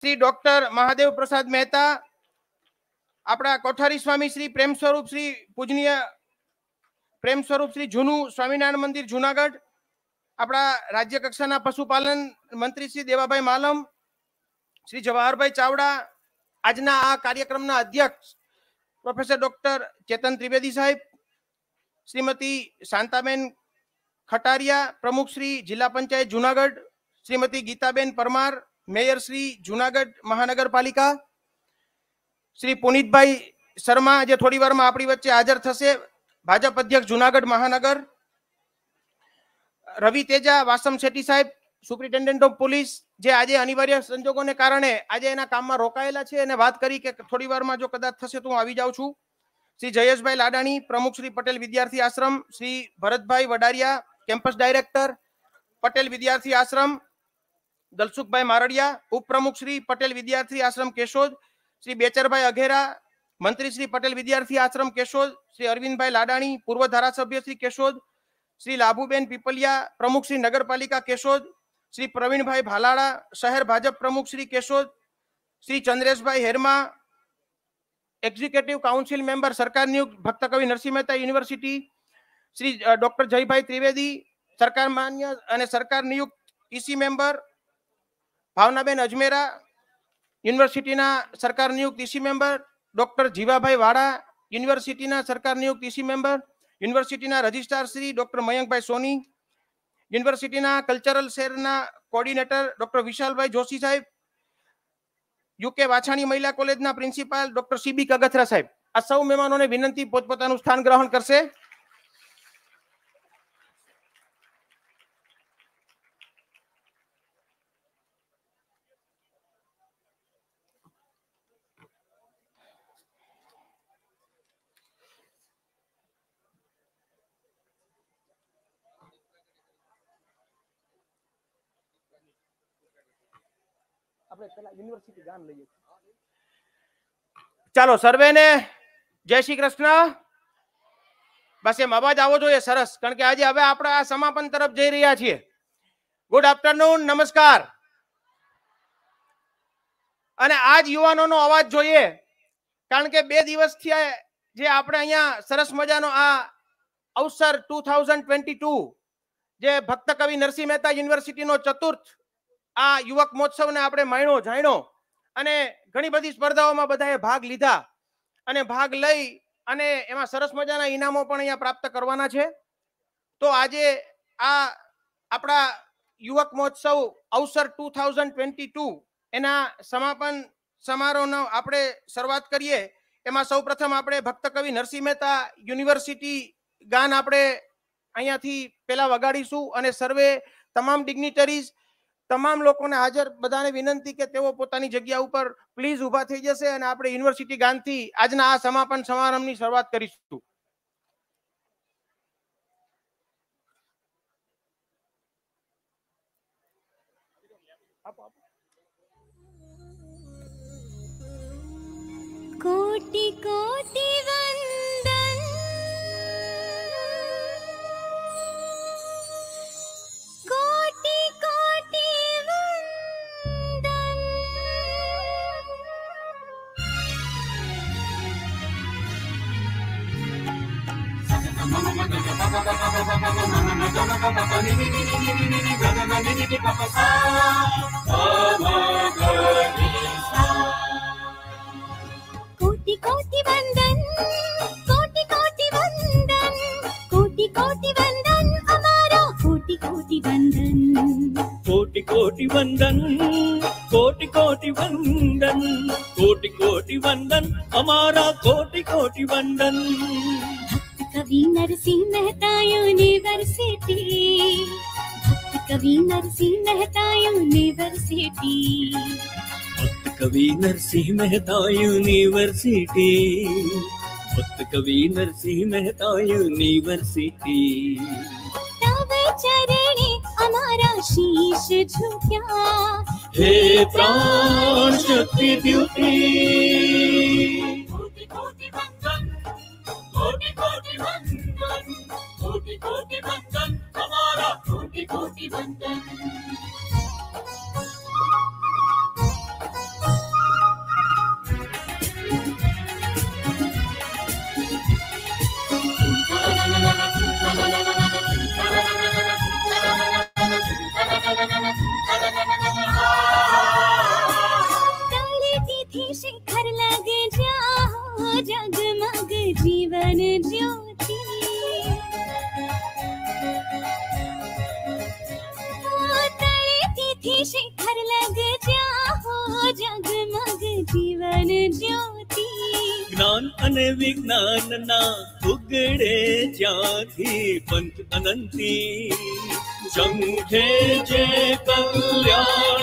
Shri doctor Mahadev Prasad Mehta, अपना कोठारी स्वामी श्री प्रेम स्वरूप श्री पूजनीय प्रेम स्वरूप श्री जूनू स्वामीनारायण मंदिर जूनागढ़, अपना राज्य कक्षाना पशुपालन मंत्री श्री देवाभाई मालम, श्री जवाहरभाई चावड़ा, आजना आ कार्यक्रमना अध्यक्ष प्रोफेसर डॉक्टर चेतन त्रिवेदी साहेब, श्रीमती शांताबेन खटारिया, प्रमुख श्री जिला पंचायत जूनागढ़, श्रीमती गीताबेन परमार, मेयर श्री जूनागढ़ महानगरपालिका, श्री पुनीत भाई शर्मा जे थोड़ी वार में अपनी वच्चे हाजर थशे, भाजप अध्यक्ष जूनागढ़ महानगर, रवि तेजा वासम शेट्टी साहेब, सुप्रिटेन्डेंट ऑफ पुलिस, जे आज अनिवार्य संजोगों ने कारणे आज एना काम में रोकायेला छे अने बात करी के थोड़ी वार में जो कदाच थशे तो हूँ आवी जाऊं छूं। श्री जयेशभाई लाडाणी, प्रमुख श्री पटेल विद्यार्थी आश्रम, श्री भरतभाई वडारिया, कैंपस डायरेक्टर पटेल विद्यार्थी आश्रम, दलसुखभाई मारडिया, उपप्रमुख श्री पटेल विद्यार्थी आश्रम केशोद, श्री बेचरभाई अघेरा, मंत्री श्री पटेल विद्यार्थी आश्रम केशोद, श्री अरविंद भाई लाडाणी, पूर्व धारासभ्य श्री केशोद, श्री लाभुबेन पीपलिया, प्रमुख श्री नगरपालिका केशोद, श्री प्रवीण भाई भालाड़ा, शहर भाजप प्रमुख श्री केशोद, श्री चंद्रेश भाई हेरमा, एक्जिक्यूटिव काउंसिल मेंबर सरकार नियुक्त भक्त कवि नरसिंह मेहता यूनिवर्सिटी, श्री डॉक्टर जयभाई त्रिवेदी, सरकार मान्य अने सरकार नियुक्त EC member, Bhavnaben Ajmera, university सरकार नियुक्त EC member, doctor Jivabhai Vada, university सरकार नियुक्त EC member, university registrar Shri doctor Mayank bhai Soni, university cultural शेर कोऑर्डिनेटर डॉक्टर विशाल भाई जोशी साहेब, यूके वाछाणी महिला college principal doctor CB Kagathara साहेब, आ सौ मेहमानों ने विनंती पोतपोतानुं स्थान ग्रहण करशे। चलो सर्वे ने जय श्री कृष्ण। बस एम अवाज आवो जोईए सरस, कारण के आज हवे आपणे आ समापन तरफ जई रह्या छीए। गुड आफ्टरनून, नमस्कार। अने आज युवानोनो अवाज जोईए, कारण के 2 दिवस थी जे आपणे अहींया सरस मजानो आ अवसर 2022 जे भक्त कवि नरसिंह मेहता यूनिवर्सिटी नो चतुर्थ आ युवक महोत्सव ने आपणे माण्यो जाण्यो अने घणी बधी स्पर्धाओमां बधाए भाग लीधा अने भाग लई अने एमां सरस मजाना इनामो पण अहींया प्राप्त करवाना छे। तो आजे आ आपणा युवक महोत्सव अवसर 2022 एना समापन समारोहनो आपणे शरूआत करीए। एमां सौप्रथम आपणे भक्त कवि नरसिंह मेहता यूनिवर्सिटी गान आपणे अहींयाथी पेला वगाड़ीशुं अने सर्वे तमाम डिग्निटरीज तमाम लोकोने हाजर बधाने विनंती के तेओ पोतानी जग्या उपर प्लीज उभा थई जशे अने आपणे यूनिवर्सिटी गानथी आजना आ समापन समारंभनी शरूआत करीशुं। कोटि कोटि वंदन, कोटि कोटि वंदन, कोटि कोटि वंदन, कोटि कोटि वंदन, कोटि कोटि वंदन, हमारा कोटि कोटि वंदन, कोटि कोटि वंदन, कोटि कोटि वंदन, कोटि कोटि वंदन, हमारा कोटि कोटि वंदन। भक्त कवि नरसिंह मेहता यूनिवर्सिटी, भक्त कवि नरसिंह मेहता यूनिवर्सिटी, भक्त कवि नरसिंह मेहता यूनिवर्सिटी, भक्त कवि नरसिंह मेहता यूनिवर्सिटी। तव चरणे हमारा शीश झुका, हे प्राण शक्ति द्युति। कोटि कोटि वंदन, कोटि कोटि वंदन, कोटि कोटि वंदन, हमारा कोटि कोटि वंदन। शिखर लग जाओ जगमग जीवन ज्योति तिथि शिखर लग जाओ जगमग जीवन ज्योति જ્ઞાન અને વિજ્ઞાનના ઉગડે જ્યાંથી પંથ અનંતી જંઘે જે કલ્યાણ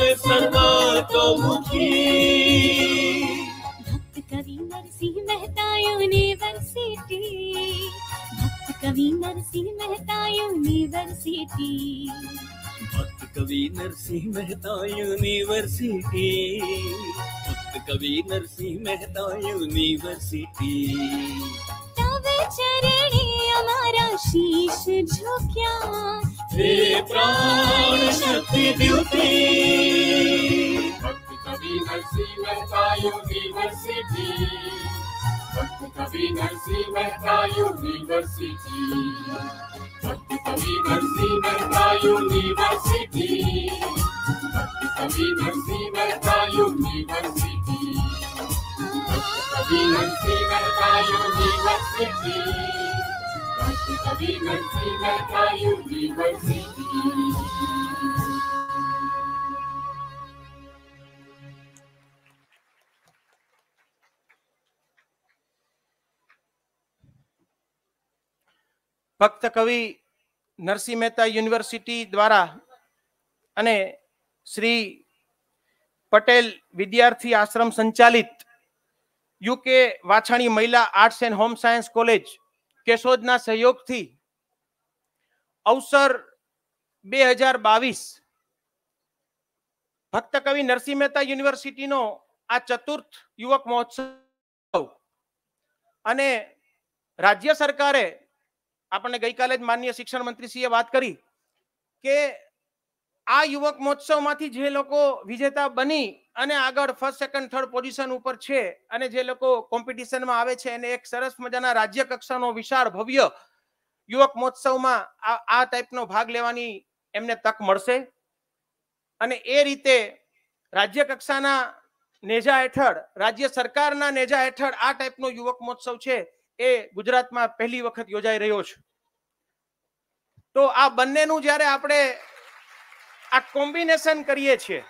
સર્વતોમુખી भक्त कवि नरसिंह मेहता यूनिवर्सिटी भक्त कवि नरसिंह मेहता यूनिवर्सिटी ભક્ત કવિ નરસિંહ મહેતા યુનિવર્સિટી ભક્ત કવિ નરસિંહ મહેતા યુનિવર્સિટી तब चरणे हमारा शीश झुक्या હે પ્રાણ શક્તિ દ્યુતિ भक्त कवि नरसिंह मेहता यूनिवर्सिटी भक्त कवि नरसिंह मेहता यूनिवर्सिटी भक्त कवि नरसिंह मेहता यूनिवर्सिटी भक्त कवि नरसिंह मेहता यूनिवर्सिटी भक्त कवि नरसिंह मेहता यूनिवर्सिटी भक्त कवि नरसिंह मेहता यूनिवर्सिटी ભક્ત કવિ નરસિંહ મહેતા યુનિવર્સિટી દ્વારા અને શ્રી પટેલ વિદ્યાર્થી આશ્રમ સંચાલિત યુકે વાછાણી મહિલા arts and home science college કેશોદના સહયોગથી અવસર 2022 ભક્ત કવિ નરસિંહ મહેતા યુનિવર્સિટીનો આ ચતુર્થ યુવક મહોત્સવ અને રાજ્ય સરકારે આપણને ગઈકાલે જ માનનીય શિક્ષણ મંત્રીશ્રીએ વાત કરી કે આ યુવક મહોત્સવમાંથી જે લોકો વિજેતા બની અને આગળ ફર્સ્ટ સેકન્ડ થર્ડ પોઝિશન ઉપર છે અને જે લોકો કોમ્પિટિશનમાં આવે છે એને એક સરસ મજાના રાજ્ય કક્ષાનો વિશાળ ભવ્ય યુવક મહોત્સવમાં આ ટાઈપનો ભાગ લેવાની એમને તક મળશે અને એ રીતે રાજ્ય કક્ષાના નેજા હેઠળ રાજ્ય સરકારના નેજા હેઠળ આ ટાઈપનો યુવક મહોત્સવ છે એ ગુજરાતમાં પહેલી વખત યોજાઈ રહ્યો છે. તો આ બંનેનું જ્યારે આપણે આ કોમ્બિનેશન કરીએ છીએ,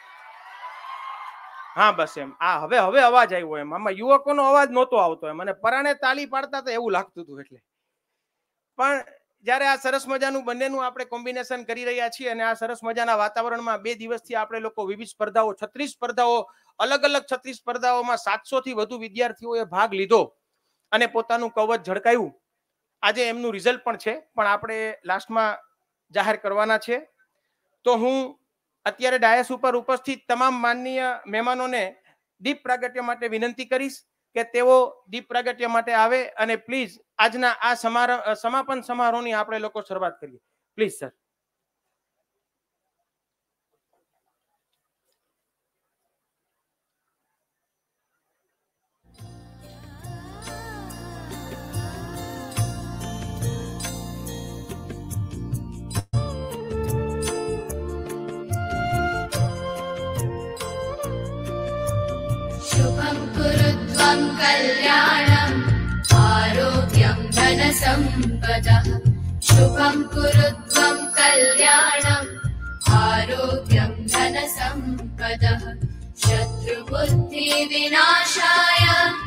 હા બસ એમ આ હવે અવાજ આવ્યો એમ, આમાં યુવકોનો અવાજ નહોતો આવતો એમ અને પરાણે તાળી પાડતા તો એવું લાગતું હતું. એટલે પણ જ્યારે આ સરસ મજાનું બંનેનું આપણે કોમ્બિનેશન કરી રહ્યા છીએ અને આ સરસ મજાના વાતાવરણમાં 2 દિવસથી આપણે લોકો વિવિધ સ્પર્ધાઓ 36 સ્પર્ધાઓ અલગ અલગ 36 સ્પર્ધાઓમાં 700 થી વધુ વિદ્યાર્થીઓએ ભાગ લીધો અને પોતાનું કવચ ઝળકાયું. આજે એમનું રિઝલ્ટ પણ છે, પણ આપણે લાસ્ટમાં જાહેર કરવાના છે. તો હું અત્યારે ડાયસ ઉપર ઉપસ્થિત તમામ માનનીય મહેમાનોને દીપ પ્રાગટ્ય માટે વિનંતી કરીશ કે તેઓ દીપ પ્રાગટ્ય માટે આવે અને પ્લીઝ આજના આ સમાપન સમારોહની આપણે લોકો શરૂઆત કરીએ. Please sir. शुभं कुरुत्वं कल्याणम् आरोग्यं धनसम्पदः शुभं कुरुत्वं कल्याणम् आरोग्यं धनसम्पदः शत्रुबुद्धिविनाशाय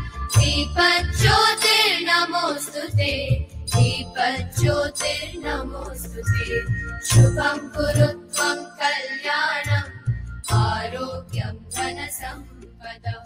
दीपज्योतिर्नमोऽस्तुते दीपज्योतिर्नमोऽस्तुते शुभं कुरुत्वं कल्याणम् आरोग्यं धनसम्पदः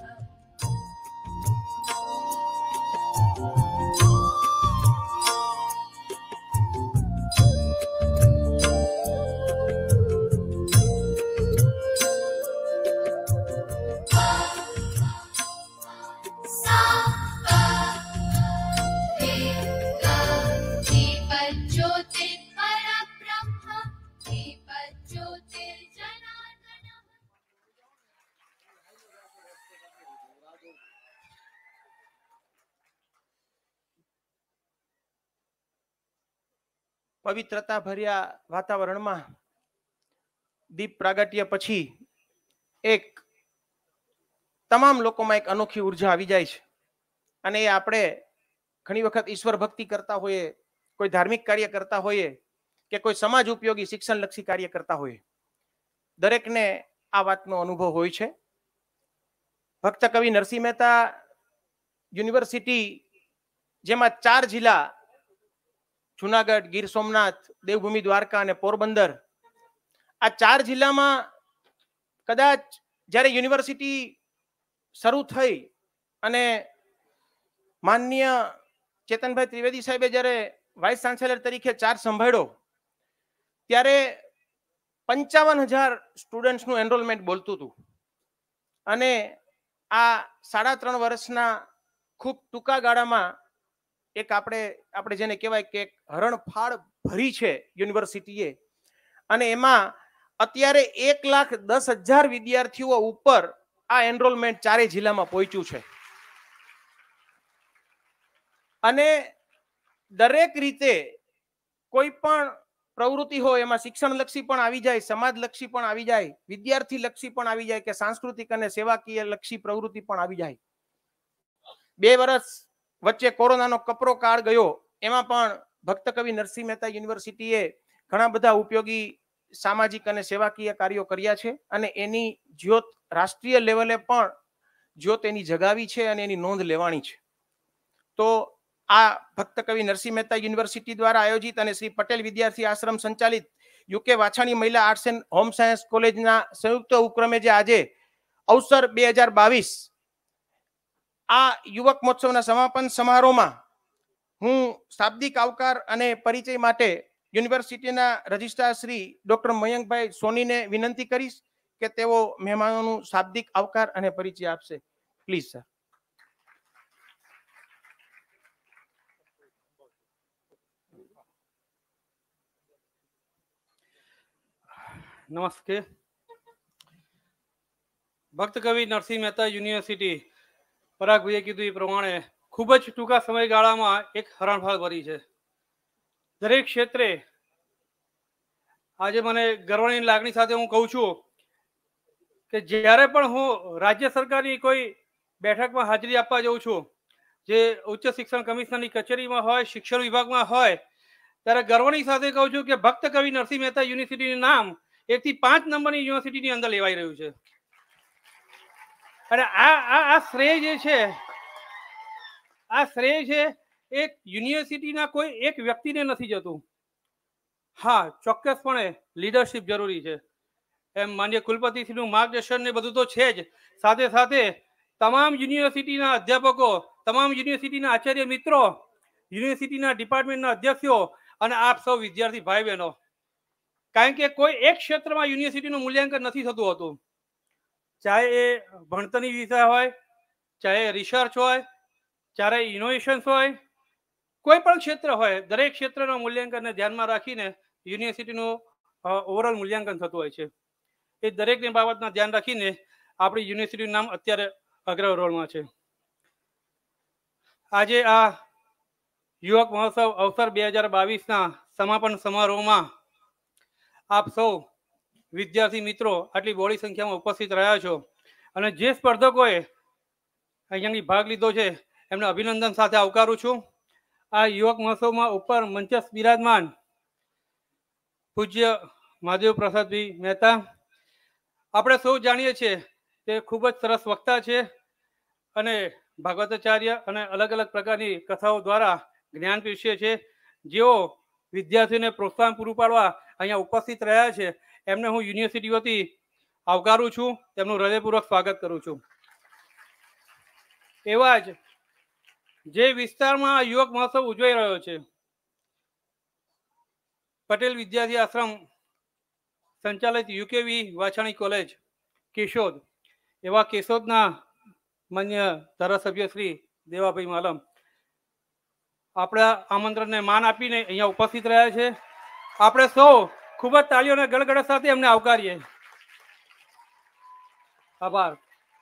પવિત્રતા ભર્યા વાતાવરણમાં દીપ પ્રાગટ્ય પછી એક તમામ લોકોમાં એક અનોખી ઉર્જા આવી જાય છે અને એ આપણે ઘણી વખત ઈશ્વર ભક્તિ કરતા હોઈએ, કોઈ ધાર્મિક કાર્ય કરતા હોઈએ કે કોઈ સમાજ ઉપયોગી શિક્ષણલક્ષી કાર્ય કરતા હોઈએ, દરેકને આ વાતનો અનુભવ હોય છે. ભક્ત કવિ નરસિંહ મહેતા યુનિવર્સિટી, જેમાં 4 જિલ્લા જુનાગઢ, ગીર સોમનાથ, દેવભૂમિ દ્વારકા અને પોરબંદર, આ 4 જિલ્લામાં કદાચ જ્યારે યુનિવર્સિટી શરૂ થઈ અને માનનીય ચેતનભાઈ ત્રિવેદી સાહેબે જ્યારે વાઇસ ચાન્સેલર તરીકે ચાર્જ સંભાળ્યો ત્યારે 55,000 સ્ટુડન્ટ્સનું એનરોલમેન્ટ બોલતું હતું અને આ 3.5 વર્ષના ખૂબ ટૂંકા ગાળામાં એક આપણે જેને કહેવાય કે હરણફાળ ભરી છે યુનિવર્સિટીએ, અને એમાં અત્યારે 1,10,000 વિદ્યાર્થીઓ ઉપર આ એનરોલમેન્ટ 4 જિલ્લામાં પહોંચ્યું છે. અને દરેક રીતે કોઈ પણ પ્રવૃત્તિ હોય એમાં શિક્ષણલક્ષી પણ આવી જાય, સમાજલક્ષી પણ આવી જાય, વિદ્યાર્થીલક્ષી પણ આવી જાય કે સાંસ્કૃતિક અને સેવાકીય લક્ષી પ્રવૃત્તિ પણ આવી જાય. 2 વર્ષ વચ્ચે કોરોનાનો કપરો કાળ ગયો, એમાં પણ ભક્ત કવિ નરસિંહ મહેતા યુનિવર્સિટીએ ઘણા બધા ઉપયોગી સામાજિક અને સેવાકીય કાર્યો કર્યા છે અને એની જ્યોત રાષ્ટ્રીય લેવલે પણ જ્યોત એની જગાવી છે અને એની નોંધ લેવાની છે. તો આ ભક્ત કવિ નરસિંહ મહેતા યુનિવર્સિટી દ્વારા આયોજિત અને શ્રી પટેલ વિદ્યાર્થી આશ્રમ સંચાલિત યુકે વાછાણી મહિલા આર્ટ્સ એન્ડ હોમ સાયન્સ કોલેજના સંયુક્ત ઉપક્રમે જે આજે અવસર 2022 આ યુવક મહોત્સવના સમાપન સમારોહમાં હું શાબ્દિક આવકાર અને પરિચય માટે યુનિવર્સિટીના રજિસ્ટ્રાર શ્રી ડોક્ટર મયંકભાઈ સોનીને વિનંતી કરીશ કે તેઓ મહેમાનોનું શાબ્દિક આવકાર અને પરિચય આપશે. Please sir. નમસ્તે. ભક્ત કવિ નરસિંહ મહેતા યુનિવર્સિટી, પરાગભાઈએ કીધું એ પ્રમાણે ખૂબ જ ટૂંકા સમયગાળામાં એક હરણફાળ ભરી છે. દરેક ક્ષેત્રે આજે મને ગર્વની લાગણી સાથે હું કહું છું કે જ્યારે પણ હું રાજ્ય સરકારની કોઈ બેઠકમાં હાજરી આપવા જાઉં છું, જે ઉચ્ચ શિક્ષણ કમિશનરની કચેરીમાં હોય, શિક્ષણ વિભાગમાં હોય, ત્યારે ગર્વની સાથે કહું છું કે ભક્ત કવિ નરસિંહ મહેતા યુનિવર્સિટીનું નામ 1 થી 5 નંબરની યુનિવર્સિટીની અંદર લેવાઈ રહ્યું છે. અને આ શ્રેય જે છે, આ શ્રેય છે એક યુનિવર્સિટીના કોઈ એક વ્યક્તિને નથી જતું. હા, ચોક્કસપણે લીડરશિપ જરૂરી છે. એમ માન્ય કુલપતિશ્રીનું માર્ગદર્શન ને બધું તો છે જ, સાથે સાથે તમામ યુનિવર્સિટીના અધ્યાપકો, તમામ યુનિવર્સિટીના આચાર્ય મિત્રો, યુનિવર્સિટીના ડિપાર્ટમેન્ટના અધ્યક્ષો અને આપ સૌ વિદ્યાર્થી ભાઈ બહેનો, કારણ કે કોઈ એક ક્ષેત્રમાં યુનિવર્સિટીનું મૂલ્યાંકન નથી થતું હોતું. ચાહે એ ભણતરની વિષય હોય, ચાહે રિસર્ચ હોય, ચાહે ઇનોવેશન્સ હોય, કોઈ પણ ક્ષેત્ર હોય, દરેક ક્ષેત્રના મૂલ્યાંકનને ધ્યાનમાં રાખીને યુનિવર્સિટીનું ઓવરઓલ મૂલ્યાંકન થતું હોય છે. એ દરેકની બાબતના ધ્યાન રાખીને આપણી યુનિવર્સિટીનું નામ અત્યારે અગ્રરોળમાં છે. આજે આ યુવક મહોત્સવ અવસર 2022ના સમાપન સમારોહમાં આપ સૌ વિદ્યાર્થી મિત્રો આટલી બહોળી સંખ્યામાં ઉપસ્થિત રહ્યા છો અને જે સ્પર્ધકોએ અહીંયાથી ભાગ લીધો છે એમને અભિનંદન સાથે આવકારું છું. આ યુવક મહોત્સવમાં ઉપર મંચસ્થ બિરાજમાન પૂજ્ય મહાદેવ પ્રસાદભાઈ મહેતા, આપણે સૌ જાણીએ છીએ કે ખૂબ જ સરસ વક્તા છે અને ભાગવતાચાર્ય અને અલગ અલગ પ્રકારની કથાઓ દ્વારા જ્ઞાન પીરસે છે. જેઓ વિદ્યાર્થીઓને પ્રોત્સાહન પૂરું પાડવા અહીંયા ઉપસ્થિત રહ્યા છે, એમને હું યુનિવર્સિટી વતી આવકારું છું, તેમનું હૃદયપૂર્વક સ્વાગત કરું છું. એવા જ જે વિસ્તારમાં આ યુવક મહોત્સવ ઉજવાઈ રહ્યો છે, પટેલ વિદ્યાર્થી આશ્રમ સંચાલિત યુકેવી વાછાણી કોલેજ કેશોદ, એવા કેશોદના માન્ય ધારાસભ્ય શ્રી દેવાભાઈ માલમ આપણા આમંત્રણને માન આપીને અહીંયા ઉપસ્થિત રહ્યા છે. આપણે સૌ ખૂબ જ તાળીઓના ગડગડ સાથે એમને આવકારીએ. આભાર.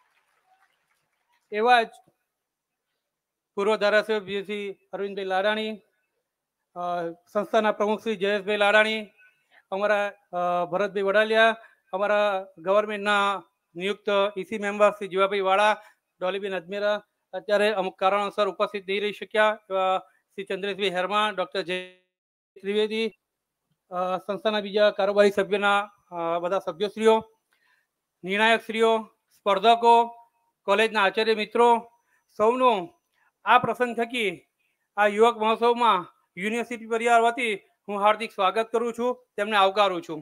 એવા જ પૂર્વ ધારાસભ્ય શ્રી અરવિંદભાઈ લાડાણી, સંસ્થાના પ્રમુખ શ્રી જયેશભાઈ લાડાણી, અમારા ભરતભાઈ વડાલિયા, અમારા ગવર્મેન્ટના નિયુક્ત ઈસી મેમ્બર શ્રી જીવાભાઈ વાળા, ડોલીબેન અજમેરા અત્યારે અમુક કારણોસર ઉપસ્થિત નહીં રહી શક્યા, એવા શ્રી ચંદ્રેશભાઈ હેરમા, ડોક્ટર જય ત્રિવેદી, સંસ્થાના બીજા કારોબારી સભ્યના બધા સભ્યશ્રીઓ, નિર્ણાયકશ્રીઓ, સ્પર્ધકો, કોલેજના આચાર્ય મિત્રો, સૌનું આ પ્રસંગ થકી આ યુવક મહોત્સવમાં યુનિવર્સિટી પરિવાર વતી હું હાર્દિક સ્વાગત કરું છું, તેમને આવકારું છું.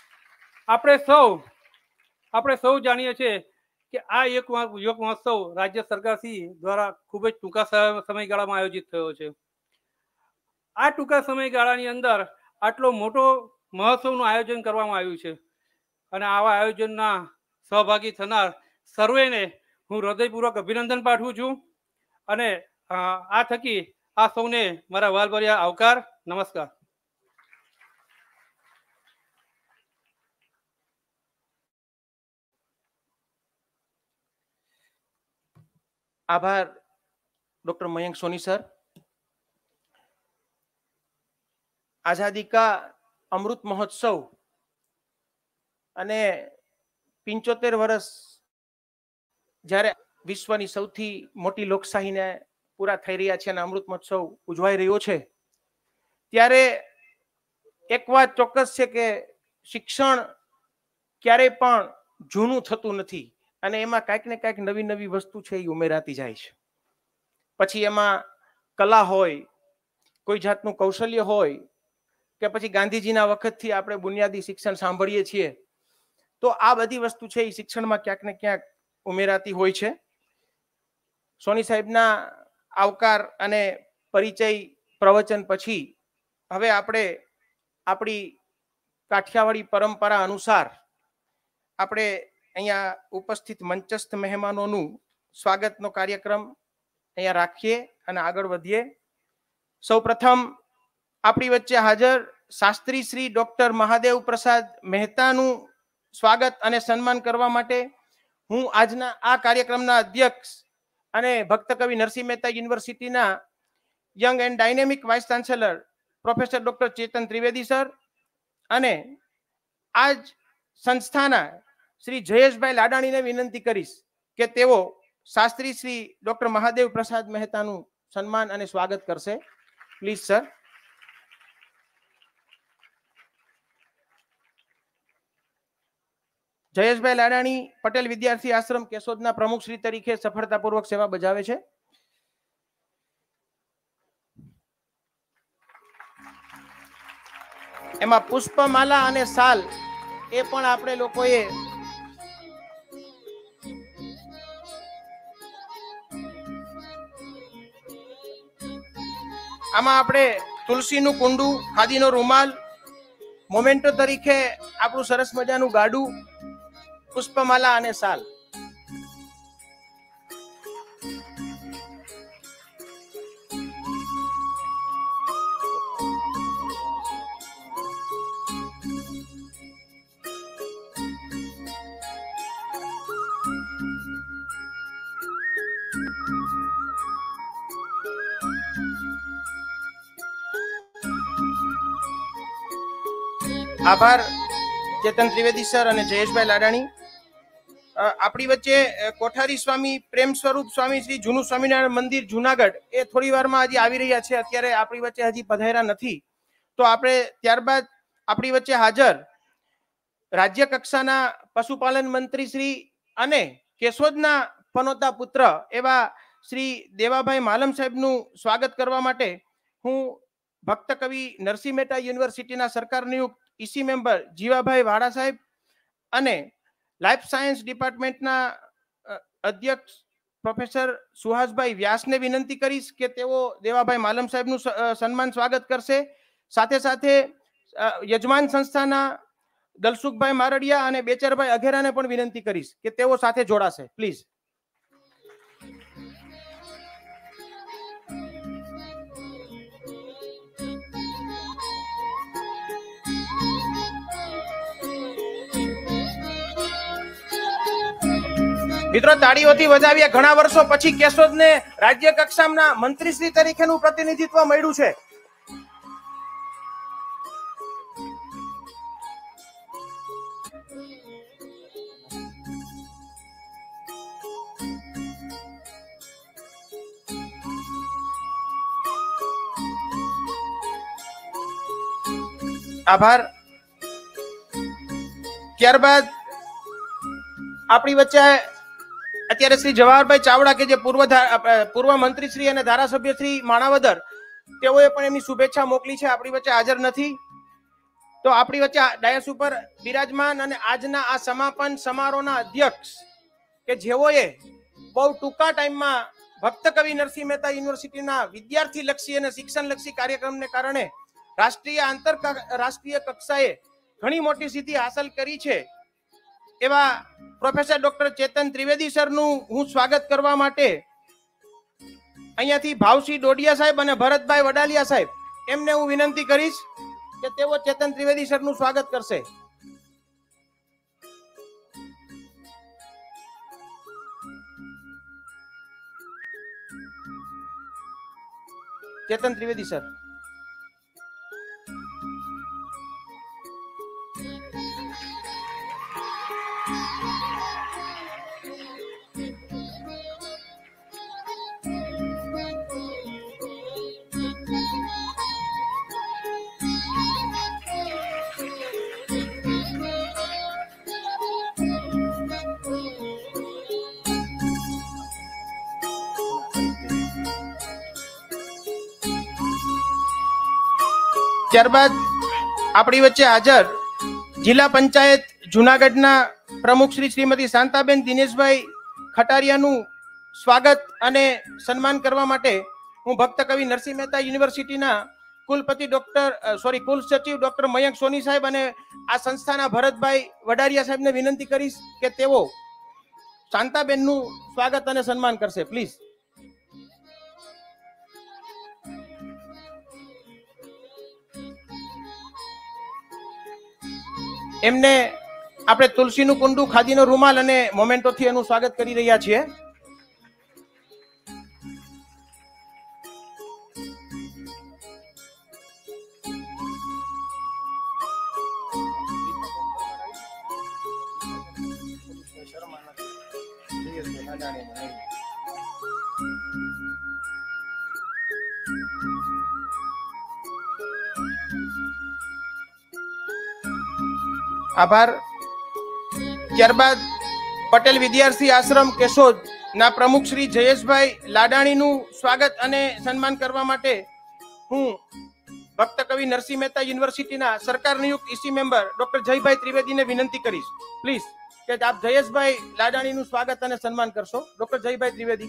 આપણે સૌ જાણીએ છીએ કે આ એક યુવક મહોત્સવ રાજ્ય સરકારશ્રી દ્વારા ખૂબ જ ટૂંકા સમયગાળામાં આયોજિત થયો છે. આ ટૂંકા સમયગાળાની અંદર આટલો મોટો મહોત્સવનું આયોજન કરવામાં આવ્યું છે અને આવા આયોજનના સહભાગી થનાર સર્વેને હું હૃદયપૂર્વક અભિનંદન પાઠવું છું અને આ થકી આ સૌને મારા વાલભર્યા આવકાર. નમસ્કાર. આભાર ડોક્ટર મયંક સોની સર. આઝાદી કા અમૃત મહોત્સવ અને 75 વર્ષ જ્યારે વિશ્વની સૌથી મોટી લોકશાહીને પૂરા થઈ રહ્યા છે અને અમૃત મહોત્સવ ઉજવાઈ રહ્યો છે, ત્યારે એક વાત ચોક્કસ છે કે શિક્ષણ ક્યારેય પણ જૂનું થતું નથી અને એમાં કાંઈક ને કાંઈક નવી નવી વસ્તુ છે એ ઉમેરાતી જાય છે. પછી એમાં કલા હોય, કોઈ જાતનું કૌશલ્ય હોય કે પછી ગાંધીજીના વખતથી આપણે બુનિયાદી શિક્ષણ સાંભળીએ છીએ, તો આ બધી વસ્તુ છે એ શિક્ષણમાં ક્યાંક ને ક્યાંક ઉમેરાતી હોય છે. સોની સાહેબના આવકાર અને પરિચય પ્રવચન પછી હવે આપણે આપણી કાઠિયાવાડી પરંપરા અનુસાર આપણે અહીંયા ઉપસ્થિત મંચસ્થ મહેમાનોનું સ્વાગતનો કાર્યક્રમ અહીંયા રાખીએ અને આગળ વધીએ. સૌપ્રથમ આપણી વચ્ચે હાજર શાસ્ત્રી શ્રી ડોક્ટર મહાદેવ પ્રસાદ મહેતાનું સ્વાગત અને સન્માન કરવા માટે હું આજના આ કાર્યક્રમના અધ્યક્ષ અને ભક્ત કવિ નરસિંહ મહેતા યુનિવર્સિટીના young and dynamic vice chancellor professor doctor Chetan Trivedi sir અને આજ સંસ્થાના શ્રી જયેશભાઈ લાડાણીને વિનંતી કરીશ કે તેઓ શાસ્ત્રી શ્રી ડોક્ટર મહાદેવ પ્રસાદ મહેતાનું સન્માન અને સ્વાગત કરશે. Please sir. જયેશભાઈ લાડાણી પટેલ વિદ્યાર્થી આશ્રમ કેશોદના પ્રમુખ શ્રી તરીકે સફળતાપૂર્વક સેવા બજાવે છે. એમાં પુષ્પમાલા અને સાલ એ પણ આપણે લોકોએ આમાં આપણે તુલસીનું કુંડું, ખાદીનો રૂમાલ, મોમેન્ટો તરીકે આપણું સરસ મજાનું ગાડું, પુષ્પમાલા અને સાલ. આભાર ચેતન ત્રિવેદી સર અને જયેશભાઈ લાડાણી. આપણી વચ્ચે કોઠારી સ્વામી પ્રેમ સ્વરૂપ સ્વામી શ્રી જૂનું સ્વામિનારાયણ મંદિર જુનાગઢ એ થોડી વારમાં હજી આવી રહ્યા છે, અત્યારે આપણી વચ્ચે હજી પધાર્યા નથી. તો આપણે ત્યારબાદ આપણી વચ્ચે હાજર રાજ્ય કક્ષાના પશુપાલન મંત્રી શ્રી અને કેશોદના પનોતા પુત્ર એવા શ્રી દેવાભાઈ માલમ સાહેબનું સ્વાગત કરવા માટે હું ભક્ત કવિ નરસિંહ મહેતા યુનિવર્સિટીના સરકાર નિયુક્ત ઈસી મેમ્બર જીવાભાઈ વાળા સાહેબ અને લાઈફ સાયન્સ ડિપાર્ટમેન્ટના અધ્યક્ષ પ્રોફેસર સુહાસભાઈ વ્યાસને વિનંતી કરીશ કે તેઓ દેવાભાઈ માલમ સાહેબનું સન્માન સ્વાગત કરશે. સાથે સાથે યજમાન સંસ્થાના દલસુખભાઈ મારડિયા અને બેચરભાઈ અઘેરાને પણ વિનંતી કરીશ કે તેઓ સાથે જોડાશે. પ્લીઝ. મિત્રો તાળીઓથી વધાવીએ. ઘણા વર્ષો પછી કેશોદને રાજ્ય કક્ષાના મંત્રીશ્રી તરીકેનું પ્રતિનિધિત્વ મળ્યું છે. આભાર. ત્યારબાદ આપણી વચ્ચે અત્યારે શ્રી જવાહરભાઈ ચાવડા કે જે પૂર્વ મંત્રી શ્રી અને ધારાસભ્ય શ્રી માણાવદર, તેઓએ પણ એમની શુભેચ્છા મોકલી છે, આપણી વચ્ચે હાજર નથી. તો આપણી વચ્ચે ડાયસ ઉપર બિરાજમાન અને આજના આ સમાપન સમારોહના અધ્યક્ષ કે જેઓએ બહુ ટૂંકા ટાઈમમાં ભક્ત કવિ નરસિંહ મહેતા યુનિવર્સિટીના વિદ્યાર્થી લક્ષી અને શિક્ષણ લક્ષી કાર્યક્રમને કારણે રાષ્ટ્રીય આંતરરાષ્ટ્રીય કક્ષાએ ઘણી મોટી સિદ્ધિ હાંસલ કરી છે એવા પ્રોફેસર ડોક્ટર ચેતન ત્રિવેદી સરનું હું સ્વાગત કરવા માટે અહીંયાથી ભાવસિંહ ડોડિયા સાહેબ અને ભરતભાઈ વડાલિયા સાહેબ એમને હું વિનંતી કરીશ કે તેઓ ચેતન ત્રિવેદી સરનું સ્વાગત કરશે. ચેતન ત્રિવેદી સર. ત્યારબાદ આપણી વચ્ચે હાજર જિલ્લા પંચાયત જુનાગઢના પ્રમુખ શ્રીમતી શાંતાબેન દિનેશભાઈ ખટારિયાનું સ્વાગત અને સન્માન કરવા માટે હું ભક્ત કવિ નરસિંહ મહેતા યુનિવર્સિટીના કુલ સચિવ ડોક્ટર મયંક સોની સાહેબ અને આ સંસ્થાના ભરતભાઈ વડારિયા સાહેબને વિનંતી કરીશ કે તેઓ શાંતાબેનનું સ્વાગત અને સન્માન કરશે, પ્લીઝ. એમને આપણે તુલસીનું કુંડું, ખાદીનો રૂમાલ અને મોમેન્ટોથી એનું સ્વાગત કરી રહ્યા છીએ. આભાર. ત્યારબાદ પટેલ વિદ્યાર્થી આશ્રમ કેશોદ ના પ્રમુખ શ્રી જયેશભાઈ લાડાણીનું સ્વાગત અને સન્માન કરવા માટે હું ભક્ત કવિ નરસિંહ મહેતા યુનિવર્સિટીના સરકાર નિયુક્ત ઈસી મેમ્બર ડોક્ટર જયભાઈ ત્રિવેદીને વિનંતી કરીશ, પ્લીઝ, કે આપ જયેશભાઈ લાડાણીનું સ્વાગત અને સન્માન કરશો. ડોક્ટર જયભાઈ ત્રિવેદી.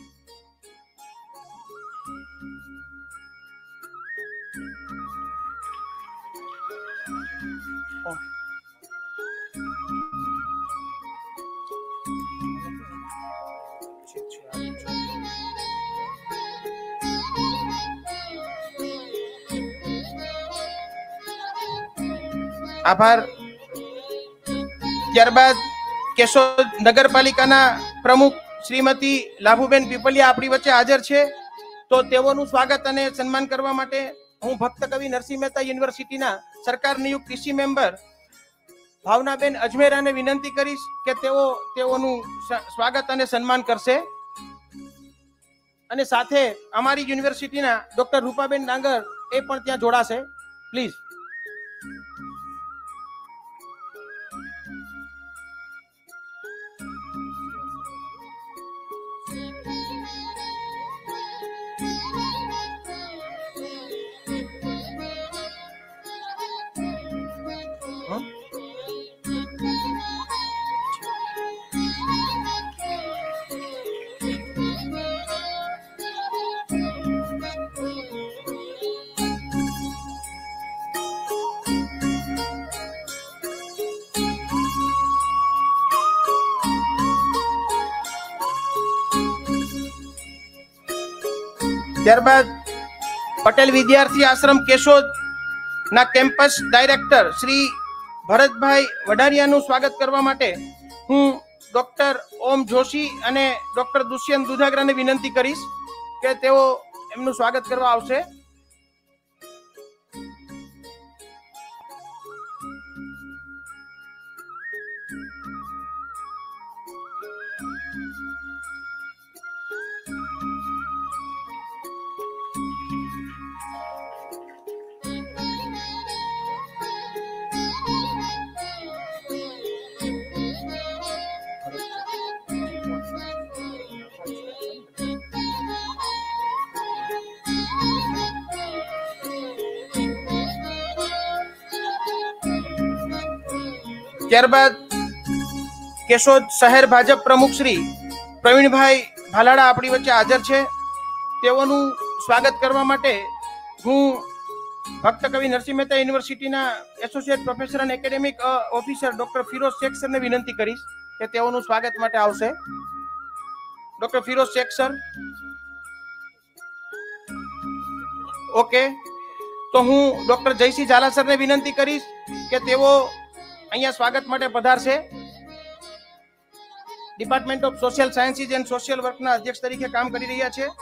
આભાર. ત્યારબાદ કેશોદ નગરપાલિકાના પ્રમુખ શ્રીમતી લાભુબેન પીપલિયા આપણી વચ્ચે હાજર છે, તો તેઓનું સ્વાગત અને સન્માન કરવા માટે હું ભક્ત કવિ નરસિંહ મહેતા યુનિવર્સિટીના સરકાર નિયુક્ત ઈસી મેમ્બર ભાવનાબેન અજમેરાને વિનંતી કરીશ કે તેઓનું સ્વાગત અને સન્માન કરશે. અને સાથે અમારી યુનિવર્સિટીના ડોક્ટર રૂપાબેન ડાંગર એ પણ ત્યાં જોડાશે, પ્લીઝ. ત્યારબાદ પટેલ વિદ્યાર્થી આશ્રમ કેશોદ ના કેમ્પસ ડાયરેક્ટર શ્રી ભરતભાઈ વડારિયાનું સ્વાગત કરવા માટે હું ડોક્ટર ઓમ જોશી અને ડોક્ટર દુષ્યંત દુધાગરાને વિનંતી કરીશ કે તેઓ એમનું સ્વાગત કરવા આવશે. ત્યારબાદ કેશોદ શહેર ભાજપ પ્રમુખ શ્રી પ્રવીણભાઈ ભાલાડા આપણી વચ્ચે હાજર છે. તેઓનું સ્વાગત કરવા માટે હું ભક્ત કવિ નરસિંહ મહેતા યુનિવર્સિટીના એસોસિએટ પ્રોફેસર અને academic officer doctor Firoz Shekh સરને વિનંતી કરીશ કે તેઓનું સ્વાગત માટે આવશે. Doctor Firoz Shekh sir. Okay, તો હું ડોક્ટર જયસિંહ ઝાલા સરને વિનંતી કરીશ કે તેઓ અહીંયા સ્વાગત માટે પધારશે. Department of social sciences and social વર્કના અધ્યક્ષ તરીકે કામ કરી રહ્યા છે.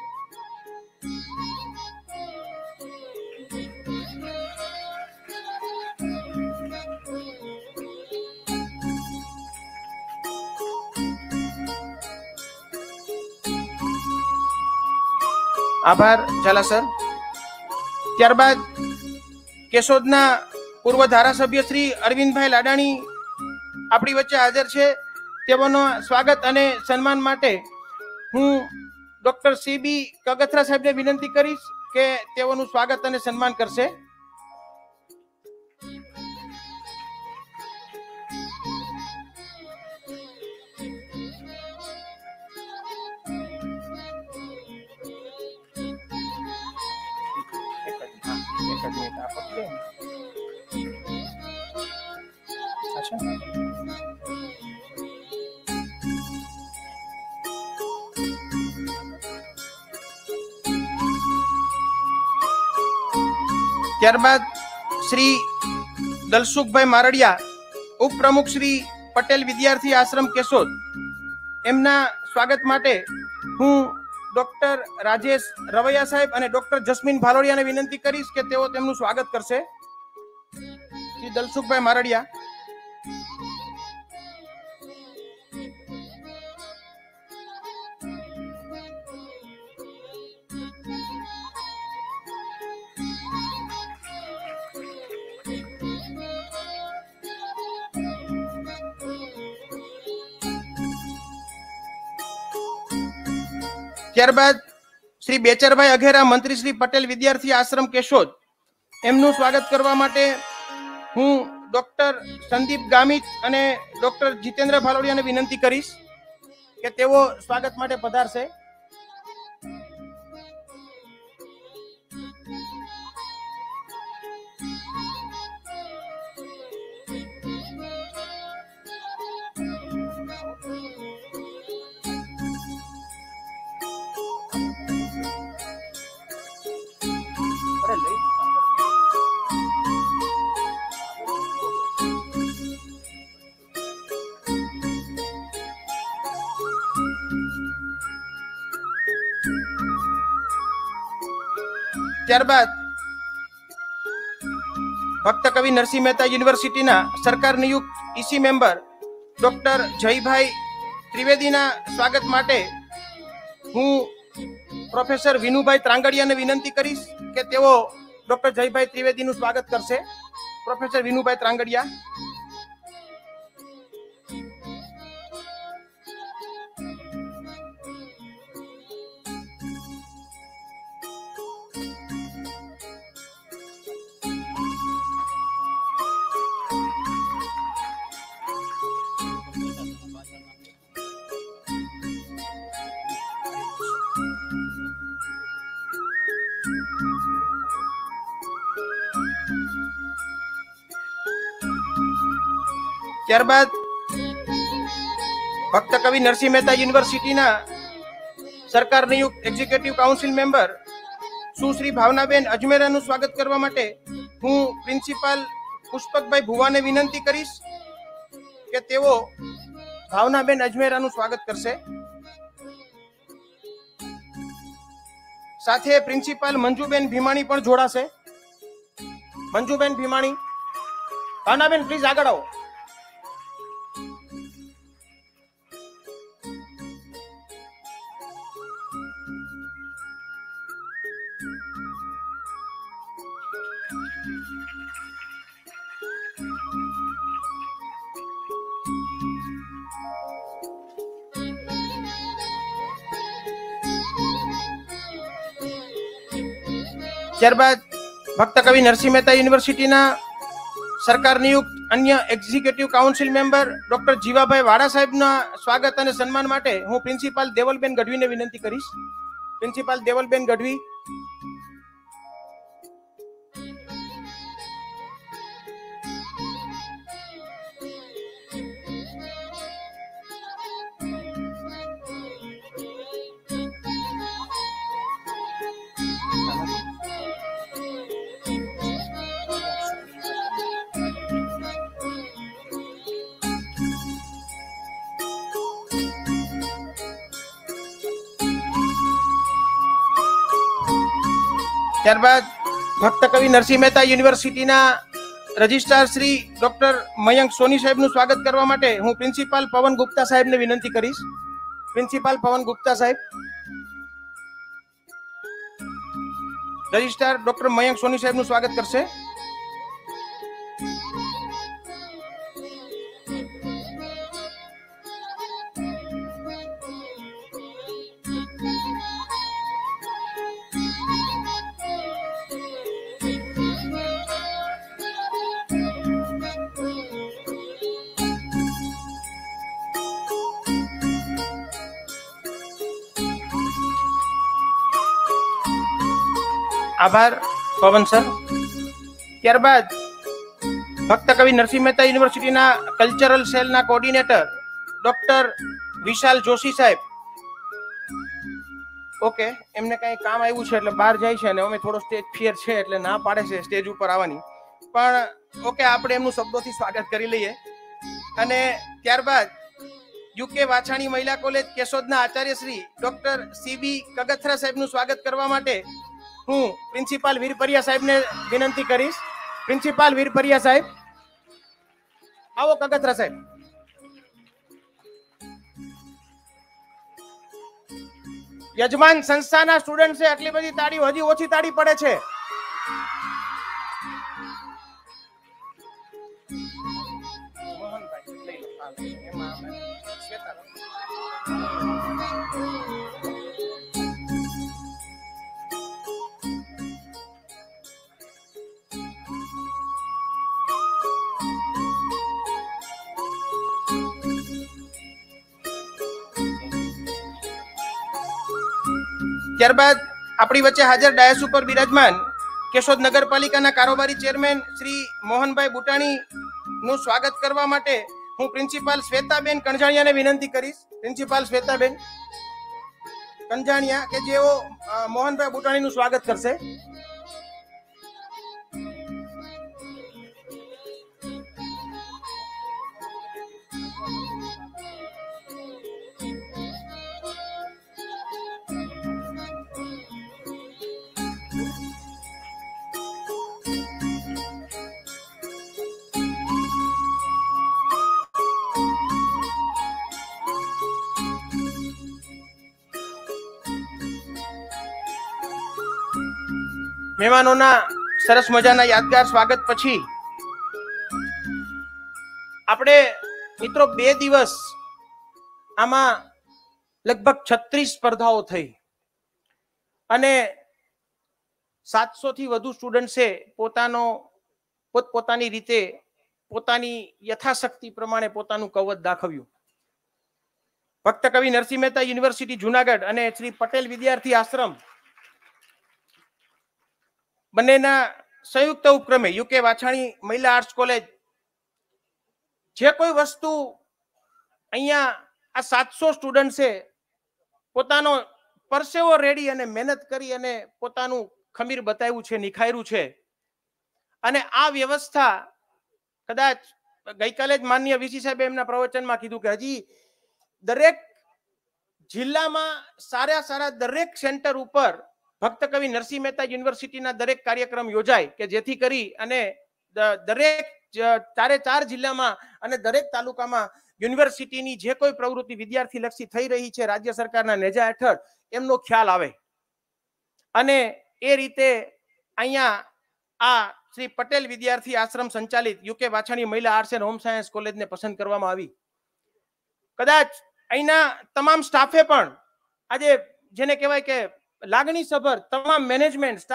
આભાર ઝાલા સર. ત્યારબાદ કેશોદના પૂર્વ ધારાસભ્ય શ્રી અરવિંદભાઈ લાડાણી આપણી વચ્ચે હાજર છે. તેઓનું સ્વાગત અને સન્માન માટે હું ડોક્ટર સીબી કગથરા સાહેબને વિનંતી કરીશ કે તેઓનું સ્વાગત અને સન્માન કરશે. ત્યારબાદ શ્રી દલસુખભાઈ મારડિયા ઉપપ્રમુખ શ્રી પટેલ વિદ્યાર્થી આશ્રમ કેશોદ, એમના સ્વાગત માટે હું ડોક્ટર રાજેશ રવૈયા સાહેબ અને ડોક્ટર જસ્મીન ભાલોડિયાને વિનંતી કરીશ કે તેઓ તેમનું સ્વાગત કરશે. શ્રી દલસુખભાઈ મારડિયા. ત્યારબાદ શ્રી બેચરભાઈ અઘેરા મંત્રી શ્રી પટેલ વિદ્યાર્થી આશ્રમ કેશોદ, એમનું સ્વાગત કરવા માટે હું ડોક્ટર સંદીપ ગામિત અને ડોક્ટર જીતેન્દ્ર ભાલોડિયાને વિનંતી કરીશ કે તેઓ સ્વાગત માટે પધારશે. ત્યારબાદ ભક્ત કવિ નરસિંહ મહેતા યુનિવર્સિટીના સરકાર નિયુક્ત ઈસી મેમ્બર ડોક્ટર જયભાઈ ત્રિવેદીના સ્વાગત માટે હું પ્રોફેસર વિનુભાઈ ત્રાંગડિયાને વિનંતી કરીશ કે તેઓ ડોક્ટર જયભાઈ ત્રિવેદીનું સ્વાગત કરશે. પ્રોફેસર વિનુભાઈ ત્રાંગડિયા. ત્યારબાદ ભક્ત કવિ નરસિંહ મહેતા યુનિવર્સિટીના સરકાર નિયુક્ત executive council member Sushri Bhavnaben અજમેરાનું સ્વાગત કરવા માટે હું પ્રિન્સિપાલ પુષ્પકભાઈ ભુવાને વિનંતી કરીશ કે તેઓ ભાવનાબેન અજમેરાનું સ્વાગત કરશે. સાથે પ્રિન્સિપાલ મંજુબેન ભીમાણી પણ જોડાશે. મંજુબેન ભીમાણી. ભાવનાબેન પ્લીઝ આગળ આવો. ત્યારબાદ ભક્ત કવિ નરસિંહ મહેતા યુનિવર્સિટીના સરકાર નિયુક્ત અન્ય executive council member doctor Jivabhai Vada સાહેબના સ્વાગત અને સન્માન માટે હું પ્રિન્સિપાલ દેવલબેન ગઢવીને વિનંતી કરીશ. પ્રિન્સિપાલ દેવલબેન ગઢવી. ત્યારબાદ ભક્ત કવિ નરસિંહ મહેતા યુનિવર્સિટીના રજિસ્ટ્રાર શ્રી ડોક્ટર મયંક સોની સાહેબનું સ્વાગત કરવા માટે હું પ્રિન્સિપાલ પવન ગુપ્તા સાહેબને વિનંતી કરીશ. પ્રિન્સિપાલ પવન ગુપ્તા સાહેબ. રજિસ્ટ્રાર ડોક્ટર મયંક સોની સાહેબનું સ્વાગત કરશે. આભાર પવન સર. ત્યારબાદ ભક્ત કવિ નરસિંહ મહેતા યુનિવર્સિટીના કલ્ચરલ સેલના કોર્ડિનેટર ડોક્ટર વિશાલ જોશી સાહેબ. ઓકે, એમને કઈ કામ આવ્યું છે એટલે બહાર જાય છે અને અમે થોડો સ્ટેજ ફિયર છે એટલે ના પાડે છે સ્ટેજ ઉપર આવવાની, પણ ઓકે આપણે એમનું શબ્દોથી સ્વાગત કરી લઈએ. અને ત્યારબાદ યુકે વાછાણી મહિલા college કેશોદના Acharya Shri doctor CB Kagathara સાહેબનું સ્વાગત કરવા માટે હું પ્રિન્સિપાલ વીરપરિયા સાહેબને વિનંતી કરીશ. પ્રિન્સિપાલ વીરપરિયા સાહેબ આવો. કગથરા સાહેબ. યજમાન સંસ્થાના સ્ટુડન્ટ છે, આટલી બધી તાળી, હજી ઓછી તાળી પડે છે. ત્યારબાદ આપણી વચ્ચે હાજર ડાયસ ઉપર બિરાજમાન કેશોદ નગરપાલિકાના કારોબારી ચેરમેન શ્રી મોહનભાઈ બુટાણી નું સ્વાગત કરવા માટે હું પ્રિન્સિપાલ શ્વેતાબેન કણજાણિયાને વિનંતી કરીશ. પ્રિન્સિપાલ શ્વેતાબેન કણજાણિયા કે જેઓ મોહનભાઈ બુટાણીનું સ્વાગત કરશે. મહેમાનોના સરસ મજાના યાદગાર સ્વાગત પછી આપણે મિત્રો 2 દિવસ આમાં લગભગ 36 સ્પર્ધાઓ થઈ અને 700 થી વધુ સ્ટુડન્ટ્સે પોતપોતાની રીતે પોતાની યથાશક્તિ પ્રમાણે પોતાનું કવચ દાખવ્યું. ભક્ત કવિ નરસિંહ મહેતા યુનિવર્સિટી જુનાગઢ અને શ્રી પટેલ વિદ્યાર્થી આશ્રમ બંનેના સંયુક્ત ઉપક્રમે યુકે વાછાણી મહિલા આર્ટ્સ કોલેજ જે કોઈ વસ્તુ અહીંયા આ 700 સ્ટુડન્ટ્સે પોતાનો પરસેવો રેડી અને મહેનત કરી અને પોતાનું ખમીર બતાવ્યું છે, નિખાર્યું છે. અને આ વ્યવસ્થા કદાચ ગઈકાલે જ માનનીય વીસી સાહેબે એમના પ્રવચનમાં કીધું કે હજી દરેક જિલ્લામાં સારા દરેક સેન્ટર ઉપર ભક્ત કવિ નરસિંહ મહેતા યુનિવર્સિટીના દરેક કાર્યક્રમ યોજાય કે જેથી કરી અને દરેક 4 જિલ્લામાં અને દરેક તાલુકામાં યુનિવર્સિટીની જે કોઈ પ્રવૃત્તિ વિદ્યાર્થી લક્ષી થઈ રહી છે રાજ્ય સરકારના નેજા હેઠળ એમનો ખ્યાલ આવે. અને એ રીતે અહીંયા આ શ્રી પટેલ વિદ્યાર્થી આશ્રમ સંચાલિત યુકે વાછાણી મહિલા આર્ટ્સ એન્ડ હોમ સાયન્સ કોલેજને પસંદ કરવામાં આવી. કદાચ અહીંના તમામ સ્ટાફે પણ આજે જેને કહેવાય કે લાગણી સભર તમામ મેનેજમેન્ટ સ્ટાફ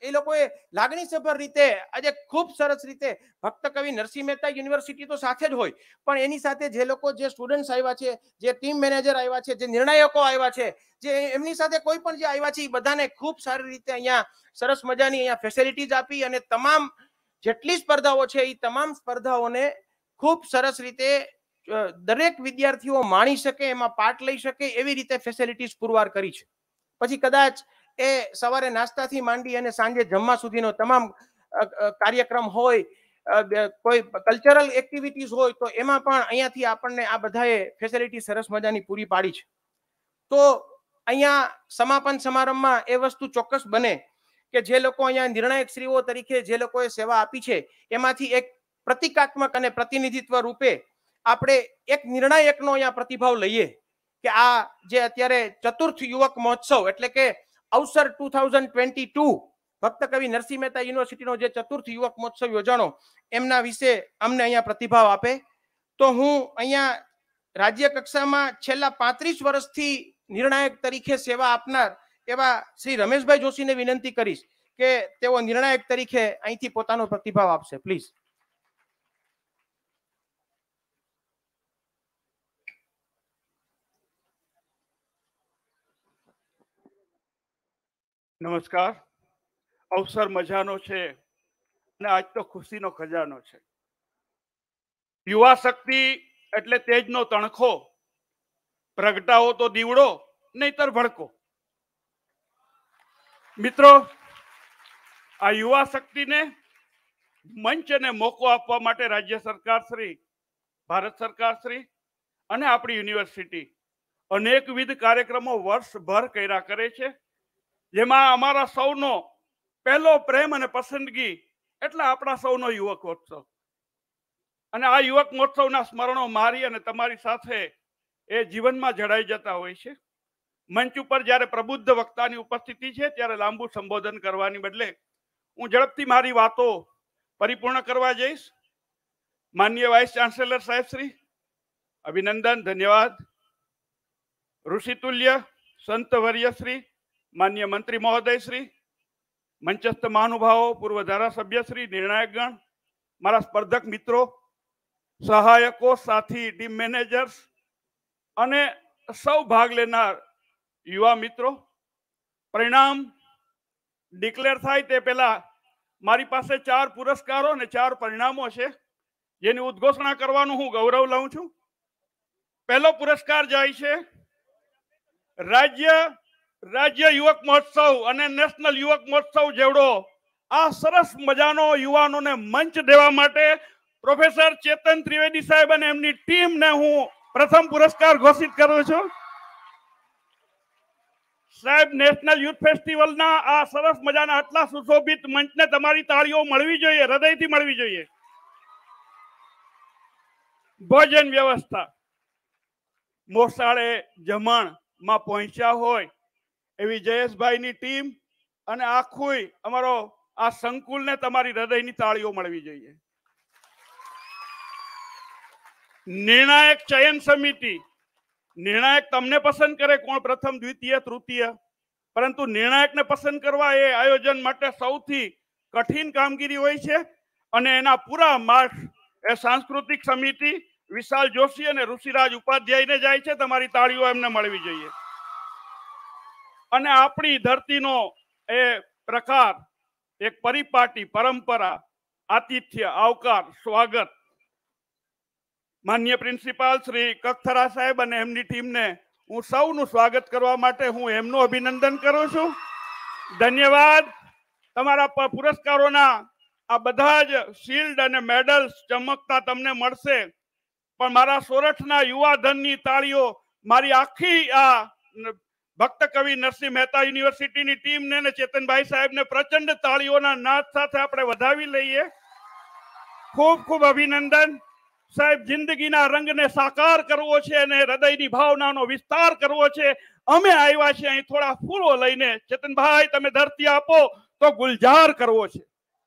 એ લોકોએ લાગણીસભર રીતે આજે ખૂબ સરસ રીતે ભક્ત કવિ નરસિંહ મહેતા યુનિવર્સિટી તો સાથે જ હોય, પણ એની સાથે જે લોકો જે સ્ટુડન્ટ્સ આવ્યા છે, જે ટીમ મેનેજર આવ્યા છે, જે નિર્ણાયકો આવ્યા છે, જે એમની સાથે કોઈ પણ જે આવ્યા છે એ બધાને ખૂબ સારી રીતે અહીંયા સરસ મજાની અહીંયા ફેસિલિટીઝ આપી અને તમામ જેટલી સ્પર્ધાઓ છે એ તમામ સ્પર્ધાઓને ખૂબ સરસ રીતે દરેક વિદ્યાર્થીઓ માણી શકે, એમાં પાર્ટ લઈ શકે એવી રીતે ફેસિલિટીઝ પુરવાર કરી છે. પછી કદાચ એ સવારે નાસ્તાથી માંડી અને સાંજે જમવા સુધીનો તમામ કાર્યક્રમ હોય, કોઈ કલ્ચરલ એક્ટિવિટીઝ હોય તો એમાં પણ અહીંયાથી આપણને આ બધાએ ફેસિલિટી સરસ મજાની પૂરી પાડી છે. તો અહીંયા સમાપન સમારંભમાં એ વસ્તુ ચોક્કસ બને કે જે લોકો અહીંયા નિર્ણાયક શ્રીઓ તરીકે જે લોકોએ સેવા આપી છે એમાંથી એક પ્રતિકાત્મક અને પ્રતિનિધિત્વ રૂપે આપણે એક નિર્ણાયકનો અહીંયા પ્રતિભાવ લઈએ કે આ જે અત્યારે ચતુર્થ યુવક મહોત્સવ એટલે કે અવસર 2022 ભક્ત કવિ નરસિંહ મહેતા યુનિવર્સિટીનો જે ચતુર્થ યુવક મહોત્સવ યોજાણો એમના વિશે અમને અહીંયા પ્રતિભાવ આપે. તો હું અહીંયા રાજ્ય કક્ષામાં છેલ્લા 35 વર્ષથી નિર્ણાયક તરીકે સેવા આપનાર એવા શ્રી રમેશભાઈ જોશીને વિનંતી કરીશ કે તેઓ નિર્ણાયક તરીકે અહીંથી પોતાનો પ્રતિભાવ આપશે. પ્લીઝ. નમસ્કાર. અવસર મજાનો છે અને આજ તો ખુશીનો ખજાનો છે. યુવા શક્તિ એટલે તેજનો તણખો, પ્રગટાવો તો દીવડો નહીતર ભડકો. મિત્રો, આ યુવા શક્તિને મંચ અને મોકો આપવા માટે રાજ્ય સરકાર શ્રી, ભારત સરકાર શ્રી અને આપણી યુનિવર્સિટી અનેકવિધ કાર્યક્રમો વર્ષભર કર્યા કરે છે, જેમાં અમારા સૌનો પહેલો પ્રેમ અને પસંદગી એટલે આપણા સૌનો યુવક મહોત્સવ. અને આ યુવક મહોત્સવના સ્મરણો મારી અને તમારી સાથે એ જીવનમાં જડાઈ જતા હોય છે. મંચ ઉપર જ્યારે પ્રબુદ્ધ વક્તાની ઉપસ્થિતિ છે ત્યારે લાંબુ સંબોધન કરવાની બદલે હું ઝડપથી મારી વાતો પરિપૂર્ણ કરવા જઈશ. માનનીય વાઇસ ચાન્સેલર સાહેબ શ્રી, અભિનંદન, ધન્યવાદ. ઋષિતુલ્ય સંતવર્ય શ્રી, માન્ય મંત્રી મહોદય શ્રી, મંચસ્થ મહાનુભાવો, પૂર્વ ધારાસભ્ય શ્રી, નિર્ણાયકગણ, મારા સ્પર્ધક મિત્રો, સહાયકો, સાથી, ટીમ મેનેજર્સ અને સૌ ભાગ લેનાર યુવા મિત્રો, પરિણામ ડિક્લેર થાય તે પહેલા મારી પાસે 4 પુરસ્કારો અને 4 પરિણામો છે જેની ઉદ્ઘોષણા કરવાનું હું ગૌરવ લઉં છું. પહેલો પુરસ્કાર જાય છે રાજ્ય યુવક મહોત્સવ અને નેશનલ યુવક મહોત્સવ જેવડો આ સરસ મજાનો યુવાનોને મંચ દેવા માટે પ્રોફેસર ચેતન ત્રિવેદી સાહેબ અને એમની ટીમને હું પ્રથમ પુરસ્કાર ઘોષિત કરું છું. સાહેબ, નેશનલ યુથ ફેસ્ટિવલના આ સરસ મજાના આટલા સુશોભિત મંચને તમારી તાળીઓ મળવી જોઈએ, હૃદયથી મળવી જોઈએ. ભોજન વ્યવસ્થા મોસાળે જમણમાં પહોંચ્યા હોય એવી જયેશભાઈની ટીમ અને આખું અમારો આ સંકુલને તમારી હૃદયની તાળીઓ મળવી જોઈએ. નિર્ણાયક ચયન સમિતિ, નિર્ણાયક તમને પસંદ કરે કોણ પ્રથમ, દ્વિતીય, તૃતીય, પરંતુ નિર્ણાયકને પસંદ કરવા એ આયોજન માટે સૌથી કઠિન કામગીરી હોય છે અને એના પૂરા માર્ક્સ એ સાંસ્કૃતિક સમિતિ વિશાલ જોશી અને ઋષિરાજ ઉપાધ્યાયને જાય છે. તમારી તાળીઓ એમને મળવી જોઈએ. અને આપણી ધરતીનો એ પ્રકાર, એક પરિપાટી, પરંપરા, આતિથ્ય, આવકાર, સ્વાગત, માન્ય પ્રિન્સિપાલ શ્રી કખથરા સાહેબ અને એમની ટીમને હું સૌનું સ્વાગત કરવા માટે હું એમનું અભિનંદન કરું છું. ધન્યવાદ. તમારા પુરસ્કારોના આ બધા જ શિલ્ડ અને મેડલ્સ ચમકતા તમને મળશે, પણ મારા સોરઠના યુવા ધનની તાળીઓ મારી આખી આ ભક્ત કવિ નરસિંહ મહેતા યુનિવર્સિટીની ટીમને અને ચેતનભાઈ સાહેબને પ્રચંડ તાળીઓના નાદ સાથે આપણે વધાવી લઈએ. ખૂબ ખૂબ અભિનંદન. સાહેબ, જિંદગીના રંગને સાકાર કરવો છે અને હૃદયની ભાવનાનો વિસ્તાર કરવો છે. અમે આવ્યા છીએ અહીં થોડા ફૂલો લઈને. ચેતનભાઈ, તમે ધરતી આપો તો ગુલજાર કરવો છે.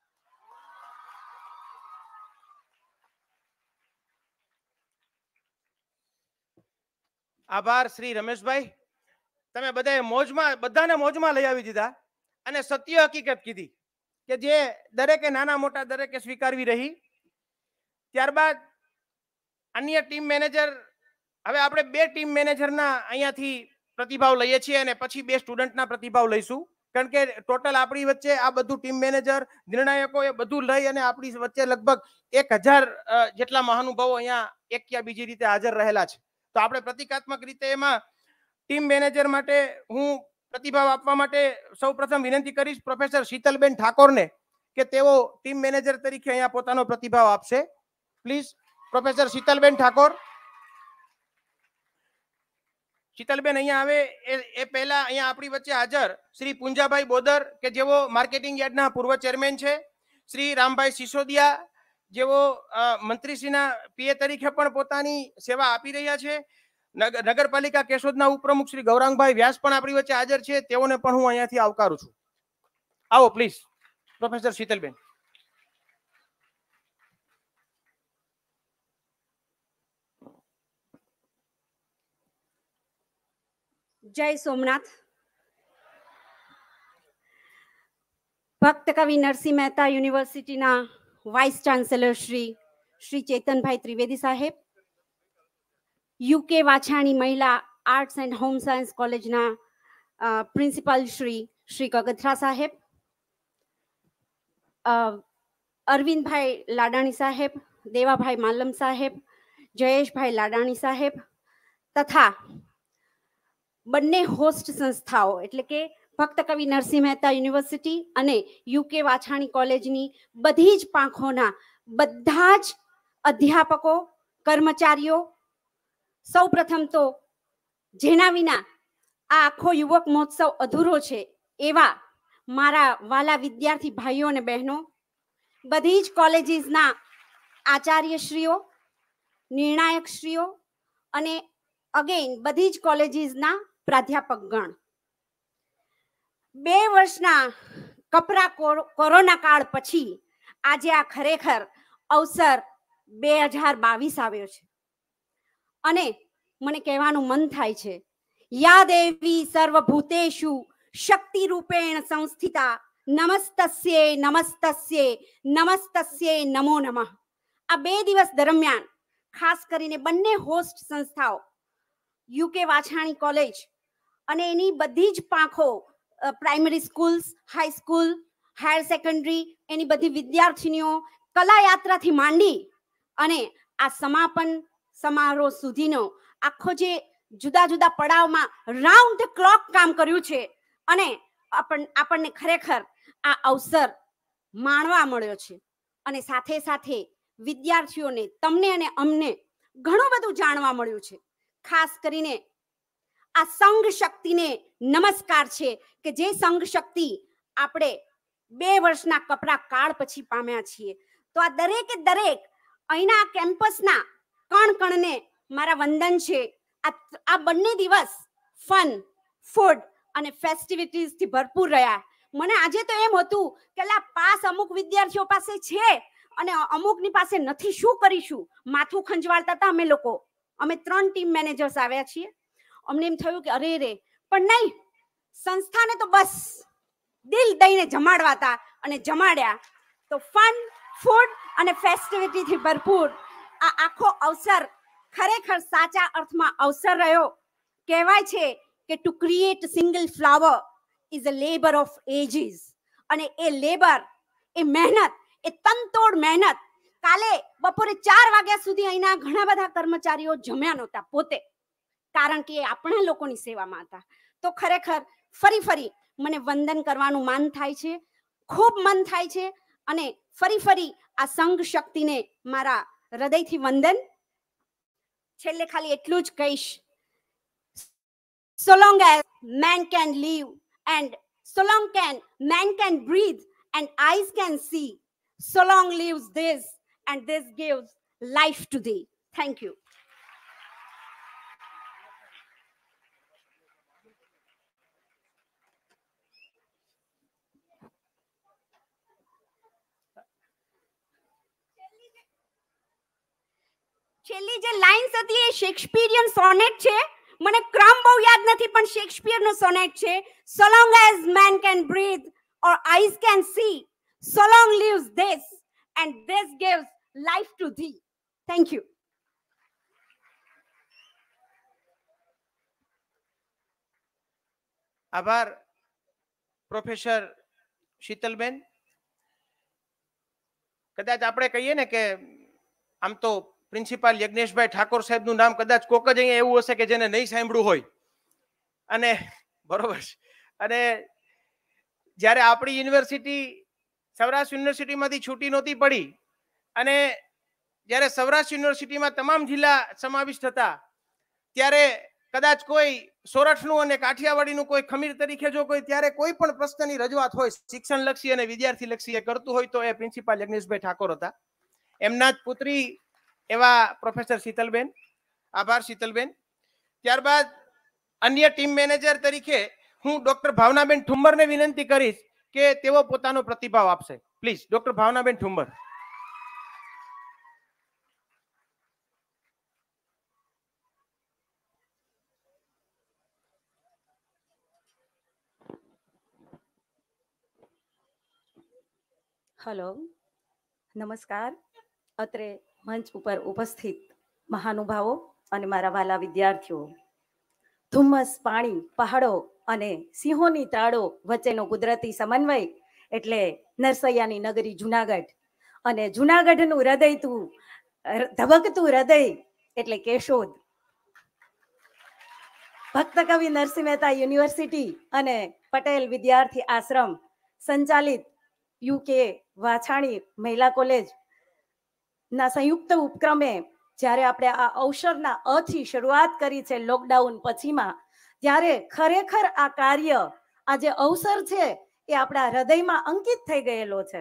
આભાર શ્રી રમેશભાઈ. તમે બધાને મોજમાં લઈ આવી દીધા અને સત્ય હકીકત કીધી કે જે દરેકે નાના મોટા દરેકે સ્વીકારવી રહી. ત્યારબાદ અન્ય ટીમ મેનેજર, હવે આપણે 2 ટીમ મેનેજરના અહીંયાથી પ્રતિભાવ લઈએ છીએ અને પછી 2 સ્ટુડન્ટના પ્રતિભાવ લઈશું, કારણ કે ટોટલ આપણી વચ્ચે આ બધું ટીમ મેનેજર નિર્ણાયકો એ બધું લઈ અને આપણી વચ્ચે લગભગ 1000 જેટલા મહાનુભાવો અહીંયા એક યા બીજી રીતે હાજર રહેલા છે. તો આપણે પ્રતિકાત્મક રીતે એમાં ટીમ મેનેજર માટે હું પ્રતિભાવ આપવા માટે સૌપ્રથમ વિનંતી કરીશ પ્રોફેસર શીતલબેન ઠાકોરને કે તેઓ ટીમ મેનેજર તરીકે અહીંયા પોતાનો પ્રતિભાવ આપશે. Please professor Shitalben Thakor. શીતલબેન અહીંયા આવે એ પહેલા અહીંયા આપણી વચ્ચે હાજર શ્રી પુંજાભાઈ બોદર કે જેઓ માર્કેટિંગ યાર્ડના પૂર્વ ચેરમેન છે, શ્રી રામભાઈ સિસોદિયા જેઓ મંત્રીશ્રીના પીએ તરીકે પણ પોતાની સેવા આપી રહ્યા છે, નગરપાલિકા કેશોદના ઉપપ્રમુખ શ્રી ગૌરાંગભાઈ વ્યાસ પણ આપણી વચ્ચે હાજર છે, તેઓને પણ હું અહીંયાથી આવકારું છું. આવો પ્લીઝ પ્રોફેસર શીતલબેન. જય સોમનાથ. ભક્ત કવિ નરસિંહ મહેતા યુનિવર્સિટીના વાઇસ ચાન્સેલર શ્રી ચેતનભાઈ ત્રિવેદી સાહેબ, યુકે વાછાણી મહિલા આર્ટ્સ એન્ડ હોમ સાયન્સ કોલેજના પ્રિન્સિપાલ શ્રી કગથરા સાહેબ, અરવિંદભાઈ લાડાણી સાહેબ, દેવાભાઈ માલમ સાહેબ, જયેશભાઈ લાડાણી સાહેબ તથા બંને હોસ્ટ સંસ્થાઓ એટલે કે ભક્ત કવિ નરસિંહ મહેતા યુનિવર્સિટી અને યુકે વાછાણી કોલેજની બધી જ પાંખોના બધા જ અધ્યાપકો, કર્મચારીઓ, સૌ પ્રથમ તો જેના વિના આ આખો યુવક મહોત્સવ અધૂરો છે એવા મારા વાલા વિદ્યાર્થી ભાઈઓ અને બહેનો, બધી જ કોલેજીસના આચાર્યશ્રીઓ, નિર્ણાયકશ્રીઓ અને અગેન બધી જ કોલેજીસના પ્રાધ્યાપકગણ. 2 વર્ષના કપરા કોરોના કાળ પછી આજે આ ખરેખર અવસર 2022 આવ્યો છે અને મને કહેવાનું મન થાય છે, યા દેવી સર્વભૂતેષુ શક્તિ રૂપેણ સંસ્થિતા નમસ્તસ્યે નમસ્તસ્યે નમસ્તસ્યે નમો નમઃ. આ 2 દિવસ દરમિયાન ખાસ કરીને બંને હોસ્ટ સંસ્થાઓ યુકે વાછાણી કોલેજ અને એની બધી જ પાંખો, primary schools, high school, higher secondary, એની બધી વિદ્યાર્થીનીઓ કલા યાત્રાથી માંડી અને આ સમાપન સમારોહ સુધીનો આખો જે જુદા જુદા પડાવમાં રાઉન્ડ ધ ક્લોક કામ કર્યું છે અને આપણને ખરેખર આ અવસર માણવા મળ્યો છે અને સાથે સાથે વિદ્યાર્થીઓને, તમને અને અમને ઘણું બધું જાણવા મળ્યું છે. ખાસ કરીને આ સંઘ શક્તિને નમસ્કાર છે કે જે સંઘ શક્તિ આપણે 2 વર્ષના કપરા કાળ પછી પામ્યા છીએ. તો આ દરેકે દરેક અહીંના કેમ્પસના કણ કણને મારા વંદન છે. આ બંને દિવસ ફન, ફૂડ અને ફેસ્ટિવિટીઝથી ભરપૂર રહ્યા. મને આજે તો એમ હતું કે પાસ અમુક વિદ્યાર્થીઓ પાસે છે અને અમુકની પાસે નથી, શું કરીશું? માથું ખંજવાળતા હતા અમે લોકો. અમે 3 ટીમ મેનેજર્સ આવ્યા છીએ. અમને એમ થયું કે અરે રે, પણ નહીં, સંસ્થાને તો બસ દિલ દઈને જમાડવા હતા અને જમાડ્યા. તો ફન, ફૂડ અને ફેસ્ટિવિટીથી ભરપૂર આ આખો અવસર ખરેખર સાચા અર્થમાં અવસર રહ્યો. કહેવાય છે કે to create single flower is a labour of ages. અને એ લેબર, એ મહેનત, એ તનતોડ મહેનત, કાલે બપોરે 4 વાગ્યા સુધી અહીંના ઘણા બધા કર્મચારીઓ જમ્યા નહોતા પોતે, કારણ કે એ આપણા લોકોની સેવામાં હતા. તો ખરેખર ફરી મને વંદન કરવાનું મન થાય છે, ખૂબ મન થાય છે અને ફરી આ સંઘ શક્તિને મારા હૃદયથી વંદન. છેલ્લે ખાલી એટલું જ કહીશ, so long as man can live and so long man can breathe and eyes can see, so long lives this and this gives life to thee. Thank you. છેલ્લી જે લાઇન્સ હતી એ શેક્સપિયરિયન સોનેટ છે. મને ક્રમ બહુ યાદ નથી, પણ શેક્સપિયરનો સોનેટ છે. So long as man can breathe or eyes can see, So long lives this, and this gives life to thee. Thank you. આભાર પ્રોફેસર શીતલબેન. કદાચ આપણે કહીએ ને કે આમ તો પ્રિન્સિપાલ યજ્ઞેશભાઈ ઠાકોર સાહેબનું નામ કદાચ કોક જ અહીંયા એવું હશે કે જેને નહીં સાંભળ્યું હોય. અને બરોબર છે. અને જ્યારે આપણી યુનિવર્સિટી સૌરાષ્ટ્ર યુનિવર્સિટીમાંથી છૂટી નહોતી પડી અને જ્યારે સૌરાષ્ટ્ર યુનિવર્સિટીમાં તમામ જિલ્લા સમાવિષ્ટ હતા ત્યારે કદાચ કોઈ સોરઠનું અને કાઠિયાવાડીનું કોઈ ખમીર તરીકે જો કોઈ ત્યારે કોઈ પણ પ્રશ્નની રજૂઆત હોય શિક્ષણલક્ષી અને વિદ્યાર્થીલક્ષી એ કરતું હોય તો એ પ્રિન્સિપાલ યજ્ઞેશભાઈ ઠાકોર હતા. એમના જ પુત્રી એવા પ્રોફેસર શીતલબેન. આભાર શીતલબેન. ત્યારબાદ અન્ય ટીમ મેનેજર તરીકે હું ડોક્ટર ભાવનાબેન ઠુંબરને વિનંતી કરીશ કે તેઓ પોતાનો પ્રતિભાવ આપશે. Please doctor Bhavnaben Thumbar. Hello, નમસ્કાર. અત્રે મંચ ઉપર ઉપસ્થિત મહાનુભાવો અને મારા વાલા વિદ્યાર્થીઓ, ધુમ્મસ, પાણી, પહાડો અને સિંહોની ત્રાળો વચ્ચેનો કુદરતી સમન્વય એટલે નરસૈયાની નગરી જુનાગઢ. અને જુનાગઢનું હૃદય તું ધબકતું હૃદય એટલે કેશોદ. ભક્ત કવિ નરસિંહ મહેતા યુનિવર્સિટી અને પટેલ વિદ્યાર્થી આશ્રમ સંચાલિત યુકે વાછાણી મહિલા કોલેજ ના સંયુક્ત ઉપક્રમે જ્યારે આપણે આ અવસરના અથી શરૂઆત કરી છે લોકડાઉન પછીમાં, ત્યારે ખરેખર આ કાર્ય, આ જે અવસર છે એ આપણા હૃદયમાં અંકિત થઈ ગયેલો છે.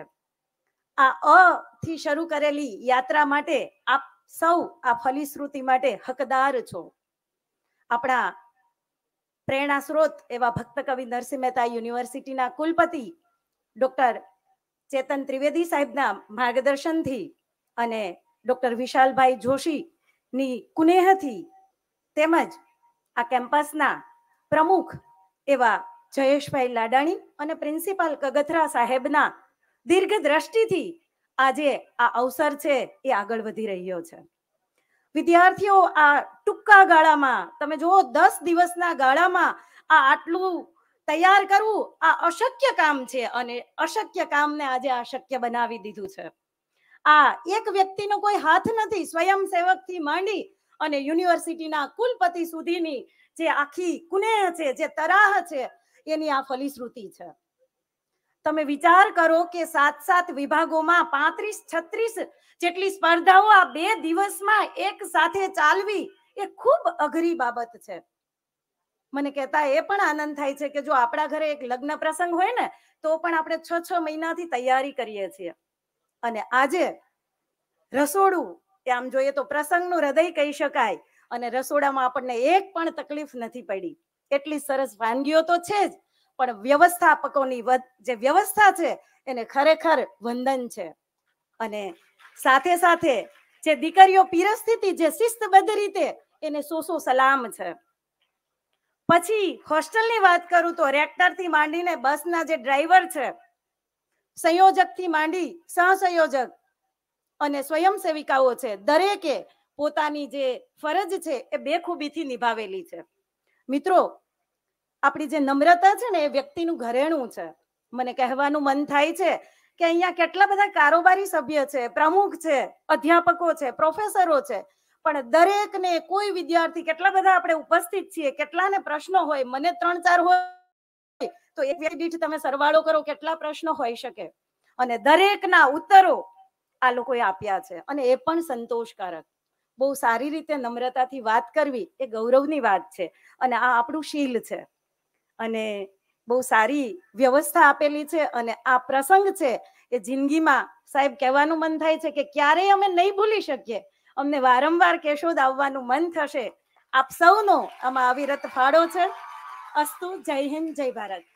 આ અથી શરૂ કરેલી યાત્રા માટે આપ સૌ આ ફલીશ્રુતિ માટે હકદાર છો. આપણા પ્રેરણા સ્ત્રોત એવા ભક્ત કવિ નરસિંહ મહેતા યુનિવર્સિટીના કુલપતિ ડોક્ટર ચેતન ત્રિવેદી સાહેબના માર્ગદર્શનથી અને ડોક્ટર વિશાલભાઈ જોશીની કુનેહથી તેમજ આ કેમ્પસના પ્રમુખ એવા જયેશભાઈ લાડાણી અને પ્રિન્સિપાલ કગથરા સાહેબના દીર્ઘ દ્રષ્ટિથી આજે આ અવસર છે એ આગળ વધી રહ્યો છે. વિદ્યાર્થીઓ, આ ટૂંકા ગાળામાં તમે જુઓ 10 દિવસના ગાળામાં આ આટલું તૈયાર કરવું આ અશક્ય કામ છે અને અશક્ય કામને આજે આ શક્ય બનાવી દીધું છે. આ એક વ્યક્તિનો કોઈ હાથ નથી. સ્વયંસેવકથી માંડી અને યુનિવર્સિટીના કુલપતિ સુધીની જે આખી કુનેહ છે, જે તરાહ છે, એની આ ફલીશ્રુતિ છે. તમે વિચાર કરો કે 7 વિભાગોમાં 35-36 જેટલી સ્પર્ધાઓ આ 2 દિવસમાં એક સાથે ચાલવી એ ખૂબ અઘરી બાબત છે. મને કહેતા એ પણ આનંદ થાય છે કે જો આપણા ઘરે એક લગ્ન પ્રસંગ હોય ને તો પણ આપણે 6 મહિનાથી તૈયારી કરીએ છીએ. અને આજે રસોડું એ આમ જોઈએ તો પ્રસંગનું હૃદય કહી શકાય. અને રસોડામાં આપણને એક પણ તકલીફ નથી પડી. એટલી સરસ વાનગીઓ તો છે જ, પણ વ્યવસ્થાપકોની જે વ્યવસ્થા છે એને ખરેખર વંદન છે. અને સાથે સાથે જે દીકરીઓ પીરસતી હતી જે શિસ્તબદ્ધ રીતે, એને સો સલામ છે. પછી હોસ્ટેલની વાત કરું તો રેક્ટરથી માંડીને બસના જે ડ્રાઈવર છે, સંયોજકથી માંડી સહસંયોજક અને સ્વયંસેવિકાઓ છે, દરેકે પોતાની જે ફરજ છે એ બેખૂબીથી નિભાવેલી છે. મિત્રો, આપણી જે નમ્રતા છે ને એ વ્યક્તિનું ઘરેણું છે. મને કહેવાનું મન થાય છે કે અહીંયા કેટલા બધા કારોબારી સભ્ય છે, પ્રમુખ છે, અધ્યાપકો છે, પ્રોફેસરો છે, પણ દરેકને કોઈ વિદ્યાર્થી, કેટલા બધા આપણે ઉપસ્થિત છીએ, કેટલાને પ્રશ્નો હોય, મને 3-4 હોય તો એક વ્યક્તિ દીઠ તમે સરવાળો કરો કેટલા પ્રશ્નો હોઈ શકે. અને દરેકના ઉત્તરો આ લોકોએ આપ્યા છે અને એ પણ સંતોષકારક. બહુ સારી રીતે નમ્રતાથી વાત કરવી એ ગૌરવની વાત છે અને આ આપણું શીલ છે. અને બહુ સારી વ્યવસ્થા આપેલી છે અને આ પ્રસંગ છે એ જિંદગીમાં સાહેબ કહેવાનું મન થાય છે કે ક્યારેય અમે નહીં ભૂલી શકીએ. અમને વારંવાર કેશોદ આવવાનું મન થશે. આપ સૌનો આમાં અવિરત ફાળો છે. અસ્તુ. જય હિન્દ, જય ભારત.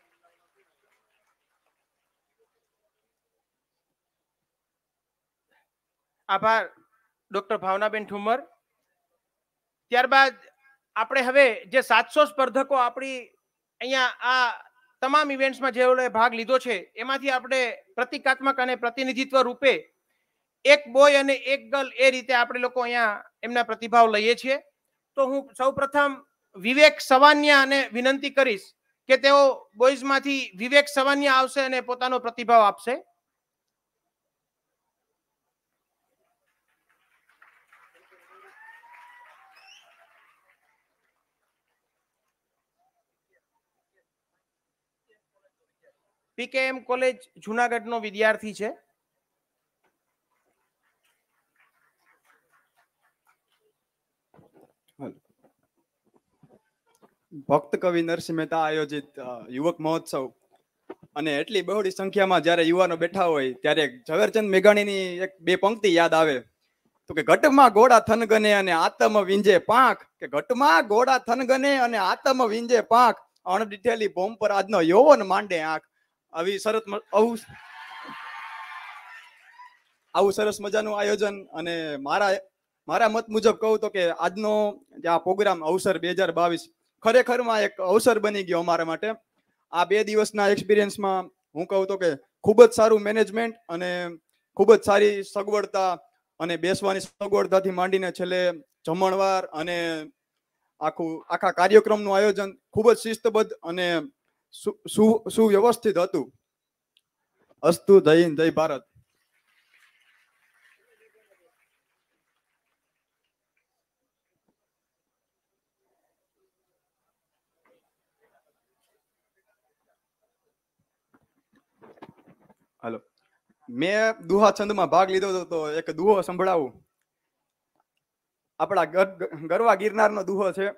આભાર ડોક્ટર ભાવનાબેન ઠુમર. ત્યારબાદ આપણે હવે જે 700 સ્પર્ધકો આપણી અહીંયા આ તમામ ઇવેન્ટ્સમાં જેઓએ ભાગ લીધો છે એમાંથી આપણે પ્રતિકાત્મક અને પ્રતિનિધિત્વ રૂપે એક બોય અને એક ગર્લ એ રીતે આપણે લોકો અહીંયા એમના પ્રતિભાવ લઈએ છીએ. તો હું સૌપ્રથમ વિવેક સવાનિયાને વિનંતી કરીશ કે તેઓ બોયઝમાંથી વિવેક સવાનિયા આવશે અને પોતાનો પ્રતિભાવ આપશે. પીકેએમ કોલેજ જુનાગઢનો વિદ્યાર્થી છે. ભક્ત કવિ નરસિંહ મહેતા આયોજિત યુવક મહોત્સવ અને એટલી બહોળી સંખ્યામાં જ્યારે યુવાનો બેઠા હોય ત્યારે ઝવેરચંદ મેઘાણીની એક બે પંક્તિ યાદ આવે તો કે ઘટમાં ઘોડા થનગને અને આતમ વિંજે પાંખ, કે ઘટમાં ઘોડા થનગને અને આતમ વિંજે પાંખ, અણડીઠેલી ભોમ પર આજનો યૌવન માંડે આંખ. આવી સરસ આવું સરસ મજાનું આયોજન. અને મારા મત મુજબ કહું તો કે આજનો આ પ્રોગ્રામ અવસર 2022 ખરેખરમાં એક અવસર બની ગયો અમારા માટે. આ 2 દિવસના એક્સપિરિયન્સમાં હું કહું તો કે ખૂબ જ સારું મેનેજમેન્ટ અને ખૂબ જ સારી સગવડતા અને બેસવાની સગવડતાથી માંડીને છેલ્લે જમણવાર અને આખા કાર્યક્રમનું આયોજન ખૂબ જ શિસ્તબદ્ધ અને સુવ્યવસ્થિત હતું. અસ્તુ. જય હિન્દ, જય ભારત. હાલો, મેં દુહા છંદમાં ભાગ લીધો હતો તો એક દુહો સંભળાવું. આપણા ગરવા ગિરનારનો દુહો છે.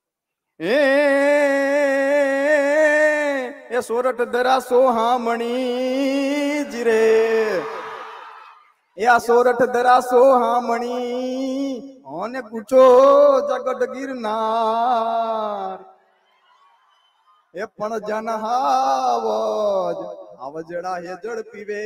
એ સોરઠ દરા સોહામણી જીરે, એ આ સોરઠ દરા સોહામણી અને પૂછો જગત ગિરનાર, એ પણ જન હાવજ આવજડા હે જળ પીવે.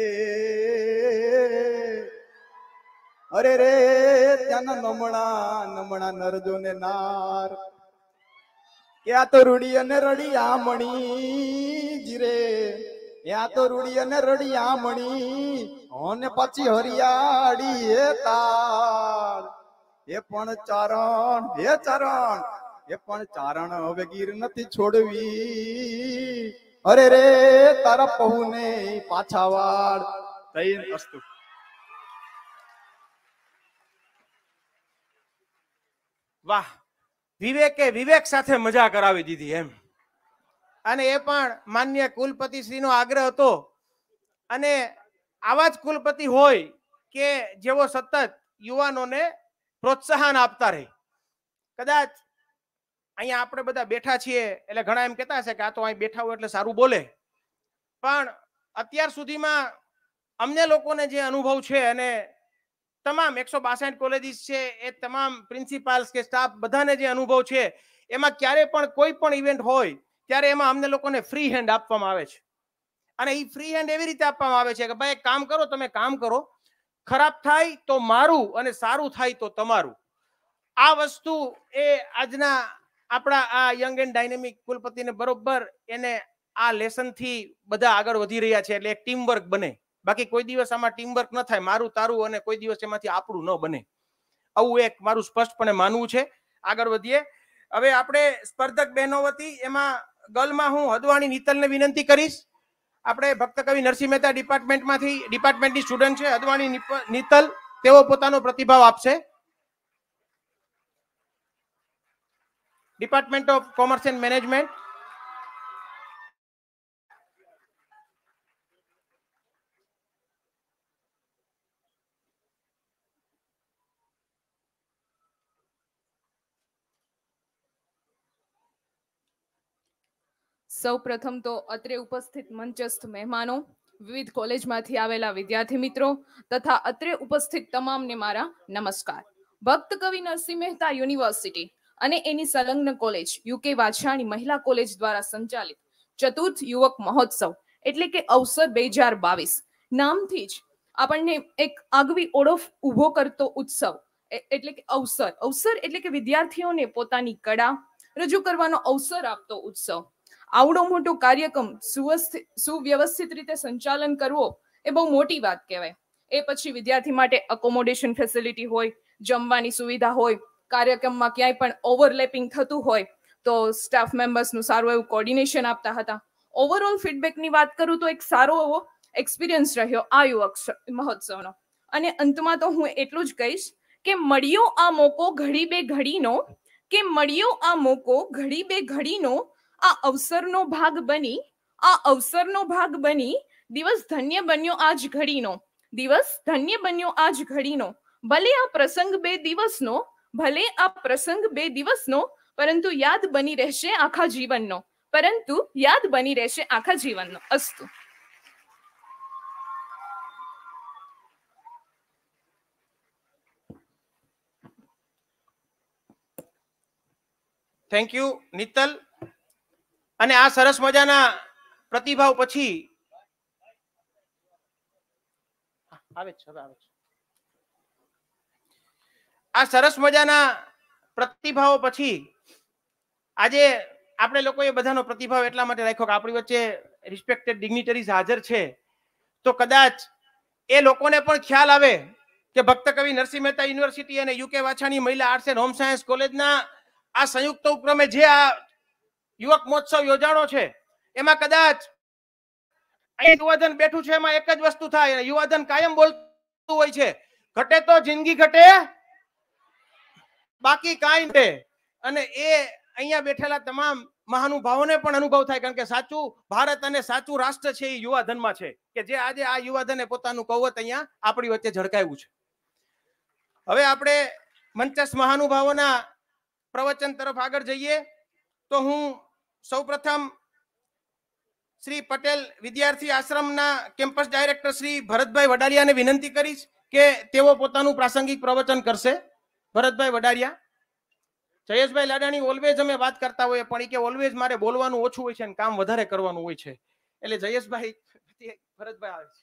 અરે રે ત્યાંના નમણા નરજો ને નાર, ક્યાં તો રૂડી અને રડી આમણી જીરે, ત્યાં તો રૂડી અને રડી આમણી અને પછી હરિયાળી એ તાળ, એ પણ ચારણ હે ચારણ, એ પણ ચારણ હવે ગીર નથી છોડવી. અરે રે તારા પહુને પાછા વાળ. જય અસ્તુ. વાહ, વિવેકે વિવેક સાથે મજા કરાવી દીધી એમ. અને એ પણ માન્ય કુલપતિ શ્રીનો આગ્રહ હતો. અને આવા જ કુલપતિ હોય કે જેવો સતત યુવાનોને પ્રોત્સાહન આપતા રહે. કદાચ અહીંયા આપણે બધા બેઠા છીએ એટલે ઘણા એમ કહેતા હશે કે આ તો અહીં બેઠા હોય એટલે સારું બોલે, પણ અત્યાર સુધીમાં અમને લોકોને જે અનુભવ છે અને તમામ 162 કોલેજીસ છે એ તમામ પ્રિન્સિપાલ્સ કે સ્ટાફ બધાને જે અનુભવ છે એમાં ક્યારે પણ કોઈ પણ ઇવેન્ટ હોય ત્યારે એમાં અમને લોકોને ફ્રી હેન્ડ આપવામાં આવે છે. અને એ ફ્રી હેન્ડ એવી રીતે આપવામાં આવે છે કે ભાઈ કામ કરો, તમે કામ કરો, ખરાબ થાય તો મારું અને સારું થાય તો તમારું. આ વસ્તુ એ આજના આપણા આ યંગ એન્ડ ડાયનેમિક કુલપતિને બરોબર એને આ લેસનથી બધા આગળ વધી રહ્યા છે. એટલે એક ટીમ વર્ક બને. બાકી કોઈ દિવસ આમાં ટીમ વર્ક ન થાય, મારું તારું અને કોઈ દિવસ એમાંથી આપણું ન બને. આવું એક મારું સ્પષ્ટપણે માનવું છે. આગળ વધીએ. હવે આપણે સ્પર્ધક બહેનો વતી એમાં ગર્લમાં હું હદવાણી નીતલને વિનંતી કરીશ. આપણે ભક્ત કવિ નરસિંહ મહેતા ડિપાર્ટમેન્ટની સ્ટુડન્ટ છે હદવાણી નીતલ, તેઓ પોતાનો પ્રતિભાવ આપશે. Department of commerce and management. સૌ પ્રથમ તો અત્રે ઉપસ્થિત મંચસ્થ મહેમાનો, વિવિધ કોલેજમાંથી આવેલા વિદ્યાર્થી મિત્રો તથા અત્રે ઉપસ્થિત તમામને મારા નમસ્કાર. ભક્ત કવિ નરસિંહ મહેતા યુનિવર્સિટી અને એની સંલગ્ન કોલેજ યુકે વાછાણી મહિલા કોલેજ દ્વારા સંચાલિત ચતુર્થ યુવક મહોત્સવ એટલે કે અવસર 2022 નામથી જ આપણને એક આગવી ઓળખ ઊભો કરતો ઉત્સવ એટલે કે અવસર એટલે કે વિદ્યાર્થીઓને પોતાની કળા રજૂ કરવાનો અવસર આપતો ઉત્સવ. આવડો મોટો કાર્યક્રમ સુવ્યવસ્થિત રીતે સંચાલન કરવો એ બહુ મોટી વાત કહેવાય. એ પછી વિદ્યાર્થી માટે અકોમોડેશન ફેસિલિટી હોય, જમવાની સુવિધા હોય, કાર્યક્રમમાં ક્યાંય પણ ઓવરલેપિંગ થતું હોય તો સ્ટાફ મેમ્બર્સનું સારું એવું કોર્ડિનેશન આપતા હતા. ઓવરઓલ ફીડબેકની વાત કરું તો એક સારો એવો એક્સપિરિયન્સ રહ્યો આ યુવક મહોત્સવનો. અને અંતમાં તો હું એટલું જ કહીશ કે મળ્યો આ મોકો ઘડી બે ઘડીનો, કે મળ્યો આ મોકો ઘડી બે ઘડીનો, આ અવસરનો ભાગ બની, આ અવસરનો ભાગ બની, દિવસ ધન્ય બન્યો આજ ઘડીનો, દિવસ ધન્ય બન્યો આજ ઘડીનો. ભલે આ પ્રસંગ બે દિવસનો, ભલે આ પ્રસંગ બે દિવસનો, પરંતુ યાદ બની રહેશે આખા જીવનનો, પરંતુ યાદ બની રહેશે આખા જીવનનો. અસ્તુ. Thank you Nital. અને આ સરસ મજાના પ્રતિભાવ પછી આવે છે, આવે છે. આ સરસ મજાના પ્રતિભાવો પછી આજે આપણે લોકોએ બધાનો પ્રતિભાવ એટલા માટે રાખ્યો કે આપણી વચ્ચે રિસ્પેક્ટેડ ડિગ્નિટરીઝ હાજર છે, તો કદાચ એ લોકોને પણ ખ્યાલ આવે કે ભક્ત કવિ નરસિંહ મહેતા યુનિવર્સિટી અને યુકે વાછાણી મહિલા આર્ટ્સ એન્ડ હોમ સાયન્સ કોલેજના આ સંયુક્ત ઉપક્રમે જે આ યુવક મહોત્સવ યોજાણો છે, એમાં કદાચ અહીં યુવાધન બેઠું છે, એમાં એક જ વસ્તુ થાય, યુવાધન કાયમ બોલતું હોય છે, ઘટે તો જિંદગી ઘટે, બાકી કાંઈ નહીં. અને એ અહીંયા બેઠેલા તમામ મહાનુભાવોને પણ અનુભવ થાય, કારણ કે સાચું ભારત અને સાચું રાષ્ટ્ર છે એ યુવાધનમાં છે, કે જે આજે આ યુવાધને પોતાનું કવચ અહીંયા આપણી વચ્ચે ઝળકાવ્યું છે. હવે આપણે મંચસ્થ મહાનુભાવોના પ્રવચન તરફ આગળ જઈએ તો હું સૌપ્રથમ શ્રી પટેલ વિદ્યાર્થી આશ્રમના કેમ્પસ ડાયરેક્ટર શ્રી ભરતભાઈ વડારિયાને વિનંતી કરીશ કે તેઓ પોતાનું પ્રાસંગિક પ્રવચન કરશે. ભરતભાઈ વડારિયા. જયેશભાઈ લાડાણી ઓલવેઝ અમે વાત કરતા હોઈએ, પણ એ કે ઓલવેઝ મારે બોલવાનું ઓછું હોય છે અને કામ વધારે કરવાનું હોય છે, એટલે જયેશભાઈ ભરતભાઈ આવે છે.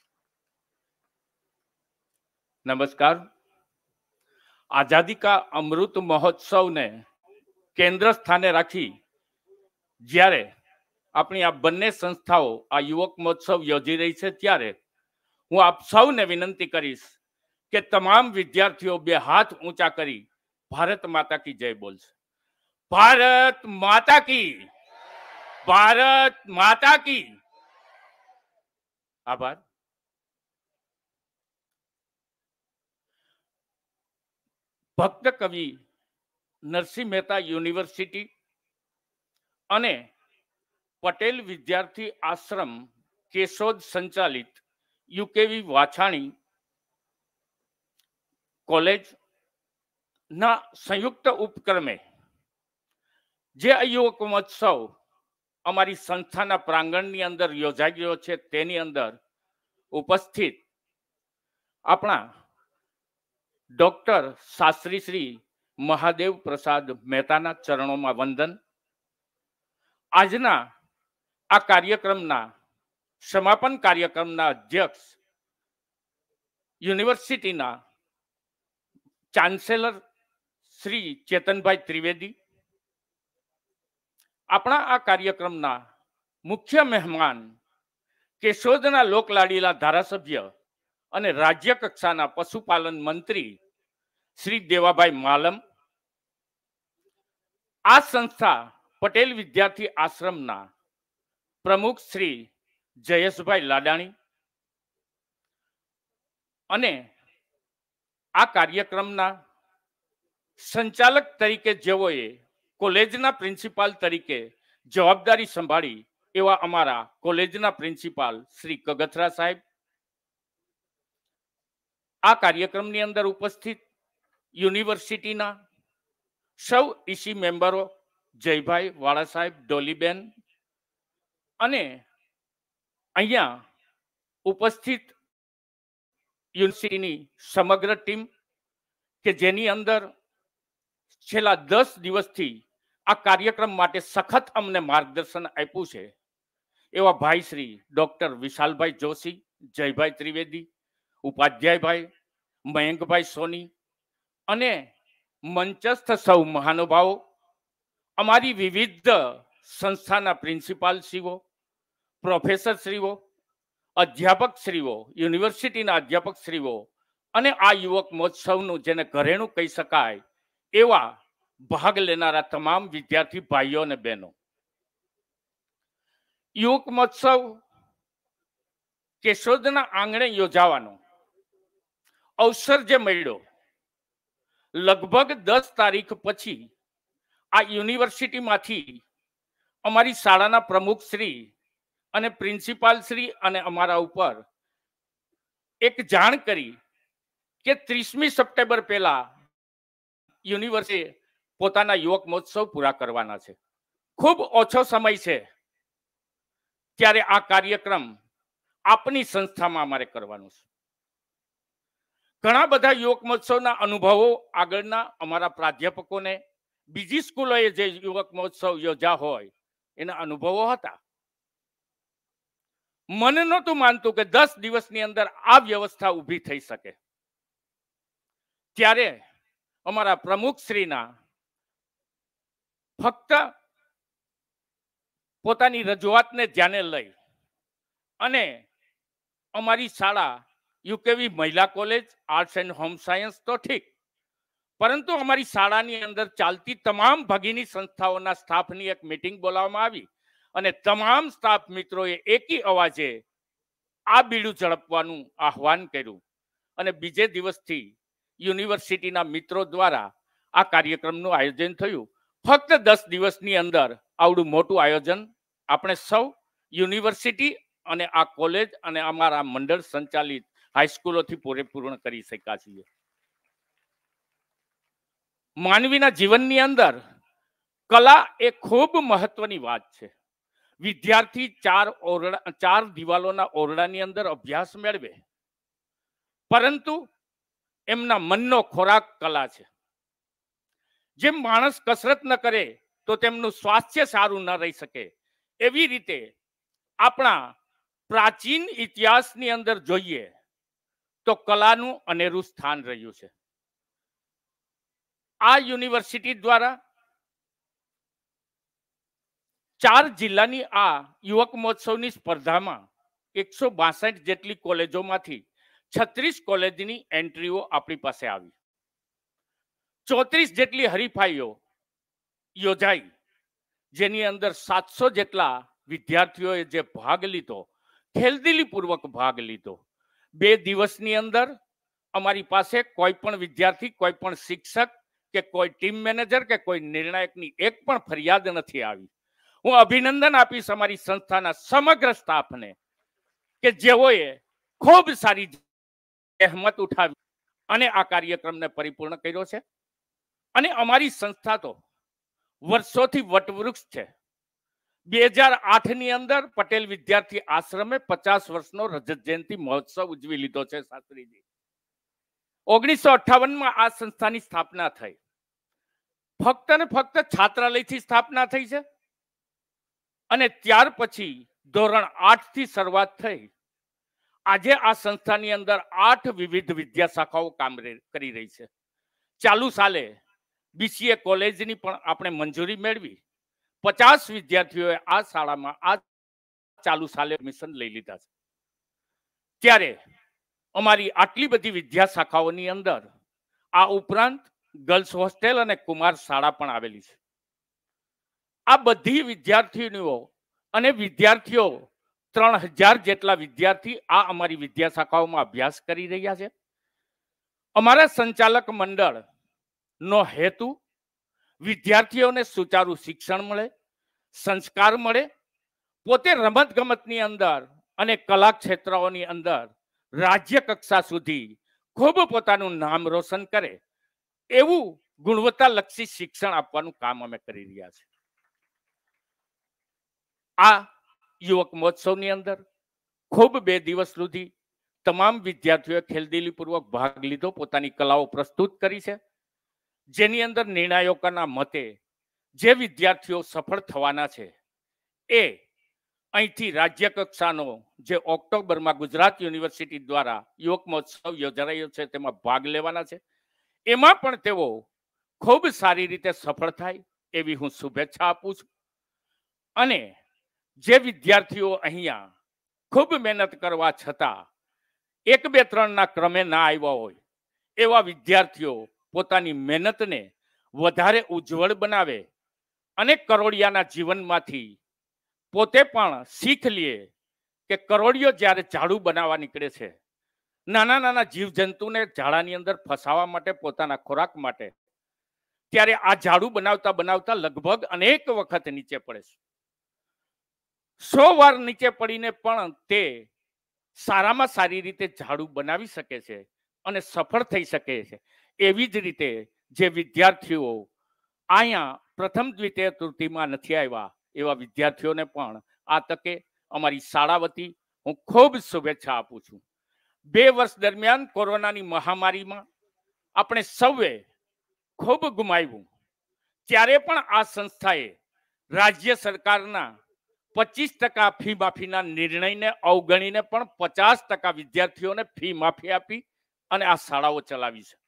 નમસ્કાર. આઝાદી કા અમૃત મહોત્સવને કેન્દ્ર સ્થાને રાખી જ્યારે આપણી આ બંને સંસ્થાઓ આ યુવક મહોત્સવ યોજી રહી છે, ત્યારે હું આપ સૌને વિનંતી કરીશ કે તમામ વિદ્યાર્થીઓ બે હાથ ઊંચા કરી ભારત માતા કી જય બોલશે. ભારત માતા કી, ભારત માતા કી. આભાર. ભક્ત કવિ નરસિંહ મહેતા યુનિવર્સિટી અને પટેલ વિદ્યાર્થી આશ્રમ કેશોદ સંચાલિત યુકેવી વાછાણી કોલેજ ના સંયુક્ત ઉપક્રમે જે યુવક મહોત્સવ અમારી સંસ્થાના પ્રાંગણની અંદર યોજાઈ ગયો છે, તેની અંદર ઉપસ્થિત આપણા ડોક્ટર શાસ્ત્રી શ્રી મહાદેવ પ્રસાદ મહેતાના ચરણોમાં વંદન. આજના આ કાર્યક્રમના સમાપન કાર્યક્રમના અધ્યક્ષ યુનિવર્સિટીના ચાન્સેલર શ્રી ચેતનભાઈ ત્રિવેદી, આપણા આ કાર્યક્રમના મુખ્ય મહેમાન કેશોદના લોકલાડીલા ધારાસભ્ય અને રાજ્ય કક્ષાના પશુપાલન મંત્રી શ્રી દેવાભાઈ માલમ, આ સંસ્થા પટેલ વિદ્યાર્થી આશ્રમના પ્રમુખ શ્રી જયેશભાઈ લાડાણી અને આ કાર્યક્રમના સંચાલક તરીકે જેઓએ કોલેજના પ્રિન્સિપાલ તરીકે જવાબદારી સંભાળી એવા અમારા કોલેજના પ્રિન્સિપાલ શ્રી કગથરા સાહેબ, આ કાર્યક્રમની અંદર ઉપસ્થિત યુનિવર્સિટીના સૌ ઈસી મેમ્બરો જયભાઈ વાળા સાહેબ, ડોલીબેન અને અહીંયા ઉપસ્થિત યુનિવર્સિટીની સમગ્ર ટીમ કે જેની અંદર છેલ્લા 10 દિવસથી આ કાર્યક્રમ માટે સખત અમને માર્ગદર્શન આપ્યું છે, એવા ભાઈ શ્રી ડોક્ટર વિશાલભાઈ જોશી, જયભાઈ ત્રિવેદી, ઉપાધ્યાયભાઈ મયંકભાઈ સોની અને મંચસ્થ સૌ મહાનુભાવો, અમારી વિવિધ સંસ્થાના પ્રિન્સિપાલશ્રીઓ, પ્રોફેસરશ્રીઓ, અધ્યાપકશ્રીઓ, યુનિવર્સિટીના અધ્યાપકશ્રીઓ અને આ યુવક મહોત્સવનું જેને ઘરેણું કહી શકાય એવા ભાગ લેનારા તમામ વિદ્યાર્થી ભાઈઓ અને બહેનો, યુવક મહોત્સવ કેશોદના આંગણે યોજાવાનો અવસર જે મળ્યો, લગભગ 10 તારીખ પછી આ યુનિવર્સિટીમાંથી અમારી શાળાના પ્રમુખશ્રી અને પ્રિન્સિપાલશ્રી અને અમારા ઉપર એક જાણ કરી કે 30મી સપ્ટેમ્બર પહેલા યુનિવર્સિટી પોતાના યુવક મહોત્સવ પૂરા કરવાના છે. ખૂબ ઓછો સમય છે, ત્યારે આ કાર્યક્રમ આપની સંસ્થામાં અમારે કરવાનું છે. ઘણા બધા યુવક મહોત્સવના અનુભવો આગળના અમારા પ્રાધ્યાપકોને બીજી સ્કૂલોએ જે યુવક મહોત્સવ યોજ્યા હોય એના અનુભવો હતા. મને નહોતું માનતું કે 10 દિવસની અંદર આ વ્યવસ્થા ઊભી થઈ શકે. ત્યારે અમારા પ્રમુખશ્રીના ફક્ત પોતાની રજૂઆતને ધ્યાને લઈ અને અમારી શાળા યુકેવી મહિલા college arts and home science તો ઠીક, પરંતુ અમારી શાળાની અંદર ચાલતી તમામ ભગીની સંસ્થાઓના સ્ટાફની એક મીટિંગ બોલાવવામાં આવી અને તમામ સ્ટાફ મિત્રોએ એકી અવાજે આ બીડું ઝડપવાનું આહવાન કર્યું અને બીજે દિવસથી યુનિવર્સિટીના મિત્રો દ્વારા આ કાર્યક્રમનું આયોજન થયું. ફક્ત 10 દિવસની અંદર આવડું મોટું આયોજન આપણે સૌ યુનિવર્સિટી અને આ કોલેજ અને અમારા મંડળ સંચાલિત હાઈસ્કૂલોથી પૂરેપૂર્ણ કરી શક્યા છીએ. માનવીના જીવનની અંદર કલા એ ખૂબ મહત્વની વાત છે. વિદ્યાર્થી 4 દિવાલોના ઓરડાની અંદર અભ્યાસ મેળવે, પરંતુ એમના મનનો ખોરાક કલા છે. જેમ માણસ કસરત ન કરે તો તેમનું સ્વાસ્થ્ય સારું ન રહી શકે, એવી રીતે આપણા પ્રાચીન ઇતિહાસની અંદર જોઈએ તો કલાનું અનેરું સ્થાન રહ્યું છે. આ યુનિવર્સિટી દ્વારા 4 જિલ્લાની આ યુવક મહોત્સવની સ્પર્ધામાં 162 જેટલી કોલેજોમાંથી 36 કોલેજની એન્ટ્રીઓ આપણી પાસે આવી. 34 જેટલી હરીફાઈઓ યોજાઈ, જેની અંદર 700 જેટલા વિદ્યાર્થીઓએ જે ભાગ લીધો, ખેલદિલીપૂર્વક ભાગ લીધો. 2 દિવસની અંદર અમારી પાસે કોઈ પણ વિદ્યાર્થી, કોઈ પણ શિક્ષક કે કોઈ ટીમ મેનેજર કે કોઈ નિર્ણાયકની એક પણ ફરિયાદ નથી આવી. હું અભિનંદન આપીશ અમારી સંસ્થાના સમગ્ર સ્ટાફને કે જેઓએ ખૂબ સારી જહેમત ઉઠાવી અને આ કાર્યક્રમને પરિપૂર્ણ કર્યો છે. અને અમારી સંસ્થા તો વર્ષોથી વટવૃક્ષ છે. 2008ની અંદર પટેલ વિદ્યાર્થી આશ્રમે 50 વર્ષનો રજત જયંતિ મહોત્સવ ઉજવી લીધો છે શાસ્ત્રીજી. 1958માં આ સંસ્થાની સ્થાપના થઈ. ફક્ત ને ફક્ત છાત્રાલયથી સ્થાપના થઈ છે અને ત્યાર પછી ધોરણ 8 થી શરૂઆત થઈ. આજે આ સંસ્થાની અંદર 8 વિવિધ વિદ્યા શાખાઓ કામ કરી રહી છે. ચાલુ સાલે BCA કોલેજની પણ આપણે મંજૂરી મેળવી. 50 વિદ્યાર્થીઓએ આ શાળામાં આ ચાલુ સાલે એડમિશન લઈ લીધા છે. ત્યારે અમારી આટલી બધી વિદ્યા શાખાઓની અંદર આ ઉપરાંત ગર્લ્સ હોસ્ટેલ અને કુમાર શાળા પણ આવેલી છે. આ બધી વિદ્યાર્થીનીઓ અને વિદ્યાર્થીઓ 3000 જેટલા વિદ્યાર્થી આ અમારી વિદ્યા શાખાઓમાં અભ્યાસ કરી રહ્યા છે. અમારા સંચાલક મંડળ નો હેતુ વિદ્યાર્થીઓને સુચારું શિક્ષણ મળે, સંસ્કાર મળે, પોતે રમત ગમતની અંદર અને કલા ક્ષેત્રોની અંદર રાજ્ય કક્ષા સુધી ખૂબ પોતાનું નામ રોશન કરે એવું ગુણવત્તાલક્ષી શિક્ષણ આપવાનું કામ અમે કરી રહ્યા છીએ. આ યુવક મહોત્સવની અંદર ખૂબ 2 દિવસ સુધી તમામ વિદ્યાર્થીઓએ ખેલદિલીપૂર્વક ભાગ લીધો, પોતાની કલાઓ પ્રસ્તુત કરી છે. જેની અંદર નિર્ણાયકોના મતે જે વિદ્યાર્થીઓ સફળ થવાના છે એ અહીંથી રાજ્ય કક્ષાનો જે ઓક્ટોબરમાં ગુજરાત યુનિવર્સિટી દ્વારા યુવક મહોત્સવ યોજાયો છે તેમાં ભાગ લેવાના છે. એમાં પણ તેઓ ખૂબ સારી રીતે સફળ થાય એવી હું શુભેચ્છા આપું છું. અને જે વિદ્યાર્થીઓ અહીંયા ખૂબ મહેનત કરવા છતાં 1, 2, 3ના ક્રમે ના આવ્યા હોય એવા વિદ્યાર્થીઓ પોતાની મહેનતને વધારે ઉજ્જવળ બનાવે અને કરોડિયાના જીવનમાંથી પોતે પણ શીખ લે કે કરોડિયો જ્યારે ઝાડુ બનાવવા નીકળે છે, નાના નાના જીવજંતુને ઝાડાની અંદર ફસાવવા માટે, પોતાના ખોરાક માટે, ત્યારે આ ઝાડુ બનાવતા બનાવતા લગભગ અનેક વખત નીચે પડે છે. 100 વાર નીચે પડીને પણ તે સારામાં સારી રીતે ઝાડુ બનાવી શકે છે અને સફળ થઈ શકે છે. એવી જ રીતે જે વિદ્યાર્થીઓ અહીંયા પ્રથમ, દ્વિતીય, તૃતીયમાં નથી આવ્યા એવા વિદ્યાર્થીઓને પણ આ તકે અમારી શાળા વતી હું ખૂબ શુભેચ્છા આપું છું. 2 વર્ષ દરમિયાન કોરોનાની મહામારીમાં આપણે સૌએ ખૂબ ગુમાવ્યું, ત્યારે પણ આ સંસ્થાએ રાજ્ય સરકારના 25% ફી માફીના નિર્ણયને અવગણીને પણ 50% વિદ્યાર્થીઓને ફી માફી આપી અને આ શાળાઓ ચલાવી છે.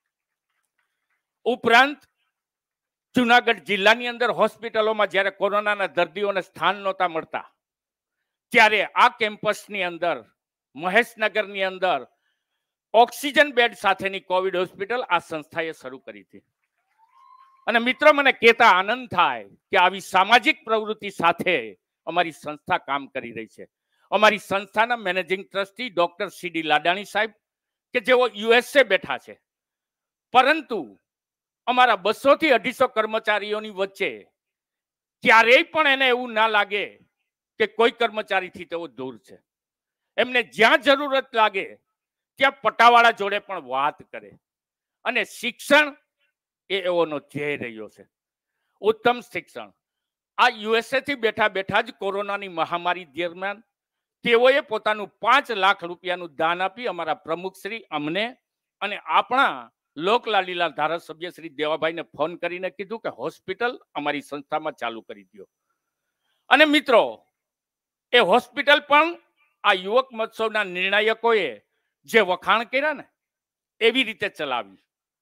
ઉપરાંત જુનાગઢ જિલ્લાની અંદર હોસ્પિટલોમાં જ્યારે કોરોનાના દર્દીઓને સ્થાન નહોતા મળતા, ત્યારે આ કેમ્પસની અંદર, મહેશનગરની અંદર ઓક્સિજન બેડ સાથેની કોવિડ હોસ્પિટલ આ સંસ્થાએ શરૂ કરી હતી. અને મિત્રો, મને કહેતા આનંદ થાય કે આવી સામાજિક પ્રવૃત્તિ સાથે અમારી સંસ્થા કામ કરી રહી છે. અમારી સંસ્થાના managing trustee doctor CD Ladani સાહેબ, કે જેઓ USA બેઠા છે, પરંતુ અમારા 200 થી 250 કર્મચારીઓની વચ્ચે ક્યારેય પણ એને એવું ના લાગે કે કોઈ કર્મચારીથી તેઓ દૂર છે. એમને જ્યાં જરૂરત લાગે ત્યાં પટાવાળા જોડે પણ વાત કરે. અને શિક્ષણ એ એઓનો ધ્યેય રહ્યો છે, ઉત્તમ શિક્ષણ. આ USA થી બેઠા બેઠા જ કોરોનાની મહામારી દરમિયાન તેઓએ પોતાનું 5 લાખ રૂપિયાનું દાન આપી અમારા પ્રમુખશ્રી, અમને અને આપણા લોકલાડીલા ધારાસભ્ય શ્રી દેવાભાઈને ફોન કરીને કીધું કે હોસ્પિટલ અમારી સંસ્થામાં ચાલુ કરી દો. અને મિત્રો, એ હોસ્પિટલ પણ આ યુવક મહોત્સવના નિર્ણાયકોએ જે વખાણ કર્યા ને એવી રીતે ચલાવી.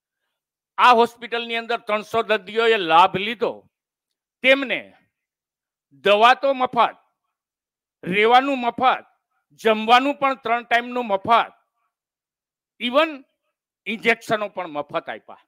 આ હોસ્પિટલની અંદર 300 દર્દીઓએ લાભ લીધો. તેમને દવા તો મફત, રહેવાનું મફત, જમવાનું પણ 3 ટાઈમનું મફત, ઇવન ઇન્જેક્શનો પણ મફત આપ્યા.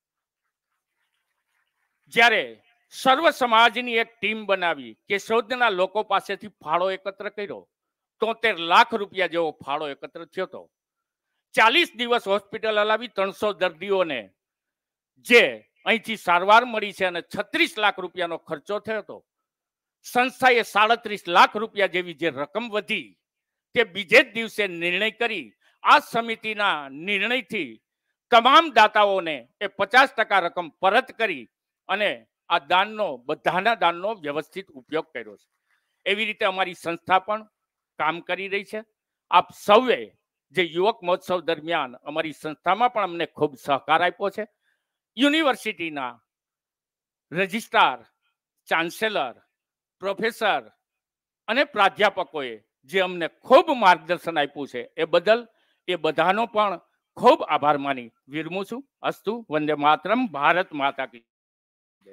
જ્યારે સર્વ સમાજની એક ટીમ બનાવી, કેશોદના લોકો પાસેથી ફાળો એકત્ર કર્યો, 73 લાખ રૂપિયા જેવો ફાળો એકત્ર થયો હતો. 40 દિવસ હોસ્પિટલ હલાવી 300 દર્દીઓને જે અહીંથી સારવાર મળી છે અને 36 લાખ રૂપિયાનો ખર્ચો થયો હતો. સંસ્થાએ 37 લાખ રૂપિયા જેવી જે રકમ વધી તે બીજે જ દિવસે નિર્ણય કરી આ સમિતિના નિર્ણયથી તમામ દાતાઓને એ 50% રકમ પરત કરી અને આ દાનનો, બધાના દાનનો વ્યવસ્થિત ઉપયોગ કર્યો છે. એવી રીતે અમારી સંસ્થા પણ કામ કરી રહી છે. આપ સૌએ જે યુવક મહોત્સવ દરમિયાન અમારી સંસ્થામાં પણ અમને ખૂબ સહકાર આપ્યો છે. યુનિવર્સિટીના રજિસ્ટ્રાર, ચાન્સેલર, પ્રોફેસર અને પ્રાધ્યાપકોએ જે અમને ખૂબ માર્ગદર્શન આપ્યું છે એ બદલ એ બધાનો પણ ખૂબ આભાર માની વિરમું છું. અસ્તુ. વંદે માતરમ. ભારત માતા કી જય.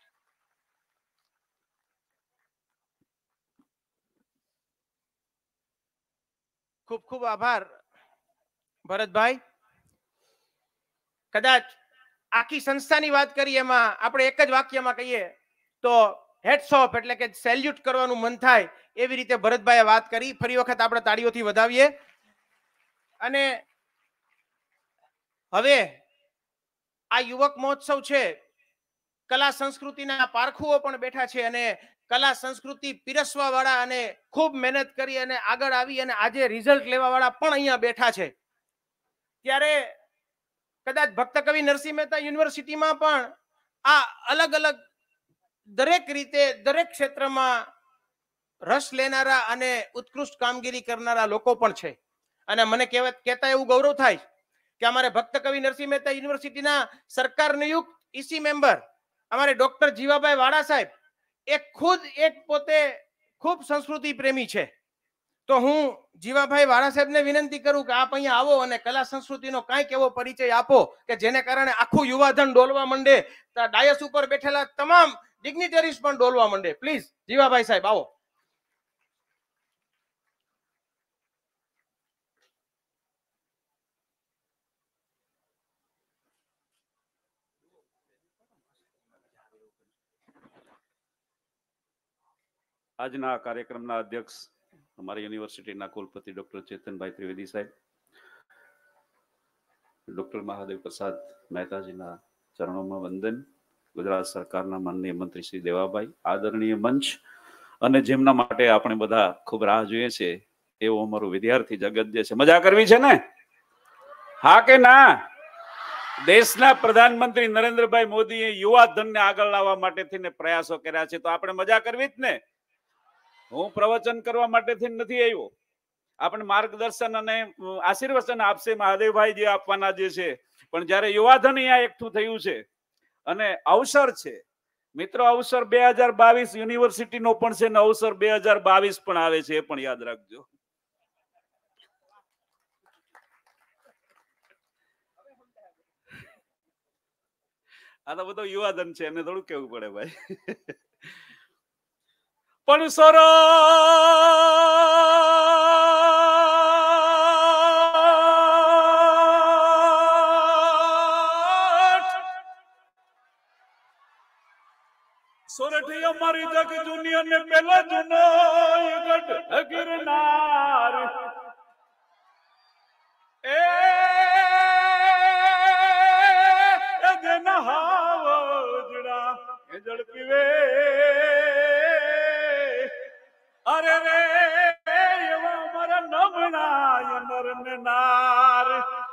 ખૂબ ખૂબ આભાર ભરતભાઈ. કદાચ આખી સંસ્થાની વાત કરીએ, એમાં આપણે એક જ વાક્યમાં કહીએ તો હેટ્સ ઓફ, એટલે કે સેલ્યુટ કરવાનું મન થાય એવી રીતે ભરતભાઈએ વાત કરી. ફરી વખત આપણે તાળીઓથી વધાવીએ. અને હવે આ યુવક મહોત્સવ છે, કલા સંસ્કૃતિના પારખુઓ પણ બેઠા છે અને કલા સંસ્કૃતિ પીરસવા વાળા અને ખૂબ મહેનત કરી અને આગળ આવી અને આજે રિઝલ્ટ લેવા વાળા પણ અહીંયા બેઠા છે. ત્યારે કદાચ ભક્ત કવિ નરસિંહ મહેતા યુનિવર્સિટીમાં પણ આ અલગ અલગ દરેક રીતે દરેક ક્ષેત્રમાં રસ લેનારા અને ઉત્કૃષ્ટ કામગીરી કરનારા લોકો પણ છે. અને મને કહેતા એવું ગૌરવ થાય કે અમારે ભક્ત કવિ નરસિંહ મહેતા યુનિવર્સિટીના સરકાર નિયુક્ત ઈસી મેમ્બર અમારે ડોક્ટર જીવાભાઈ વાળા સાહેબ એક પોતે ખૂબ સંસ્કૃતિ પ્રેમી છે. તો હું જીવાભાઈ વાળા સાહેબને વિનંતી કરું કે આપ અહીંયા આવો અને કલા સંસ્કૃતિનો કાંઈક એવો પરિચય આપો કે જેને કારણે આખું યુવાધન ડોલવા માંડે. ડાયસ ઉપર બેઠેલા તમામ ડિગ્નિટરીઝ પણ ડોલવા માંડે. પ્લીઝ જીવાભાઈ સાહેબ આવો. આજના કાર્યક્રમના અધ્યક્ષ અમારી યુનિવર્સિટીના કુલપતિ ડોક્ટર ચેતનભાઈ ત્રિવેદી સાહેબ, ડોક્ટર મહાદેવ પ્રસાદ મહેતાજીના ચરણોમાં વંદન, ગુજરાત સરકારના માનનીય મંત્રી શ્રી દેવાભાઈ, આદરણીય મંચ અને જેમના માટે આપણે બધા ખૂબ રાહ જોઈએ છે એવું અમારું વિદ્યાર્થી જગત જે છે. મજા કરવી છે ને? હા કે ના? દેશના પ્રધાનમંત્રી નરેન્દ્રભાઈ મોદીએ યુવા ધનને આગળ લાવવા માટે થઈને પ્રયાસો કર્યા છે, તો આપણે મજા કરવી જ ને. હું પ્રવચન કરવા માટે નથી આવ્યો, આપણે માર્ગદર્શન અને આશીર્વચન આપશે મહાદેવભાઈ જે આપવાના જે છે. પણ જયારે યુવાધન અહીંયા એકઠું થયું છે અને અવસર છે મિત્રો, અવસર 2022 યુનિવર્સિટીનો પણ છે ને અવસર 2022 પણ આવે છે, એ પણ યાદ રાખજો. આ તો બધો યુવાધન છે, એને થોડું કેવું પડે ભાઈ. પણ સોરઠી અમારી જગ જૂની અને પેલો જૂનો ગઢ ગિરનાર, એ જેના હાવજડા એ ઝડપી વે, અરે રે એવા અમારા નમણા નર ને નાર.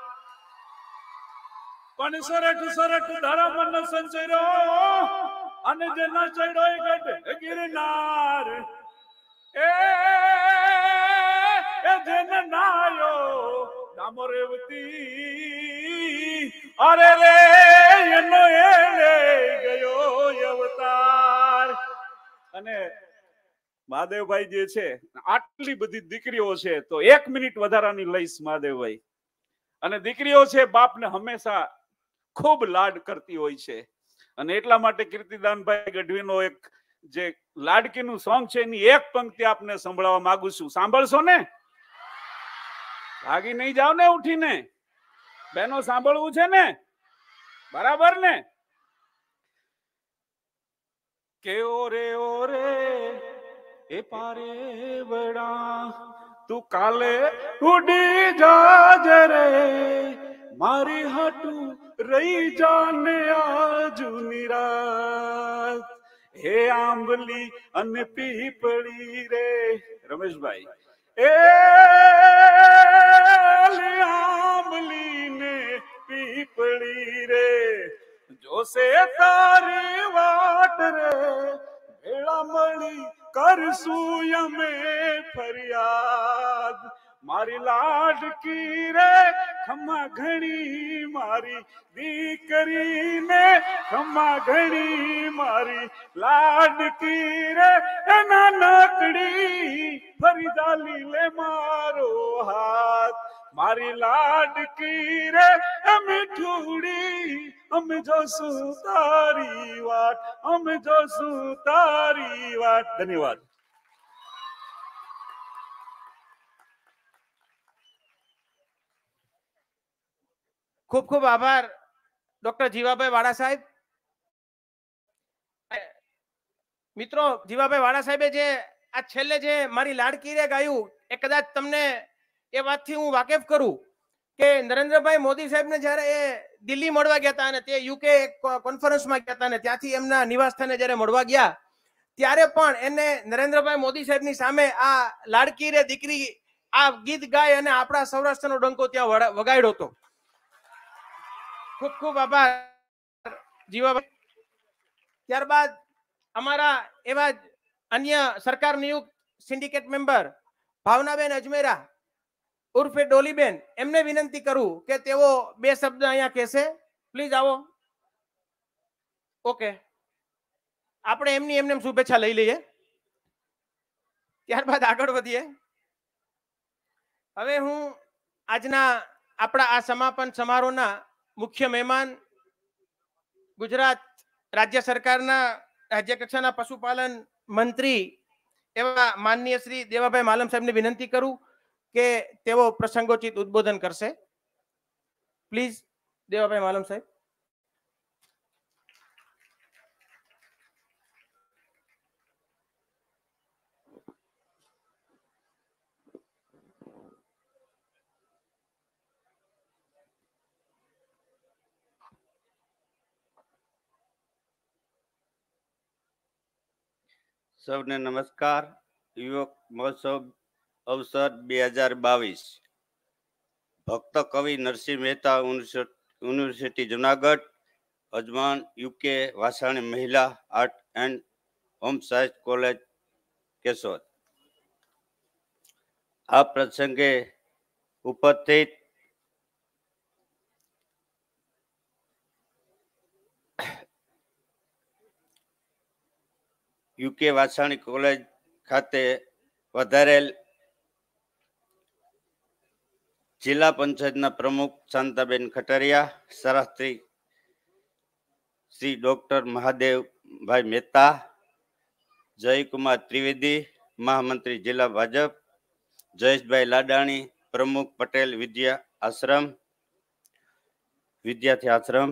પણ સરટ સરટ ધર્મ ન સંચરો અને જેના ચડ્યો ગઢ ગિરનાર, એ જેન નાયો દામોરેવતી, અરે રે એનો એ ગયો અવતાર. અને મહાદેવભાઈ જે છે, આટલી બધી દીકરીઓ છે તો 1 મિનિટ વધારાની લઈશ મહાદેવભાઈ. અને દીકરીઓ છે બાપને હંમેશા ખૂબ લાડ કરતી હોય છે, અને એટલા માટે કીર્તિદાનભાઈ ગઢવીનો એક જે લાડકીનું સોંગ છે એની એક પંક્તિ આપને સંભળાવવા માંગુ છું. સાંભળશો ને? ભાગી નહીં જાવ ને ઉઠીને. બહેનો સાંભળવું છે ને? બરાબર ને? કે ઓરે ઓરે એ પારે વડા તું કાલે ઉડી જાજે રે, મારી હાટું રહી જાને આજુની રાત. હે આંબલી અને પીપળી રે રમેશભાઈ, એ આંબલી ને પીપળી રે જોશે તારી વાટ રે, ભેળા મળી કરશું અમે ફરિયાદ. મારી લાડકી રે ખમ્મા ઘણી, મારી દીકરીને ખમ્મા ઘણી, મારી લાડકી રે નાનકડી ફરી જાલી લે મારો હાથ. મારી લાડકી રે મીઠુડી, અમે જોશું તારી વાટ, અમે જોશું તારી વાટ. ધન્યવાદ. ખૂબ ખૂબ આભાર ડોક્ટર જીવાભાઈ વાળા સાહેબ. મિત્રો, જીવાભાઈ વાળા સાહેબે જે આ છેલ્લે જે મારી લાડકી રે ગાયું, એ કદાચ તમને એ વાતથી હું વાકેફ કરું કે નરેન્દ્રભાઈ મોદી સાહેબને જ્યારે એ દિલ્હી મળવા ગયા હતા અને તે યુકે કોન્ફરન્સમાં ગયા હતા અને ત્યાંથી એમના નિવાસ સ્થાને જ્યારે મળવા ગયા ત્યારે પણ એને નરેન્દ્રભાઈ મોદી સાહેબની સામે આ લાડકી રે દીકરી આ ગીત ગાય અને આપણા સૌરાષ્ટ્રનો ડંકો ત્યાં વગાડ્યો હતો. ખૂબ ખૂબ આભાર જીવાભાઈ. ત્યારબાદ અમારા એવા અન્ય સરકાર નિયુક્ત સિન્ડિકેટ મેમ્બર ભાવનાબેન અજમેરા ઉર્ફે ડોલીબેન, એમને વિનંતી કરું કે તેઓ 2 શબ્દ અહીંયા કહેશે. પ્લીઝ આવો. ઓકે, આપણે એમને શુભેચ્છા લઈ લઈએ, ત્યારબાદ આગળ વધીએ. હવે હું આજના આપણા આ સમાપન સમારોહના મુખ્ય મહેમાન ગુજરાત રાજ્ય સરકારના રાજ્ય કક્ષાના પશુપાલન મંત્રી એવા માનનીય શ્રી દેવાભાઈ માલમ સાહેબને વિનંતી કરું કે તેઓ પ્રસંગોચિત ઉદ્બોધન કરશે. પ્લીઝ દેવાભાઈ માલમ સાહેબ. સૌને નમસ્કાર. યુવક મહોત્સવ અવસર 2022 ભક્ત કવિ નરસિંહ મહેતા યુનિવર્સિટી જુનાગઢ, અજમાન યુકે વાસાણી મહિલા art and home science college Keshod. આ પ્રસંગે ઉપસ્થિત યુકે વાસાણી કોલેજ ખાતે વધારેલ જિલ્લા પંચાયતના પ્રમુખ શાંતાબેન ખટરિયા, શાસ્ત્રી શ્રી ડોક્ટર મહાદેવભાઈ મહેતા, જયકુમાર ત્રિવેદી, મહામંત્રી જિલ્લા ભાજપ, જયેશભાઈ લાડાણી, પ્રમુખ પટેલ વિદ્યાર્થી આશ્રમ,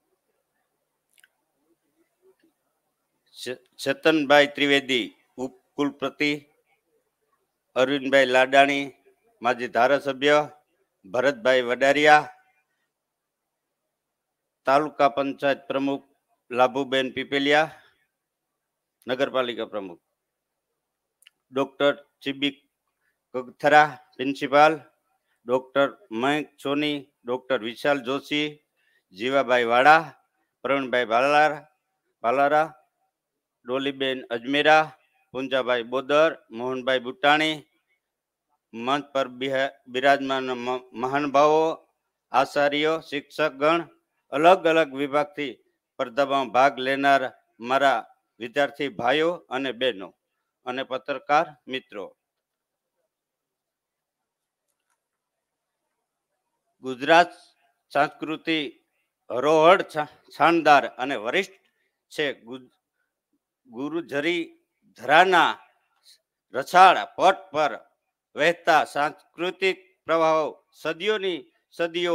ચેતનભાઈ ત્રિવેદી, ઉપકુલપતિ, અરવિંદભાઈ લાડાણી, માજી ધારાસભ્ય, ભરતભાઈ વડારિયા, તાલુકા પંચાયત પ્રમુખ લાભુબેન પીપેલિયા, નગરપાલિકા પ્રમુખ doctor CB Kagathara, principal doctor Mayank Soni, doctor Vishal Joshi, Jivabhai Vada, Pravinbhai Bhalara, ડોલીબેન Ajmera, Punjabhai Bodar, Mohanbhai બુટાણી, મંચ પર બિરાજમાન મહાનુભાવો, આચાર્યો, શિક્ષકગણ, અલગ અલગ વિભાગથી સ્પર્ધામાં ભાગ લેનાર મારા વિદ્યાર્થી ભાઈઓ અને બહેનો અને પત્રકાર મિત્રો, ગુજરાત સંસ્કૃતિ હરોહળ શાનદાર અને વરિષ્ઠ છે. ગુરુજરી ધરાના રસાળ પટ પર વહેતા સાંસ્કૃતિક પ્રવાહો સદીઓ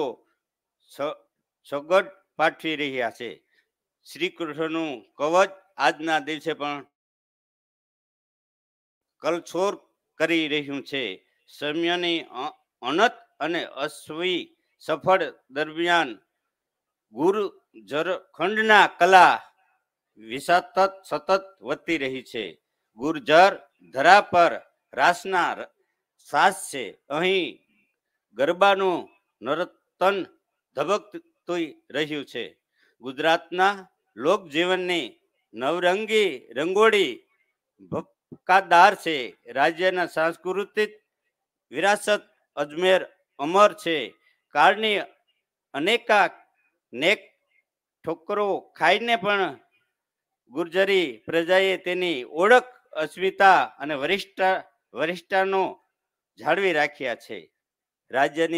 સગડ પાઠવી રહ્યા છે. શ્રી કૃષ્ણનું કવચ આજના દિવસે પણ કલછોર કરી રહ્યું છે. સમયની અનંત અને અશ્વી સફળ દરમિયાન ગુરુ ઝરખંડના કલા વિસાતત સતત વધતી રહી છે. ગુર્જર ધરા પર રાસના સાસ છે. અહીં ગરબાનું નર્તન ધબકતું રહ્યું છે. ગુજરાતના લોકજીવનની નવરંગી રંગોળી ભપકાદાર છે. રાજ્યના સાંસ્કૃતિક વિરાસત અજમેર અમર છે. કાળની અનેક ઠોકરો ખાઈને પણ ગુર્જરી પ્રજાએ તેની ઓળખ, અસ્મિતા અને વરિષ્ઠતાનો જાળવી રાખ્યા છે. રાજ્યની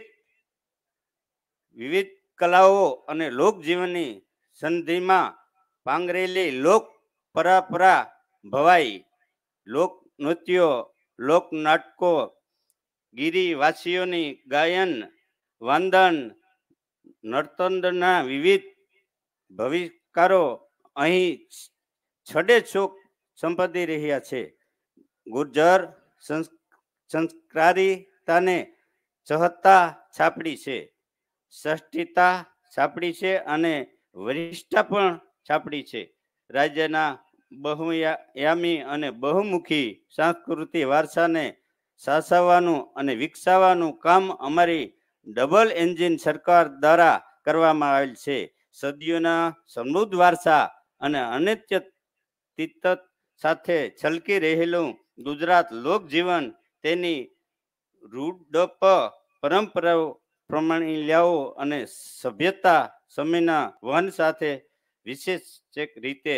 વિવિધ કલાઓ અને લોકજીવનની સંધિમાં પાંગરેલી લોક પરંપરા ભવાઈ, લોકનૃત્યો, લોકનાટકો, ગિરિવાસીઓની ગાયન વાંદન નર્તનના વિવિધ ભવિષ્કારો અહીં છડેછોક સંપદી રહ્યા છે. ગુર્જર સંસ્કારિતાને ચહતા છાપડી છે, સષ્ટિતા છાપડી છે અને વરિષ્ઠતા પણ છાપડી છે. રાજ્યના બહુયામી અને બહુમુખી સાંસ્કૃતિક વારસાને સાચવવાનું અને વિકસાવવાનું કામ અમારી ડબલ એન્જિન સરકાર દ્વારા કરવામાં આવેલ છે. સદીઓના સમૃદ્ધ વારસા અને અનિત્યતિત્વ સાથે છલકી રહેલું ગુજરાત લોકજીવન તેની રૂઢપ પરંપરાઓ, પ્રમાણિયાઓ અને સભ્યતા સમયના વહન સાથે વિશેષ રીતે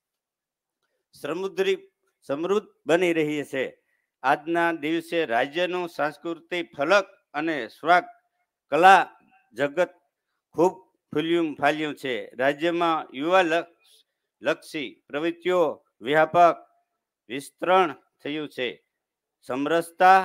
સમૃદ્ધ બની રહી છે. આજના દિવસે રાજ્યનું સાંસ્કૃતિક ફલક અને સ્વાગ કલા જગત ખૂબ ફાલ્યું છે. રાજ્યમાં લક્ષી પ્રવૃત્તિઓ વ્યાપક વિસ્તરણ થયું છે. સમરસતા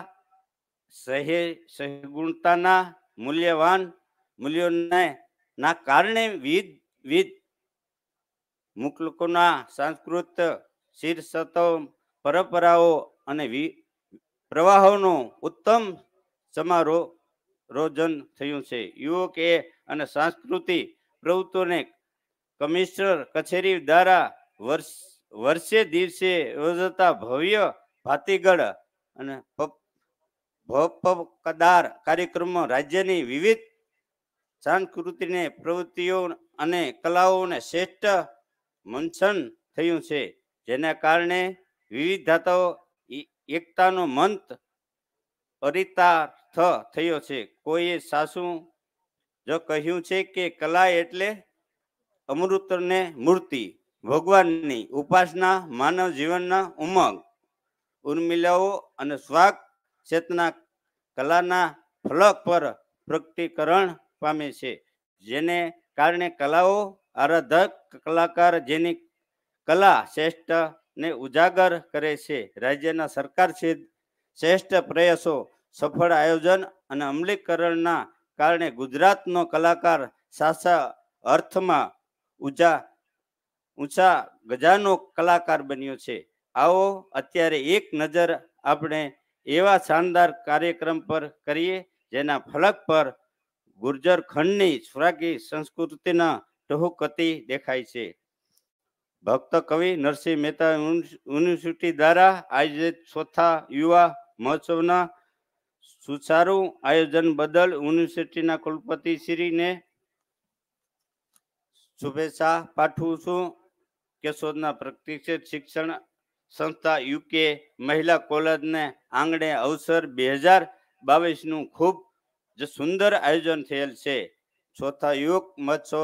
સહગુણતાના મૂલ્યવાન મૂલ્યોને ના કારણે વિવિધ મુલકોના સાંસ્કૃતિક શીર્ષતો પરંપરાઓ અને પ્રવાહોનું ઉત્તમ સમારોજન થયું છે. યુવકે અને સાંસ્કૃતિક પ્રવૃત્તિઓને કમિશનર કચેરી દ્વારા વર્ષે દિવસે યોજાતા ભવ્ય ભાતીગળ અને ભપકદાર કાર્યક્રમો રાજ્યની વિવિધ સાંસ્કૃતિક પ્રવૃત્તિઓ અને કલાઓને શ્રેષ્ઠ મંચન થયું છે, જેના કારણે વિવિધતાઓ એકતાનો મંત અરિતાર્થ થયો છે. કોઈએ સાસું જો કહ્યું છે કે કલા એટલે અમૃતને મૂર્તિ, ભગવાનની ઉપાસના, માનવ જીવનના ઉમંગ ઉર્મિલાઓ અને સ્વાગ ચેતના કલાના ફલક પર પ્રગટીકરણ પામે છે, જેને કારણે કલાઓ આરાધક કલાકાર જેની કલા શ્રેષ્ઠને ઉજાગર કરે છે. રાજ્યના સરકાર શ્રેષ્ઠ પ્રયાસો, સફળ આયોજન અને અમલીકરણના કારણે ગુજરાતનો કલાકાર સાચા અર્થમાં ઊંચા ગજાનો કલાકાર બન્યો છે. આવો અત્યારે એક નજર આપણે એવા શાનદાર કાર્યક્રમ પર કરીએ જેના ફલક પર ગુર્જર ખંડની સ્વરાગી સંસ્કૃતિના ટહુકતી દેખાય છે. ભક્ત કવિ નરસિંહ મહેતા યુનિવર્સિટી દ્વારા આયોજિત ચોથા યુવા મહોત્સવના સુચારુ આયોજન બદલ યુનિવર્સિટીના કુલપતિશ્રીને શુભેચ્છા પાઠવું છું. કેશોદના પ્રતિષ્ઠિત શિક્ષણ સંસ્થા યુકે મહિલા કોલેજને આંગણે અવસર 2022નું ખૂબ જ સુંદર આયોજન થયેલ છે. ચોથા યુવક મહોત્સવ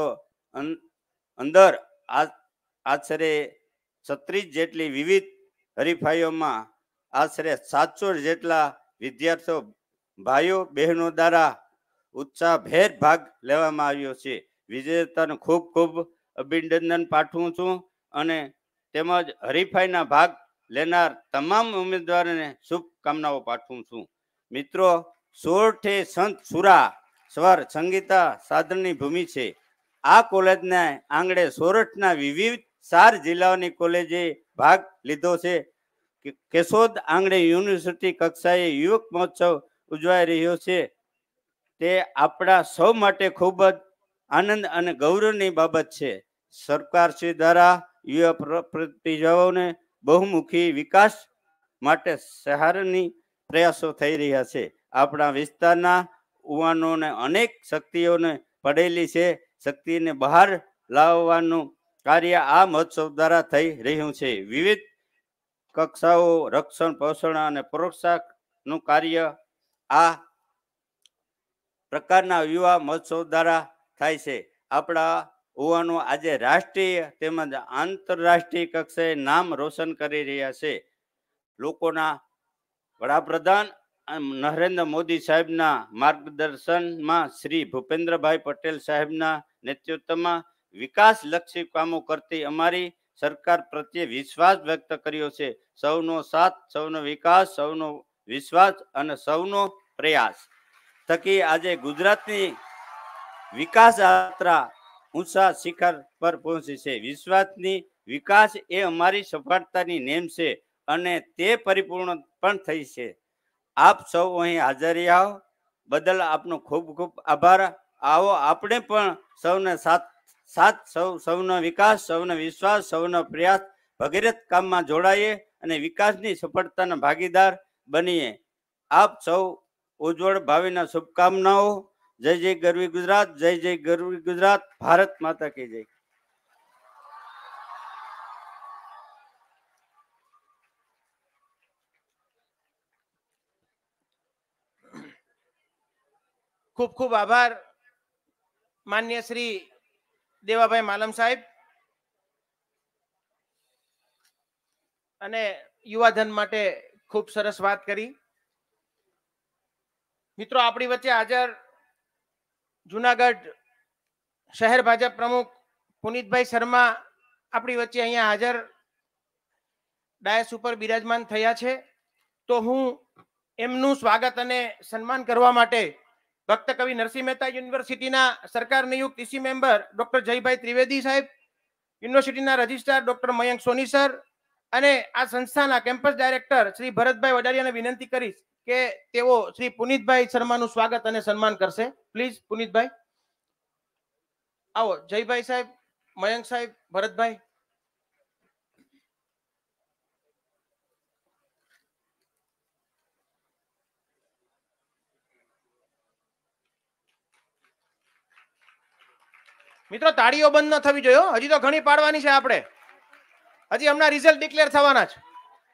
અંદર આશરે 36 જેટલી વિવિધ હરીફાઈઓમાં આશરે 700 જેટલા વિદ્યાર્થીઓ ભાઈઓ બહેનો દ્વારા ઉત્સાહભેર ભાગ લેવામાં આવ્યો છે. વિજેતાને ખૂબ ખૂબ અભિનંદન પાઠવું છું અને તેમજ હરીફાઈના ભાગ લેનાર તમામ ઉમેદવારોને શુભકામનાઓ પાઠવું છું. મિત્રો, સોરઠે સંત સુરા સ્વર સંગીતા સાધનની ભૂમિ છે. આ કોલેજના આંગણે સોરઠના વિવિધ 4 જિલ્લાઓની કોલેજે ભાગ લીધો છે. કેશોદ આંગણે યુનિવર્સિટી કક્ષાએ યુવક મહોત્સવ ઉજવાઈ રહ્યો છે. તે આપણા સૌ માટે ખૂબ જ આનંદ અને ગૌરવની બાબત છે. સરકાર શ્રી દ્વારા યુવા પ્રતિભાઓને બહુમુખી વિકાસ માટે સહારની પ્રયાસો થઈ રહ્યા છે. આપણા વિસ્તારના યુવાનોને અનેક શક્તિઓને પડેલી છે. શક્તિને બહાર લાવવાનું કાર્ય આ મહોત્સવ દ્વારા થઈ રહ્યું છે. વિવિધ કક્ષાઓ રક્ષણ પોષણ અને પ્રોત્સાહનનું કાર્ય આ પ્રકારના યુવા મહોત્સવ દ્વારા થાય છે. આપણા યુવાનો આજે રાષ્ટ્રીય તેમજ આંતરરાષ્ટ્રીય કક્ષાએ નામ રોશન કરી રહ્યા છે. લોકોના વડાપ્રધાન નરેન્દ્ર મોદી સાહેબના માર્ગદર્શનમાં શ્રી ભૂપેન્દ્રભાઈ પટેલ સાહેબના નેતૃત્વમાં વિકાસલક્ષી કામો કરતી અમારી સરકાર પ્રત્યે વિશ્વાસ વ્યક્ત કર્યો છે. સૌનો સાથ, સૌનો વિકાસ, સૌનો વિશ્વાસ અને સૌનો પ્રયાસ થકી આજે ગુજરાતની વિકાસ યાત્રા ઊંચા શિખર પર પહોંચી છે. વિશ્વાસની વિકાસ એ અમારી સફળતાની નેમ છે અને તે પરિપૂર્ણ પણ થઈ છે. આપ સૌ અહીં હાજર રહ્યા બદલ આપનો ખૂબ ખૂબ આભાર. આવો આપણે પણ સૌને સૌનો વિકાસ, સૌનો વિશ્વાસ, સૌનો પ્રયાસ ભગીરથ કામમાં જોડાઈએ અને વિકાસની સફળતાના ભાગીદાર બનીએ. આપ સૌ ઉજ્જવળ ભાવિના શુભકામનાઓ. જય જય ગરવી ગુજરાત, જય જય ગરવી ગુજરાત. ભારત માતા કી જય. ખૂબ ખૂબ આભાર માન્ય શ્રી દેવાભાઈ માલમ સાહેબ. અને યુવાધન માટે ખૂબ સરસ વાત કરી. મિત્રો, આપણી વચ્ચે હાજર જુનાગઢ શહેર ભાજપ પ્રમુખ પુનિતભાઈ શર્મા આપણી વચ્ચે અહીંયા હાજર ડાયસ ઉપર બિરાજમાન થયા છે, તો હું એમનું સ્વાગત અને સન્માન કરવા માટે ભક્ત કવિ નરસિંહ મહેતા યુનિવર્સિટીના સરકાર નિયુક્ત EC member doctor Jaybhai Trivedi સાહેબ, યુનિવર્સિટીના registrar doctor Mayank Soni sir અને આ સંસ્થાના કેમ્પસ ડાયરેક્ટર શ્રી ભરતભાઈ વડારિયાને વિનંતી કરીશ કે તેઓ શ્રી પુનિતભાઈ શર્માનું સ્વાગત અને સન્માન કરશે. પ્લીઝ પુનિતભાઈ આવો. જયભાઈ સાહેબ, મયંક સાહેબ, ભરતભાઈ. મિત્રો તાળીઓ બંધ ન થવી જોઈએ, હજી તો ઘણી પાડવાની છે આપણે, હજી હમણાં રિઝલ્ટ ડિક્લેર થવાના છે.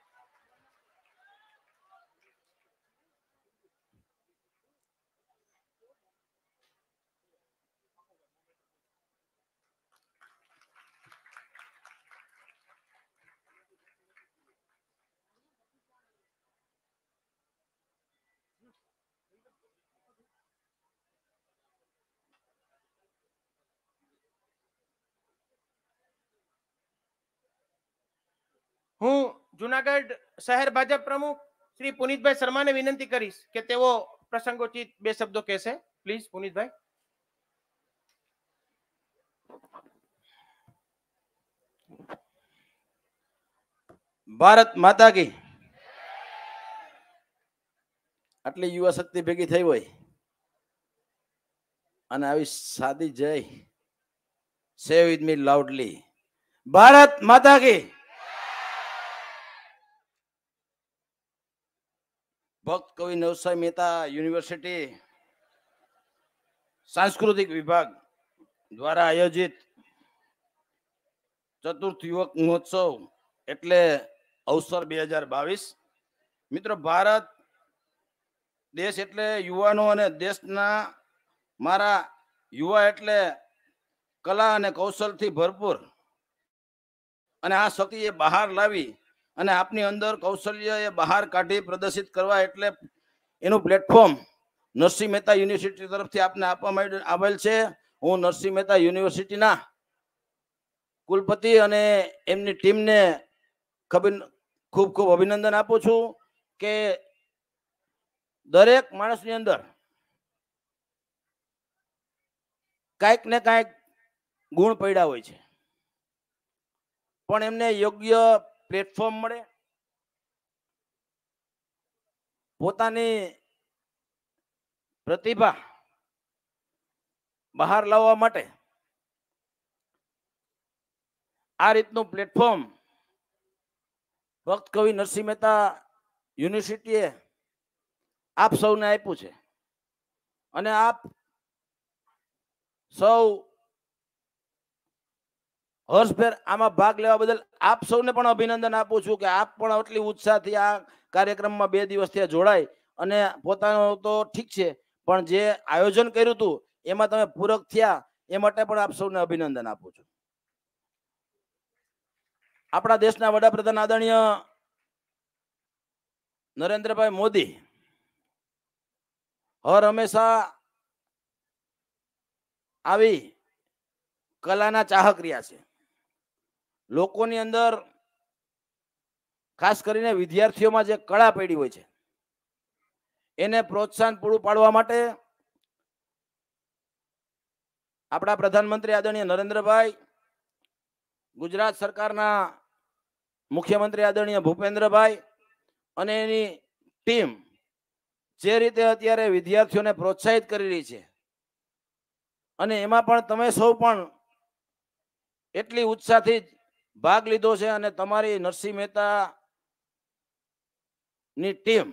હું જુનાગઢ શહેર ભાજપ પ્રમુખ શ્રી પુનિતભાઈ શર્માને વિનંતી કરીશ કે તેઓ પ્રસંગોચિત બે શબ્દો કહેશે. પ્લીઝ પુનિતભાઈ. ભારત માતા કી. આટલી યુવા શક્તિ ભેગી થઈ હોય અને આવી સાદી જય સે વિથ મી લાઉડલી. ભારત માતા કી. ભક્ત કવિ નરસિંહ મહેતા યુનિવર્સિટી સાંસ્કૃતિક વિભાગ દ્વારા આયોજિત ચતુર્થ યુવક મહોત્સવ એટલે અવસર 2022. મિત્રો, ભારત દેશ એટલે યુવાનો અને દેશના મારા યુવા એટલે કલા અને કૌશલથી ભરપૂર અને આ શક્તિએ બહાર લાવી અને આપની અંદર કૌશલ્ય એ બહાર કાઢી પ્રદર્શિત કરવા એટલે એનું પ્લેટફોર્મ નરસિંહ મહેતા યુનિવર્સિટી તરફથી આપને આપવામાં આવેલ છે. હું નરસિંહ મહેતા યુનિવર્સિટીના કુલપતિ અને એમની ટીમને ખૂબ ખૂબ અભિનંદન આપું છું કે દરેક માણસની અંદર કાંઈક ને કાંઈક ગુણ પડ્યા હોય છે, પણ એમને યોગ્ય પ્લેટફોર્મ મળે, પોતાની પ્રતિભા બહાર લાવવા માટે આ રીતનું પ્લેટફોર્મ ભક્ત કવિ નરસિંહ મહેતા યુનિવર્સિટીએ આપ સૌને આપ્યું છે. અને આપ સૌ હર્ષભેર આમાં ભાગ લેવા બદલ આપ સૌને પણ અભિનંદન આપું છું કે આપ પણ આટલી ઉત્સાહથી આ કાર્યક્રમમાં 2 દિવસથી જોડાય અને પોતાનો તો ઠીક છે, પણ જે આયોજન કર્યું હતું એમાં તમે પૂરક થયા એ માટે પણ આપ સૌને અભિનંદન આપું છું. આપણા દેશના વડાપ્રધાન આદરણીય નરેન્દ્રભાઈ મોદી હર હંમેશા આવી કલાના ચાહક રહ્યા છે. લોકોની અંદર ખાસ કરીને વિદ્યાર્થીઓમાં જે કળા પડી હોય છે એને પ્રોત્સાહન પૂરું પાડવા માટે આપણા પ્રધાનમંત્રી આદરણીય નરેન્દ્રભાઈ, ગુજરાત સરકારના મુખ્યમંત્રી આદરણીય ભૂપેન્દ્રભાઈ અને એની ટીમ જે રીતે અત્યારે વિદ્યાર્થીઓને પ્રોત્સાહિત કરી રહી છે અને એમાં પણ તમે સૌ પણ એટલી ઉત્સાહથી ભાગ લીધો છે અને તમારી નરસિંહ મહેતા ની ટીમ,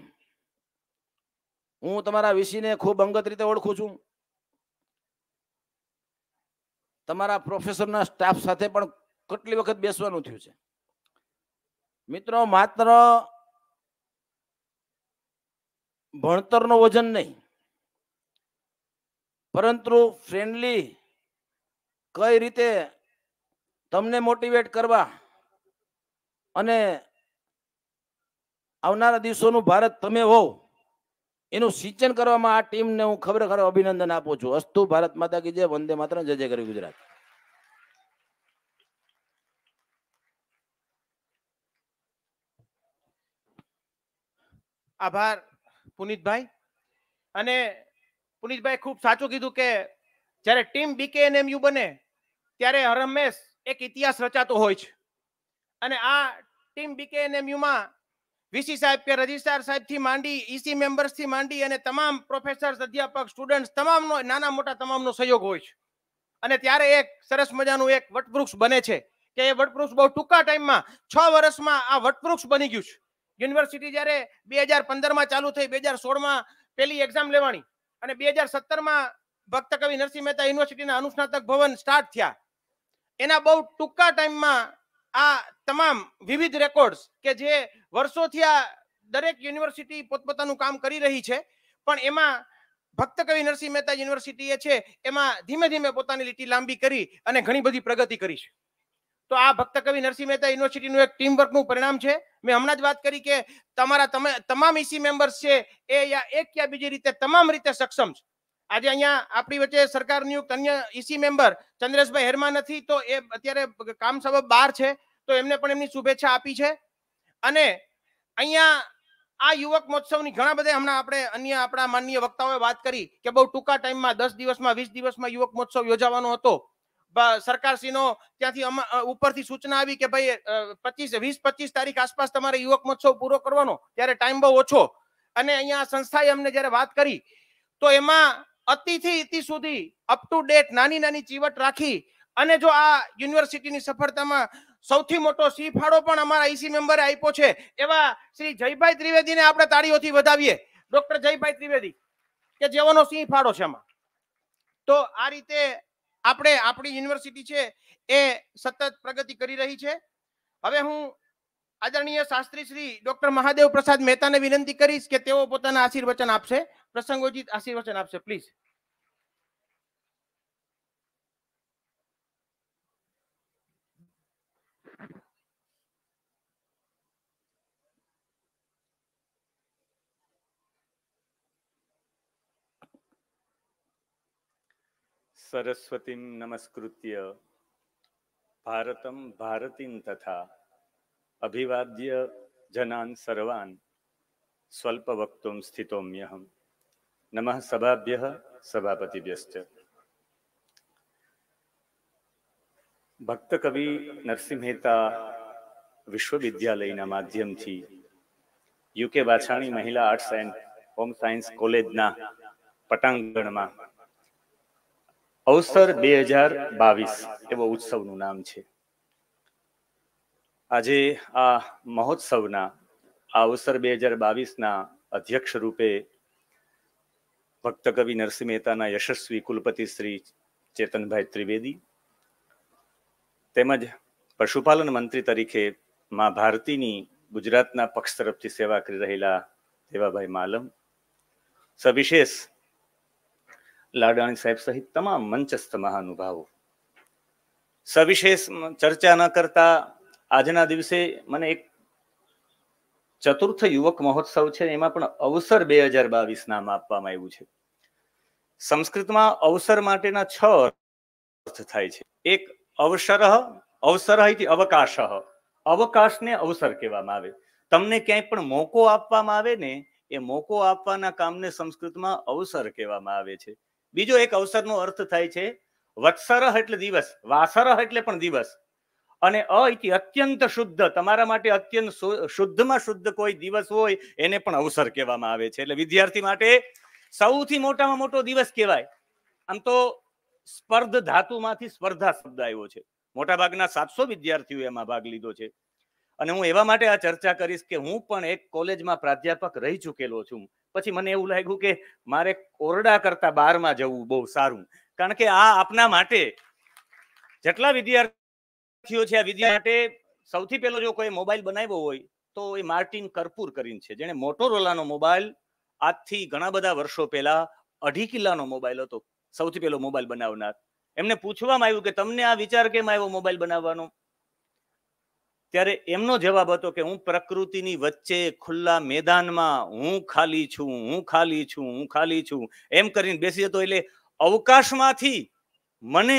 હું તમારા વીસીને ખૂબ અંગત રીતે ઓળખું છું, તમારા પ્રોફેસરના સ્ટાફ સાથે પણ કેટલી વખત બેસવાનું થયું છે. મિત્રો, માત્ર ભણતરનો વજન નહીં, પરંતુ ફ્રેન્ડલી કઈ રીતે તમને મોટિવેટ કરવા અને આવનારા દિવસોનું ભારત તમે હોવ એનું સિંચન કરવામાં આ ટીમને હું ખરેખર અભિનંદન આપું છું. અસ્તુ ભારત માતા કી જય, વંદે માતરમ, જય જય ગરવી ગુજરાત. આભાર પુનિતભાઈ. અને પુનિતભાઈ ખૂબ સાચું કીધું કે જ્યારે ટીમ BKNMU બને ત્યારે હરમેશ એક ઇતિહાસ રચાતો હોય છે. અને આ ટીમ BKNMU માં વીસી સાહેબ કે રજિસ્ટ્રાર સાહેબ થી માંડી EC મેમ્બર્સ થી માંડી અને તમામ પ્રોફેસર્સ, અધ્યાપક, સ્ટુડન્ટ્સ તમામનો નાના મોટા તમામનો સહયોગ હોય છે. અને ત્યારે એક સરસ મજાનું એક વટવૃક્ષ બને છે કે એ વટવૃક્ષ બહુ ટૂંકા ટાઈમમાં 6 વર્ષમાં આ વટવૃક્ષ બની ગયું છે. યુનિવર્સિટી જ્યારે 2015માં ચાલુ થઈ, 2016માં પહેલી એક્ઝામ લેવાની અને 2017માં ભક્ત કવિ નરસિંહ મહેતા યુનિવર્સિટીના અનુસ્નાતક ભવન સ્ટાર્ટ થયા. એના બહુ ટૂંકા ટાઈમમાં આ તમામ વિવિધ રેકોર્ડ્સ કે જે વર્ષોથી આ દરેક યુનિવર્સિટી પોતપોતાનું કામ કરી રહી છે, પણ એમાં ભક્ત કવિ નરસિંહ મહેતા યુનિવર્સિટીએ છે એમાં ધીમે ધીમે પોતાની લીટી લાંબી કરી અને ઘણી બધી પ્રગતિ કરી છે. તો આ ભક્ત કવિ નરસિંહ મહેતા યુનિવર્સિટીનું એક ટીમ વર્કનું પરિણામ છે. મેં હમણાં જ વાત કરી કે તમારા તમામ EC મેમ્બર્સ છે એ એક યા બીજી રીતે તમામ રીતે સક્ષમ છે. આજે અહીંયા આપણી વચ્ચે સરકાર નિયુક્ત અન્ય EC મેમ્બર ચંદ્રેશભાઈ હેરમા નથી, તો એ અત્યારે કામ સબબ બહાર છે, તો એમને પણ એમની શુભેચ્છા આપી છે. અને અહીંયા આ યુવક મહોત્સવની ઘણા બધા હમણાં આપણે અન્ય આપણા માનનીય વક્તાઓએ વાત કરી કે બહુ ટૂંકા ટાઈમમાં 10 દિવસમાં 20 દિવસમાં યુવક મહોત્સવ યોજવાનો હતો. સરકારશ્રીનો ત્યાંથી ઉપરથી સૂચના આવી કે ભાઈ 20-25 તારીખ આસપાસ તમારે યુવક મહોત્સવ પૂરો કરવાનો, ત્યારે ટાઈમ બહુ ઓછો. અને અહીંયા સંસ્થાએ અમને જ્યારે વાત કરી તો એમાં અતિથી ઇતિ સુધી અપ ટુ ડેટ નાની નાની ચીવટ રાખી અને જો આ યુનિવર્સિટીની સફળતામાં સૌથી મોટો સિંહ ફાળો પણ અમારા EC મેમ્બરે આપ્યો છે એવા શ્રી જયભાઈ ત્રિવેદીને આપણે તાળીઓથી વધાવીએ. ડોક્ટર જયભાઈ ત્રિવેદી કે જેઓનો સિંહ ફાળો છે એમાં. તો આ રીતે આપણે આપણી યુનિવર્સિટી છે એ સતત પ્રગતિ કરી રહી છે. હવે હું આદરણીય શાસ્ત્રી શ્રી ડોક્ટર મહાદેવ પ્રસાદ મહેતાને વિનંતી કરીશ કે તેઓ પોતાના આશીર્વચન આપશે, પ્રસંગોચિત આશીર્વચન આપશે. પ્લીઝ. સરસ્વતીમ નમસ્કૃત્ય ભારતમ ભારતીમ તથા અભિવાદ્ય જનાન સર્વાન સ્વલ્પ વક્તુમ સ્થિતોમ્યહમ નમઃ સભાભ્યઃ સભાપતિભ્યશ્ચ. ભક્ત કવિ નરસિંહ મહેતા વિશ્વવિદ્યાલયના માધ્યમથી UK વાછાણી મહિલા આર્ટ્સ એન્ડ હોમ સાયન્સ કોલેજના પટાંગણમાં અવસર 2022 એવો ઉત્સવનું નામ છે. આજે આ મહોત્સવના આ અવસર 2022ના અધ્યક્ષ રૂપે ભક્ત કવિ નરસિંહ મહેતાના યશસ્વી કુલપતિ શ્રી ચેતનભાઈ ત્રિવેદી તેમજ પશુપાલન મંત્રી તરીકે મા ભારતીની ગુજરાતના પક્ષ તરફથી સેવા કરી રહેલા દેવાભાઈ માલમ, સવિશેષ લાડાણી સાહેબ સહિત તમામ મંચસ્થ મહાનુભાવો. સવિશેષ ચર્ચા ન કરતા આજના દિવસે મને એક ચતુર્થ યુવક મહોત્સવ છે, એમાં પણ અવસર 2022 નામ આપવામાં આવ્યું છે. સંસ્કૃતમાં અવસર માટેના 6 અર્થ થાય છે. એક અવસર, અવસર એટલે અવકાશ. અવકાશને અવસર કહેવામાં આવે. તમને ક્યાંય પણ મોકો આપવામાં આવે ને, એ મોકો આપવાના કામને સંસ્કૃતમાં અવસર કહેવામાં આવે છે. બીજો એક અવસરનો અર્થ થાય છે વત્સર એટલે દિવસ, વાસર એટલે પણ દિવસ, અને અત્યંત શુદ્ધ, તમારા માટે અત્યંત શુદ્ધમાં શુદ્ધ કોઈ દિવસ હોય એને પણ અવસર કહેવામાં આવે છે. એટલે વિદ્યાર્થી માટે સૌથી મોટામાં મોટો દિવસ કહેવાય. આમ તો સ્પર્ધ ધાતુમાંથી સ્પર્ધા શબ્દ આવ્યો છે. મોટા ભાગના 700 વિદ્યાર્થીઓ એમાં ભાગ લીધો છે. અને હું એવા માટે આ ચર્ચા કરીશ કે હું પણ એક કોલેજમાં પ્રાધ્યાપક રહી ચૂકેલો છું. પછી મને એવું લાગ્યું કે મારે ઓરડા કરતા બહારમાં જવું બહુ સારું, કારણ કે આ આપના માટે જેટલા વિદ્યાર્થીઓ છે આ વિદ્યાર્થી માટે સૌથી પહેલો જો કોઈ મોબાઈલ બનાવ્યો હોય તો એ માર્ટિન કર્પૂર કરીને છે, જેણે મોટોરોલાનો મોબાઈલ આજથી ઘણા બધા વર્ષો પહેલા 2.5 કિલ્લાનો મોબાઈલ હતો, સૌથી પહેલો મોબાઈલ બનાવનાર. એમને પૂછવામાં આવ્યું કે તમને આ વિચાર કેમ આવ્યો મોબાઈલ બનાવવાનો? ત્યારે એમનો જવાબ હતો કે હું પ્રકૃતિની વચ્ચે ખુલ્લા મેદાનમાં હું ખાલી છું, હું ખાલી છું, હું ખાલી છું એમ કરીને બેસી જતો. એટલે અવકાશમાંથી મને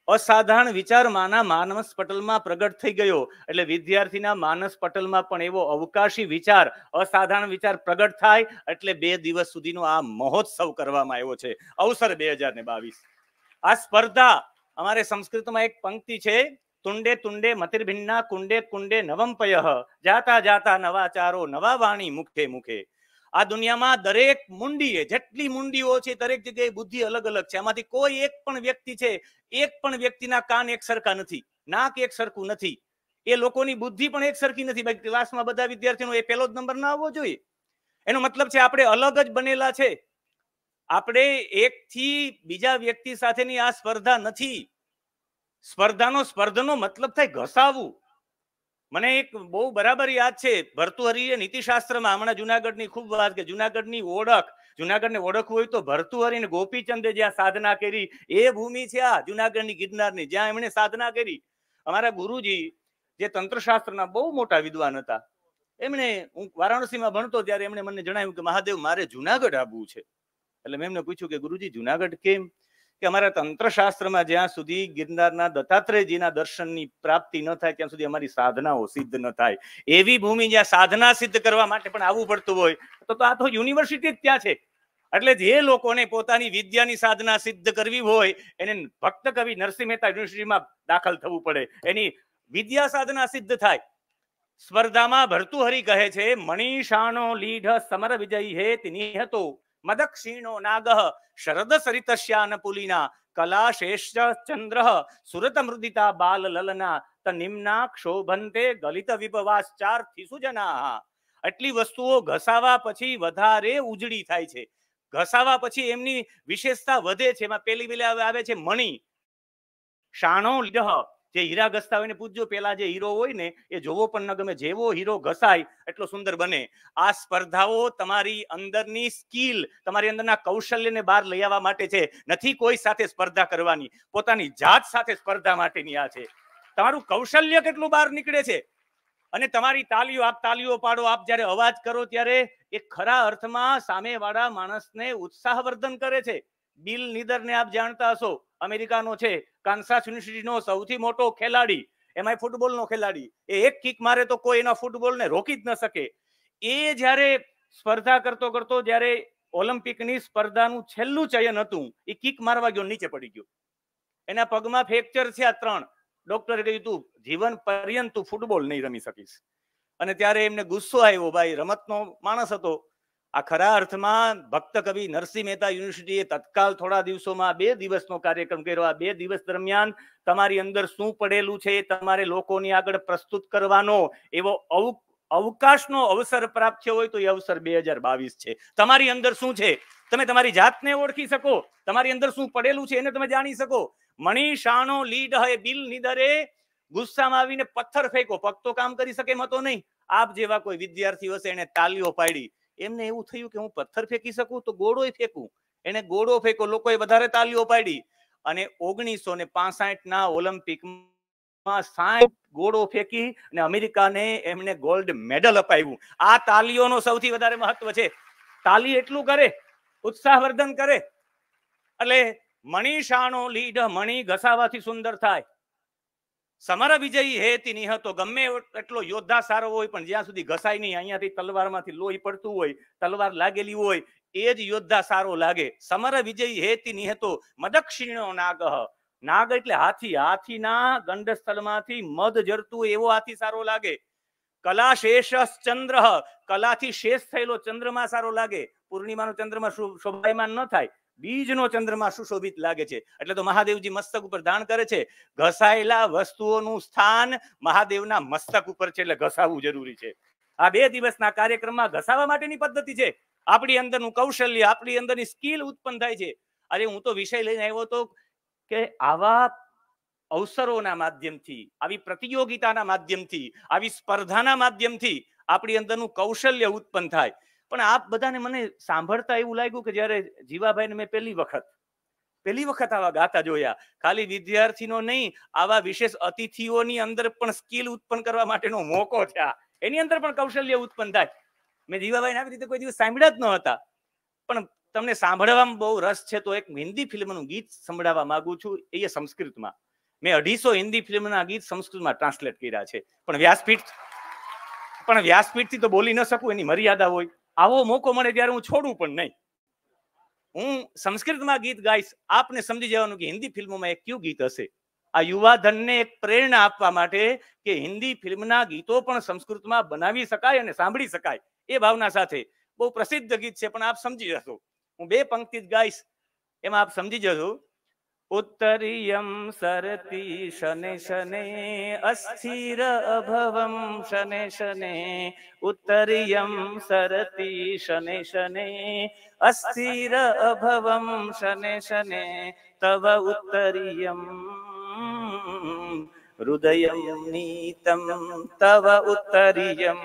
અસાધારણ વિચાર માના માનસ પટલમાં પ્રગટ થઈ ગયો. એટલે વિદ્યાર્થીના માનસ પટલમાં પણ એવો અવકાશી વિચાર, અસાધારણ વિચાર પ્રગટ થાય એટલે 2 દિવસ સુધીનો આ મહોત્સવ કરવામાં આવ્યો છે. અવસર 2022. આ સ્પર્ધા, અમારે સંસ્કૃતમાં એક પંક્તિ છે, તુંડે તુંડે મતિર્ભિન્ના કુંડે કુંડે નવમપયઃ જાતા જાતા નવાચારો નવા વાણી મુખે મુખે. આ દુનિયામાં દરેક મુંડીએ, જેટલી મુંડીઓ છે દરેક જગ્યાએ બુદ્ધિ અલગ અલગ છે. આમાંથી કોઈ એક પણ વ્યક્તિ છે, એક પણ વ્યક્તિના કાન એક સરખા નથી, નાક એક સરખું નથી, એ લોકોની બુદ્ધિ પણ એક સરખી નથી. ભાઈ ક્લાસમાં બધા વિદ્યાર્થીનો એ પહેલો જ નંબર ના આવવો જોઈએ. એનો મતલબ છે આપણે અલગ જ બનેલા છે. આપણે એકથી બીજા વ્યક્તિ સાથેની આ સ્પર્ધા નથી. સ્પર્ધાનો મતલબ થાય ઘસાવવું. મને એક બહુ બરાબર યાદ છે, ભર્તુહરીએ નીતિશાસ્ત્રમાં હમણાં જુનાગઢની ખૂબ વાત કે જુનાગઢની ઓળખ, જુનાગઢને ઓળખવું હોય તો ભર્તુહરી ને ગોપીચંદે જ્યાં સાધના કરી એ ભૂમિ છે આ જુનાગઢની ગિરનારની, જ્યાં એમણે સાધના કરી. અમારા ગુરુજી જે તંત્રશાસ્ત્રના બહુ મોટા વિદ્વાન હતા, એમણે, હું વારાણસીમાં ભણતો ત્યારે એમણે મને જણાવ્યું કે મહાદેવ મારે જુનાગઢ આવવું છે. એટલે મેં એમને પૂછ્યું કે ગુરુજી જુનાગઢ કેમ? કે અમારા તંત્રશાસ્ત્રમાં જ્યાં સુધી ગિરનારના દત્તાત્રેયજીના દર્શનની પ્રાપ્તિ ન થાય ત્યાં સુધી અમારી સાધનાઓ સિદ્ધ ન થાય. એવી ભૂમિ જ્યાં સાધના સિદ્ધ કરવા માટે પણ આવવું પડતું હોય તો આ તો યુનિવર્સિટી જ ત્યાં છે. એટલે જે લોકોને પોતાની વિદ્યાની સાધના સિદ્ધ કરવી હોય એને ભક્ત કવિ નરસિંહ મહેતા યુનિવર્સિટીમાં દાખલ થવું પડે, એની વિદ્યા સાધના સિદ્ધ થાય. સ્પર્ધામાં ભર્તુહરી કહે છે, મણીષાણો લીઢ સમર વિજયી હે તિની હતો મદક્ષીણો નાગઃ શરદ સરિતશ્યાન પુલિના કલા શેષ ચંદ્ર સુરત મૃદિતા બાલ લલના તનિમ્ના ક્ષોભંતે ગલિત વિપવાશ્ચાર્થી સુજના. આટલી વસ્તુઓ ઘસાવા પછી વધારે ઉજળી થાય છે. ઘસાવા પછી એમની વિશેષતા વધે છે. એમાં પેલી આવે છે મણી શાણો લીઢ. જે હીરા ઘસતા હોય ને પૂછજો, પેલા જે હીરો હોય ને એ જોવો પણ ન ગમે, જેવો હીરો ઘસાય એટલો સુંદર બને. આ સ્પર્ધાઓ તમારી અંદરની સ્કિલ, તમારી અંદરના કૌશલ્યને બહાર લઈ આવવા માટે છે. નથી કોઈ સાથે સ્પર્ધા કરવાની, પોતાની જાત સાથે સ્પર્ધા માટેની આ છે. તમારું કૌશલ્ય કેટલું બહાર નીકળે છે. અને તમારી તાલીઓ, આપ તાલીઓ પાડો, આપ જ્યારે અવાજ કરો ત્યારે એ ખરા અર્થમાં સામેવાળા માણસને ઉત્સાહવર્ધન કરે છે. બિલ નીદરને આપ જાણતા હશો, અમેરિકાનો છે, કાન્સાસ યુનિવર્સિટીનો સૌથી મોટો ખેલાડી, એમાંય ફૂટબોલનો ખેલાડી. એ એક કિક મારે તો કોઈ એના ફૂટબોલને રોકી જ ન શકે. એ જ્યારે સ્પર્ધા કરતો કરતો જ્યારે ઓલિમ્પિકની સ્પર્ધાનું છેલ્લું ચયન હતું, એ કિક મારવા ગયો, નીચે પડી ગયો, એના પગમાં ફ્રેક્ચર છે 3. ડોક્ટરે કહ્યું તું જીવન પર્યંત તું ફૂટબોલ નહીં રમી શકીશ. અને ત્યારે એમને ગુસ્સો આવ્યો. ભાઈ રમતનો માણસ હતો. આ ખરા અર્થમાં ભક્ત કવિ નરસિંહ મહેતા યુનિવર્સિટીએ તત્કાલ થોડા દિવસોમાં 2 દિવસનો કાર્યક્રમ કર્યો. આ 2 દિવસ દરમિયાન તમારી અંદર શું પડેલું છે તમારે લોકોની આગળ પ્રસ્તુત કરવાનો એવો અવકાશનો અવસર પ્રાપ્ત થયો હોય તો એ અવસર 2022 છે. તમારી અંદર શું છે તમે તમારી જાતને ઓળખી શકો, તમારી અંદર શું પડેલું છે એને તમે જાણી શકો. મણી શાણો લીડ હે બિલ નિદરે, ગુસ્સામાં આવીને પથ્થર ફેંકો, પગ તો કામ કરી શકે એમ હતો નહીં. આપ જેવા કોઈ વિદ્યાર્થી હશે એને તાલીઓ પાડી, એમને એવું થયું કે હું પથ્થર ફેંકી શકું તો ગોળોય ફેંકું. એને ગોળો ફેંકો, લોકોએ વધારે તાલીઓ પાડી. અને 1965 ઓલિમ્પિકમાં 60 ગોળો ફેંકી અને અમેરિકાને એમને ગોલ્ડ મેડલ અપાવ્યું. આ તાલીઓનો સૌથી વધારે મહત્વ છે. તાલી એટલું કરે, ઉત્સાહવર્ધન કરે. એટલે મણી શાણો લીઢ, મણી ઘસાવાથી સુંદર થાય. સમર વિજયી હે તિની હતો, ગમે એટલો યોદ્ધા સારો હોય પણ જ્યાં સુધી ઘસાય નહીં, અહીંયાથી તલવારમાંથી લોહી પડતું હોય, તલવાર લાગેલી હોય, એ જ યોદ્ધા સારો લાગે. સમર વિજયી હે તિની હતો મદક્ષિણો નાગઃ. નાગ એટલે હાથી, હાથીના ગંડસ્થળમાંથી મધ જરતું એવો હાથી સારો લાગે. કલા શેષ ચંદ્ર, કલાથી શેષ થયેલો ચંદ્રમા સારો લાગે. પૂર્ણિમાનો ચંદ્રમા શોભાયમાન ન થાય, બીજનો ચંદ્રમા સુશોભિત લાગે છે. એટલે તો મહાદેવજી મસ્તક ઉપર દાન કરે છે. ઘસાયેલા વસ્તુઓનું સ્થાન મહાદેવના મસ્તક ઉપર છે, એટલે ઘસાવવું જરૂરી છે. આ 2 દિવસના કાર્યક્રમમાં ઘસાવા માટેની પદ્ધતિ છે. આપણી અંદરનું કૌશલ્ય, આપણી અંદરની સ્કિલ ઉત્પન્ન થાય છે. અરે હું તો વિષય લઈને આવ્યો હતો કે આવા અવસરોના માધ્યમથી, આવી પ્રતિયોગિતાના માધ્યમથી, આવી સ્પર્ધાના માધ્યમથી આપણી અંદરનું કૌશલ્ય ઉત્પન્ન થાય. પણ આપ બધાને મને સાંભળતા એવું લાગ્યું કે જ્યારે જીવાભાઈને મેં પહેલી વખત આવા ગાતા જોયા. ખાલી વિદ્યાર્થીનો નહીં, આવા વિશેષ અતિથિઓની અંદર પણ સ્કિલ ઉત્પન્ન કરવા માટેનો મોકો છે. એની અંદર પણ કૌશલ્ય ઉત્પન્ન થાય. મેં જીવાભાઈને આવી રીતે કોઈ દિવસ સાંભળ્યા જ ન હતા. પણ તમને સાંભળવામાં બહુ રસ છે તો એક હિન્દી ફિલ્મનું ગીત સંભળાવવા માંગુ છું, એ સંસ્કૃતમાં. મેં 250 હિન્દી ફિલ્મના ગીત સંસ્કૃતમાં ટ્રાન્સલેટ કર્યા છે, પણ વ્યાસપીઠથી તો બોલી ન શકું, એની મર્યાદા હોય. આવો મોકો મળે ત્યારે હું છોડું પણ નહીં. હું સંસ્કૃતમાં ગીત ગાઈશ, આપને સમજી જવાનું કે હિન્દી ફિલ્મોમાં એક કયું ગીત હશે. આ યુવાધનને એક પ્રેરણા આપવા માટે કે હિન્દી ફિલ્મના ગીતો પણ સંસ્કૃતમાં બનાવી શકાય અને સાંભળી શકાય, એ ભાવના સાથે. બહુ પ્રસિદ્ધ ગીત છે, પણ આપ સમજી જશો. હું 2 પંક્તિ જ ગાઈશ, એમાં આપ સમજી જશો. ઉત્તરીયમ સરતી શને શને અસ્થિર અભવમ શને શને. ઉત્તરીયમ સરતી શને શને અસ્થિર અભવમ શને શને. તવ ઉત્તરીયમ હૃદયમ નીતમ તવ ઉત્તરીયમ.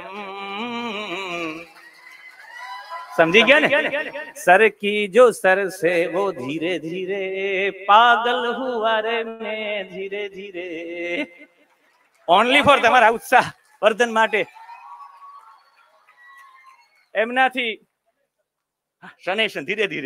समझी गया ने? सर की जो सर से वो धीरे धीरे पागल हुआ रे मैं धीरे धीरे. ઓનલી ફોર તમારા ઉત્સાહ વર્ધન માટે એમનાથી શનેશન ધીરે ધીરે.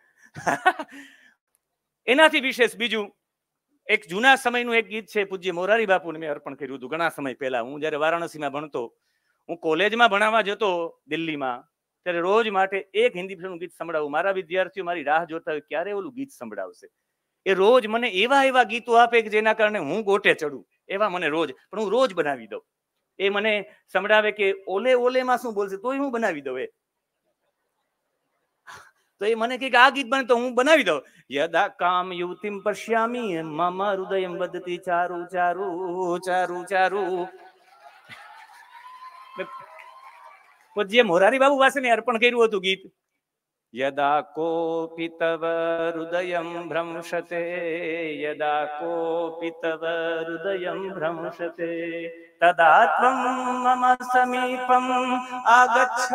એનાથી વિશેષ બીજું એક જૂના સમયનું એક ગીત છે, પૂજ્ય મોરારી બાપુને મેં અર્પણ કર્યું હતું ઘણા સમય પહેલા. હું જયારે વારાણસીમાં ભણતો, હું કોલેજમાં ભણાવવા જતો દિલ્હીમાં, ત્યારે રોજ માટે એક હિન્દી ફિલ્મનું ગીત સંભળાવું. મારા વિદ્યાર્થીઓ મારી રાહ જોતા હોય ક્યારે ઓલું ગીત સંભળાવશે. એ રોજ મને એવા ગીતો આપે કે જેના કારણે હું ગોટે ચડું, એવા મને રોજ, પણ હું રોજ બનાવી દઉં. એ મને સંભળાવે કે ઓલે ઓલેમાં શું બોલશે, તોય હું બનાવી દઉં. તો એ મને કે આ ગીત બને તો હું બનાવી દઉં. યદા કામ યુવતીમ પશ્યામી મમ હૃદયમ વદતિ ચારુ ચારુ ચારુ ચારુ. પૂજ્ય મોરારી બાબુ પાસે અર્પણ કર્યું હતું ગીત. યદા કોપી તવ હૃદયમ ભ્રંશતે યદા કોપી તવ હૃદયમ ભ્રંશતે તદા ત્વં મમ સમીપમ આગચ્છ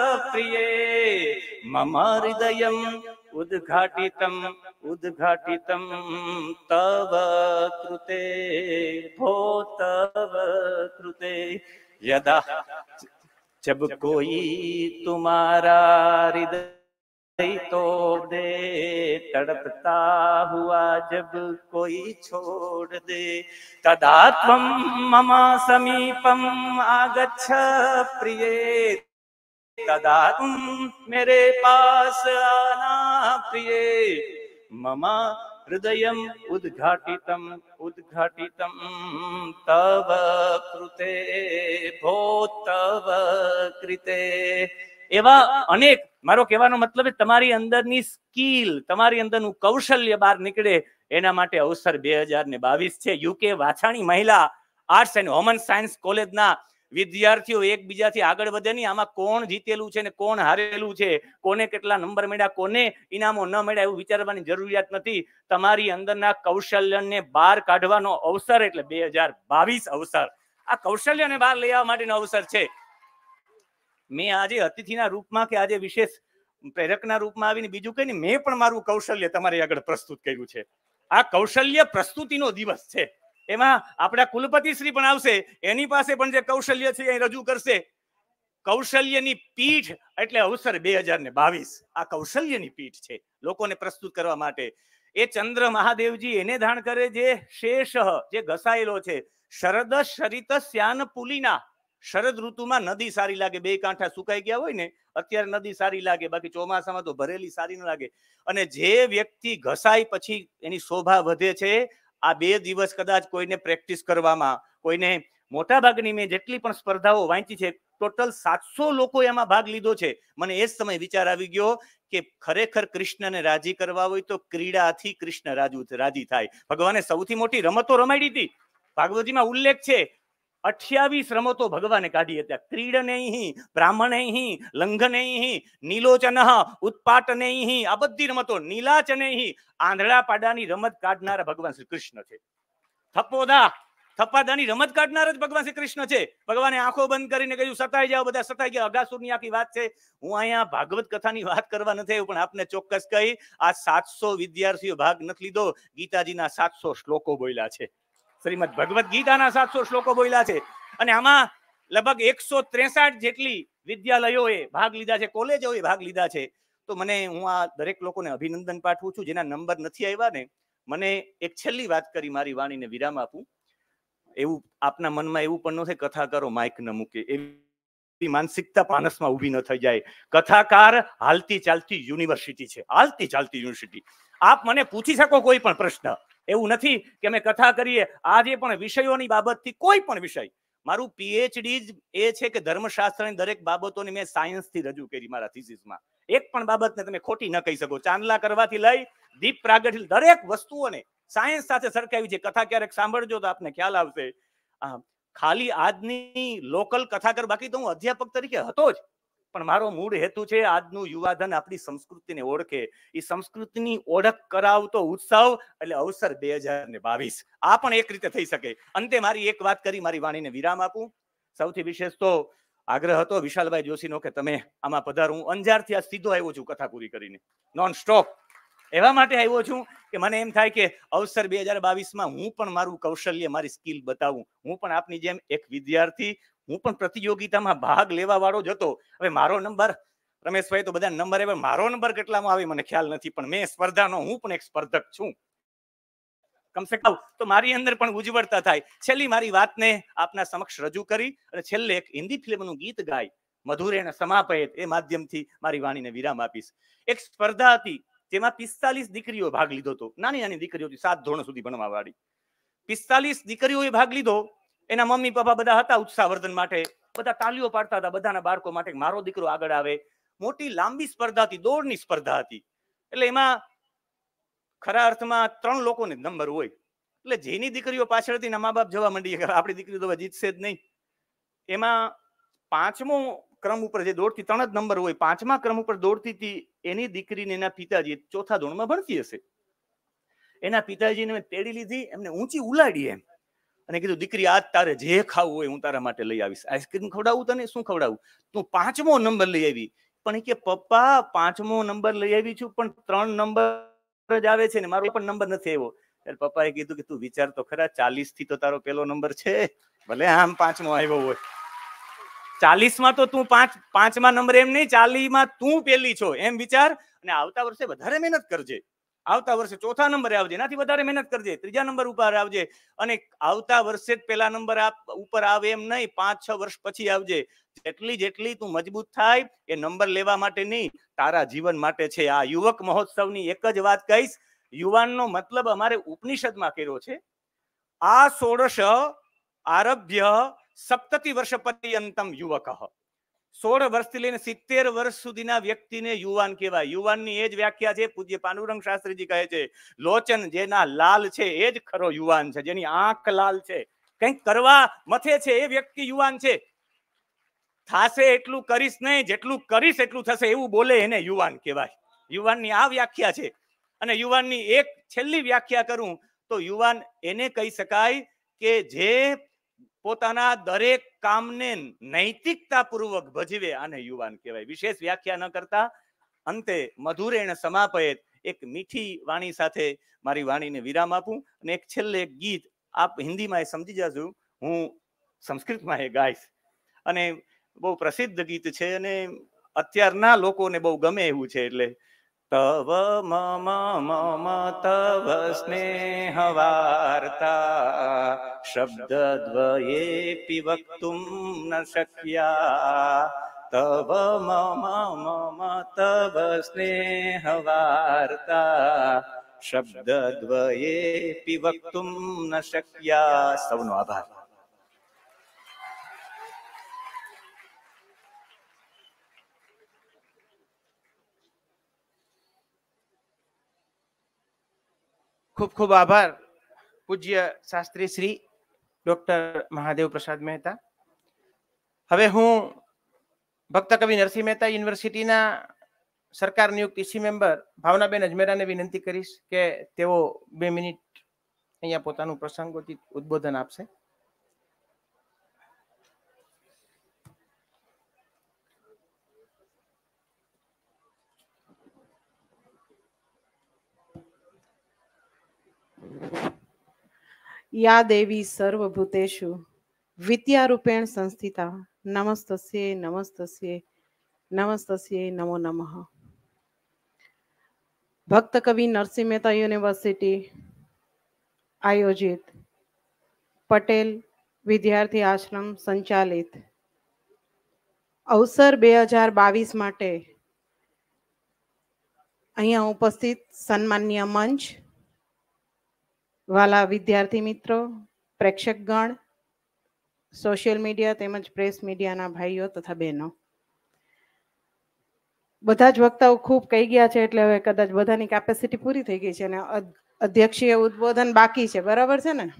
પ્રિયે મમ હૃદયમ ઉદ્ઘાટિતમ ઉદ્ઘાટિતમ તવ કૃતે ભો તવ કૃતે. યદા जब कोई तुम्हारा हृदय तोड़ दे तड़पता हुआ जब कोई छोड़ दे तदा त्वं मम समीपम आगच्छ प्रिये तदा तुम मेरे पास आना प्रिये मम हृदयम उद्घाटितम उद्घाटितम तव कृते भो तव कृते. એવા અનેક, મારો કહેવાનો મતલબ તમારી અંદરની સ્કિલ, તમારી અંદરનું કૌશલ્ય બહાર નીકળે એના માટે અવસર 2022 છે. યુકે વાછાણી મહિલા આર્ટ્સ એન્ડ હોમન સાયન્સ કોલેજના વિદ્યાર્થીઓ એકબીજાથી આગળ વધે નહીં. આમાં કોણ જીતેલું છે ને કોણ હારેલું છે, કોને કેટલા નંબર મળ્યા, કોને ઇનામો ન મળ્યા, એવું વિચારવાની જરૂરિયાત નથી. તમારી અંદરના કૌશલ્યને બહાર કાઢવાનો અવસર એટલે 2022 અવસર. આ કૌશલ્યને બહાર લઈ આવવા માટેનો અવસર છે. મેં આજે અતિથિના રૂપમાં કે આજે વિશેષ પ્રેરકના રૂપમાં આવીને બીજું કઈ નહીં, મેં પણ મારું કૌશલ્ય તમારી આગળ પ્રસ્તુત કર્યું છે. આ કૌશલ્ય પ્રસ્તુતિનો દિવસ છે. એમાં આપણા કુલપતિ શ્રી પણ આવશે, એની પાસે પણ જે કૌશલ્ય છે એ રજૂ કરશે. કૌશલ્યની પીઠ એટલે અવસર 2022. આ કૌશલ્યની પીઠ છે લોકોને પ્રસ્તુત કરવા માટે. એ ચંદ્ર મહાદેવજી એને ધારણ કરે જે શેષ જે ઘસાયેલો છે. શરદ શરિત શ્યાન પુલીના. શરદ ઋતુમાં નદી સારી લાગે, 2 કાંઠા સુકાઈ ગયા હોય ને, અત્યારે નદી સારી લાગે, બાકી ચોમાસામાં તો ભરેલી સારી ન લાગે. અને જે વ્યક્તિ ઘસાય પછી એની શોભા વધે છે. આ 2 દિવસ કદાચ કોઈને પ્રેક્ટિસ કરવામાં, કોઈને મોટા ભાગની મેં જેટલી પણ સ્પર્ધાઓ વાંચી છે, ટોટલ 700 લોકો એમાં ભાગ લીધો છે. મને એ જ સમય વિચાર આવી ગયો કે ખરેખર કૃષ્ણને રાજી કરવા હોય તો ક્રીડાથી કૃષ્ણ રાજી થાય. ભગવાને સૌથી મોટી રમતો રમાડી હતી. ભાગવતજીમાં ઉલ્લેખ છે 28 રમતો ભગવાને કાઢી હતા. ક્રીડનૈ બ્રાહ્મણૈ લંઘનૈ નીલોચન ઉત્પાટનૈ, આ બધી રમતો. નીલાચનૈ આંધળા પાડાની રમત કાઢનારા ભગવાન શ્રી કૃષ્ણ છે. થપ્પાદાની રમત કાઢનાર જ ભગવાન શ્રી કૃષ્ણ છે. ભગવાને આંખો બંધ કરીને કહ્યું સતાઈ જાઓ, બધા સતાઈ ગયા. અગાસુરની આખી વાત છે. હું અહીંયા ભાગવત કથાની વાત કરવા નથી આવ્યો, પણ આપને ચોક્કસ કહી, આ 700 વિદ્યાર્થીઓ ભાગ નથી લીધો. ગીતાજીના 700 શ્લોકો બોલ્યા છે. શ્રીમદ ભગવદ ગીતાના 700 શ્લોકો બોલ્યા છે. અને આમાં લગભગ 163 જેટલી વિદ્યાલયોએ ભાગ લીધા છે, કોલેજોએ ભાગ લીધા છે. તો હું આ દરેક લોકોને અભિનંદન પાઠવું છું. જેના નંબર નથી આવ્યા ને, મને એક છેલ્લી વાત કરી મારી વાણીને વિરામ આપું. એવું આપના મનમાં એવું પણ ન થાય કથાકારો માઇક ન મૂકે, એવી માનસિકતા માનસમાં ઊભી ન થઈ જાય. કથાકાર હાલતી ચાલતી યુનિવર્સિટી છે, હાલતી ચાલતી યુનિવર્સિટી. આપ મને પૂછી શકો કોઈ પણ પ્રશ્ન, એવું નથી કે અમે કથા કરીએ. આજે પણ વિષયોની બાબતથી કોઈ પણ વિષય, મારું પીએચડી જ એ છે કે ધર્મશાસ્ત્રની દરેક બાબતોની મેં સાયન્સથી રજૂ કરી મારા થીસીસમાં. એક પણ બાબતને તમે ખોટી ન કહી શકો. ચાંદલા કરવાથી લઈ દીપ પ્રાગટ્ય દરેક વસ્તુઓને સાયન્સ સાથે સરખાવી છે. કથા ક્યારેક સાંભળજો તો આપને ખ્યાલ આવશે. ખાલી આજની લોકલ કથાકાર, બાકી તો હું અધ્યાપક તરીકે હતો જ, પણ મારો મૂળ હેતુ છે આજનું યુવાધન આપણી સંસ્કૃતિને ઓળખે. એ સંસ્કૃતિની ઓળખ કરાવતો ઉત્સવ એટલે અવસર 2022. આ પણ એક રીતે થઈ શકે. અંતે મારી એક વાત કરી મારી વાણીને વિરામ આપું. સૌથી વિશેષ તો આગ્રહ હતો વિશાલભાઈ જોશીનો કે તમે આમાં પધારો. હું અંજારથી આ સીધો આવ્યો છું કથા પૂરી કરીને, નોન સ્ટોપ. એવા માટે આવ્યો છું કે મને એમ થાય કે અવસર 2022માં હું પણ મારું કૌશલ્ય, મારી સ્કિલ બતાવું. હું પણ આપની જેમ એક વિદ્યાર્થી, હું પણ પ્રતિયોગિતામાં ભાગ લેવા વાળો જ હતો. હવે મારો નંબર, રમેશભાઈ તો બધા નંબર આવે, મારો નંબર કેટલામાં આવે મને ખ્યાલ નથી, પણ મેં સ્પર્ધાનો, હું પણ એક સ્પર્ધક છું. કમસે કમ તો મારી અંદર પણ ઉજ્જવળતા થાય. છેલ્લી મારી વાતને આપના સમક્ષ રજૂ કરી અને છેલ્લે એક હિન્દી ફિલ્મનું ગીત ગાય મધુરેણ સમાપયત, એ માધ્યમથી મારી વાણીને વિરામ આપીશ. એક સ્પર્ધા હતી જેમાં 45 દીકરીઓ ભાગ લીધો હતો. નાની નાની દીકરીઓ હતી, 7 ધોરણ સુધી ભણવા વાળી 45 દીકરીઓએ ભાગ લીધો. એના મમ્મી પપ્પા બધા હતા ઉત્સાહવર્ધન માટે, બધા તાલીઓ પાડતા હતા બધાના બાળકો માટે, મારો દીકરો આગળ આવે. મોટી લાંબી સ્પર્ધા હતી, દોડની સ્પર્ધા હતી. એટલે એમાં ખરા અર્થમાં 3 લોકોને નંબર હોય. એટલે જેની દીકરીઓ પાછળથી મા બાપ જવા માંડી કે આપણી દીકરી તો જીતશે જ નહીં. એમાં 5મો ક્રમ ઉપર જે દોડતી, 3 જ નંબર હોય, 5મા ક્રમ ઉપર દોડતી હતી એની દીકરીને એના પિતાજી 4થા ધોરણમાં ભણતી હશે. એના પિતાજીને તેડી લીધી, એમને ઊંચી ઉલાડી એમ, અને કીધું દીકરી આજ તારે જે ખાવું હોય હું તારા માટે લઈ આવીશ. આઈસ્ક્રીમ ખવડાવું તને? શું ખવડાવું? તું 5મો નંબર લઈ આવી. પણ કે પપ્પા 5મો નંબર લઈ આવી છું પણ 3 નંબર જ આવે છે ને, મારો પણ નંબર નથી આવ્યો. ત્યારે પપ્પાએ કીધું કે તું વિચાર તો ખરા, 40 થી તો તારો પેલો નંબર છે, ભલે આમ 5મો આવ્યો હોય, 40માં તો તું 5મા નંબર એમ નહીં, 40માં તું પેલી છો એમ વિચાર. અને આવતા વર્ષે વધારે મહેનત કરજે, આવતા વર્ષે 4થા નંબરે આવજે, એનાથી વધારે મહેનત કરજે, 3જા નંબર ઉપર આવજે, અને આવતા વર્ષે જ પેલા નંબર ઉપર આવે એમ નહીં, 5-6 વર્ષ પછી આવજે. જેટલી તું મજબૂત થાય એ નંબર લેવા માટે નહીં, તારા જીવન માટે છે. આ યુવક મહોત્સવની એક જ વાત કહીશ, યુવાનનો મતલબ અમારે ઉપનિષદમાં કર્યો છે, આ 16 આરભ્ય 70 વર્ષ પર્યંતમ યુવક. 16 વર્ષથી લઈને 70 વર્ષ સુધીના વ્યક્તિને યુવાન કહેવાય. યુવાનની એ જ વ્યાખ્યા છે, પૂજ્ય પાંડુરંગ શાસ્ત્રીજી કહે છે, લોચન જેના લાલ છે એ જ ખરો યુવાન છે, જેની આંખ લાલ છે, કંઈક કરવા મથે છે એ વ્યક્તિ યુવાન છે. થાશે એટલું કરીશ નહીં, જેટલું કરીશ એટલું થશે એવું બોલે એને યુવાન કહેવાય. યુવાનની આ વ્યાખ્યા છે. અને યુવાનની એક છેલ્લી વ્યાખ્યા કરું તો યુવાન એને કહી શકાય કે જે પોતાના દરેક કામને નૈતિકતાપૂર્વક ભજવે, આને યુવાન કહેવાય. વિશેષ વ્યાખ્યા ન કરતા અંતે મધુરેણ સમાપયત એક મીઠી વાણી સાથે મારી વાણીને વિરામ આપું. અને એક છેલ્લે એક ગીત આપ હિન્દીમાં એ સમજી જજો, હું સંસ્કૃતમાં એ ગાઈશ. અને બહુ પ્રસિદ્ધ ગીત છે અને અત્યારના લોકોને બહુ ગમે એવું છે. એટલે તવ મમ મમ તવ સ્નેહ વાર્તા શબ્દદ્વયેપી વક્તુમ ન શક્યા. તવ મમ મમ તવ સ્નેહ વાર્તા શબ્દદ્વયેપી વક્તુમ ન શક્યા. સૌનો આભાર. ખૂબ ખૂબ આભાર પૂજ્ય શાસ્ત્રી શ્રી ડોક્ટર મહાદેવ પ્રસાદ મહેતા. હવે હું ભક્ત કવિ નરસિંહ મહેતા યુનિવર્સિટીના સરકાર નિયુક્ત ઈસી મેમ્બર ભાવનાબેન અજમેરાને વિનંતી કરીશ કે તેઓ 2 મિનિટ અહીંયા પોતાનું પ્રસંગોચિત ઉદ્બોધન આપશે. या देवी सर्वभूतेषु विद्यारूपेण संस्थिता नमस्तस्यै नमस्तस्यै नमस्तस्यै नमो नमः. भक्त कवि नरसिंह मेहता यूनिवर्सिटी આયોજિત પટેલ વિદ્યાર્થી આશ્રમ સંચાલિત અવસર 2022 માટે અહીંયા ઉપસ્થિત સન્માનીય મંચ, વાલા વિદ્યાર્થી મિત્રો, પ્રેક્ષકગણ, સોશિયલ મીડિયા તેમજ પ્રેસ મીડિયાના ભાઈઓ તથા બહેનો, બધા જ વક્તાઓ ખૂબ કહી ગયા છે એટલે હવે કદાચ બધાની કેપેસિટી પૂરી થઈ ગઈ છે અને અધ્યક્ષીય ઉદ્બોધન બાકી છે. બરાબર છે ને?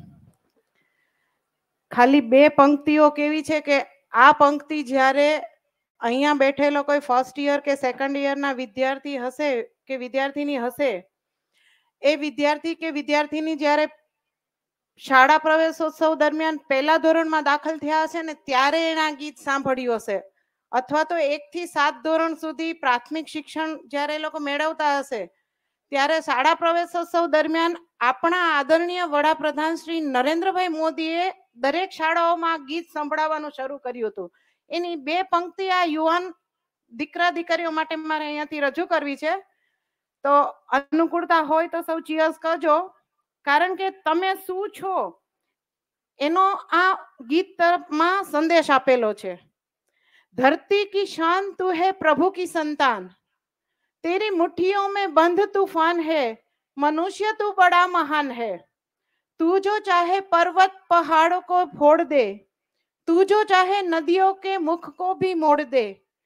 ખાલી 2 પંક્તિઓ કેવી છે કે આ પંક્તિ જ્યારે અહીંયા બેઠેલો કોઈ ફર્સ્ટ યર કે સેકન્ડ યરના વિદ્યાર્થી હશે કે વિદ્યાર્થીની હશે, એ વિદ્યાર્થી કે વિદ્યાર્થીની જ્યારે શાળા પ્રવેશોત્સવ દરમિયાન પહેલા ધોરણમાં દાખલ થયા હશે ને ત્યારે એના ગીત સાંભળ્યું હશે, અથવા તો 1 થી 7 ધોરણ સુધી પ્રાથમિક શિક્ષણ જ્યારે એ લોકો મેળવતા હશે ત્યારે શાળા પ્રવેશોત્સવ દરમિયાન આપણા આદરણીય વડાપ્રધાન શ્રી નરેન્દ્રભાઈ મોદીએ દરેક શાળાઓમાં ગીત સંભળાવવાનું શરૂ કર્યું હતું. એની 2 પંક્તિ આ યુવાન દીકરા દીકરીઓ માટે મારે અહીંયાથી રજૂ કરવી છે. તો અનુકૂળતા હોય તો સૌ ચીયર્સ કરજો, કારણ કે તમે શું છો એનો આ ગીત તરફમાં સંદેશ આપેલો છે. ધરતી કી શાન તું હે પ્રભુ કી સંતાન, तेरी मुट्ठियों में बंध तूफान है, मनुष्य तू बड़ा महान है, तू जो चाहे पर्वत पहाड़ों को फोड़ दे, तू जो चाहे नदियों के मुख को भी मोड़ दे,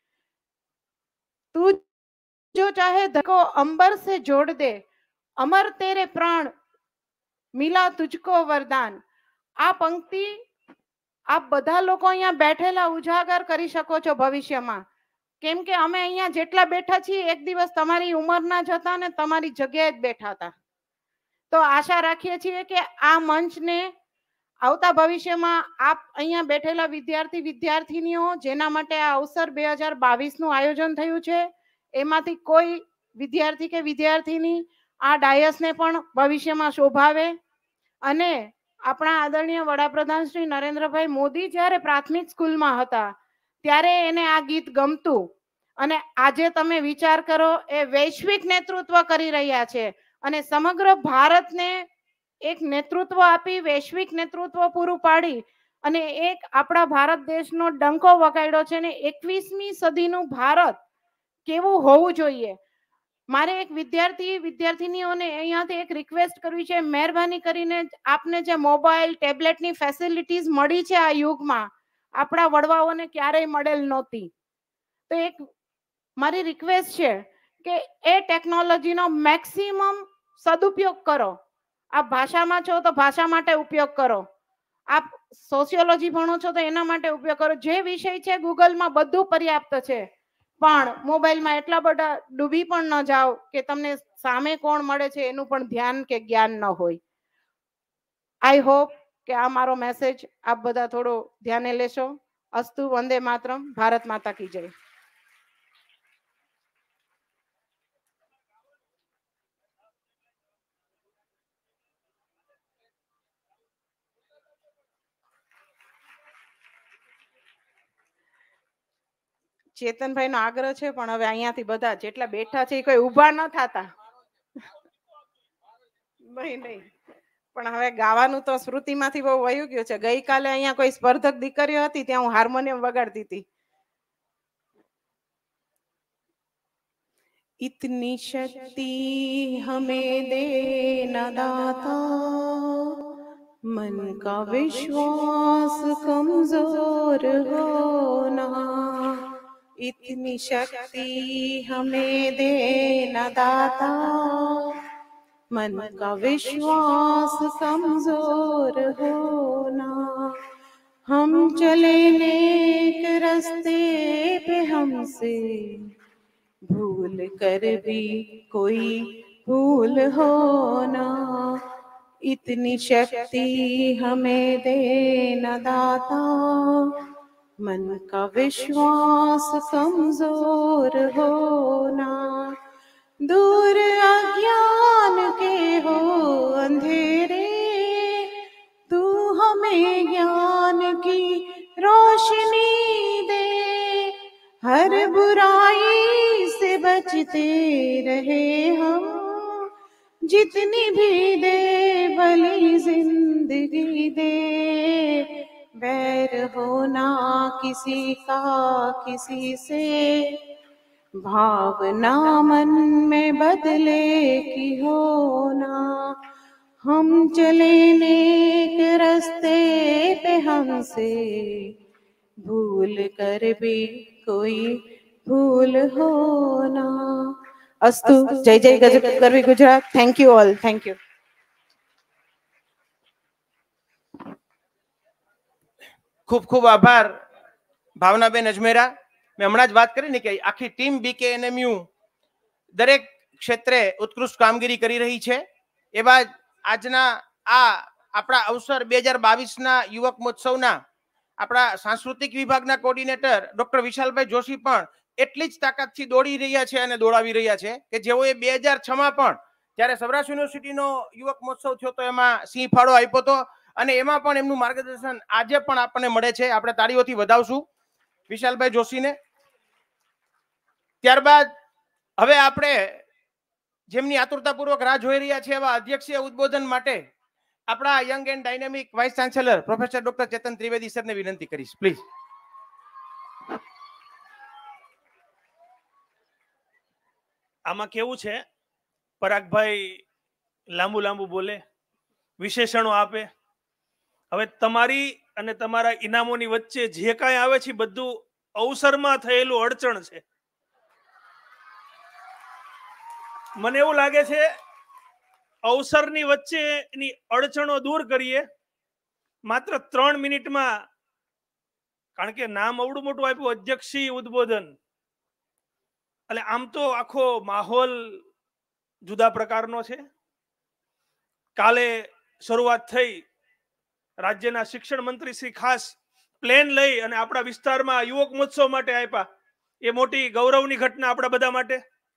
तू जो चाहे को अंबर से जोड़ दे, अमर तेरे प्राण मिला तुझको वरदान. આ પંક્તિ આપ બધા લોકો અહીંયા બેઠેલા ઉજાગર કરી શકો છો ભવિષ્યમાં, કેમ કે અમે અહીંયા જેટલા બેઠા છીએ એક દિવસ તમારી ઉંમરના જ હતા ને તમારી જગ્યાએ જ બેઠા હતા. તો આશા રાખીએ છીએ કે આ મંચને આવતા ભવિષ્યમાં આપ અહીંયા બેઠેલા વિદ્યાર્થી વિદ્યાર્થીનીઓ જેના માટે આ અવસર 2022 નું આયોજન થયું છે, એમાંથી કોઈ વિદ્યાર્થી કે વિદ્યાર્થીની આ ડાયસને પણ ભવિષ્યમાં શોભાવે. અને આપણા આદરણીય વડાપ્રધાન શ્રી નરેન્દ્રભાઈ મોદી જ્યારે પ્રાથમિક સ્કૂલમાં હતા ત્યારે એને આ ગીત ગમતું, અને આજે તમે વિચાર કરો એ વૈશ્વિક નેતૃત્વ કરી રહ્યા છે અને સમગ્ર ભારતને એક નેતૃત્વ આપી વૈશ્વિક નેતૃત્વ પૂરું પાડી અને એક આપણા ભારત દેશનો ડંકો વગાડ્યો છે ને 21મી સદીનું ભારત કેવું હોવું જોઈએ. મારે એક વિદ્યાર્થી વિદ્યાર્થીનીઓને અહીંયાથી એક રિક્વેસ્ટ કરવી છે, મહેરબાની કરીને આપને જે મોબાઈલ ટેબ્લેટની ફેસિલિટીઝ મળી છે આ યુગમાં આપણા વડવાઓને ક્યારેય મળેલ નહોતી. તો એક મારી રિક્વેસ્ટ છે કે એ ટેકનોલોજીનો મેક્સિમમ સદુપયોગ કરો. આપ ભાષામાં છો તો ભાષા માટે ઉપયોગ કરો, આપ સોશિયોલોજી ભણો છો તો એના માટે ઉપયોગ કરો. જે વિષય છે ગૂગલમાં બધું પર્યાપ્ત છે, પણ મોબાઈલમાં એટલા બધા ડૂબી પણ ન જાઓ કે તમને સામે કોણ મળે છે એનું પણ ધ્યાન કે જ્ઞાન ન હોય. આઈ હોપ કે આ મારો મેસેજ આપ બધા થોડો ધ્યાને લેશો. અસ્તુ, વંદે માતરમ, ભારત માતા કી જય. ચેતનભાઈ નો આગ્રહ છે પણ હવે અહીંયાથી બધા જેટલા બેઠા છે એ કોઈ ઊભા ન થતા. નહીં, પણ હવે ગાવાનું તો સ્મૃતિમાંથી બહુ વયું ગયું છે. ગઈકાલે અહીંયા કોઈ સ્પર્ધક દીકરીઓ હતી ત્યાં હું હાર્મોનિયમ વગાડતી હતી. इतनी शक्ति हमें देना दाता, मन का विश्वास कमजोर होना, इतनी शक्ति हमें देना दाता, मन का विश्वास कमजोर होना, हम चले नेक रास्ते पे हमसे भूल कर भी कोई भूल होना, इतनी शक्ति हमें देना दाता, मन का विश्वास कमजोर होना, दूर अज्ञान के हो अंधेरे, तू हमें ज्ञान की रोशनी दे, हर बुराई से बचते रहे हम, जितनी भी दे भली जिंदगी दे, बैर होना किसी का किसी से, भावना मन में बदले की होना। हम चले नेक रास्ते पे हमसे, भूल कर भी कोई भूल होना। अस्तु। जय जय गरवी Gujarat. Thank you all. Thank you. ખૂબ ખૂબ આભાર ભાવનાબેન અજમેરા. મેં હમણાં જ વાત કરી ને કે આખી ટીમ BKNMU દરેક ક્ષેત્રે ઉત્કૃષ્ટ કામગીરી કરી રહી છે. એવા આજના આ આપણા અવસર 2022ના યુવક મહોત્સવના આપણા સાંસ્કૃતિક વિભાગના કોર્ડિનેટર ડોક્ટર વિશાલભાઈ જોશી પણ એટલી જ તાકાતથી દોડી રહ્યા છે અને દોડાવી રહ્યા છે કે જેઓએ 2006માં પણ જ્યારે સૌરાષ્ટ્ર યુનિવર્સિટીનો યુવક મહોત્સવ થયો તો એમાં સિંહ ફાળો આપ્યો હતો અને એમાં પણ એમનું માર્ગદર્શન આજે પણ આપણને મળે છે. આપણે તાળીઓથી વધાવશું વિશાલભાઈ જોશીને. ત્યારબાદ હવે આપણે જેમની આતુરતાપૂર્વક રાહ જોઈ રહ્યા છે એવા અધ્યક્ષીય ઉદ્બોધન માટે આપણા young and dynamic vice chancellor professor doctor Chetan Trivedi સરને વિનંતી કરીશ પ્લીઝ. આમાં કેવું છે, પરાગભાઈ લાંબુ લાંબુ બોલે, વિશેષણો આપે. હવે તમારી અને તમારા ઇનામોની વચ્ચે જે કાંઈ આવે છે બધું અવસરમાં થયેલું અડચણ છે. મને એવું લાગે છે અવસરની વચ્ચેની અડચણો દૂર કરીએ માત્ર 3 મિનિટમાં, કારણ કે નામ અવડું મોટું આપ્યું અધ્યક્ષી ઉદ્બોધન, એટલે આમ તો આખો માહોલ જુદા પ્રકારનો છે. કાલે શરૂઆત થઈ, રાજ્યના શિક્ષણ મંત્રી શ્રી ખાસ પ્લેન લઈ અને આપણા વિસ્તારમાં યુવક મહોત્સવ માટે આપ્યા. એ મોટી ગૌરવની ઘટના આપણા બધા માટે.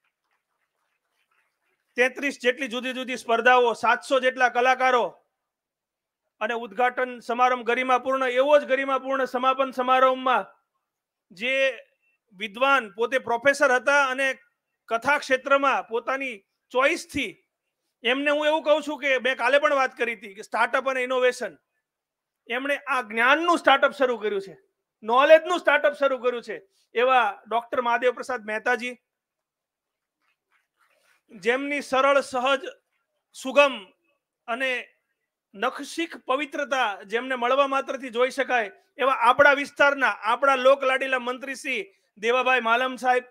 33 જેટલી જુદી જુદી સ્પર્ધાઓ, 700 જેટલા કલાકારો અને ઉદ્ઘાટન સમારંભ ગરિમાપૂર્ણ. એવો જ ગરિમાપૂર્ણ સમાપન સમારંભમાં જે વિદ્વાન પોતે પ્રોફેસર હતા અને કથા ક્ષેત્રમાં પોતાની ચોઈસથી, એમને હું એવું કહું છું કે મેં કાલે પણ વાત કરી હતી કે સ્ટાર્ટઅપ અને ઇનોવેશન, એમણે આ જ્ઞાનનું સ્ટાર્ટઅપ શરૂ કર્યું છે, નોલેજનું સ્ટાર્ટઅપ શરૂ કર્યું છે. એવા ડોક્ટર મહાદેવ પ્રસાદ મહેતાજી, જેમની સરળ, સહજ, સુગમ અને નખશીખ પવિત્રતા જેમને મળવા માત્રથી જોઈ શકાય એવા આપણા વિસ્તારના આપણા લોક લાડીલા મંત્રી શ્રી દેવાભાઈ માલમ સાહેબ,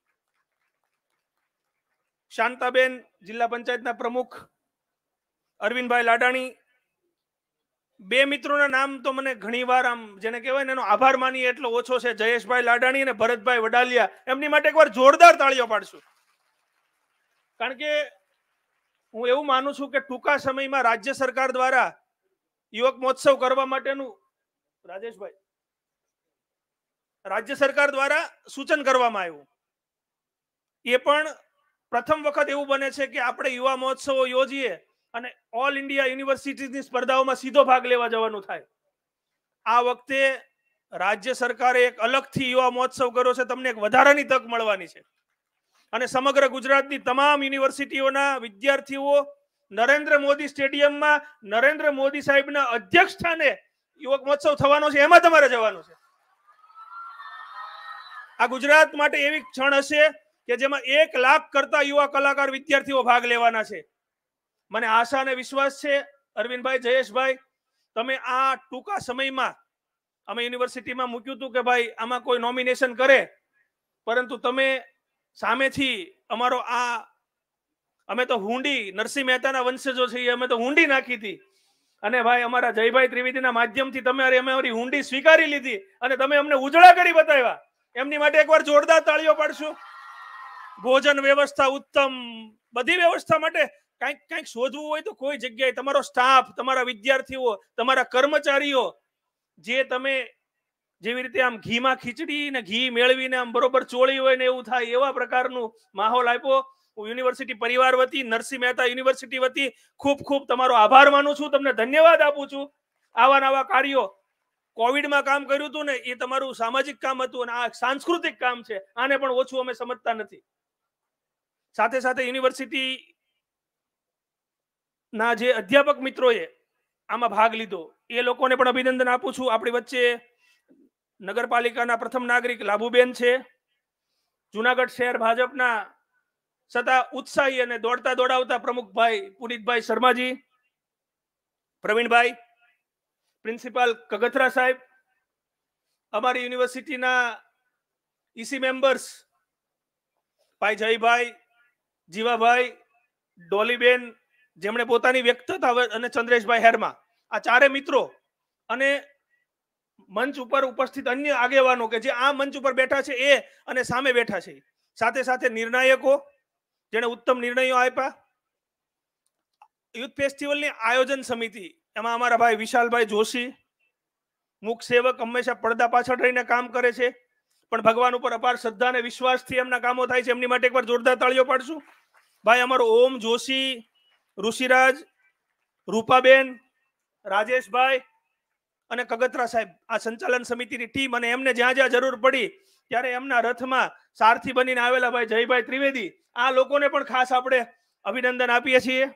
શાંતાબેન જિલ્લા પંચાયતના પ્રમુખ, અરવિંદભાઈ લાડાણી. બે મિત્રોના નામ તો મને ઘણીવાર આમ જેને કહેવાય ને એનો આભાર માનીએ એટલો ઓછો છે, જયેશભાઈ લાડાણી અને ભરતભાઈ વડાલિયા. એમની માટે એકવાર જોરદાર તાળીઓ પાડશું. કારણ કે હું એવું માનું છું કે ટૂંકા સમયમાં રાજ્ય સરકાર દ્વારા યુવક મહોત્સવ કરવા માટેનું, રાજેશભાઈ, રાજ્ય સરકાર દ્વારા સૂચન કરવામાં આવ્યું. એ પણ પ્રથમ વખત એવું બને છે કે આપણે યુવા મહોત્સવો યોજીએ અને ઓલ ઇન્ડિયા યુનિવર્સિટીની સ્પર્ધાઓમાં સીધો ભાગ લેવા જવાનું થાય. આ વખતે રાજ્ય સરકારે એક અલગથી યુવા મહોત્સવ કર્યો છે. તમને એક વધારાની તક મળવાની છે અને સમગ્ર ગુજરાતની તમામ યુનિવર્સિટીઓના વિદ્યાર્થીઓ નરેન્દ્ર મોદી સ્ટેડિયમમાં નરેન્દ્ર મોદી સાહેબના અધ્યક્ષ સ્થાને યુવક મહોત્સવ થવાનો છે, એમાં તમારે જવાનું છે. આ ગુજરાત માટે એવી ક્ષણ હશે કે જેમાં 1 લાખ કરતા યુવા કલાકાર વિદ્યાર્થીઓ ભાગ લેવાના છે. મને આશા અને વિશ્વાસ છે અરવિંદભાઈ, જયેશભાઈ, તમે આ ટૂંકા સમયમાં, અમે યુનિવર્સિટીમાં મૂક્યું હતું કે ભાઈ આમાં કોઈ નોમિનેશન કરે, પરંતુ તમે સામેથી અમારો આ, અમે તો હુંડી નરસિંહ મહેતાના વંશજો છીએ, અમે તો હુંડી નાખી હતી અને ભાઈ અમારા જયભાઈ ત્રિવેદીના માધ્યમથી તમે અમારી હુંડી સ્વીકારી લીધી અને તમે અમને ઉજળા કરી બતાવ્યા. એમની માટે એકવાર જોરદાર તાળીઓ પાડશું. ભોજન વ્યવસ્થા ઉત્તમ, બધી વ્યવસ્થા માટે કંઈક શોધવું હોય તો કોઈ જગ્યાએ તમારો સ્ટાફ, તમારા વિદ્યાર્થીઓ, તમારા કર્મચારીઓ, જે તમે જેવી રીતે આમ ઘીમાં ખીચડી ને ઘી મેળવીને આમ બરોબર ચોળી હોય ને એવું થાય એવા પ્રકારનું માહોલ આપ્યો. હું યુનિવર્સિટી પરિવાર વતી, નરસિંહ મહેતા યુનિવર્સિટી વતી ખૂબ ખૂબ તમારો આભાર માનું છું, તમને ધન્યવાદ આપું છું. આવા નવા કાર્યો કોવિડમાં કામ કર્યું હતું ને એ તમારું સામાજિક કામ હતું અને આ સાંસ્કૃતિક કામ છે, આને પણ ઓછું અમે સમજતા નથી. સાથે સાથે યુનિવર્સિટી ના જે અધ્યાપક મિત્રોએ આમાં ભાગ લીધો એ લોકોને પણ અભિનંદન આપું છું. આપણી વચ્ચે નગરપાલિકાના પ્રથમ નાગરિક લાભુબેન છે, જુનાગઢ શહેર ભાજપના સદા ઉત્સાહી અને દોડતા દોડાવતા પ્રમુખભાઈ પુનિતભાઈ શર્માજી, પ્રવીણભાઈ, પ્રિન્સિપાલ કગથરા સાહેબ, અમારી યુનિવર્સિટીના ઈસી મેમ્બર્સ ભાઈ જયભાઈ, જીવાભાઈ, ડોલીબેન, જેમણે પોતાની વ્યક્તતા અને ચંદ્રેશભાઈ હેરમા, આ ચારે મિત્રો અને મંચ ઉપર ઉપસ્થિત અન્ય આગેવાનો કે જે આ મંચ ઉપર બેઠા છે એ અને સામે બેઠા છે, સાથે સાથે નિર્ણાયકો જેણે ઉત્તમ નિર્ણયો આપ્યા, યુથ ફેસ્ટિવલની આયોજન સમિતિ એમાં અમારા ભાઈ વિશાલભાઈ જોશી, મુખ સેવક, હંમેશા પડદા પાછળ રહીને કામ કરે છે પણ ભગવાન ઉપર અપાર શ્રદ્ધા અને વિશ્વાસથી એમના કામો થાય છે. એમની માટે એકવાર જોરદાર તાળીઓ પાડશું. ભાઈ અમારો ઓમ જોશી, ઋષિરાજ, રૂપાબેન, રાજેશભાઈ અને કગતરા સાહેબ, આ સંચાલન સમિતિની ટીમ, અને એમને જ્યાં જ્યાં જરૂર પડી ત્યારે એમના રથમાં સારથી બનીને આવેલા ભાઈ જયભાઈ ત્રિવેદી, આ લોકોને પણ ખાસ આપણે અભિનંદન આપીએ છીએ.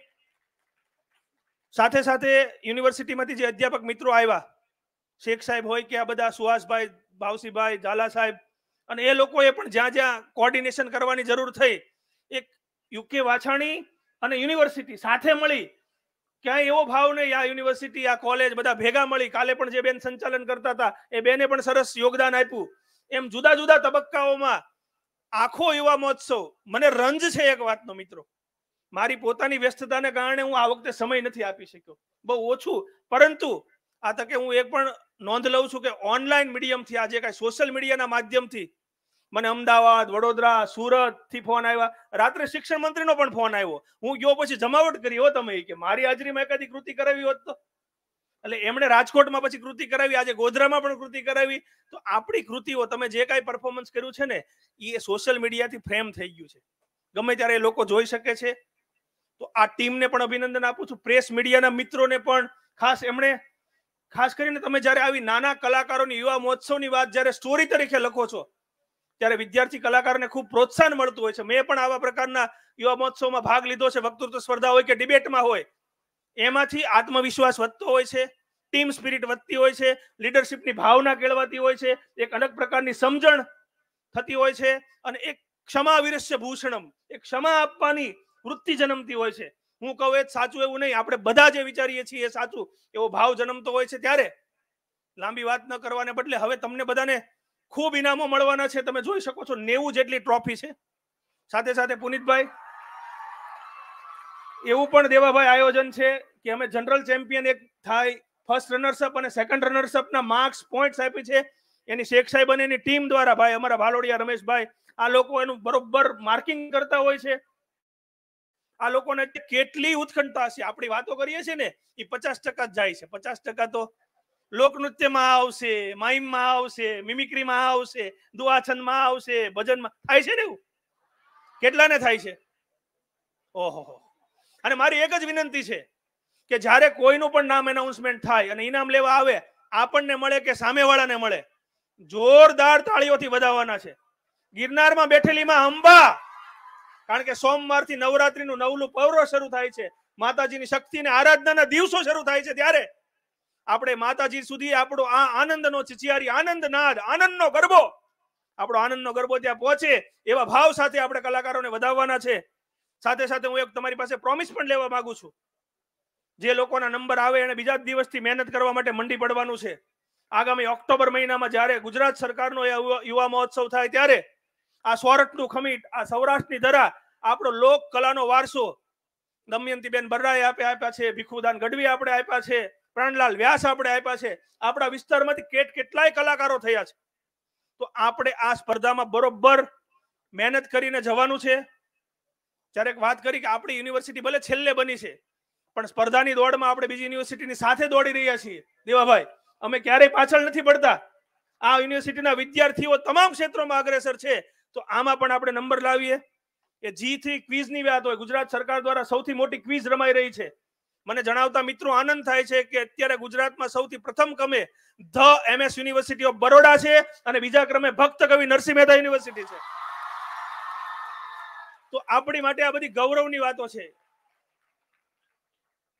સાથે સાથે યુનિવર્સિટીમાંથી જે અધ્યાપક મિત્રો આવ્યા, શેખ સાહેબ હોય કે આ બધા સુહાસભાઈ, ભાવસીભાઈ, ઝાલા સાહેબ, અને એ લોકોએ પણ જ્યાં જ્યાં કોઓર્ડિનેશન કરવાની જરૂર થઈ, એક યુકે વાછાણી અને યુનિવર્સિટી સાથે મળી, ક્યાંય એવો ભાવ નહીં આ યુનિવર્સિટી આ કોલેજ બધા ભેગા મળી, કાલે પણ જે બેન સંચાલન કરતા હતા એ બેને પણ સરસ યોગદાન આપ્યું. એમ જુદા જુદા તબક્કાઓમાં આખો યુવા મહોત્સવ, મને રંજ છે એક વાતનો મિત્રો, મારી પોતાની વ્યસ્તતાને કારણે હું આ વખતે સમય નથી આપી શક્યો, બહુ ઓછું, પરંતુ આ તકે હું એક પણ નોંધ લઉં છું કે ઓનલાઈન મીડિયમથી આજે કાંઈ સોશિયલ મીડિયાના માધ્યમથી મને અમદાવાદ, વડોદરા, સુરત થી ફોન આવ્યા, રાત્રે શિક્ષણ મંત્રીનો પણ ફોન આવ્યો, હું ગયો પછી જમાવટ કરી હો તમે કે મારી હાજરીમાં એકાદી કૃતિ કરાવી હોત તો, એટલે એમણે રાજકોટમાં પછી કૃતિ કરાવી, આજે ગોધરામાં પણ કૃતિ કરાવી. તો આપણી કૃતિઓ, તમે જે કાંઈ પરફોર્મન્સ કર્યું છે ને એ સોશિયલ મીડિયાથી ફ્રેમ થઈ ગયું છે, ગમે ત્યારે એ લોકો જોઈ શકે છે. તો આ ટીમને પણ અભિનંદન આપું છું, પ્રેસ મીડિયાના મિત્રોને પણ ખાસ, એમણે ખાસ કરીને તમે જ્યારે આવી નાના કલાકારોની યુવા મહોત્સવની વાત જ્યારે સ્ટોરી તરીકે લખો છો ત્યારે વિદ્યાર્થી કલાકારને ખૂબ પ્રોત્સાહન મળતું હોય છે. મેં પણ આવા પ્રકારના યુવા મહોત્સવમાં ભાગ લીધો છે, વક્તૃત્વ સ્પર્ધા હોય કે ડિબેટમાં હોય, એમાંથી આત્મવિશ્વાસ વધતો હોય છે, ટીમ સ્પિરિટ વધતી હોય છે, લીડરશિપની ભાવના કેળવાતી હોય છે, એક અલગ પ્રકારની સમજણ થતી હોય છે, અને એક ક્ષમા વિરસ્ય ભૂષણમ, એક ક્ષમા આપવાની વૃત્તિ જન્મતી હોય છે. હું કહું એ જ સાચું એવું નહીં, આપણે બધા જે વિચારીએ છીએ એ સાચું, એવો ભાવ જન્મતો હોય છે. ત્યારે લાંબી વાત ન કરવાને બદલે હવે તમને બધાને ખૂબ ઇનામો મળવાના છે, તમે જોઈ શકો છો 90 જેટલી ટ્રોફી છે. સાથે સાથે પુનિતભાઈ, એવું પણ દેવાભાઈ આયોજન છે કે અમે જનરલ ચેમ્પિયન એક થાય, ફર્સ્ટ રનર્સઅપ અને સેકન્ડ રનર્સઅપના માર્ક્સ પોઈન્ટ્સ આપી છે એની શેખ સાહેબ અને એની ટીમ દ્વારા. ભાઈ અમારા ભાલોડિયા રમેશભાઈ, આ લોકો એનું બરોબર માર્કિંગ કરતા હોય છે. આ લોકોને કેટલી ઉત્કંઠતા હશે, આપણી વાતો કરીએ છીએ ને એ 50% જ જાય છે, 50% તો લોકનૃત્યમાં આવશે, માઇમમાં આવશે, મિમિક્રીમાં આવશે, દુઆછંદમાં આવશે, ભજનમાં થાય છે ને. એવું કેટલાને થાય છે? ઓહો. અને મારી એક જ વિનંતી છે કે જ્યારે કોઈનું પણ નામ એનાઉન્સમેન્ટ થાય અને ઇનામ લેવા આવે, આપણને મળે કે સામેવાળાને મળે, જોરદાર તાળીઓથી વધાવવાના છે. ગિરનારમાં બેઠેલીમાં અંબા, કારણ કે સોમવારથી નવરાત્રીનું નવલું પર્વ શરૂ થાય છે, માતાજીની શક્તિને આરાધનાના દિવસો શરૂ થાય છે, ત્યારે આપણે માતાજી સુધી આપણો આ આનંદનો ચિચિયારી, આનંદ નાદ, આનંદનો ગરબો, આપણો આનંદનો ગરબો ત્યાં પહોંચે એવા ભાવ સાથે આપણે કલાકારોને વધાવવાના છે. સાથે સાથે હું એક તમારી પાસે પ્રોમિસ પણ લેવા માંગુ છું, જે લોકોના નંબર આવે એને બીજા જ દિવસથી મહેનત કરવા માટે મંડી પડવાનું છે. આગામી ઓક્ટોબર મહિનામાં જ્યારે ગુજરાત સરકારનો યુવા મહોત્સવ થાય ત્યારે આ સોરઠનું ખમીટ, આ સૌરાષ્ટ્રની ધરા, આપણો લોક કલાનો વારસો દમયંતીબેન બર્રાએ આપ્યા છે, ભીખુદાન ગઢવી આપણે આપ્યા છે, પ્રાણલાલ વ્યાસ આપણે આપ્યા છે, આપણા વિસ્તારમાંથી કેટલાય કલાકારો થયા છે. તો આપણે આ સ્પર્ધામાં બરોબર મહેનત કરીને જવાનું છે. જ્યારે વાત કરી કે આપણી યુનિવર્સિટી ભલે છેલ્લે બની છે, પણ સ્પર્ધાની દોડમાં આપણે બીજી યુનિવર્સિટીની સાથે દોડી રહ્યા છીએ. દેવાભાઈ, અમે ક્યારેય પાછળ નથી પડતા. આ યુનિવર્સિટીના વિદ્યાર્થીઓ તમામ ક્ષેત્રોમાં અગ્રેસર છે, તો આમાં પણ આપણે નંબર લાવીએ. એ G3 ક્વિઝની વાત હોય, ગુજરાત સરકાર દ્વારા સૌથી મોટી ક્વિઝ રમાઈ રહી છે. મને જણાવતા મિત્રો આનંદ થાય છે કે અત્યારે ગુજરાતમાં સૌથી પ્રથમ ક્રમે the MS university of Baroda છે અને બીજા ક્રમે ભક્ત કવિ નરસિંહ મહેતા યુનિવર્સિટી છે. તો આપણી માટે આ બધી ગૌરવની વાતો છે.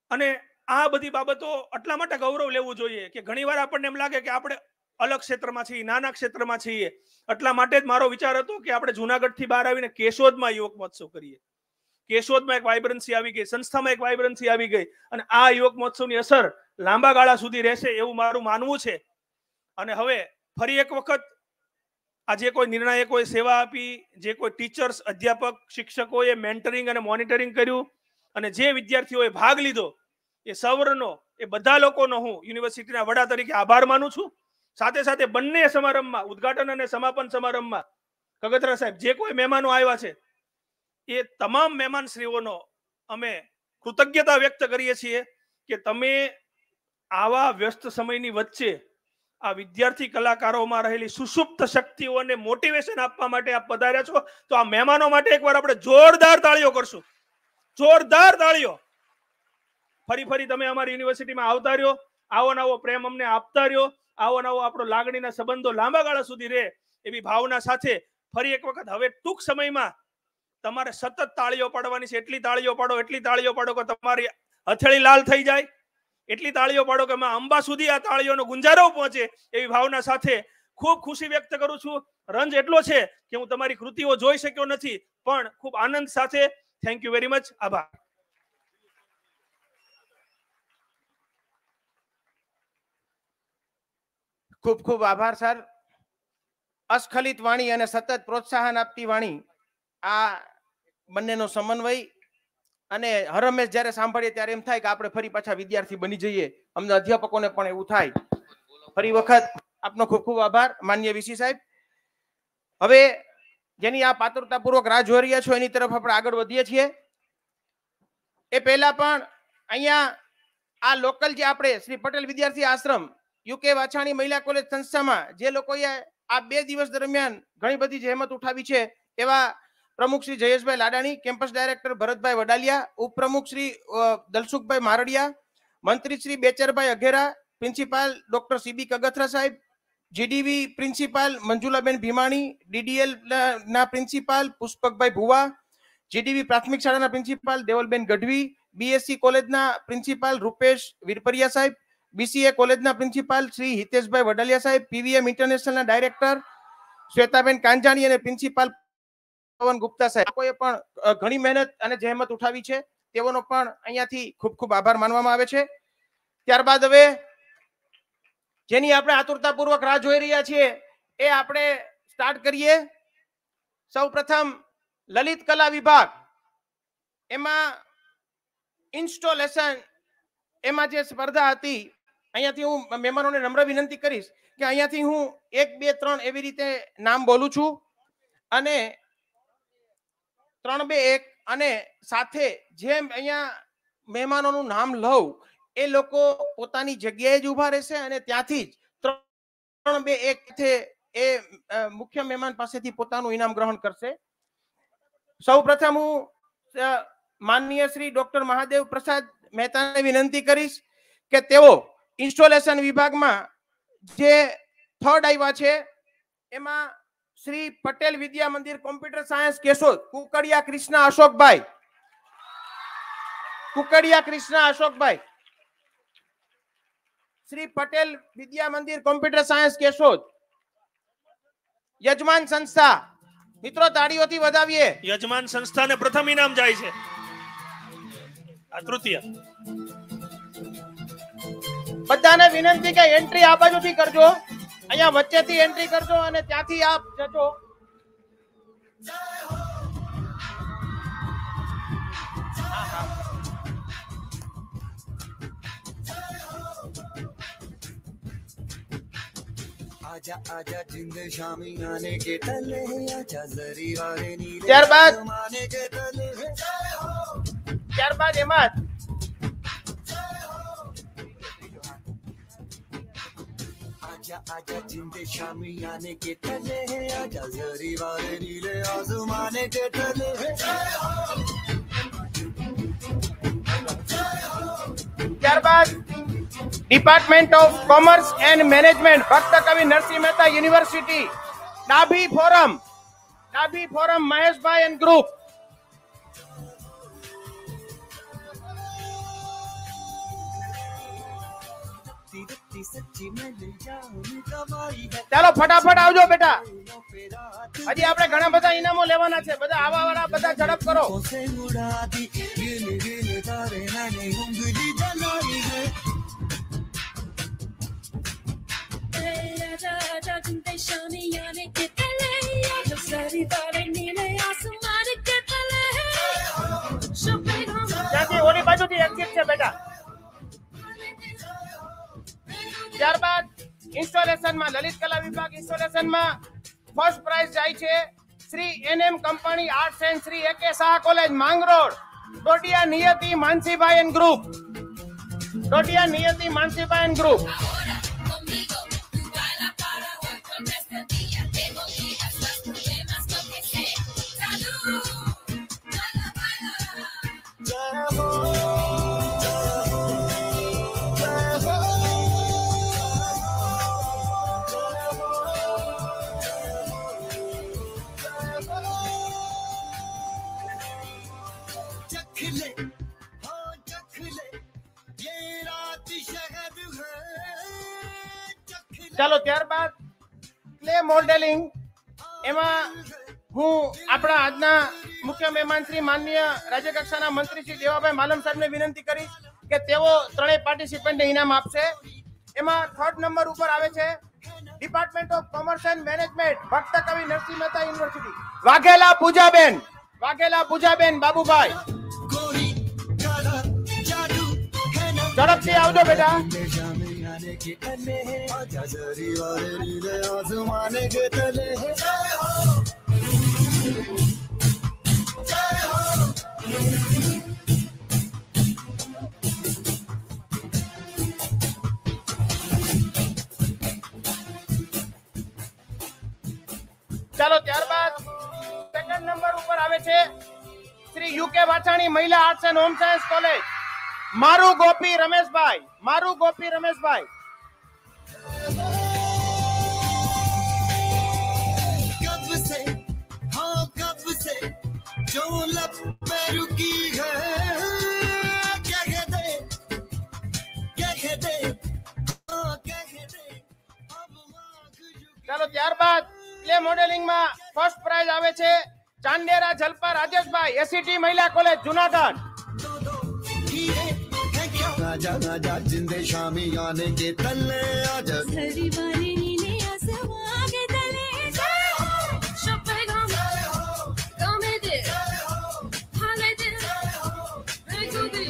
અને આ બધી બાબતો એટલા માટે ગૌરવ લેવું જોઈએ કે ઘણીવાર આપણને એમ લાગે કે આપણે અલગ ક્ષેત્રમાં છીએ, નાના ક્ષેત્રમાં છીએ. એટલા માટે જ મારો વિચાર હતો કે આપણે જુનાગઢથી બહાર આવીને કેશોદમાં યુવક મહોત્સવ કરીએ. કેશોદમાં એક વાઇબ્રન્સી આવી ગઈ, સંસ્થામાં એક વાઇબ્રન્સી આવી ગઈ, અને આ યુવક મહોત્સવની અસર લાંબા ગાળા સુધી રહેશે એવું મારું માનવું છે. અને હવે ફરી એક વખત આ જે કોઈ નિર્ણાયકોએ સેવા આપી, જે કોઈ ટીચર્સ, અધ્યાપક, શિક્ષકોએ મેન્ટરિંગ અને મોનિટરિંગ કર્યું, અને જે વિદ્યાર્થીઓએ ભાગ લીધો, એ સૌનો, એ બધા લોકોનો હું યુનિવર્સિટીના વડા તરીકે આભાર માનું છું. સાથે સાથે બંને સમારંભમાં, ઉદ્ઘાટન અને સમાપન સમારંભમાં કગથરા સાહેબ જે કોઈ મહેમાનો આવ્યા છે એ તમામ મહેમાનશ્રીઓનો અમે કૃતજ્ઞતા વ્યક્ત કરીએ છીએ કે તમે આવા વ્યસ્ત સમયની વચ્ચે આ વિદ્યાર્થી કલાકારોમાં રહેલી સુષુપ્ત શક્તિઓને મોટિવેશન આપવા માટે આપ પધાર્યા છો. તો આ મહેમાનો માટે એકવાર આપણે જોરદાર તાળીઓ કરશું, જોરદાર તાળીઓ. ફરી ફરી તમે અમારી યુનિવર્સિટીમાં આવતા રહ્યો, આવો નવો પ્રેમ અમને આપતા રહ્યો, આવો નવો આપણો લાગણીના સંબંધો લાંબા ગાળા સુધી રહે એવી ભાવના સાથે ફરી એક વખત હવે ટૂંક સમયમાં તમારે સતત તાળીઓ પાડવાની છે. એટલી તાળીઓ પાડો, એટલી તાળીઓ પાડો કે તમારી હથેળી લાલ થઈ જાય, એટલી તાળીઓ પાડો કે અંબા સુધી આ તાળીઓનો ગુંજારો પહોંચે એવી ભાવના સાથે ખૂબ ખુશી વ્યક્ત કરું છું. રંજ એટલો છે કે હું તમારી કૃતિઓ જોઈ શક્યો નથી, પણ ખૂબ આનંદ સાથે. Thank you very much. આભાર. ખૂબ ખૂબ આભાર સર. અસ્ખલિત વાણી અને સતત પ્રોત્સાહન આપતી વાણી, આ બંનેનો સમન્વય. અને હરમેશ જ્યારે સાંભળીએ ત્યારે એમ થાય કે આપણે ફરી પાછા વિદ્યાર્થી બની જઈએ. અમને અધ્યાપકોને પણ એવું થાય. ફરી વખત આપનો ખૂબ ખૂબ આભાર માનનીય વીસી સાહેબ. હવે જેની આ પાત્રતાપૂર્વક રાહ જોઈ રહ્યા છો એની તરફ આપણે આગળ વધીએ છીએ. એ પહેલા પણ અહીંયા આ લોકલ જે આપણે શ્રી પટેલ વિદ્યાર્થી આશ્રમ યુકે વાછાણી મહિલા કોલેજ સંસ્થામાં જે લોકોએ આ 2 દિવસ દરમિયાન ઘણી બધી જહેમત ઉઠાવી છે એવા પ્રમુખ શ્રી જયેશભાઈ લાડાણી, કેમ્પસ ડાયરેક્ટર ભરતભાઈ વડાલિયા, ઉપપ્રમુખ શ્રી દલસુખભાઈ મારડિયા, મંત્રી Shri Becharbhai Aghera, principal doctor CB Kagathara સાહેબ, GDV principal Manjulaben Bhimani, DDL ના પ્રિન્સિપાલ પુષ્પકભાઈ ભુવા, જીડીવી પ્રાથમિક શાળાના પ્રિન્સિપાલ દેવલબેન ગઢવી, બીએસસી કોલેજના પ્રિન્સિપાલ રૂપેશ વીરપરિયા સાહેબ, બીસીએ કોલેજના પ્રિન્સિપાલ શ્રી હિતેશભાઈ વડાલિયા સાહેબ, પીવીએમ ઇન્ટરનેશનલના ડાયરેક્ટર શ્વેતાબેન કાંજાણી અને પ્રિન્સિપાલ પવન ગુપ્તા સાહેબ, કોઈએ પણ ઘણી મહેનત અને જહેમત ઉઠાવી છે તેઓનો પણ અહીંયાથી ખૂબ ખૂબ આભાર માનવામાં આવે છે. ત્યારબાદ હવે જેની આપણે આતુરતાપૂર્વક રાહ જોઈ રહ્યા છીએ એ આપણે સ્ટાર્ટ કરીએ. સૌપ્રથમ લલિત કલા વિભાગ, એમાં ઇન્સ્ટોલેશન, એમાં જે સ્પર્ધા હતી, અહીંયાથી હું મહેમાનોને નમ્ર વિનંતી કરીશ કે અહીંયાથી હું 1, 2, 3 એવી રીતે નામ બોલું છું અને 3, 2, 1 અને સાથે જેમ અહીંયા મહેમાનોનું નામ લઉં એ લોકો પોતાની જગ્યાએ જ ઊભા રહેશે અને ત્યાંથી જ 3, 2, 1 એ મુખ્ય મહેમાન પાસેથી પોતાનું ઇનામ ગ્રહણ કરશે. સૌપ્રથમ હું માનનીય શ્રી ડોક્ટર મહાદેવ પ્રસાદ મહેતાને વિનંતી કરીશ કે તેઓ ઇન્સ્ટોલેશન વિભાગમાં જે 3rd આવ્યા છે એમાં Shri Patel Vidya Mandir computer science Keshod Kukadiya Krishna Ashokbhai, Kukadiya Krishna Ashokbhai, Shri Patel Vidya Mandir computer science Keshod. યજમાન સંસ્થા, મિત્રો તાળીઓથી વધાવીએ. યજમાન સંસ્થાને પ્રથમ ઇનામ જાય છે. આ તૃતીય. બધાને વિનંતી કે એન્ટ્રી આ બાજુથી કરજો, અહીંયા વચ્ચેથી એન્ટ્રી કરજો અને ત્યાંથી આપ જજો. आजा आजा जिंद शामी आने के तले आजा जरी वाले नीले ત્યારબાદ आसमाने के तले ત્યારબાદ એમાં आजा आजा जिंद शामी आने के तले आजा जरी वाले नीले आसमाने के तले ત્યારબાદ department of commerce and management Bhakta કવિ Narsinh Mehta university Dabhi Foram Maheshbhai and group. ચાલો ફટાફટ આવજો બેટા, હજી આપણે ઘણા બધા ઇનામો લેવાના છે, બધા આવા વાળા બધા ઝડપ કરો. ત્યાંથી ઓલી બાજુથી એક્ઝિટ છે બેટા. ત્યારબાદ ઇન્સ્ટોલેશનમાં લલિત કલા વિભાગ ઇન્સ્ટોલેશનમાં ફર્સ્ટ પ્રાઇઝ જાય છે Shri NM company arts and Shri AK Shah college Mangrol, Dodiya Niyati Mansibhai and group, Dodiya Niyati Mansibhai and group. ચાલો ત્યારબાદ ક્લે મોડેલિંગ, એમાં હું આપણા આજના મુખ્ય મહેમાન શ્રી માનનીય રાજ્ય કક્ષાના મંત્રી શ્રી દેવાભાઈ માલમ સાહેબને વિનંતી કરીશ કે તેઓ ત્રણેય પાર્ટિસિપન્ટને ઇનામ આપશે. એમાં 3rd નંબર ઉપર આવે છે department of commerce and management, Bhakta કવિ નરસિંહ મહેતા યુનિવર્સિટી, વાઘેલા પૂજાબેન, વાઘેલા પૂજાબેન બાબુભાઈ. ઝડપથી આવજો બેટા. ચાલો ત્યારબાદ 2nd નંબર ઉપર આવે છે શ્રી યુકે વાછાણી મહિલા arts and home science college, Maru Gopi Rameshbhai, મારું ગોપી રમેશભાઈ. ચાલો ત્યારબાદ પ્લે મોડેલિંગમાં ફર્સ્ટ પ્રાઇઝ આવે છે ચાંદેરા જલપા રાજેશભાઈ, એસીટી મહિલા કોલેજ જુનાગઢ. आजा आजा जिंदे शामी आने के तले आजा वाले नीले आसमां के तले शपगम कमे दे हाले दे रेगो दे.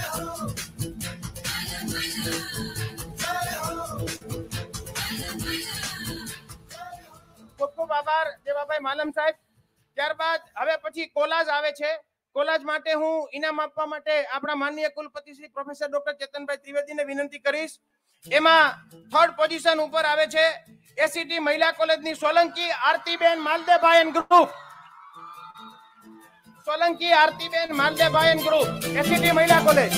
ખૂબ ખૂબ આભાર દેવાભાઈ માલમ સાહેબ. ત્યારબાદ હવે પછી કોલાજ આવે છે. કોલાજ માટે હું ઇનામ આપવા માટે આપણા માનનીય કુલપતિ શ્રી પ્રોફેસર ડોક્ટર ચેતનભાઈ ત્રિવેદીને વિનંતી કરીશ. એમાં 3rd પોઝિશન ઉપર આવે છે એસીટી મહિલા કોલેજની Solanki Artiben Maldebhai and group, Solanki Artiben Maldebhai and group, ACT Mahila college.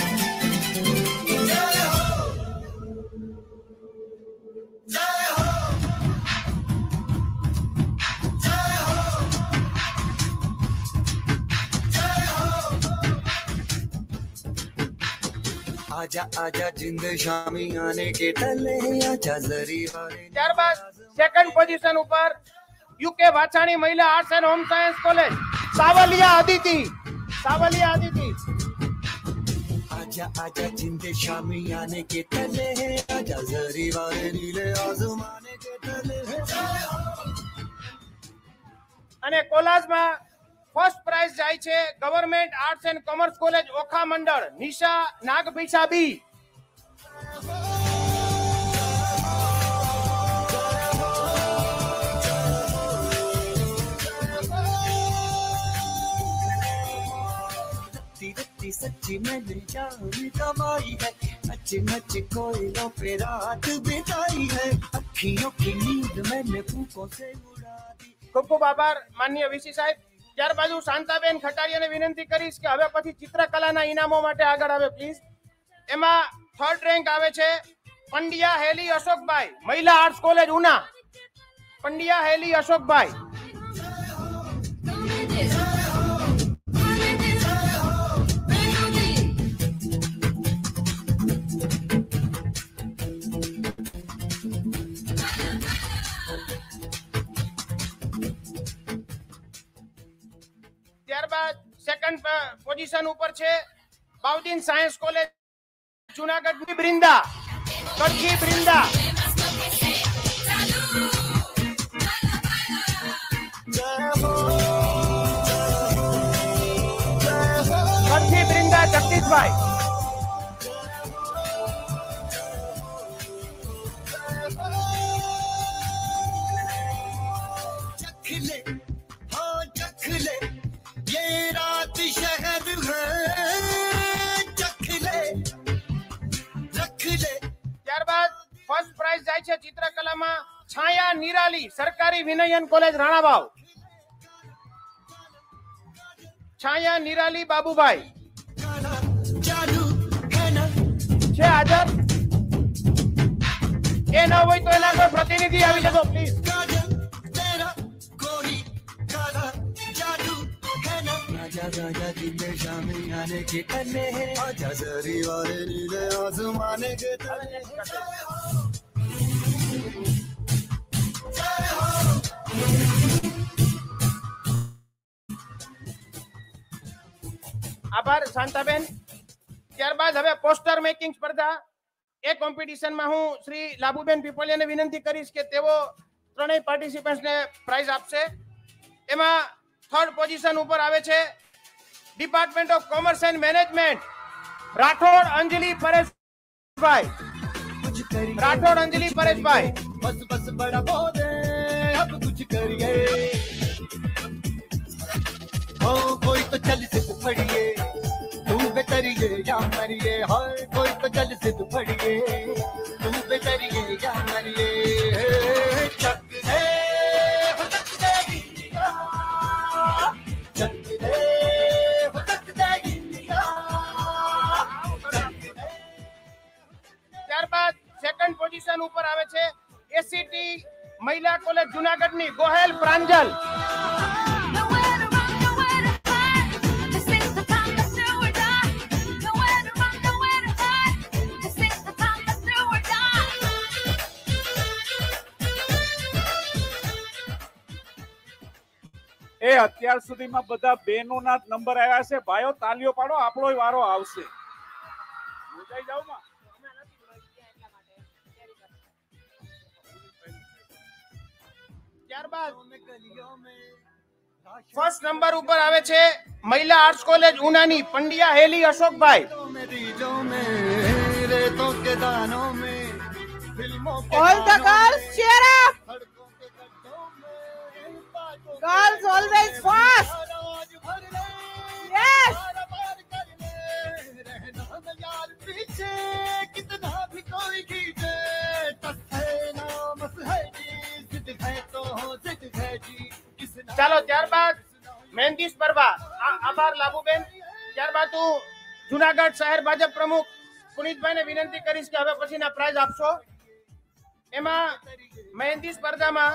आजा आजा जिंदे शामी आने के तले आजा जरी वाले. ત્યારબાદ 2nd પોઝિશન ઉપર યુકે વાછાણી મહિલા arts and home science college, Savaliya Aditi, Savaliya Aditi. आजा आजा जिंदे शामी आने के तले आजा जरी वाले नीले आसमाने के तले. અને કોલાજમાં ફર્સ્ટ પ્રાઇઝ જાય છે government arts and commerce college Okha Mandal, Nisha નાગભીષા બી. रत्ती सच्ची मैंने जान कमाई है, अच्छी नच कोयलों पे रात बिताई है, अखियों की नींद मैंने फूकों से उड़ा दी. ખૂબ ખૂબ આભાર માનનીય વીસી સાહેબ. ત્યારબાદ હું શાંતાબેન ખટારીયાને વિનંતી કરીશ કે હવે પછી ચિત્રકલાના ઇનામો માટે આગળ આવે પ્લીઝ. એમાં 3rd રેન્ક આવે છે Pandya Heli Ashokbhai, Mahila arts college Una, Pandya Heli Ashokbhai. Second position ઉપર છે બાઉદીન સાયન્સ કોલેજ જુનાગઢ બ્રિંદા કડકી બ્રિંદા કડકી બ્રિંદા જગદીશભાઈ चखले हाँ चखले ये रात शहर है चखले रख ले ત્યારબાદ ફર્સ્ટ પ્રાઇઝ જાય છે ચિત્રકલામાં છાયા નિરાલી સરકારી વિનયન કોલેજ રાણાવાવ છાયા નિરાલી બાબુભાઈ છે હાજર એ ન હોય તો એના કોઈ પ્રતિનિધિ આવી જતો પ્લીઝ राजा राजा जिंदे शामी आने के तने हैं आजा जरी वाले नीले आसमाने के तने આભાર શાંતાબેન ત્યારબાદ હવે પોસ્ટર મેકિંગ સ્પર્ધા એ કોમ્પિટિશનમાં હું શ્રી લાભુબેન પીપળિયાને વિનંતી કરીશ કે તેઓ ત્રણેય પાર્ટિસિપન્ટ્સને પ્રાઇઝ આપશે એમાં થર્ડ પોઝિશન ઉપર આવે છે department of commerce and management Rathod Anjali Pareshbhai Rathod Anjali Pareshbhai बस बस बड़ा बोले अब कुछ करिए ओ कोई तो चल सिद्ध पड़िए तू बेतरिए या मरिए हाय कोई तो चल सिद्ध पड़िए तू बेतरिए या मरिए चक दे हो चक देगी चक दे हो चक देगी ત્યારબાદ સેકન્ડ પોઝિશન ઉપર આવે છે એસીટી મહિલા કોલેજ જુનાગઢની ગોહેલ પ્રાંજલ એ અત્યાર સુધીમાં બધા બહેનોના જ નંબર આવ્યા છે ભાઈઓ તાલીઓ પાડો આપણો વારો આવશે જોઈ જાવ માં ત્યારબાદ ફર્સ્ટ નંબર ઉપર આવે છે મહિલા આર્ટ્સ કોલેજ ઉનાની પંડ્યા હેલી અશોકભાઈ रेतों के दानों में फिल्मों के All the girls cheer up. Girls always first. Yes. पीछे कितना भी कोई खींचे टस है नाम है जी जिद है तो जिद है जी ચાલો ત્યારબાદ મહેંદી સ્પર્ધા આભાર લાભુબેન ત્યારબાદ હું જુનાગઢ શહેર ભાજપ પ્રમુખ પુનિતભાઈને વિનંતી કરીશ કે હવે પછીના પ્રાઇઝ આપશો એમાં મહેંદી સ્પર્ધામાં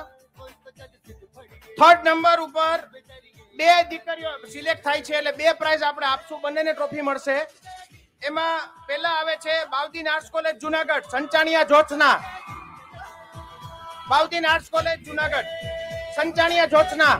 થર્ડ નંબર ઉપર બે દીકરીઓ સિલેક્ટ થાય છે એટલે બે પ્રાઇઝ આપણે આપશું બંનેને ટ્રોફી મળશે એમાં પહેલા આવે છે Bahauddin arts college Junagadh Sanchaniya Jyotsna Bahauddin arts college Junagadh Sanchaniya Jyotsna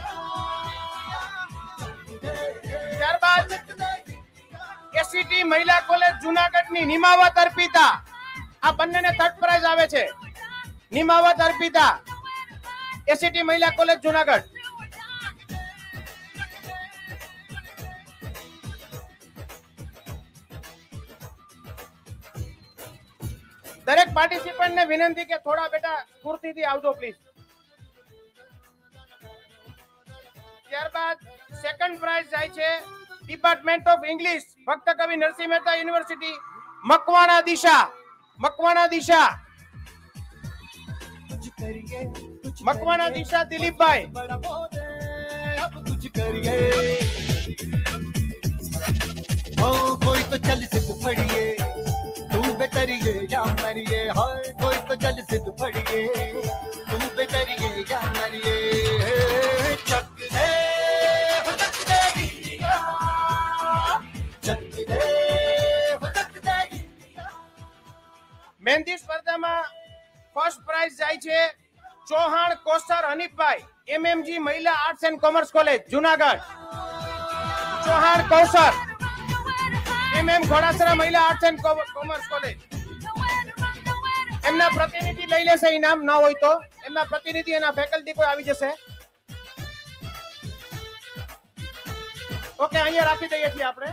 ત્યારબાદ એસીટી મહિલા કોલેજ જુનાગઢની નિમાવત અર્પિતા આ બંનેને થર્ડ પ્રાઇઝ આવે છે નિમાવત અર્પિતા એસીટી મહિલા કોલેજ જુનાગઢ દરેક પાર્ટિસિપન્ટ ને વિનંતી કે થોડા બેટા સ્ફૂર્તિથી આવજો પ્લીઝ ત્યારબાદ સેકન્ડ પ્રાઇઝ જાય છે ડિપાર્ટમેન્ટ ઓફ ઇંગ્લિશ ભક્ત કવિ નરસિંહ મહેતા યુનિવર્સિટી મકવાણા દિશા મકવાણા દિશા દિલીપભાઈ ओ कोई तो चल सिद्ध पड़िए तू बेतरिए या मरिए हाय कोई तो चल सिद्ध पड़िए तू बेतरिए या मरिए चक दे हो चक देगी चक दे हो चक देगी મહેંદી સ્પર્ધામાં ફર્સ્ટ પ્રાઇઝ જાય છે Chauhan કોસર Hanifbhai MMG Mahila arts and commerce college Junagadh Chauhan Kausar MM Ghodasara Mahila arts and commerce college एमना प्रतिनिधि લઈ લેશે ઇનામ ના હોય તો એમના પ્રતિનિધિ એના ફેકલ્ટી કોઈ આવી જશે ઓકે અહીંયા રાખી દઈએ છીએ આપણે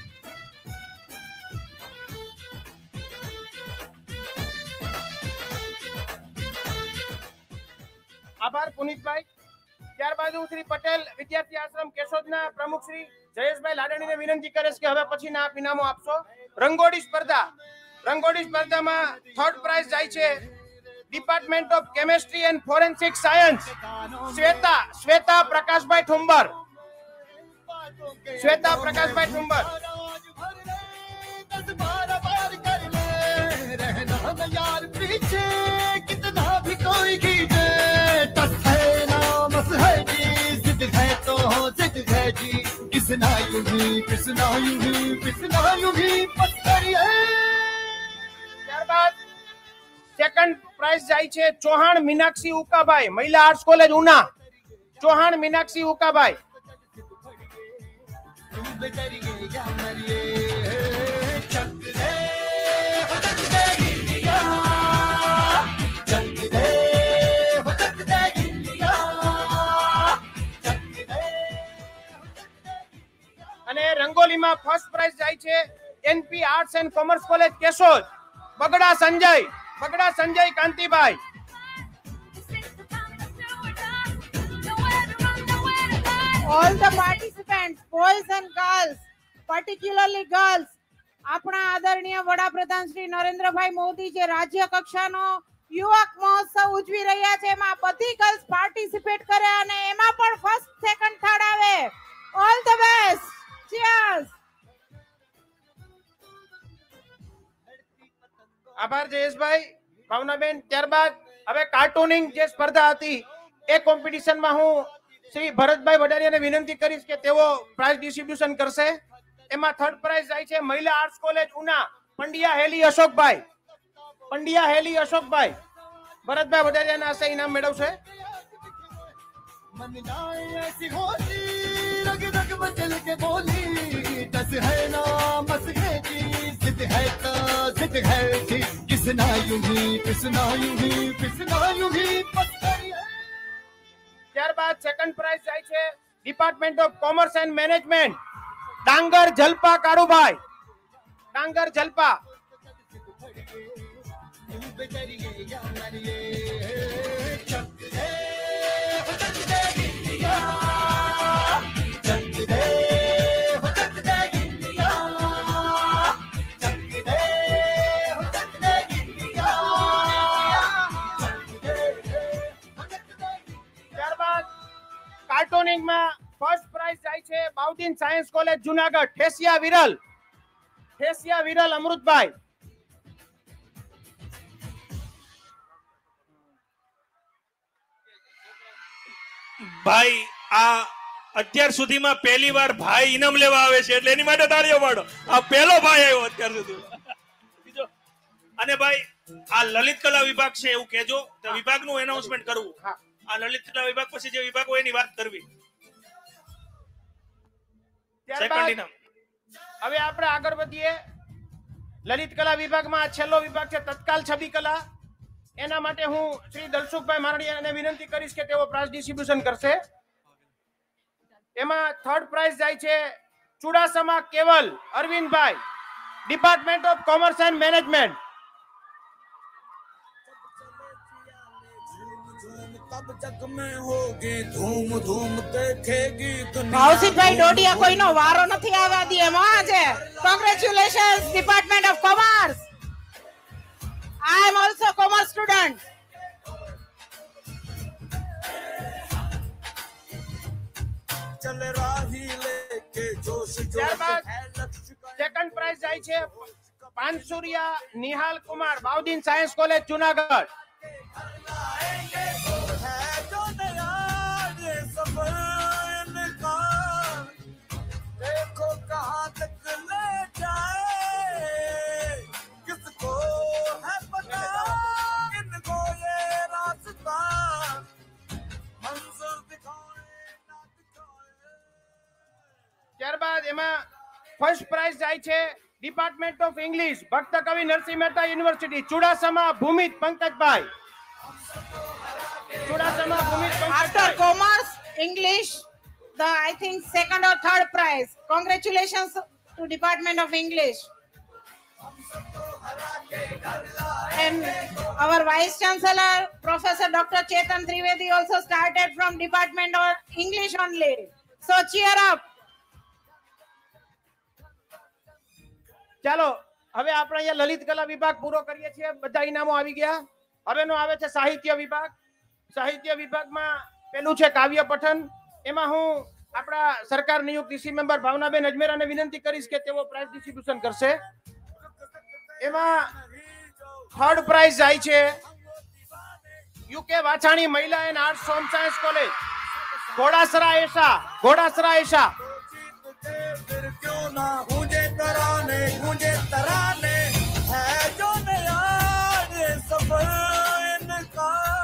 આભાર પુનિતભાઈ ત્યારબાદ હું શ્રી પટેલ વિદ્યાર્થી આશ્રમ કેશોદના પ્રમુખ શ્રી જયેશભાઈ લાડાણીને વિનંતી કરીશ કે હવે પછીના આપ ઇનામો આપશો રંગોળી સ્પર્ધામાં થર્ડ પ્રાઇઝ જાય છે department of chemistry and forensic science Shweta Prakashbhai Thumbar यार पीछे कितना भी कोई खींचे टस है ना मस है जी जिद है तो जिद है जी किसना यूं ही पत्थरिए ત્યારબાદ સેકન્ડ પ્રાઇઝ જાય છે ચૌહાણ મીનાક્ષી ઉકાભાઈ મહિલા આર્ટ્સ કોલેજ ઉના ચૌહાણ મીનાક્ષી ઉકાભાઈ અને રંગોલીમાં ફર્સ્ટ પ્રાઇઝ જાય છે NP arts and commerce college Keshod Bagda Sanjay Kantibhai all the participants, boys and girls, particularly girls, આપણા આદરણીય વડાપ્રધાન શ્રી નરેન્દ્રભાઈ મોદી જે રાજ્ય કક્ષાનો યુવક મહોત્સવ ઉજવી રહ્યા છે એમાં બધી ગર્લ્સ પાર્ટિસિપેટ કરે અને એમાં પણ ફર્સ્ટ સેકન્ડ થર્ડ આવે. All the best. ચીયર્સ. આભાર જયેશભાઈ ભાવનાબેન. ત્યારબાદ હવે કાર્ટૂનિંગ જે સ્પર્ધા હતી એ કોમ્પિટિશનમાં હું શ્રી ભરતભાઈ વડારિયાને વિનંતી કરીશ કે તેઓ પ્રાઇઝ ડિસ્ટ્રીબ્યુશન કરશે. એમાં થર્ડ પ્રાઇઝ જાય છે મહિલા આર્ટ્સ કોલેજ ઉના પંડ્યા હેલી અશોકભાઈ ભરતભાઈ વડારિયાના હસ્તે ઇનામ મેળવશે. मन जाए ऐसी होली रग रग बचल के बोली टस है ना मस है जी जिद है तो जिद है जी किसना यूं ही पत्थरिए. ત્યારબાદ સેકન્ડ પ્રાઇઝ જાય છે department of commerce and management Dangar Jalpa Kalubhai cartooning માં ફર્સ્ટ પ્રાઇઝ જાય છે બાઉદીન સાયન્સ કોલેજ જુનાગઢ ઠેસિયા વિરલ અમૃતભાઈ. ભાઈ આ અત્યાર સુધીમાં પહેલી વાર ભાઈ ઇનામ લેવા આવે છે એટલે એની માટે તાળીઓ પાડો. આ પહેલો ભાઈ આવ્યો અત્યાર સુધી. અને ભાઈ આ લલિત કલા વિભાગ છે એવું કહેજો તો વિભાગનું એનાઉન્સમેન્ટ કરવું. આ લલિત કલા વિભાગ પછી જે વિભાગ હોય એની વાત કરવી. સેકન્ડ ઇનામ. હવે આપણે આગળ વધીએ. લલિત કલા વિભાગમાં છેલ્લો વિભાગ છે તત્કાલ છબી કલા. એના માટે હું શ્રી દલસુખભાઈ મારડીયાને વિનંતી કરીશ કે તેઓ પ્રાઇઝ ડિસ્ટ્રીબ્યુશન કરશે. એમાં થર્ડ પ્રાઇઝ જાય છે Chudasama Keval Arvindbhai department of commerce and management. Bhavsinhbhai Dodiya કોઈનો વારો નથી આવવા દે એમ આજે. Congratulations department of commerce. I am also a commerce student. Second prize જાય છે પાનસુરિયા નિહાલ કુમાર બાઉદીન સાયન્સ કોલેજ જુનાગઢ. देखो कहां तक ले जाए किसको है पता इनको ये रास्ता मंजिल दिखाए ना दिखाए. ત્યારબાદ ફર્સ્ટ પ્રાઇઝ જાય છે ડિપાર્ટમેન્ટ ઓફ ઇંગ્લિશ ભક્ત કવિ Narsinh Mehta university Chudasama Bhumit Pankajbhai. Chudasama Bhumit After Pankajbhai. commerce, English, the I think second or third prize. Congratulations to Department of English. And our Vice Chancellor, Professor Dr. Chetan Trivedi also started from Department of English only. So cheer up. ચાલો હવે આપણે અહીંયા લલિત કલા વિભાગ પૂરો કરીએ છીએ. બધા ઇનામો આવી ગયા. હવેનો આવે છે સાહિત્ય વિભાગ. સાહિત્ય વિભાગમાં પેલું છે કાવ્ય પઠન. એમાં હું આપણા સરકાર નિયુક્ત ડીસી મેમ્બર ભાવનાબેન અજમેરાને વિનંતી કરીશ કે તેઓ પ્રાઇઝ ડિસ્ટ્રીબ્યુશન કરશે. એમાં થર્ડ પ્રાઇઝ જાય છે UK Vachhani Mahila and arts home science college Ghodasara Esha. Ghodasara Esha. क्यों ना गूंजे तराने गूंजे तराने है जो नया ये सफर इनका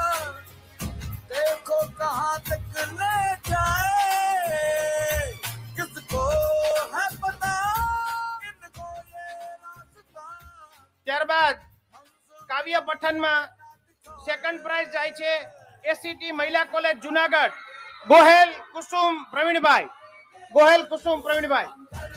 देखो कहाँ तक ले जाए किसको है पता इनको ये रास्ता. ત્યારબાદ કાવ્ય પઠનમાં સેકન્ડ પ્રાઇઝ જાય છે એસીટી મહિલા કોલેજ જુનાગઢ ગોહેલ કુસુમ પ્રવીણભાઈ. ગોહેલ કુસુમ પ્રવીણભાઈ.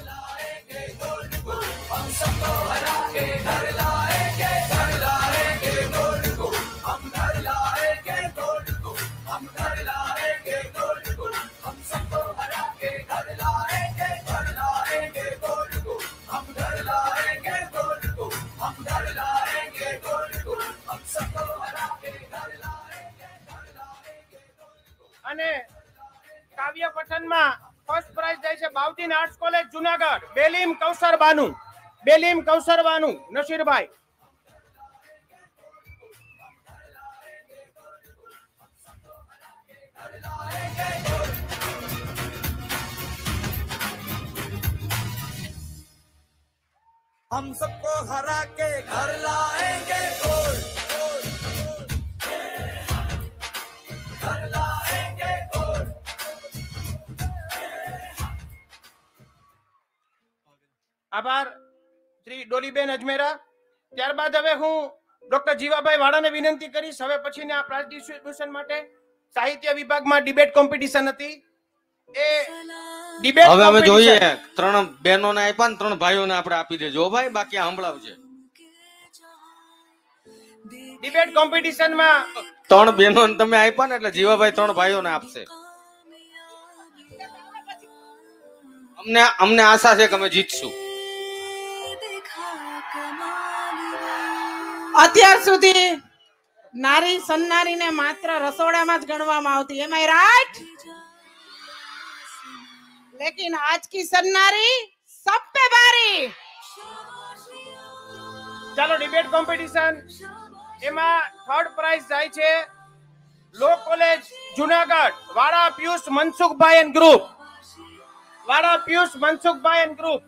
અને કાવ્ય પઠનમાં ફર્સ્ટ પ્રાઇઝ જાય છે બાવદીન આર્ટ્સ કોલેજ જુનાગઢ બેલીમ કૌસર બાનુ. બેલીમ કૌસર બાનુ નસીરભાઈ. हम सबको हरा के घर लाएंगे गोल्ड घर लाएंगे गोल्ड. આભાર શ્રી ડોલીબેન અજમેરા. ત્યારબાદ હવે હું ડોક્ટર જીવાભાઈ વાળાને વિનંતી કરીશ. હવે પછીના આ પ્રાઇઝ ડિસ્ટ્રીબ્યુશન માટે સાહિત્ય વિભાગમાં ડિબેટ કોમ્પિટિશન હતી. એ ડિબેટ હવે અમે જોઈએ 3 બહેનોને આપ્યા ને 3 ભાઈઓને આપણે આપી દેજો ભાઈ, બાકી સાંભળાવજે. ડિબેટ કોમ્પિટિશનમાં 3 બહેનોને તમે આપ્યા ને એટલે જીવાભાઈ 3 ભાઈઓને આપશે. અમને આશા છે કે અમે જીતશું. અત્યાર સુધી નારી સન્નારીને માત્ર રસોડામાં જ ગણવામાં આવતી. Am I right? लेकिन आज की सन्नारी सब पे भारी. ચાલો ડિબેટ કોમ્પિટિશન એમાં થર્ડ પ્રાઇઝ જાય છે લો કોલેજ જુનાગઢ વાડા Piyush Mansukhbhai and group. Vada Piyush Mansukhbhai and group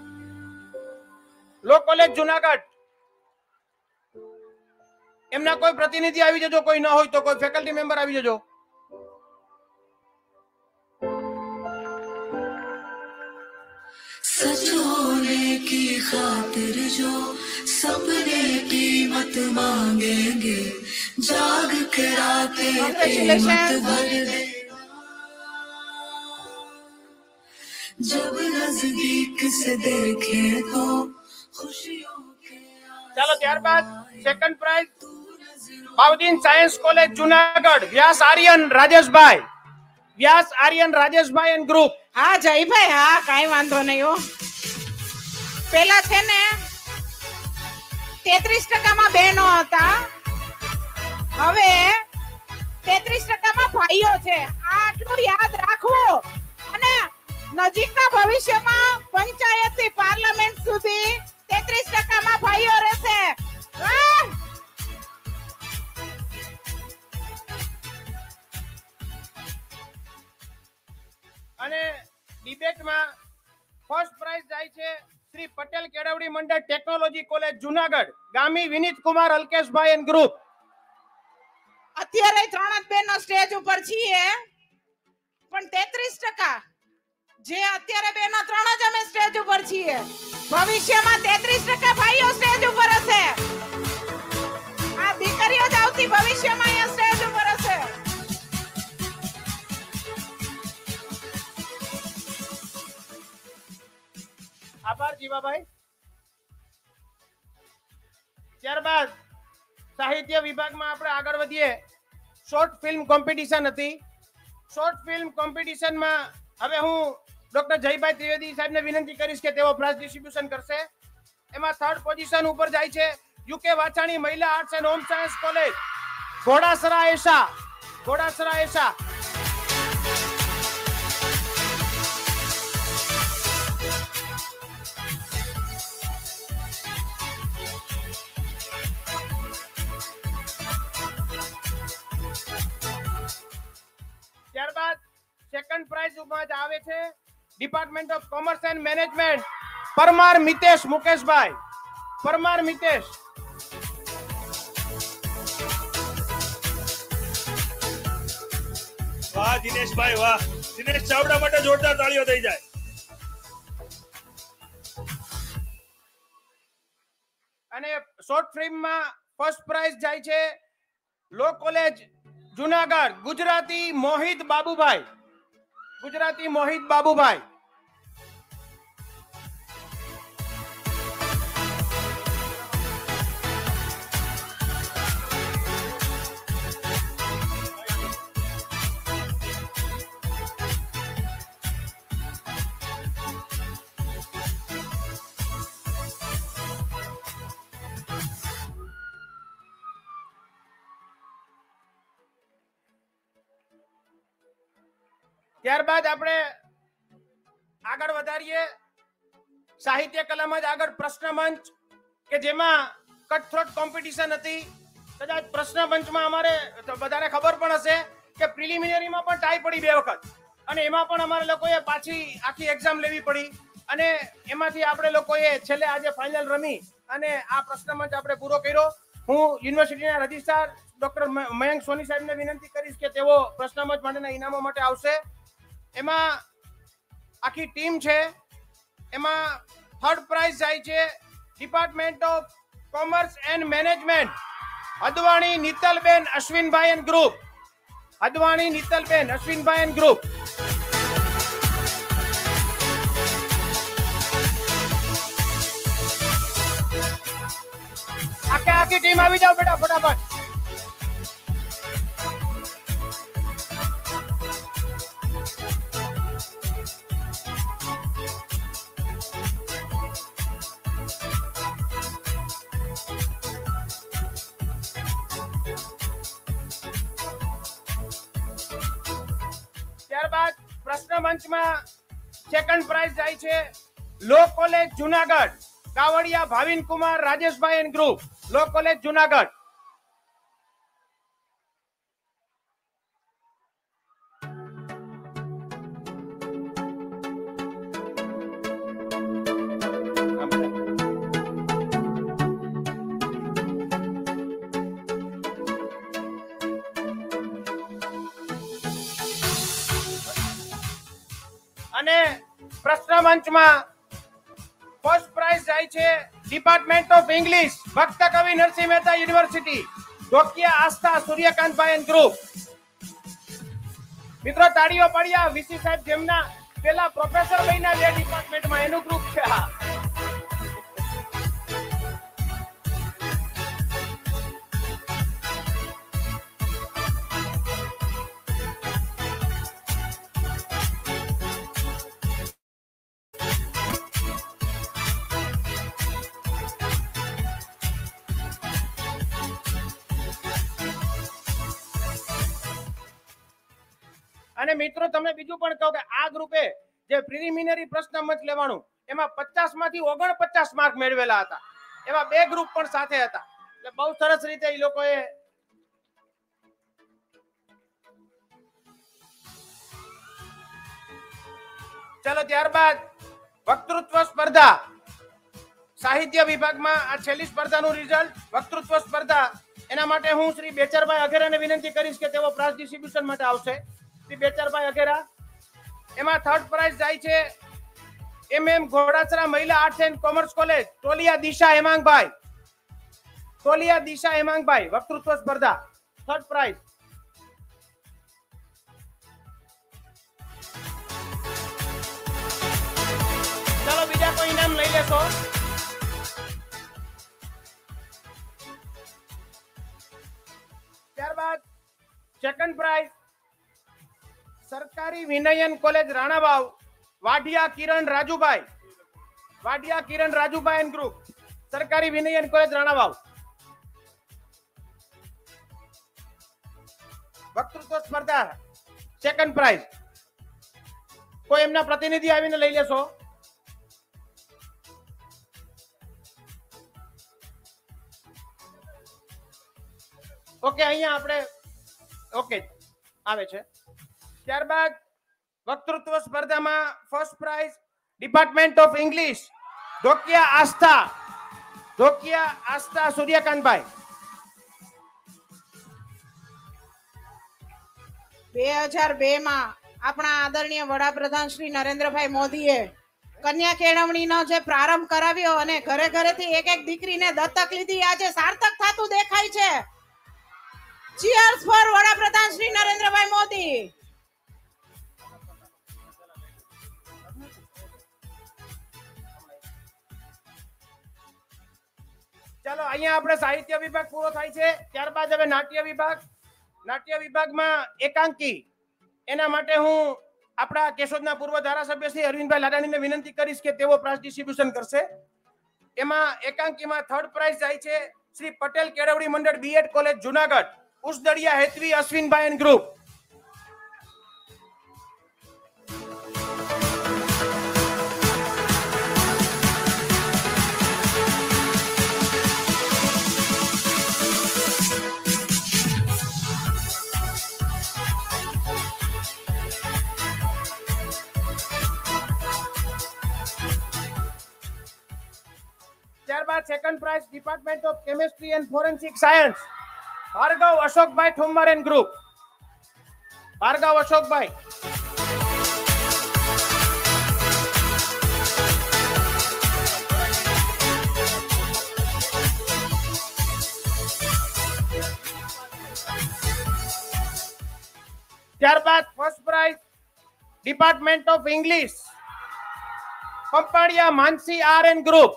law college Junagadh. એમના કોઈ પ્રતિનિધિ આવી જજો, કોઈ ન હોય તો કોઈ ફેકલ્ટી મેમ્બર આવી જજો. सच होने की खातिर जो सपने कीमत मांगेंगे जाग के रातें कीमत भर दे जब नजदीक से देखे तो खुशियों के. ચાલો ત્યારબાદ second prize Bahauddin science college Junagadh Vyas Aryan Rajeshbhai. Vyas Aryan Rajeshbhai and group. હા જયભાઈ, હા કાઈ વાંધો નહીં હો. પેલા છે ને 33% માં બહેનો હતા, હવે 33% માં ભાઈઓ છે. આટલું યાદ રાખવું અને નજીકના ભવિષ્યમાં પંચાયત થી પાર્લામેન્ટ સુધી 33% માં ભાઈઓ રહેશે. અને ડિબેટમાં ફર્સ્ટ પ્રાઇઝ જાય છે Shri Patel Kelavani Mandal technology college Junagadh Gami Vinit Kumar Alkeshbhai and group. અત્યારે 3 જ બહેનો સ્ટેજ ઉપર છીએ, પણ 33% જે અત્યારે બહેનો 3 જ અમે સ્ટેજ ઉપર ઉપર છીએ. ભવિષ્યમાં 33% ભાઈઓ સ્ટેજ ઉપર હશે. આ દીકરીઓ જ આવતી ભવિષ્યમાં અહીંયા સ્ટેજ ઉપર હશે. આભાર જીવાભાઈ. ત્યારબાદ સાહિત્ય વિભાગમાં આપણે આગળ વધીએ. શોર્ટ ફિલ્મ કોમ્પિટિશન હતી. શોર્ટ ફિલ્મ કોમ્પિટિશનમાં હવે હું ડોક્ટર જયભાઈ ત્રિવેદી સાહેબને વિનંતી કરીશ કે તેઓ પ્રાઇઝ ડિસ્ટ્રીબ્યુશન કરશે. એમાં થર્ડ પોઝિશન ઉપર જાય છે યુકે વાછાણી મહિલા arts and home science college, Ghodasara Esha. Ghodasara Esha. ત્યારબાદ સેકન્ડ પ્રાઇઝ ઉપર આવે છે department of commerce and management, Parmar Mitesh Mukeshbhai. Parmar Mitesh. વાહ દિનેશભાઈ વાહ. દિનેશ ચાવડા માટે જોરદાર તાળીઓ થઈ જાય. અને શોર્ટ ફિલ્મમાં ફર્સ્ટ પ્રાઇઝ જાય છે લો કોલેજ જુનાગઢ, ગુજરાતી મોહિત બાબુભાઈ. ગુજરાતી મોહિત બાબુભાઈ. ત્યારબાદ આપણે આગળ વધારીએ. સાહિત્ય કલામાં જ આગળ પ્રશ્ન મંચ કે જેમાં કટથ્રોટ કોમ્પિટિશન હતી. કદાચ પ્રશ્ન મંચમાં અમારે બધાને ખબર પણ હશે કે પ્રિલિમિનરીમાં પણ ટાઈ પડી 2 વખત, અને એમાં પણ અમારે લોકોએ પાછી આખી એક્ઝામ લેવી પડી, અને એમાંથી આપણે લોકોએ છેલ્લે આજે ફાઇનલ રમી અને આ પ્રશ્ન મંચ આપણે પૂરો કર્યો. હું યુનિવર્સિટીના રજિસ્ટ્રાર ડોક્ટર મયંક સોની સાહેબને વિનંતી કરીશ કે તેઓ પ્રશ્ન મંચ માટેના ઇનામો માટે આવશે. એમાં આખી ટીમ છે. એમાં થર્ડ પ્રાઇઝ જાય છે department of commerce and management, Advani Nitalben Ashwinbhai and group. Advani Nitalben Ashwinbhai and group. આખી ટીમ આવી જાઓ બેટા ફટાફટ. ત્યારબાદ પ્રશ્ન મંચમાં સેકન્ડ પ્રાઇઝ જાય છે law college Junagadh, Kavadiya Bhavin Kumar Rajeshbhai and group, law college Junagadh. અને પ્રશ્ન મંચમાં ફર્સ્ટ પ્રાઇઝ જાય છે ડિપાર્ટમેન્ટ ઓફ ઇંગ્લિશ, ભક્ત કવિ Narsinh Mehta university, Dokiya Astha Suryakantbhai and group. મિત્રો તાળીઓ પાડ્યા. વીસી સાહેબ જેમના પેલા પ્રોફેસર બન્યા 2 ડિપાર્ટમેન્ટમાં, એનું ગ્રુપ છે. હા, અને મિત્રો તમને બીજું પણ કહું કે આ ગ્રુપે જે પ્રિલિમિનરી પ્રશ્ન મંચ લેવાનું એમાં 50 માંથી 49 માર્ક મેળવેલા હતા. એવા 2 ગ્રુપ પણ સાથે હતા. એટલે બહુ સરસ રીતે એ લોકોએ ચલો. ત્યારબાદ વક્તૃત્વ સ્પર્ધા. સાહિત્ય વિભાગમાં આ છેલ્લી સ્પર્ધાનું રિઝલ્ટ વક્તૃત્વ સ્પર્ધા. એના માટે હું શ્રી બેચરભાઈ અઘેરાને વિનંતી કરીશ કે તેઓ પ્રાઇઝ ડિસ્ટ્રીબ્યુશન માટે આવશે. શ્રી બેચરભાઈ અઘેરા. એમાં થર્ડ પ્રાઇઝ જાય છે MM ઘોડાસરા મહિલા arts and commerce college Toliya Disha Hemangbhai વક્તૃત્વ સ્પર્ધા 3rd પ્રાઇઝ. ચાલો બીજા કોઈ ઇનામ લઈ લેશો. ત્યારબાદ 2nd પ્રાઇઝ સરકારી વિનયન college Ranavav Vadhiya Kiran Rajubhai and group સરકારી વિનયન કોલેજ રાણાવાવ વક્તૃત્વ સ્પર્ધા 2nd પ્રાઇઝ. કોઈ એમના પ્રતિનિધિ આવીને લઈ લેશો. ઓકે, અહીંયા આપણે ઓકે આવે છે. ત્યારબાદ વક્તૃત્વ સ્પર્ધામાં 1st prize department of English Dhokiya Astha Suryakantbhai. 2002 માં આપણા આદરણીય વડાપ્રધાન શ્રી નરેન્દ્રભાઈ મોદીએ કન્યા કેળવણીનો જે પ્રારંભ કરાવ્યો અને ઘરે ઘરેથી એક દીકરીને દત્તક લીધી, આજે સાર્થક થતું દેખાય છે. ચીયર્સ ફોર વડાપ્રધાન શ્રી નરેન્દ્રભાઈ મોદી. ચાલો અહીંયા આપણે સાહિત્ય વિભાગ પૂરો થાય છે. ત્યારબાદ હવે નાટ્ય વિભાગમાં એકાંકી, એના માટે હું આપણા કેશોદના પૂર્વ ધારાસભ્ય શ્રી અરવિંદભાઈ લાડાણીને વિનંતી કરીશ કે તેઓ પ્રાઇઝ ડિસ્ટ્રીબ્યુશન કરશે. એમાં એકાંકીમાં 3rd પ્રાઇઝ જાય છે Shri Patel Kelavani Mandal B.Ed college Junagadh Usadadiya Hetvi Ashwinbhai and group. ત્યારબાદ 2nd prize department of chemistry and forensic science Bhargav Ashokbhai Thummar and group. Bhargav Ashokbhai. ત્યારબાદ 1st prize department of English Pampadiya Mansi R and group.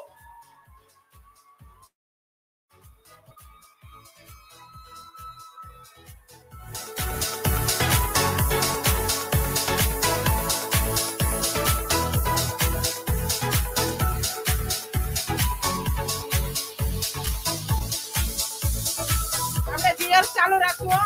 ચાલુ રાખજો.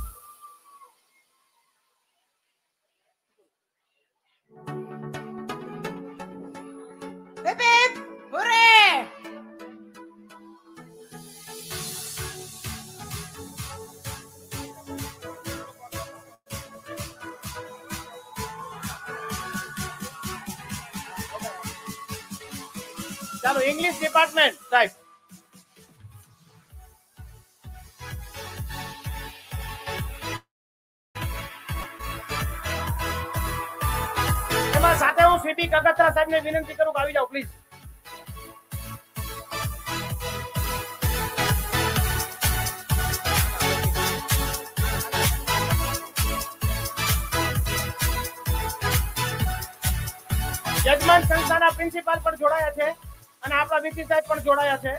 ચાલો ઇંગ્લિશ ડિપાર્ટમેન્ટ સાહેબ. એમાં સાથે હું સીબી કગતરા સાહેબને વિનંતી કરું કે આવી જાઓ પ્લીઝ. યજમાન સંસ્થાના પ્રિન્સિપાલ પણ જોડાયા છે અને આપણા વીસી સાહેબ પણ જોડાયા છે.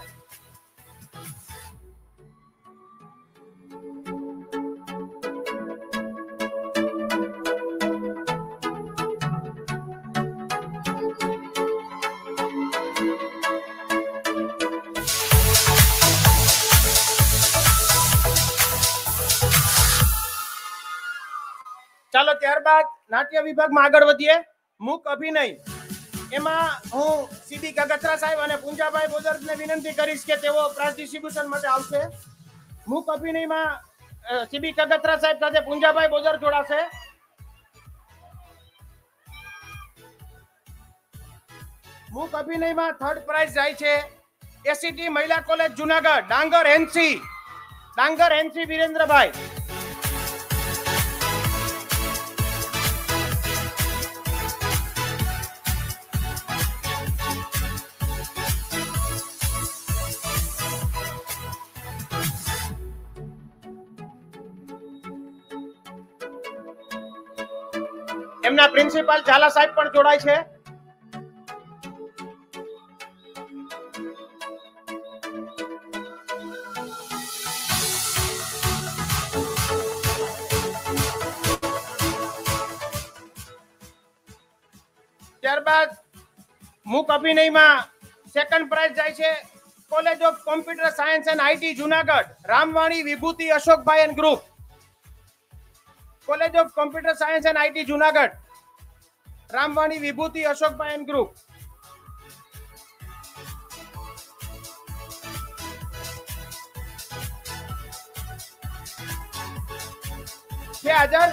ચાલો ત્યારબાદ નાટ્ય વિભાગમાં આગળ વધીએ. મૂક અભિનય, એમાં હું સીબી કગતરા સાહેબ અને પુંજાભાઈ બોદરને વિનંતી કરીશ કે તેઓ પ્રાઇઝ ડિસ્ટ્રીબ્યુશન માટે આવશે. મૂક અભિનયમાં સીબી કગતરા સાહેબ સાથે પુંજાભાઈ બોદર જોડાશે. મૂક અભિનયમાં 3rd પ્રાઇઝ જાય છે એસીટી મહિલા કોલેજ જુનાગઢ ડાંગર હેન્સી વિરેન્દ્રભાઈ. એમના પ્રિન્સિપાલ ઝાલા સાહેબ પણ જોડાય છે. ત્યારબાદ મૂક અભિનયમાં સેકન્ડ પ્રાઇઝ જાય છે college of computer science and IT Junagadh, Ramvani Vibhuti Ashokbhai and group. College of computer science and IT Junagadh, Ramvani Vibhuti Ashokbhai and group. છે હાજર?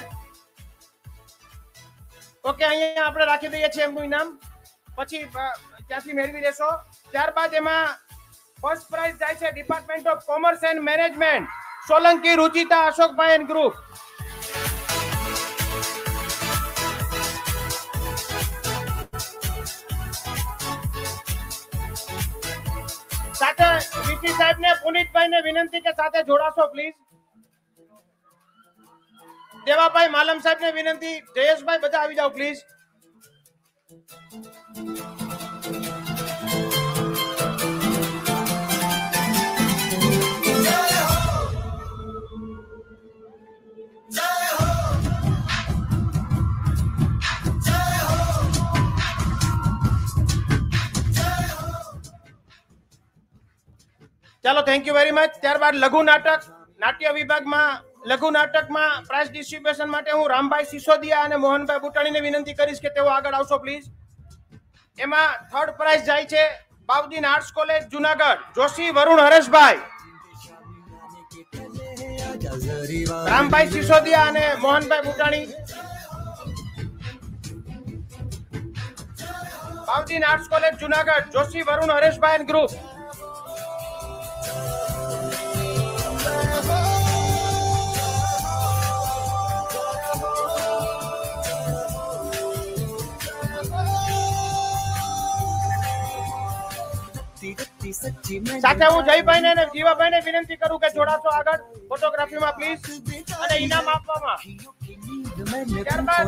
ઓકે, અહીંયા આપણે રાખી દઈએ છીએ એમનું ઇનામ, પછી ત્યાંથી મેળવી લેશો. ત્યારબાદ એમાં ફર્સ્ટ પ્રાઇઝ જાય છે department of commerce and management, Solanki Ruchita Ashokbhai and group. સાથે વીસી સાહેબ ને પુનિતભાઈ ને વિનંતી કે સાથે જોડાશો પ્લીઝ. દેવાભાઈ માલમ સાહેબ ને વિનંતી, જયેશભાઈ બધા આવી જાઓ પ્લીઝ. ચાલો, થેન્ક યુ વેરી મચ. ત્યારબાદ લઘુ નાટક, નાટ્ય વિભાગમાં લઘુ નાટકમાં પ્રાઇઝ ડિસ્ટ્રીબ્યુશન માટે હું રામભાઈ સિસોદિયા અને મોહનભાઈ બુટાણીને વિનંતી કરીશ કે તેઓ આગળ આવશો પ્લીઝ. એમાં થર્ડ પ્રાઇઝ જાય છે બાઉદીન આર્ટ્સ કોલેજ જુનાગઢ, જોશી વરુણ હરેશભાઈ. રામભાઈ સિસોદિયા અને Mohanbhai Butani, Bahauddin arts college Junagadh, Joshi Varun Hareshbhai and group. સાથે હું જયભાઈ ને જીવાભાઈ ને વિનંતી કરું કે જોડાશો આગળ ફોટોગ્રાફીમાં પ્લીઝ અને ઇનામ આપવામાં. ત્યારબાદ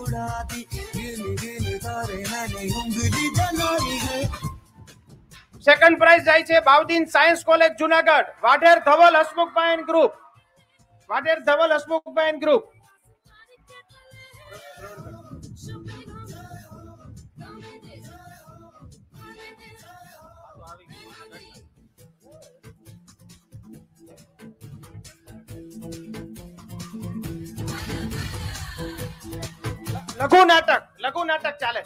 સેકન્ડ પ્રાઇઝ જાય છે Bahauddin science college Junagadh, Vadher Dhaval Hasmukhbhai and group, Vadher Dhaval Hasmukhbhai and group. લઘુ નાટક ચાલે.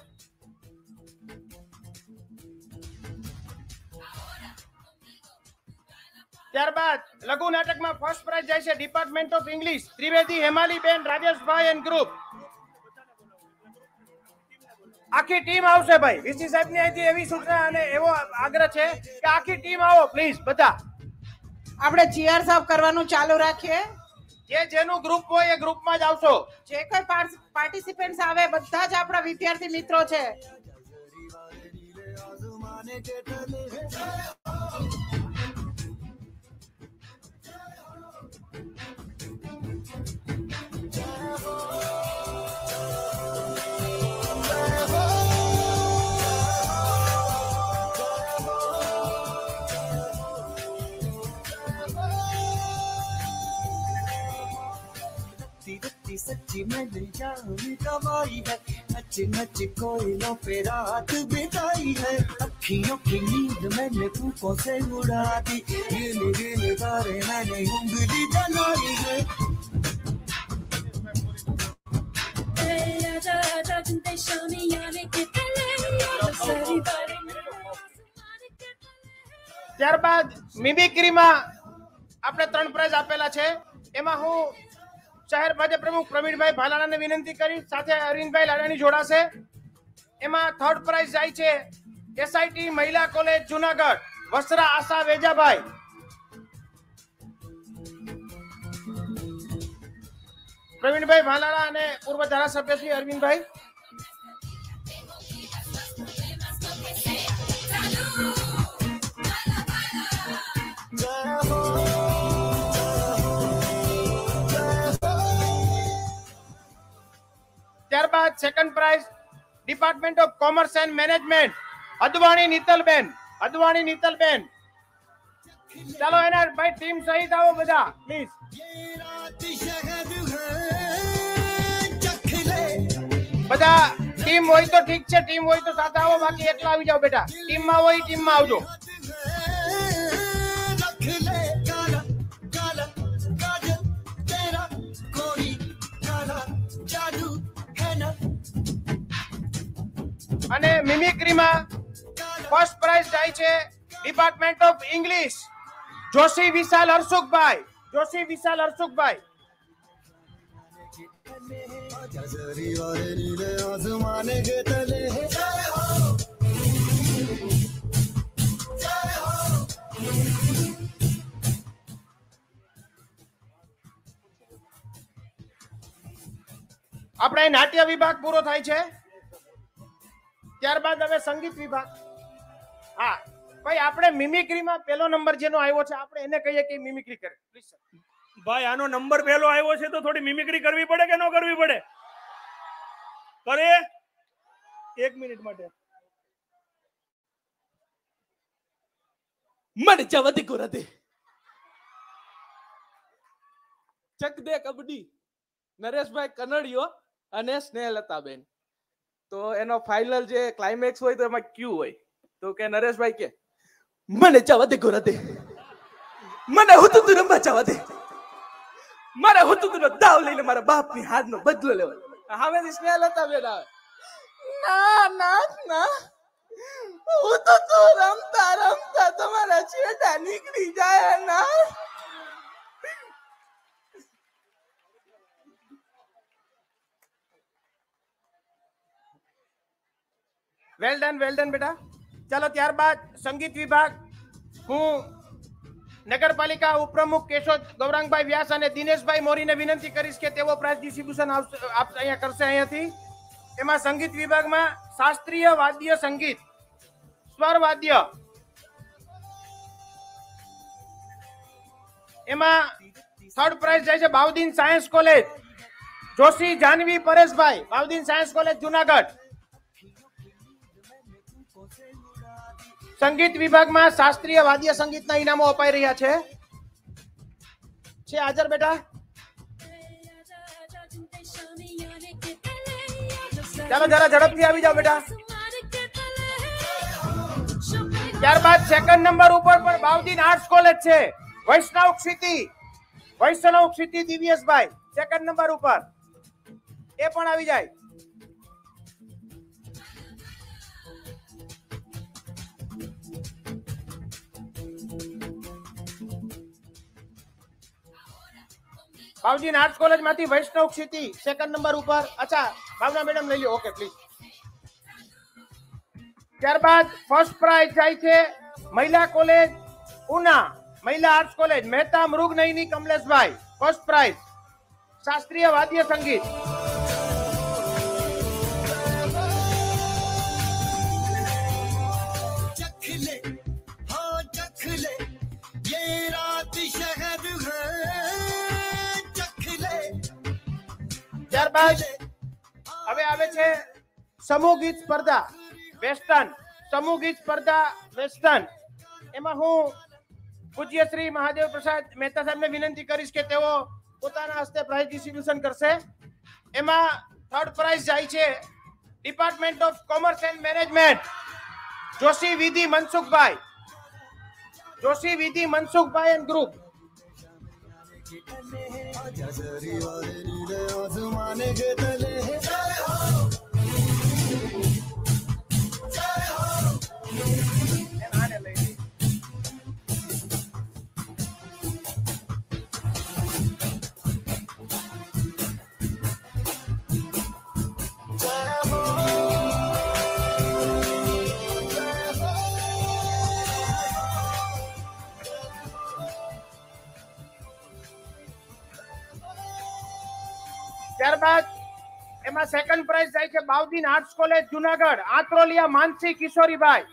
ત્યારબાદ લઘુ નાટકમાં ફર્સ્ટ પ્રાઇઝ જાય છે department of English, Trivedi Hemaliben Rajeshbhai and group. આખી ટીમ આવશે ભાઈ. વીસી સાહેબ ની અહીંથી એવી સૂચના અને એવો આગ્રહ છે કે આખી ટીમ આવો પ્લીઝ બધા. આપણે ચીયર્સ અપ કરવાનું ચાલુ રાખીએ. જેનું ગ્રુપ હોય એ ગ્રુપમાં જ આવશો. જે કોઈ પાર્ટિસિપન્ટ્સ આવે બધા જ આપણા વિદ્યાર્થી મિત્રો છે. सच्ची मैंने जान गवाई है, नच नच कोयलों पे रात बिताई है, अखियों की नींद मैंने फूकों से उड़ा दी, गिन गिन तारे मैंने उंगली जलाई है. ત્યારબાદ મિમિક્રીમાં આપણે 3 પ્રાઇઝ આપેલા છે. એમાં હું શહેર ભાજપ પ્રમુખ પ્રવીણભાઈ ભાલાણાને વિનંતી કરી સાથે અરવિંદભાઈ લાડાણી જોડાશે. એમાં થર્ડ પ્રાઇઝ જાય છે એસઆઈટી મહિલા કોલેજ જુનાગઢ, વસરા આશા વેજાભાઈ. પ્રવીણભાઈ ભાલાણા અને પૂર્વ ધારાસભ્ય શ્રી અરવિંદભાઈ. ત્યારબાદ second prize department of commerce and management Advani Nitalben, Advani Nitalben. ચાલો એના ભાઈ ટીમ સહિત આવો બધા પ્લીઝ. બધા ટીમ હોય તો ઠીક છે, ટીમ હોય તો સાથે આવો, બાકી એકલા આવી જાઓ બેટા. ટીમમાં હોય ટીમમાં આવજો. અને મિમિક્રીમાં ફર્સ્ટ પ્રાઇઝ જાય છે department of English Joshi Vishal Harsukhbhai, Joshi Vishal Harsukhbhai. આપણે નાટ્ય વિભાગ પૂરો થાય છે, ત્યારબાદ હવે સંગીત વિભાગ. હા ભાઈ, આપણે મિમિક્રીમાં પહેલો નંબર જેનો આવ્યો છે આપણે એને કહીએ કે મિમિક્રી કરે. Please sir. ભાઈ આનો નંબર પહેલો આવ્યો છે તો થોડી મિમિક્રી કરવી પડે કે ન કરવી પડે? કરે 1 મિનિટ માટે. મને જવતી કુરતી ચક દે કબડ્ડી નરેશભાઈ કનડિયો અને સ્નેહલતાબેન. તો એનો ફાઇનલ જે ક્લાઇમેક્સ હોય તો એમાં ક્યુ હોય તો કે નરેશભાઈ કે મને જવતી કુરતી મને હું તું રંબા જવતી મારે હું તું દાવ લઈને મારા બાપની હાથનો બદલો લેવો. હવેથી સ્નેહલતાબેન આવે. ના ના ના હું તો રમતા રમતા તમારા છેડા નીકળી જાય ના. વેલ ડન બેટા. ચાલો ત્યારબાદ સંગીત વિભાગ. હું નગરપાલિકા ઉપપ્રમુખ કેશોદ ગૌરાંગભાઈ વ્યાસ અને દિનેશભાઈ મોરીને વિનંતી કરીશ કે તેઓ પ્રાઇઝ ડિસ્ટ્રીબ્યુશન અહીંયા કરશે અહીંયાથી. એમાં સંગીત વિભાગમાં શાસ્ત્રીય વાદ્ય સંગીત સ્વર વાદ્ય, એમાં થર્ડ પ્રાઇઝ જાય છે Bahauddin science college Joshi Janvi Pareshbhai, Bahauddin science college Junagadh. સંગીત વિભાગમાં શાસ્ત્રીય વાદ્ય સંગીતના ઇનામો અપાઈ રહ્યા છે હાજર બેટા. ચાલો જરા ઝડપથી આવી જાઓ બેટા. ત્યારબાદ સેકન્ડ નંબર ઉપર પણ બાઉદીન આર્ટ્સ કોલેજ છે, વૈષ્ણવ ક્ષિતિ દિવ્યેશભાઈ સેકન્ડ નંબર ઉપર, એ પણ આવી જાય. બાઉદીન આર્ટ્સ કોલેજ માંથી વૈષ્ણવ ક્ષિતિ સેકન્ડ નંબર ઉપર. અચ્છા ભાવના મેડમ લઈ લો. Okay please. ત્યારબાદ ફર્સ્ટ પ્રાઇઝ જાય છે મહિલા કોલેજ ઉના, મહિલા arts college Mehta Mrugnayani Kamleshbhai, first prize શાસ્ત્રીય વાદ્ય સંગીત. ત્યારબાદ હવે આવે છે સમૂહ ગીત સ્પર્ધા વેસ્ટર્ન, સમૂહ ગીત સ્પર્ધા વેસ્ટર્ન. એમાં હું પૂજ્ય શ્રી મહાદેવ પ્રસાદ મહેતા સાહેબને વિનંતી કરીશ કે તેઓ પોતાના હસ્તે પ્રાઇઝ ડિસ્ટ્રીબ્યુશન કરશે. એમાં થર્ડ પ્રાઇઝ જાય છે department of commerce and management Joshi Vidhi Mansukhbhai, Joshi Vidhi Mansukhbhai and group. ત્યારબાદ એમાં સેકન્ડ પ્રાઇઝ જાય છે બાઉદીન આર્ટ્સ કોલેજ જુનાગઢ આત્રોલિયા માનસી કિશોરીભાઈ,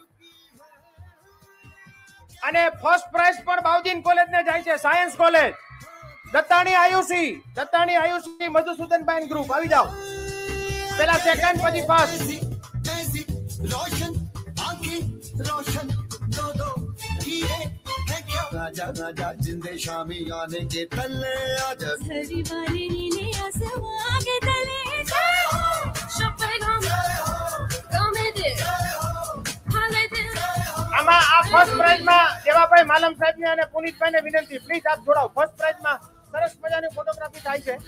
અને ફર્સ્ટ પ્રાઇઝ પણ બાઉદીન કોલેજને જાય છે science college Dattani Ayushi Madhusudanbhai group. આવી જાઓ પેલા સેકન્ડ પછી ફર્સ્ટ. रोशन आंखें रोशन दो दो हीरे है क्या राजा राजा जिंदे शामी आने के तले आजा सरीवारी नीले आसमां के तले शपथ गमे दे हाले दे. આમાં આ ફર્સ્ટ પ્રાઇઝમાં દેવાભાઈ માલમ સાહેબને અને પુનિતભાઈને વિનંતી, પ્લીઝ આપ જોડાઓ. ફર્સ્ટ પ્રાઇઝમાં સરસ મજાની ફોટોગ્રાફી થાય છે.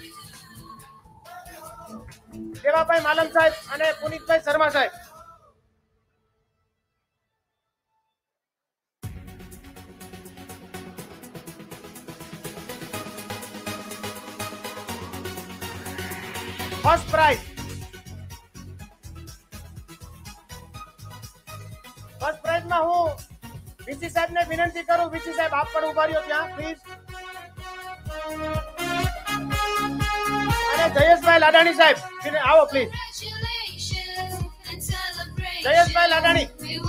દેવાભાઈ માલમ સાહેબ અને પુનિતભાઈ શર્મા સાહેબ. First prize. ફર્સ્ટ પ્રાઇઝમાં હું વીસી સાહેબને વિનંતી કરું. વીસી સાહેબ આપ પણ ઉભા રહ્યો ત્યાં પ્લીઝ. અને જયેશભાઈ લાડાણી સાહેબ આવો પ્લીઝ. જયેશભાઈ લાડાણી.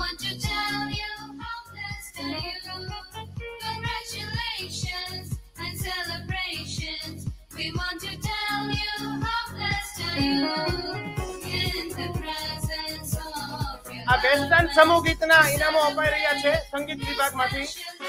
આ વેસ્ટર્ન સમૂહ ગીતના ઇનામો અપાઈ રહ્યા છે સંગીત વિભાગમાંથી.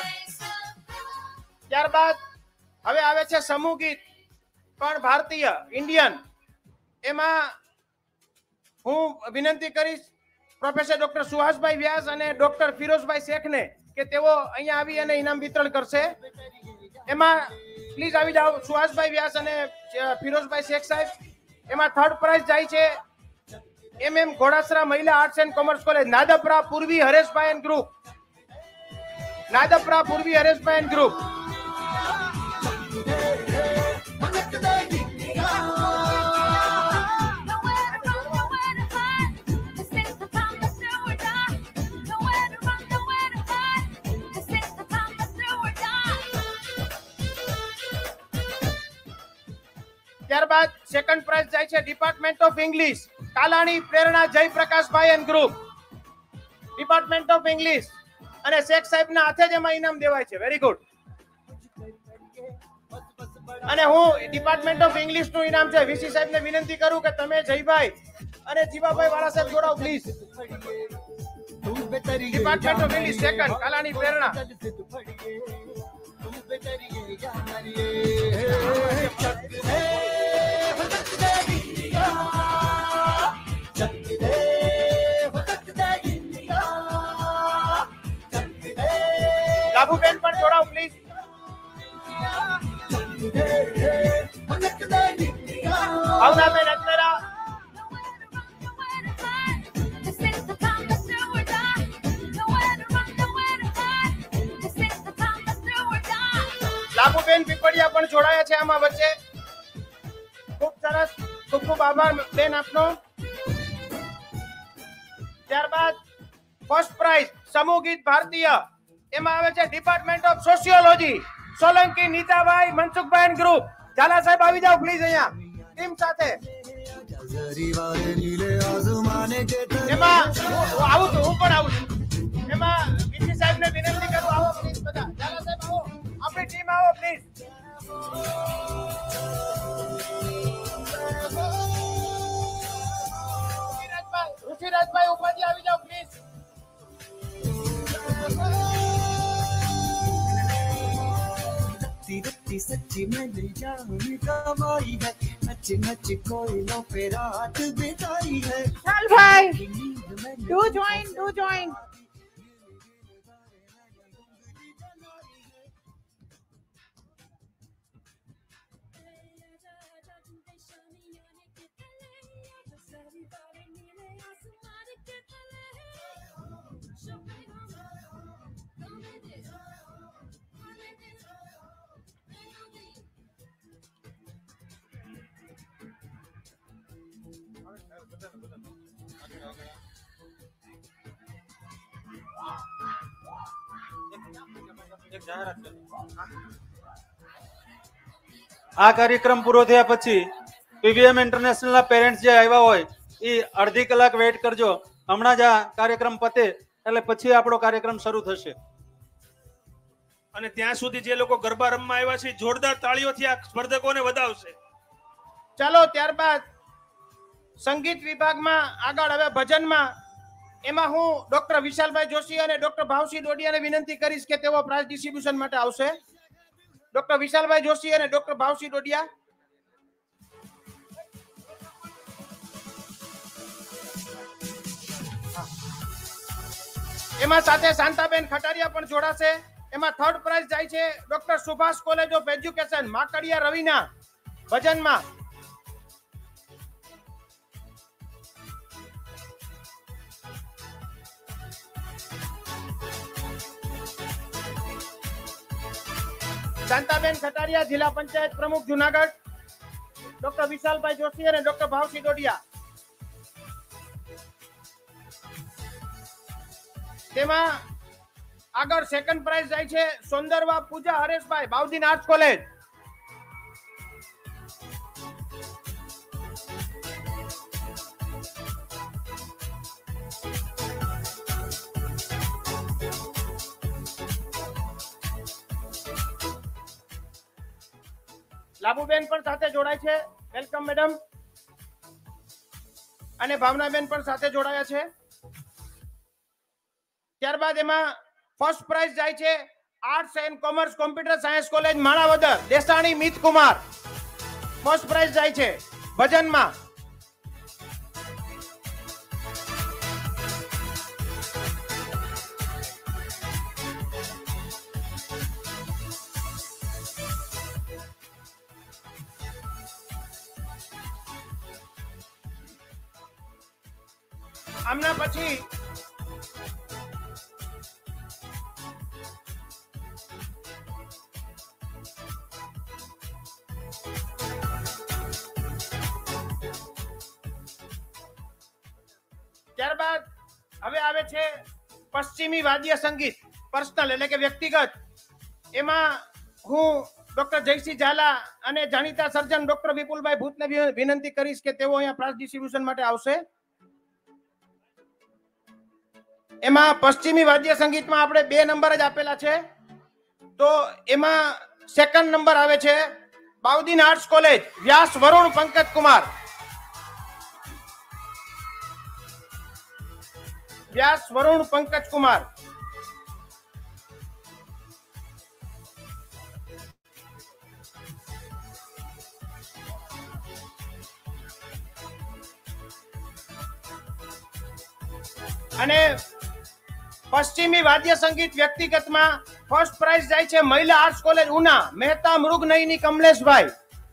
ત્યારબાદ હવે આવે છે સમૂહ ગીત પણ ભારતીય ઇન્ડિયન. એમાં હું વિનંતી કરીશ પ્રોફેસર ડોક્ટર સુહાસભાઈ વ્યાસ અને ડોક્ટર ફિરોઝભાઈ શેખને કે તેઓ અહીંયા આવી અને ઇનામ વિતરણ કરશે. એમાં પ્લીઝ આવી જાઓ સુહાસભાઈ વ્યાસ અને ફિરોઝભાઈ શેખ સાહેબ. એમાં થર્ડ પ્રાઇઝ જાય છે MM ઘોડાસરા મહિલા arts and commerce college, Nadpara Purvi Hareshbhai and group. Nadpara Purvi Hareshbhai and group. ત્યારબાદ સેકન્ડ પ્રાઇઝ જાય છે department of English, Kalani Prerna Jayprakashbhai and group. Department of English અને શેખ સાહેબના હાથે જ એમાં ઇનામ દેવાય છે. Very good. અને હું ડિપાર્ટમેન્ટ ઓફ ઇંગ્લિશ નું ઇનામ છે વીસી સાહેબને વિનંતી કરું કે તમે જયભાઈ અને જીવાભાઈ વાળા સાહેબ જોડાઓ please. Department of English second Kalani Prerna. Labhuben પણ જોડાઓ પ્લીઝ. ભાવનાબેન અજમેરા. લાભુબેન પીપળિયા પણ જોડાયા છે આમાં વચ્ચે. ખૂબ સરસ, ખૂબ ખૂબ આભાર બેન આપનો. ત્યારબાદ ફર્સ્ટ પ્રાઇઝ સમૂહ ગીત ભારતીય. એમાં આવે છે department of sociology, Solanki Nitabhai Mansukhbhai and group. Zala સાહેબ આવી જાઓ પ્લીઝ અહીંયા ટીમ સાથે. એમાં આવું છું, હું પણ આવું છું. એમાં વીસી સાહેબને વિનંતી કરું આવો પ્લીઝ બધા. ઝાલા સાહેબ આવો, આપણી ટીમ આવો પ્લીઝ. ઋષિરાજભાઈ ઉપાધ્યાય આવી જાઓ પ્લીઝ. रत्ती सच्ची मैंने जान कमाई है, नच नच कोयलों पे रात बिताई है. चल भाई, do join. આ કાર્યક્રમ પૂરો થયા પછી પીવીએમ ઇન્ટરનેશનલ ના પેરેન્ટ્સ જે આવ્યા હોય એ અડધી કલાક વેઇટ કરજો. હમણાં જ આ કાર્યક્રમ પતે એટલે પછી આપણો કાર્યક્રમ શરૂ થશે. અને ત્યાં સુધી જે લોકો ગરબા રમવા આવ્યા છે જોરદાર તાળીઓથી આ સ્પર્ધકોને વધાવશે. ચાલો ત્યારબાદ સંગીત વિભાગમાં આગળ હવે ભજનમાં એમાં હું ડોક્ટર વિશાલભાઈ જોશી અને ડોક્ટર ભાવસિંહ ડોડિયાને વિનંતી કરીશ કે તેઓ પ્રાઇઝ ડિસ્ટ્રીબ્યુશન માટે આવશે. ડોક્ટર વિશાલભાઈ જોશી અને ડોક્ટર ભાવસિંહ ડોડિયા. એમાં સાથે શાંતાબેન ખટારિયા પણ જોડાશે. એમાં થર્ડ પ્રાઇઝ જાય છે doctor Subhash college of education Makadiya Ravina ભજનમાં. શાંતાબેન ખટારિયા જિલ્લા પંચાયત પ્રમુખ જુનાગઢ, ડોક્ટર વિશાલભાઈ જોશી અને ડોક્ટર ભાવસિંહ ડોડિયા. તેમાં આગળ સેકન્ડ પ્રાઇઝ જાય છે સોંદરવા પૂજા હરેશભાઈ બાઉદીન આર્ટ્સ કોલેજ. લાભુબેન પણ સાથે જોડાય છે, વેલકમ મેડમ. અને ભાવનાબેન પણ સાથે જોડાયા છે. ત્યારબાદ એમાં ફર્સ્ટ પ્રાઇઝ જાય છે arts and commerce computer science college Manavadar Desani Mit Kumar. First prize જાય છે ભજનમાં. આમના પછી ત્યારબાદ હવે આવે છે પશ્ચિમી વાદ્ય સંગીત પર્સનલ એટલે કે વ્યક્તિગત. એમાં હું ડોક્ટર જયસિંહ ઝાલા અને જાણીતા સર્જન ડોક્ટર વિપુલભાઈ ભૂતને વિનંતી કરીશ કે તેઓ અહીંયા પ્રાઇઝ ડિસ્ટ્રીબ્યુશન માટે આવશે. એમાં પશ્ચિમી વાદ્ય સંગીતમાં આપણે 2 નંબર જ આપેલા છે. તો એમાં સેકન્ડ નંબર આવે છે બાઉદીન આર્ટ્સ કોલેજ વ્યાસ વરુણ પંકજ કુમાર. વ્યાસ વરુણ પંકજ કુમાર. અને પશ્ચિમી વાદ્ય સંગીત વ્યક્તિગતમાં ફર્સ્ટ પ્રાઇઝ જાય છે મહિલા આર્ટ્સ કોલેજ ઉના મહેતા મૃગનયની કમલેશભાઈ.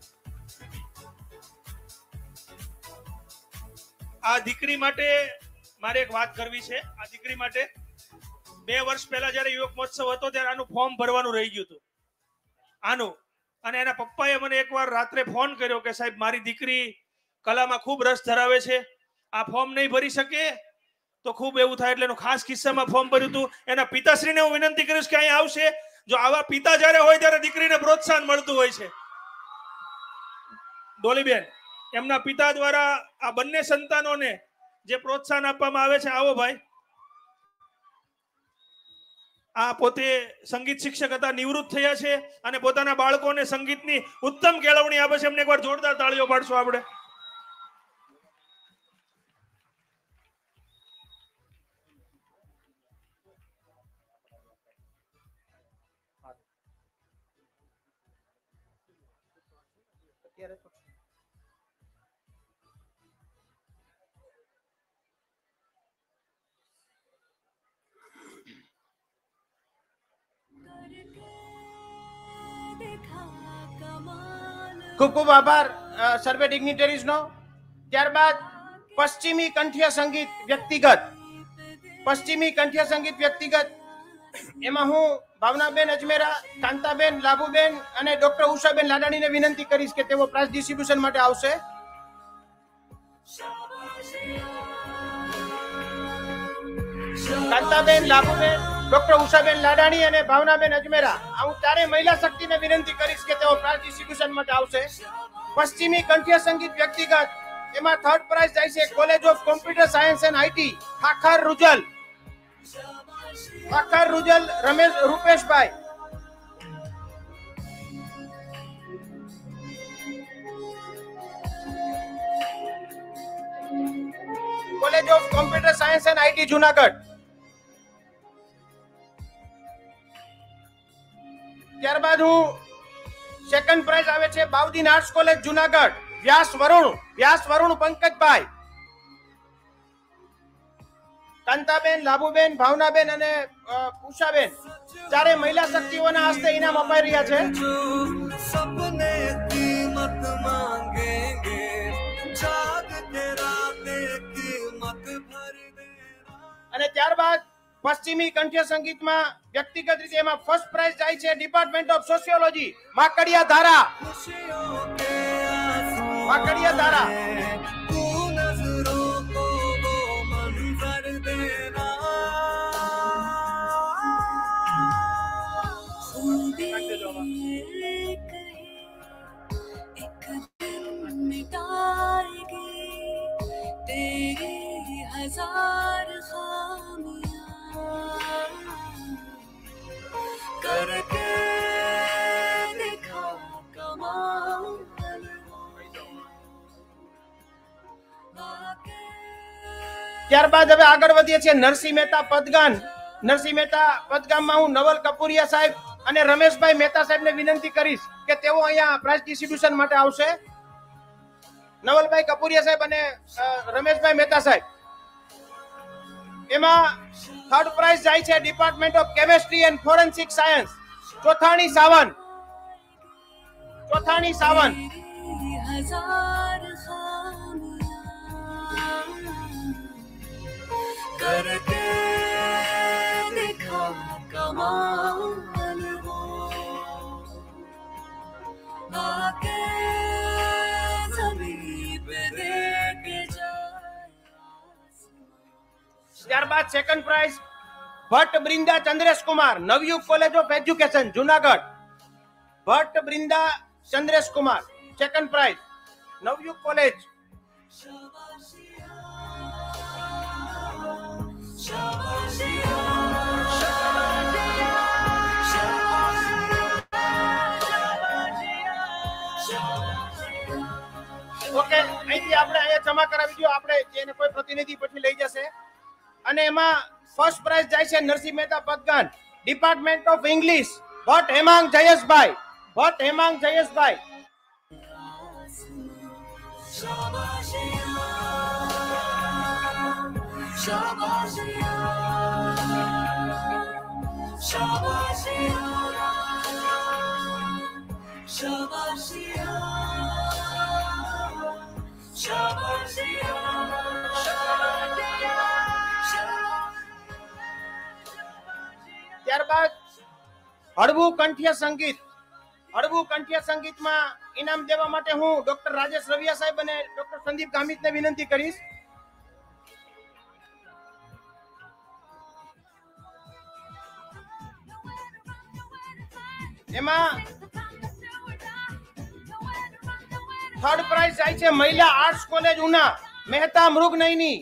આ દીકરી માટે મારે એક વાત કરવી છે. આ દીકરી માટે 2 વર્ષ પહેલા જયારે યુવક મહોત્સવ હતો ત્યારે આનું ફોર્મ ભરવાનું રહી ગયું હતું આનું. અને એના પપ્પાએ મને એકવાર રાત્રે ફોન કર્યો કે સાહેબ મારી દીકરી કલામાં ખૂબ રસ ધરાવે છે, આ ફોર્મ નહીં ભરી શકે તો ખૂબ એવું થાય એટલે એનું ખાસ કિસ્સામાં ફોર્મ ભર્યું હતું. એના પિતાશ્રીને હું વિનંતી કરીશ કે અહીંયા આવશે. જો આવા પિતા જ્યારે હોય ત્યારે દીકરીને પ્રોત્સાહન મળતું હોય છે. ડોલીબેન એમના પિતા દ્વારા આ બંને સંતાનોને જે પ્રોત્સાહન આપવામાં આવે છે. આવો ભાઈ. આ પોતે સંગીત શિક્ષક હતા, નિવૃત્ત થયા છે અને પોતાના બાળકોને સંગીતની ઉત્તમ કેળવણી આપે છે. એમને એકવાર જોરદાર તાળીઓ પાડશું આપણે. ખૂબ ખૂબ આભાર સર્વે ડિગ્નિટરીઝ નો. ત્યારબાદ પશ્ચિમી કંઠ્ય સંગીત વ્યક્તિગત. પશ્ચિમી કંઠ્ય સંગીત વ્યક્તિગત એમાં હું ભાવનાબેન અજમેરા, કાંતાબેન, લાભુબેન અને ડોક્ટર ઉષાબેન લાડાણીને વિનંતી કરીશ કે તેઓ પ્રાઇઝ ડિસ્ટ્રીબ્યુશન માટે આવશે. કાંતાબેન, લાભુબેન, ડોક્ટર ઉષાબેન લાડાણી અને ભાવનાબેન અજમેરા હું ચારે મહિલા શક્તિને વિનંતી કરીશ કે તેઓ પ્રાઇઝ ડિસ્ટ્રીબ્યુશન માટે આવશે. પશ્ચિમી કંઠ્ય સંગીત વ્યક્તિગત એમાં થર્ડ પ્રાઇઝ જાય છે college of computer science and IT Khakhar Rujal. Khakhar Rujal Ramesh Rupeshbhai. College of computer science and IT Junagadh. ત્યારબાદ હું સેકન્ડ પ્રાઇઝ આવે છે બાઉદીન આર્ટ્સ કોલેજ જુનાગઢ, વ્યાસ વરુણ પંકજભાઈ. કાંતાબેન, લાભુબેન, ભાવનાબેન અને ઉષાબેન ચારે મહિલા શક્તિઓના હસ્તે ઇનામ અપાઈ રહ્યા છે. सपने कीमत मांगेंगे जाग के राते कीमत भर અને ત્યારબાદ પશ્ચિમી કંઠ્ય સંગીતમાં વ્યક્તિગત રીતે એમાં ફર્સ્ટ પ્રાઇઝ જાય છે ડિપાર્ટમેન્ટ ઓફ સોશિયોલોજી માકડિયા ધારા. માકડિયા ધારા. तू नजरों को वो मंजर देना मिटाएगी तेरी हजार खामियां करके दिखा कमाल ત્યારબાદ હવે આગળ વધીએ છીએ નરસિંહ મહેતા પદગાન. નરસિંહ મહેતા પદગામમાં હું નવલ કપૂરિયા સાહેબ અને રમેશભાઈ મહેતા સાહેબને વિનંતી કરીશ કે તેઓ અહીંયા પ્રાઇઝ ડિસ્ટ્રીબ્યુશન માટે આવશે. નવલભાઈ કપૂરિયા સાહેબ અને રમેશભાઈ મહેતા સાહેબ. એમાં થર્ડ પ્રાઇઝ જાય છે department of chemistry and forensic science Chothani Savan. हजार करके दिखा कमाल वो आके ज़मीन पे देके जाए. ત્યારબાદ second prize Bhatt Brinda Chandresh Kumar, Navyug college of education Junagadh. Bhatt Brinda Chandresh Kumar second prize Navyug college. Okay, અહીંથી આપણે અહીંયા જમા કરાવી દો. આપણે એને કોઈ પ્રતિનિધિ પછી લઈ જશે. અને એમાં ફર્સ્ટ પ્રાઇઝ જાય છે નરસિંહ મહેતા પદગાન department of English Bhatt Hemang Jayeshbhai. ત્યારબાદ હળવું કંઠ્ય સંગીત. હળવું કંઠ્ય સંગીતમાં ઇનામ દેવા માટે હું ડોક્ટર રાજેશ રવિયા સાહેબ અને ડોક્ટર સંદીપ ગામિતને વિનંતી કરીશ. એમાં થર્ડ પ્રાઇઝ જાય છે મહિલા આર્ટ્સ કોલેજ ઉના મહેતા મૃગનયની.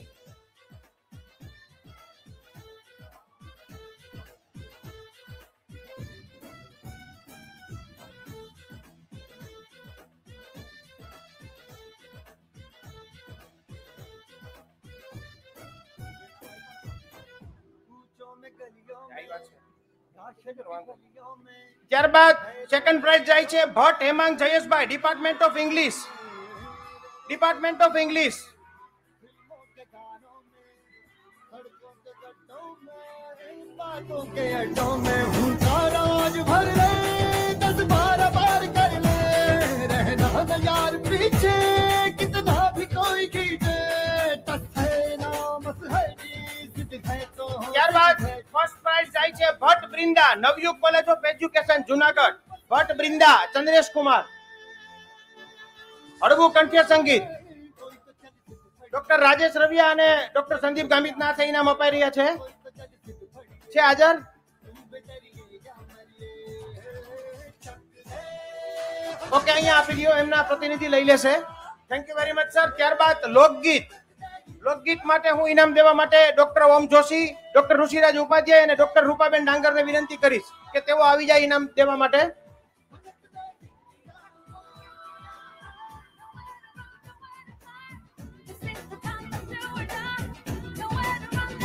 ત્યારબાદ સેકન્ડ પ્રાઇઝ જાય છે Bhatt Hemang Jayeshbhai department of English. बातों के अड्डों में हूँ तारा आज भर ले 10-12 बार कर ले रहना न यार पीछे कितना भी कोई खींचे टस है नाम है जिद है तो ત્યારબાદ ફર્સ્ટ પ્રાઇઝ જાય છે Bhatt Brinda Navyug college of education Junagadh. Bhatt Brinda Chandresh Kumar. હળવું કંઠ્ય સંગીત ડોક્ટર રાજેશ રવિયા અને ડોક્ટર સંદીપ ગામિતના હાથે ઇનામ અપાઈ રહ્યા છે હાજર. ઓકે, અહીંયા આપી દો, એમના પ્રતિનિધિ લઈ લેશે. Thank you very much sir. ત્યારબાદ લોકગીત માટે હું ઇનામ દેવા માટે ડોક્ટર ઓમ જોશી, ડોક્ટર ઋષિરાજ ઉપાધ્યાય અને ડોક્ટર રૂપાબેન ડાંગરને વિનંતી કરીશ કે તેઓ આવી જાય ઇનામ દેવા માટે.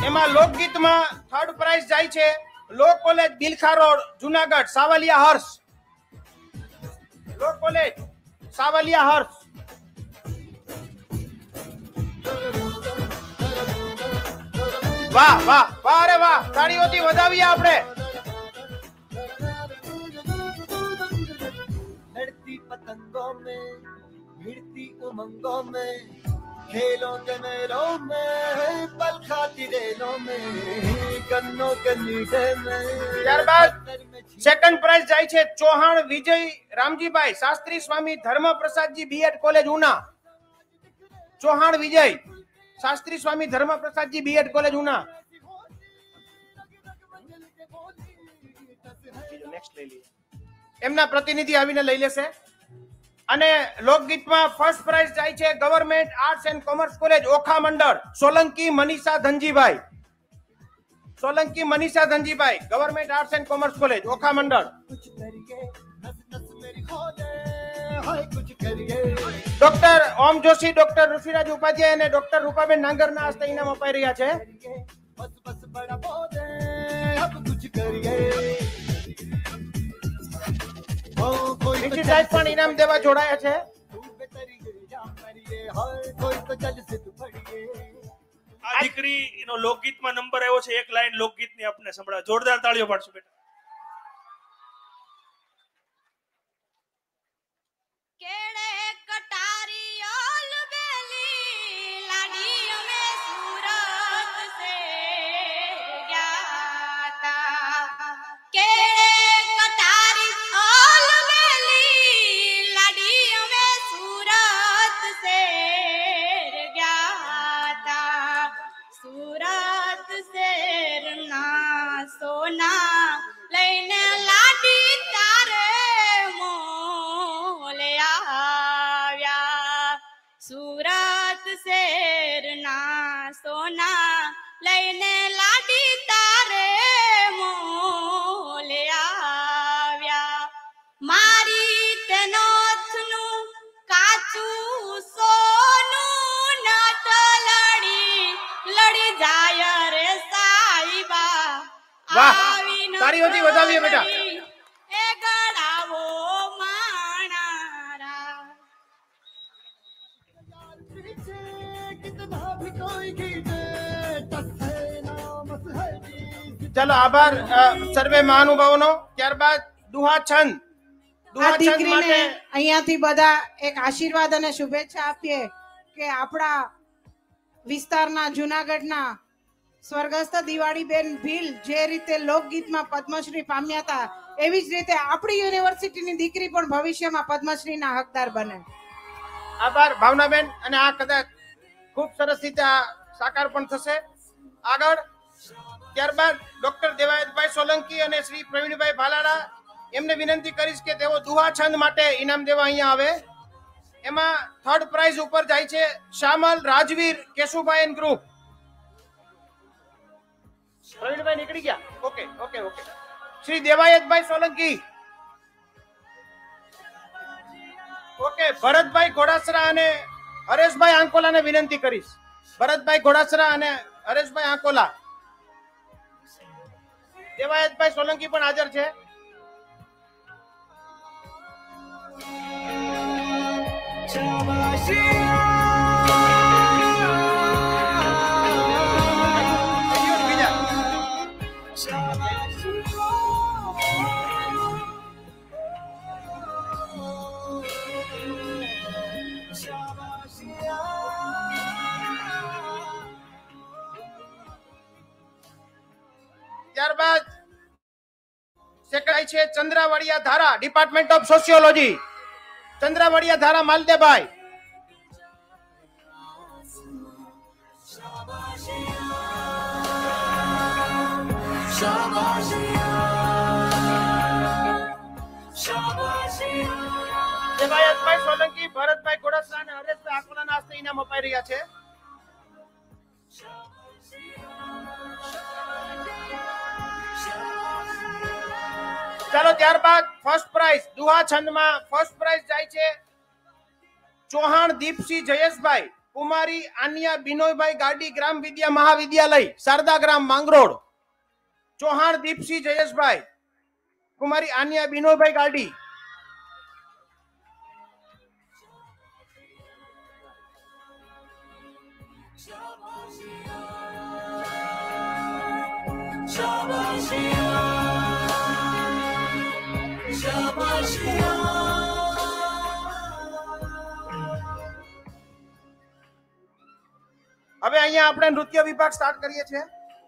એમાં લોકગીતમાં થર્ડ પ્રાઇઝ જાય છે law college Bilkha road Junagadh Savaliya Harsh. Law college Savaliya Harsh. વાહ વાહ વાહ, અરે વાહ, તાળીઓથી વધાવીએ આપણે. लड़ती पतंगों में भिड़ती उमंगों में खेलों के मेलों में पल खाती रेलों में गन्नों के मीठे में. ત્યારબાદ સેકન્ડ પ્રાઇઝ જાય છે ચૌહાણ વિજય Ramjibhai Shastri Swami Dharma Prasadji BEd college Una. Chauhan Vijay Shastri Swami Dharma Prasadji BEd college Una. એમના પ્રતિનિધિ આવીને લઈ લેશે. અને લોકગીતમાં ફર્સ્ટ પ્રાઇઝ જાય છે government arts and commerce college Okha Mandal Solanki Manisha Dhanjibhai. Solanki Manisha Dhanjibhai government arts and commerce college Okha Mandal. Doctor Om Joshi, doctor Rushiraj Upadhyay અને ડોક્ટર રૂપાબેન નાંગરના હસ્તે ઇનામ અપાઈ રહ્યા છે. નીતિ સાહેબ પણ ઇનામ દેવા જોડાયા છે. આ દીકરી એનો લોકગીતમાં નંબર આવ્યો છે. એક લાઈન લોકગીતની આપને સંભળાવ. જોરદાર તાળીઓ પાડશું બેટા. સુરત શેરના સોના લઈને લાડી તારે મોલે આવ્યા. મારી તેનોથનું કાચું સોનું નત લડી જાય રે સાઈબા. વાહ, તાળીઓથી વધાવીએ બેટા. એ ગળાવો માણારા. ચાલો આભાર સર્વે મહાનુભાવોનો. ત્યારબાદ દુહા છંદ. આ દીકરીને અહીંયાથી બધા એક આશીર્વાદ અને શુભેચ્છા આપીએ કે આપણા વિસ્તારના જુનાગઢના સ્વર્ગસ્થ દિવાળીબેન ભીલ જે રીતે લોકગીતમાં પદ્મશ્રી પામ્યા હતા એવી જ રીતે આપણી યુનિવર્સિટીની દીકરી પણ ભવિષ્યમાં પદ્મશ્રીના હકદાર બને. આભાર ભાવનાબેન. અને આ કદાચ ખૂબ સરસ રીતે આ સાકાર પણ થશે આગળ. ત્યારબાદ ડોક્ટર દેવાયતભાઈ સોલંકી અને શ્રી પ્રવીણભાઈ ભાલાડા, એમને વિનંતી કરીશ કે તેઓ દુહા છંદ માટે ઇનામ દેવા અહીંયા આવે. એમાં થર્ડ પ્રાઇઝ ઉપર જાય છે શામલ રાજવીર કેશુભાઈ એન્ડ ગ્રુપ. પ્રવીણભાઈ નીકળી ગયા. Okay okay okay. Shri Devayatbhai Solanki. Okay. Bharatbhai Ghodasara અને હરેશભાઈ આંકોલાને વિનંતી કરીશ. ભરતભાઈ ઘોડાસરા અને હરેશભાઈ આંકોલા. દેવાયતભાઈ સોલંકી પણ હાજર છે. ત્યારબાદ સેકરાય છે ચંદ્રાવડિયા ધારા ડિપાર્ટમેન્ટ ઓફ સોશિયોલોજી. ચંદ્રાવડિયા ધારા માલદેભાઈ. દેવાયતભાઈ સોલંકી, ભરતભાઈ ઘોડાસરા અને હરેશભાઈ આકોલાના હસ્તે ઇનામ અપાઈ રહ્યા છે. ચાલો ત્યારબાદ ફર્સ્ટ પ્રાઇઝ દુહા છંદમાં ફર્સ્ટ પ્રાઇઝ જાય છે ચૌહાણ દીપસિંહ જયેશભાઈ कुमारी आन्या बिनोयभाई गाडी ग्राम विद्या महाविद्यालय शारदा ग्राम मांगरोड। चौहान दीपसिंह जयेशभाई, कुमारी आन्या बिनोयभाई गाडी। હવે અહીંયા આપણે નૃત્ય વિભાગ સ્ટાર્ટ કરીએ છીએ।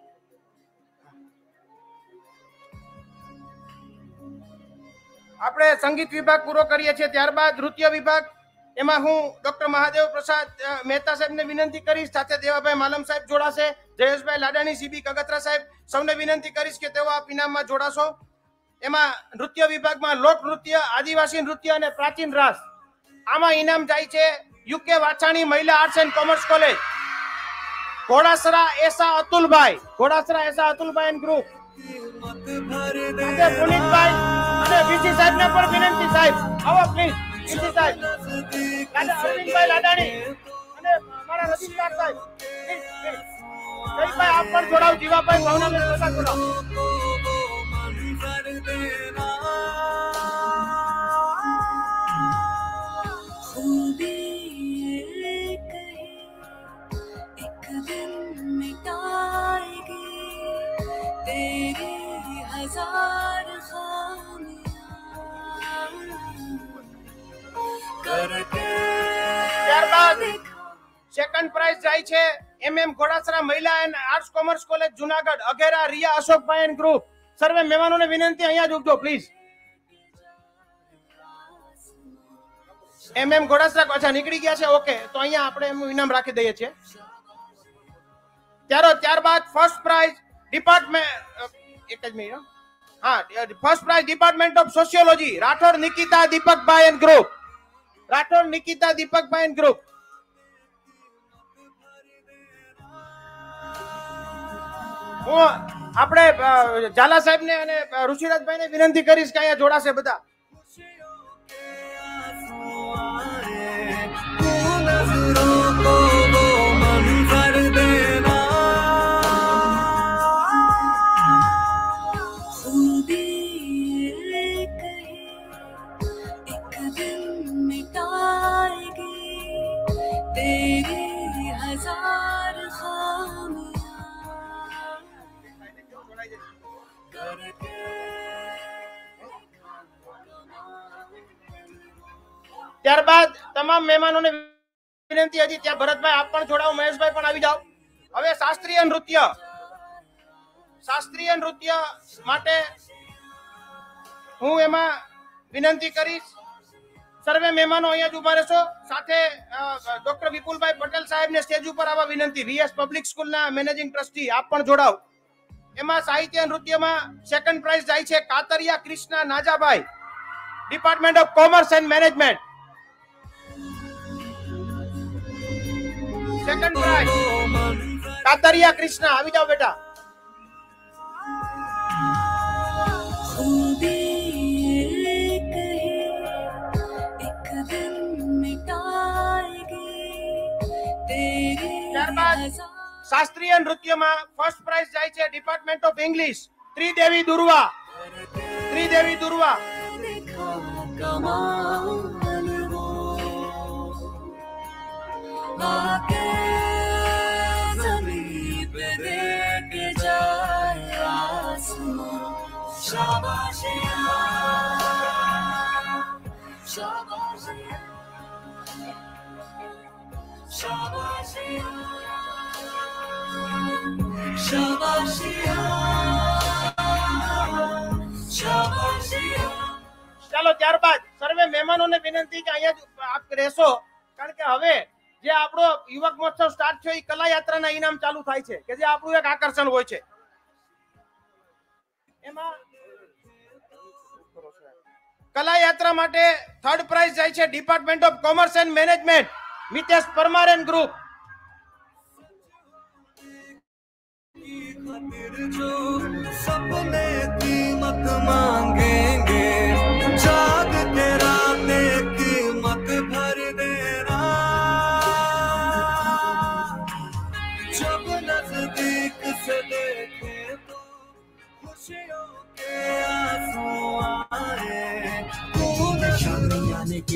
આપણે સંગીત વિભાગ પૂરો કરીએ છીએ, ત્યારબાદ નૃત્ય વિભાગ એમાં હું ડોક્ટર મહાદેવ પ્રસાદ મહેતા સાહેબને વિનંતી કરીશ, સાથે દેવાભાઈ માલમ સાહેબ જોડાશે, જયેશભાઈ લાડાણી, સીબી કગતરા સાહેબ, સૌને વિનંતી કરીશ કે તેઓ આ ઇનામમાં જોડાશો। એમાં નૃત્ય વિભાગમાં લોક નૃત્ય, આદિવાસી નૃત્ય અને પ્રાચીન રાસ, આમાં ઇનામ જાય છે યુકે વાછાણી મહિલા arts and commerce college, Ghodasara એસા અતુલભાઈ, ઘોડાસરા એસા અતુલભાઈ એન્ડ ગ્રુપ, પુનિતભાઈ અને વીસી સાહેબને પણ વિનંતી, સાહેબ આવો પ્લીઝ, વીસી સાહેબ, અરવિંદભાઈ લાડાણી અને મારા રજીસ્ટ્રાર સાહેબ, જયભાઈ આપ પણ જોડાવ, જીવાભાઈ ભાવનાબેન પ્રસાદ જોડાવ। ત્યારબાદ સેકન્ડ પ્રાઇઝ જાય છે MM ઘોડાસરા મહિલા and arts commerce college Junagadh, Aghera Riya Ashokbhai and group. સર્વે મહેમાનોને વિનંતી અહીંયા જ ઉભજો પ્લીઝ। MM ઘોડાસરા, અચ્છા નીકળી ગયા છે, ઓકે, તો અહીંયા આપણે એમનું ઇનામ રાખી દઈએ છીએ। ત્યારબાદ ફર્સ્ટ પ્રાઇઝ ડિપાર્ટમેન્ટ, એક જ મિનિટ, હા, first prize department of sociology, Rathod Nikita Deepakbhai and group, Rathod Nikita Deepakbhai and group. હું આપણે ઝાલા સાહેબને અને ઋષિરાજભાઈને વિનંતી કરીશ કે અહીંયા જોડાશે બધા। ત્યારબાદ તમામ મહેમાનોને વિનંતી, હજી ત્યાં ભરતભાઈ આપ પણ જોડાઓ, મહેશભાઈ પણ આવી જાઓ। હવે શાસ્ત્રીય નૃત્ય માટે હું એમાં વિનંતી કરીશ, સર્વે મહેમાનો અહીંયા જ ઉભા રહેશો, સાથે ડોક્ટર વિપુલભાઈ પટેલ સાહેબને સ્ટેજ ઉપર આવવા વિનંતી, VS પબ્લિક સ્કૂલના મેનેજિંગ ટ્રસ્ટી, આપ પણ જોડાઓ। એમાં સાહિત્ય નૃત્યમાં સેકન્ડ પ્રાઇઝ જાય છે Katariya Krishna Najabhai, department of commerce and management. Second prize Katariya Krishna, આવી જાઓ બેટા। ત્યારબાદ શાસ્ત્રીય નૃત્યમાં ફર્સ્ટ પ્રાઇઝ જાય છે department of English, Tridevi Durva, Tridevi Durva. ચાલો ત્યારબાદ સર્વે મહેમાનોને વિનંતી કે અહીંયા આપ રહેશો, કારણ કે હવે જે આપણો યુવક મહોત્સવ સ્ટાર્ટ થયો એ કલા યાત્રાના ઇનામ ચાલુ થાય છે, કે જે આપણું એક આકર્ષણ હોય છે। એમાં કલા યાત્રા માટે થર્ડ પ્રાઇઝ જાય છે department of commerce and management, Mitesh Parmar and group. जो सपने कीमत मांगेंगे, जाग के रातें कीमत भर देना।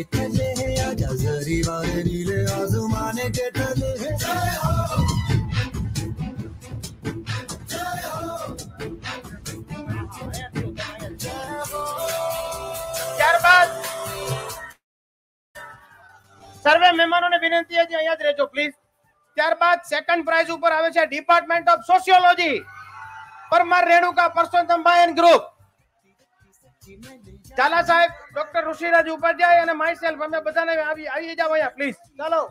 के तले आजा जरी वाले नीले आसमाने के तले ત્યારબાદ સર્વે મહેમાનોને વિનંતી છે અહીંયા જ રહેજો પ્લીઝ. ત્યારબાદ સેકન્ડ પ્રાઇઝ ઉપર આવે છે department of sociology, Parmar Renuka Parsottambhai and group. Zala સાહેબ, ડોક્ટર ઋષિરાજ ઉપાધ્યાય અને માય સેલ્ફ, અમે બધાને આવી જાવ અહીંયા પ્લીઝ. ચાલો.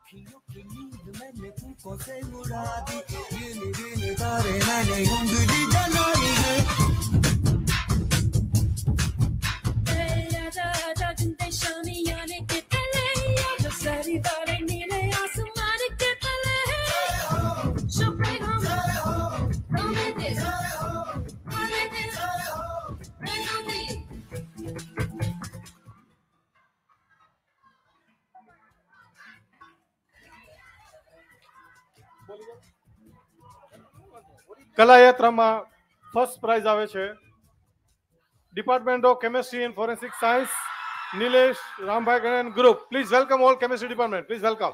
કલાયાત્રામાં ફર્સ્ટ પ્રાઇઝ આવે છે department of chemistry and forensic science, Nilesh Rambhai and group. Please welcome all chemistry department. Please welcome.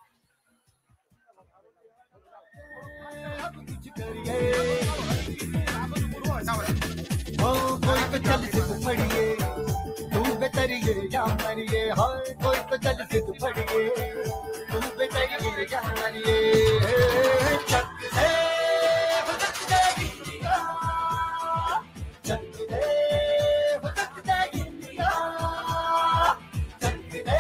कोई तो चल सिद्ध फड़िए तू बेतरिए या मरिए हाय कोई तो चल सिद्ध फड़िए तू बेतरिए या मरिए चक दे चक दे चक दे चक दे चक दे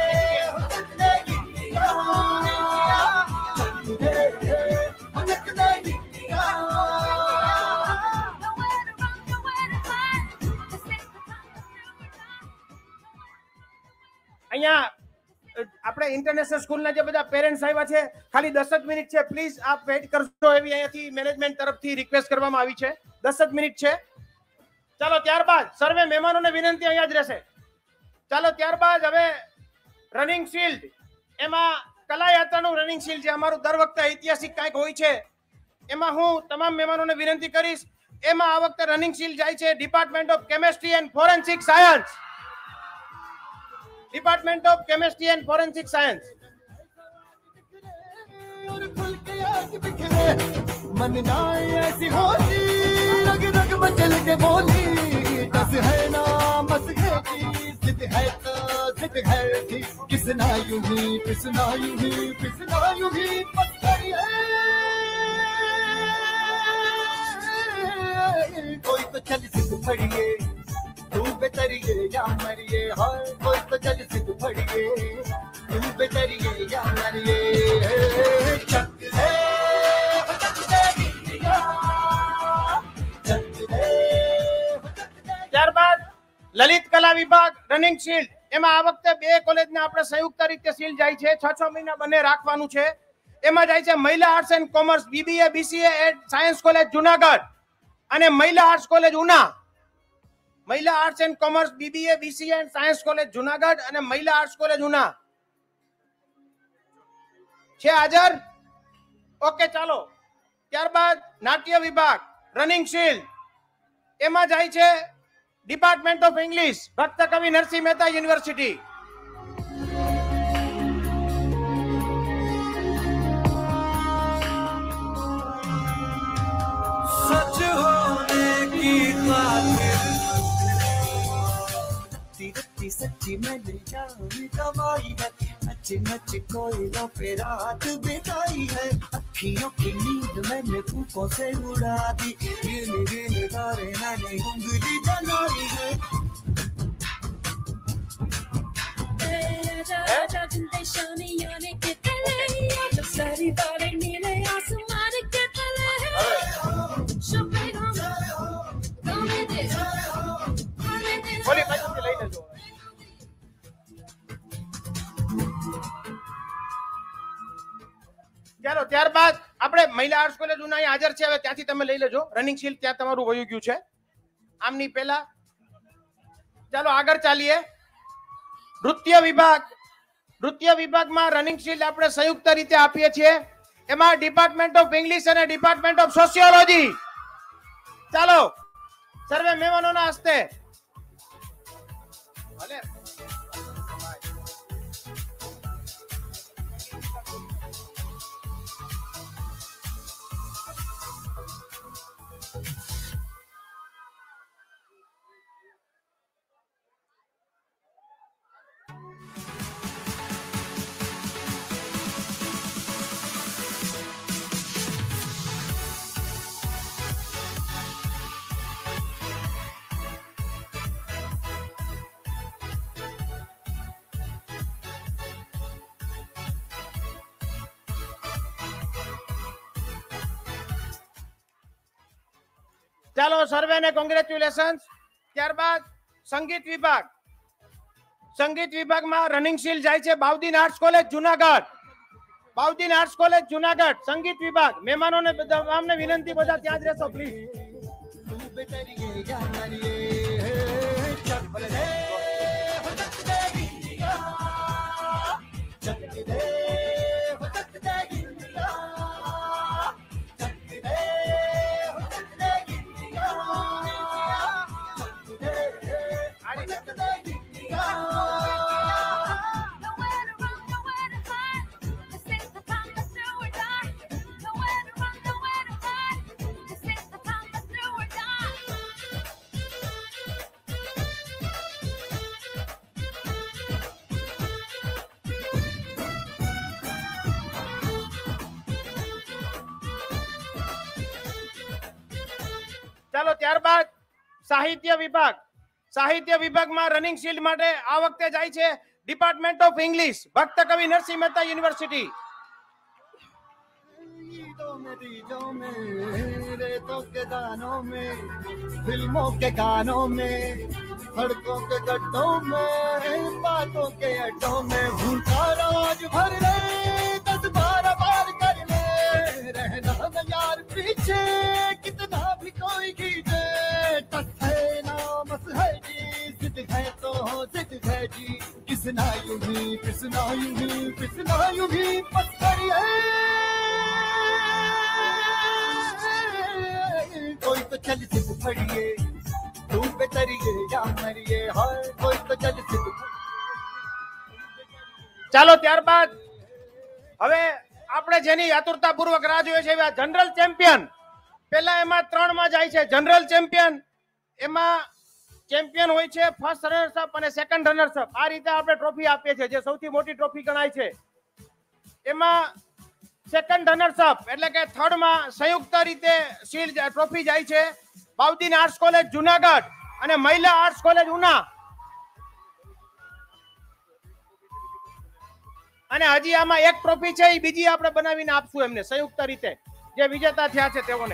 અહીંયા આપણે ઇન્ટરનેશનલ સ્કૂલના જે બધા પેરેન્ટ્સ આવ્યા છે, ખાલી 10 જ મિનિટ છે, પ્લીઝ આપ વેઇટ કરજો એવી અહીંયાથી મેનેજમેન્ટ તરફથી રિક્વેસ્ટ કરવામાં આવી છે. 10 જ મિનિટ છે. ચાલો, ત્યારબાદ સર્વે મહેમાનોને વિનંતી અહીંયા જ રહેશે. ચાલો, ત્યારબાદ હવે રનિંગ શિલ્ડ, એમાં કલાયાત્રાનું રનિંગ શિલ્ડ છે અમારું દર વખતે ઐતિહાસિક કાંઈક હોય છે, એમાં હું તમામ મહેમાનોને વિનંતી કરીશ. એમાં આ વખતે રનિંગ શિલ્ડ જાય છે department of chemistry and forensic science. Department of chemistry and forensic science. मन ना ऐसी होली रग रग मचल के बोली टस है ना बस है की जिद है तो जिद है थी किसना यूं ही किसना यूं ही किसना यूं ही पत्थरी है. कोई तो चल सिद्ध फड़िए तू बेतरिए या मरिए हाय कोई तो चल सिद्ध फड़िए तू बेतरिए या मरिए चक दे चक दे चक दे. ત્યારબાદ લલિત કલા વિભાગ રનિંગ શિલ્ડ, એમાં આ વખતે બે કોલેજને આપણે સંયુક્ત રીતે શિલ્ડ જાય છે. 6 મહિના બંને રાખવાનું છે. એમાં જાય છે મહિલા arts and commerce BBA BCA and science college Junagadh અને મહિલા આર્ટ્સ કોલેજ ઉના. મહિલા arts and commerce BBA BCA and science college Junagadh અને મહિલા આર્ટ્સ કોલેજ ઉના છે હાજર? ઓકે, ચાલો. ત્યારબાદ નાટ્ય વિભાગ રનિંગ શિલ્ડ, એમાં જાય છે ડિપાર્ટમેન્ટ ઓફ ઇંગ્લિશ, ભક્ત કવિ નરસિંહ મહેતા યુનિવર્સિટી. सच होने की खातिर रत्ती सच्ची मैंने जान कमाई है, नच नच कोयलों पे रात बिताई है, अखियों की नींद मैंने फूकों से उड़ा दी, गिन गिन तारे मैंने उंगली जलाई है. ચાલો, ત્યારબાદ આપણે મહિલા આર્ટ્સ કોલેજ ઉના હાજર છે, હવે ત્યાંથી તમે લઈ લેજો રનિંગ શિલ્ડ. ત્યાં તમારું વયું ગયું છે આમની પહેલા. ચાલો આગળ ચાલીએ. નૃત્ય વિભાગ, નૃત્ય વિભાગમાં રનિંગ શિલ્ડ આપણે સંયુક્ત રીતે આપીએ છીએ. એમાં ડિપાર્ટમેન્ટ ઓફ ઇંગ્લિશ અને ડિપાર્ટમેન્ટ ઓફ સોશિયોલોજી. ચાલો, સર્વે મહેમાનોના હસ્તે ભલે ચાલો સર્વેને કોંગ્રેચ્યુલેશન્સ. ત્યારબાદ સંગીત વિભાગમાં રનિંગ શીલ જાય છે Bahauddin arts college Junagadh. Bahauddin arts college Junagadh સંગીત વિભાગ. મહેમાનોને તમામને વિનંતી, બધા ત્યાં જ રહેશો પ્લીઝ. ચાલો ત્યારબાદ સાહિત્ય વિભાગમાં રનિંગ શીલ્ડ માટે આ વખતે જાય છે ડિપાર્ટમેન્ટ ઓફ ઇંગ્લિશ ભક્ત કવિ નરસિંહ મહેતા યુનિવર્સિટી. बीजों में रेतों के दानों में फिल्मों के गानों में सड़कों के गड्ढों में बातों के अड्डों में भूलता राज भर ले 10-12 बार कर ले रहना न यार पीछे कितना भी कोई खींचे टस है नामस है जी जिद है तो जिद है जी किसना यूं ही पिसना पत्थर है कोई तो चल सिद्ध फड़िए तू बेतरिए या मरिए हाय कोई तो चल सिद्ध. ચાલો ત્યારબાદ હવે આપણે જેની આતુરતાપૂર્વક રાહ જોઈએ છે જનરલ ચેમ્પિયન. પહેલા એમાં 3 માં જાય છે જનરલ ચેમ્પિયન. એમાં ચેમ્પિયન હોય છે ફર્સ્ટ રનર્સ અપ અને સેકન્ડ રનર્સ અપ. આ રીતે આપણે ટ્રોફી આપીએ છીએ જે સૌથી મોટી ટ્રોફી ગણાય છે. એમાં સેકન્ડ રનર્સ અપ એટલે કે થર્ડ માં સંયુક્ત રીતે શીલ્ડ ટ્રોફી જાય છે બાઉદીન આર્ટ્સ કોલેજ જુનાગઢ અને મહિલા આર્ટ્સ કોલેજ ઉના. અને હજી આમાં એક ટ્રોફી છે એ બીજી આપણે બનાવીને આપશું એમને સંયુક્ત રીતે જે વિજેતા થયા છે તેઓને.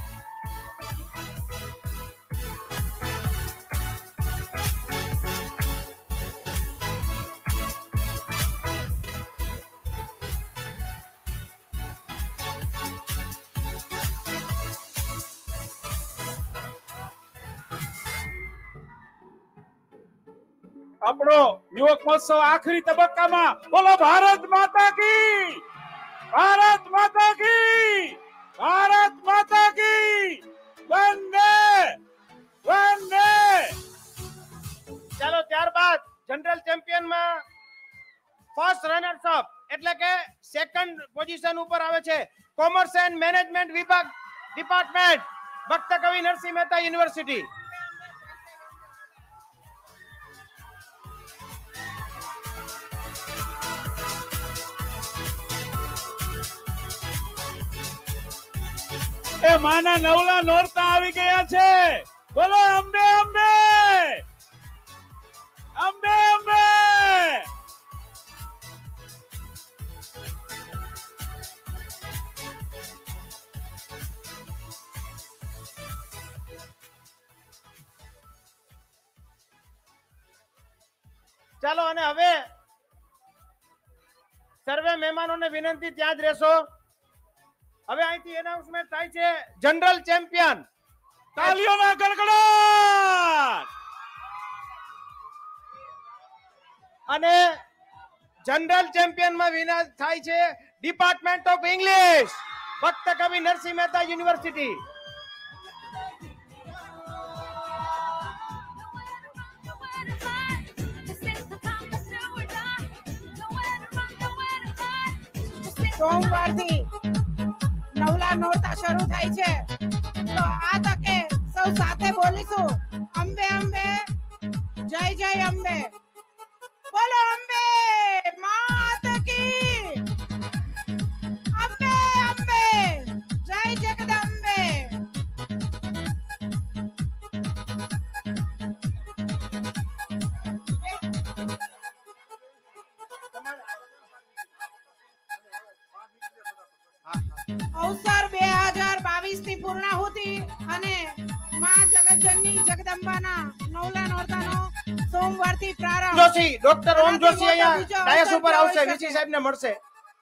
આપણો યુવક મહોત્સવ આખરી તબક્કામાં. બોલો ભારત માતા કી, ભારત માતા કી, ભારત માતા કી. વંદે વંદે. ચાલો ત્યારબાદ જનરલ ચેમ્પિયનમાં ફર્સ્ટ રનર્સ અપ એટલે કે સેકન્ડ પોઝિશન ઉપર આવે છે કોમર્સ એન્ડ મેનેજમેન્ટ વિભાગ ડિપાર્ટમેન્ટ ભક્ત કવિ નરસિંહ મહેતા યુનિવર્સિટી. એ માના નવલા નોરતા આવી ગયા છે. બોલો અંબે અંબે અંબે અંબે. ચાલો અને હવે સર્વે મહેમાનોને વિનંતી ત્યાં જ રહેશો. હવે અહીંથી એનાઉન્સમેન્ટ થાય છે જનરલ ચેમ્પિયન. તાલીઓના ગડગડાટ. અને જનરલ ચેમ્પિયનમાં વિનર થાય છે ડિપાર્ટમેન્ટ ઓફ ઇંગ્લિશ ભક્ત કવિ નરસિંહ મહેતા યુનિવર્સિટી. સોમવારથી નવલા નોરતા શરૂ થાય છે તો આ તકે સૌ સાથે બોલીશું અંબે અંબે જય જય અંબે. બોલો અંબે માત કી, અંબે અંબે જય જગદંબે. અવસર 2022 ની પૂર્ણાહુતિ અને માં જગતજનની જગદંબાના નવલા નોરતાનો સોમવારથી પ્રારંભ. જોશી ડોક્ટર ઓમ જોશી અહીંયા ડાયસ ઉપર આવશે, વીસી સાહેબને મળશે.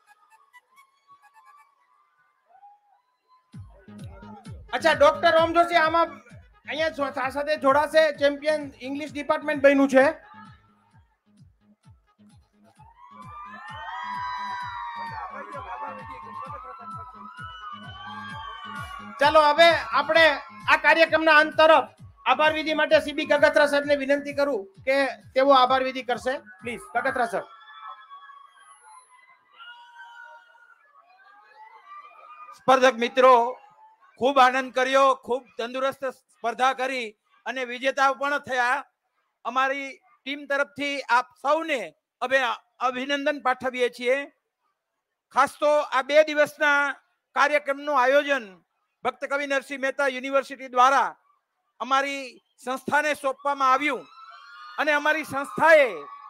અચ્છા ડોક્ટર ઓમ જોશી આમાં અહીંયા સાથે જોડાશે. ચેમ્પિયન ઇંગ્લિશ ડિપાર્ટમેન્ટ બન્યું છે. ચાલો હવે આપણે આ કાર્યક્રમના અંત તરફ આભાર વિધિ માટે સીબી કગથરા સાહેબને વિનંતી કરું કે તેઓ આભાર વિધિ કરશે. પ્લીઝ કગથરા સાહેબ. સ્પર્ધક મિત્રો, ખૂબ આનંદ કર્યો, ખૂબ તંદુરસ્ત સ્પર્ધા કરી અને વિજેતા પણ થયા. અમારી ટીમ તરફથી આપ સૌને અમે અભિનંદન પાઠવીએ છીએ. ખાસ તો આ 2 દિવસના કાર્યક્રમનું આયોજન ભક્ત કવિ નરસિંહ મહેતા યુનિવર્સિટી દ્વારા અમારી સંસ્થાને સોંપવામાં આવ્યું અને અમારી સંસ્થાએ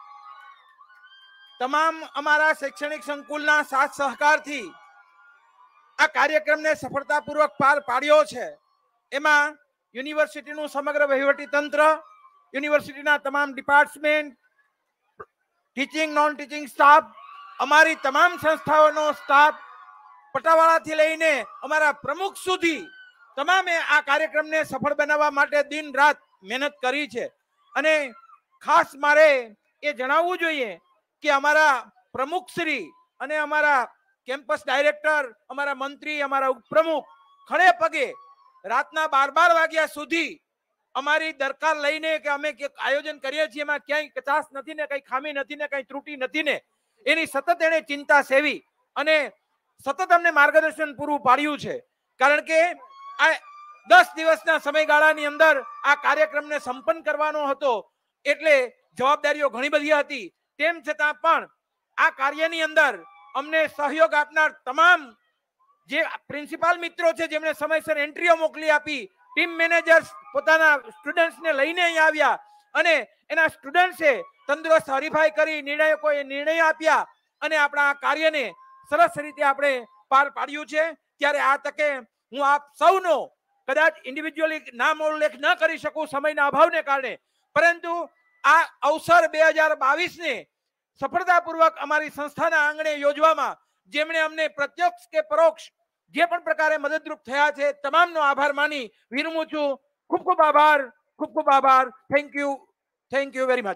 તમામ અમારા શૈક્ષણિક સંકુલના સાથ સહકારથી આ કાર્યક્રમને સફળતાપૂર્વક પાર પાડ્યો છે. એમાં યુનિવર્સિટીનું સમગ્ર વહીવટી તંત્ર, યુનિવર્સિટીના તમામ department, teaching non teaching staff, અમારી તમામ સંસ્થાઓનો સ્ટાફ, પટાવાળાથી લઈને અમારા પ્રમુખ સુધી તમામે આ કાર્યક્રમને સફળ બનાવવા માટે દિન રાત મહેનત કરી છે. અને ખાસ મારે એ જણાવવું જોઈએ કે અમારા પ્રમુખશ્રી અને અમારા કેમ્પસ ડાયરેક્ટર, અમારા મંત્રી, અમારા ઉપપ્રમુખ ખડે પગે રાતના 12 વાગ્યા સુધી અમારી દરકાર લઈને કે અમે આયોજન કરીએ છીએ એમાં ક્યાંય કચાશ નથી ને, કઈ ખામી નથી ને, કઈ ત્રુટી નથી ને, એની સતત એને ચિંતા સેવી અને સતત અમને માર્ગદર્શન પૂરું પાડ્યું છે. કારણ કે આ 10 દિવસના સમયગાળાની અંદર આ કાર્યક્રમને સંપન્ન કરવાનો હતો એટલે જવાબદારીઓ ઘણી બધી હતી. તેમ છતાં પણ આ કાર્યની અંદર અમને સહયોગ આપનાર તમામ જે પ્રિન્સિપાલ મિત્રો છે જેમણે સમયસર એન્ટ્રીઓ મોકલી આપી, ટીમ મેનેજર્સ પોતાના સ્ટુડન્ટ્સને લઈને અહીંયા આવ્યા અને એના સ્ટુડન્ટ્સે તંદુરસ્ત હરીફાઈ કરી, નિર્ણાયકોએ નિર્ણય આપ્યા અને આપણા આ કાર્યને સરસ રીતે આપણે પાર પાડ્યું છે. ત્યારે આ તકે હું આપ સૌનો કદાચ ઇન્ડિવિડ્યુઅલી નામ ઉલ્લેખ ન કરી શકું સમયના અભાવને કારણે, પરંતુ આ અવસર 2022ને સફળતાપૂર્વક અમારી સંસ્થાના આંગણે યોજવામાં જેમણે અમને પ્રત્યક્ષ કે પરોક્ષ જે પણ પ્રકારે મદદરૂપ થયા છે તમામનો આભાર માની વિરમું છું. ખૂબ ખૂબ આભાર, ખૂબ ખૂબ આભાર. Thank you very much.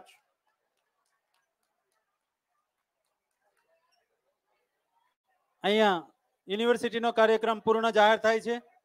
અહીંયા યુનિવર્સિટીનો કાર્યક્રમ પૂર્ણ જાહેર થાય છે.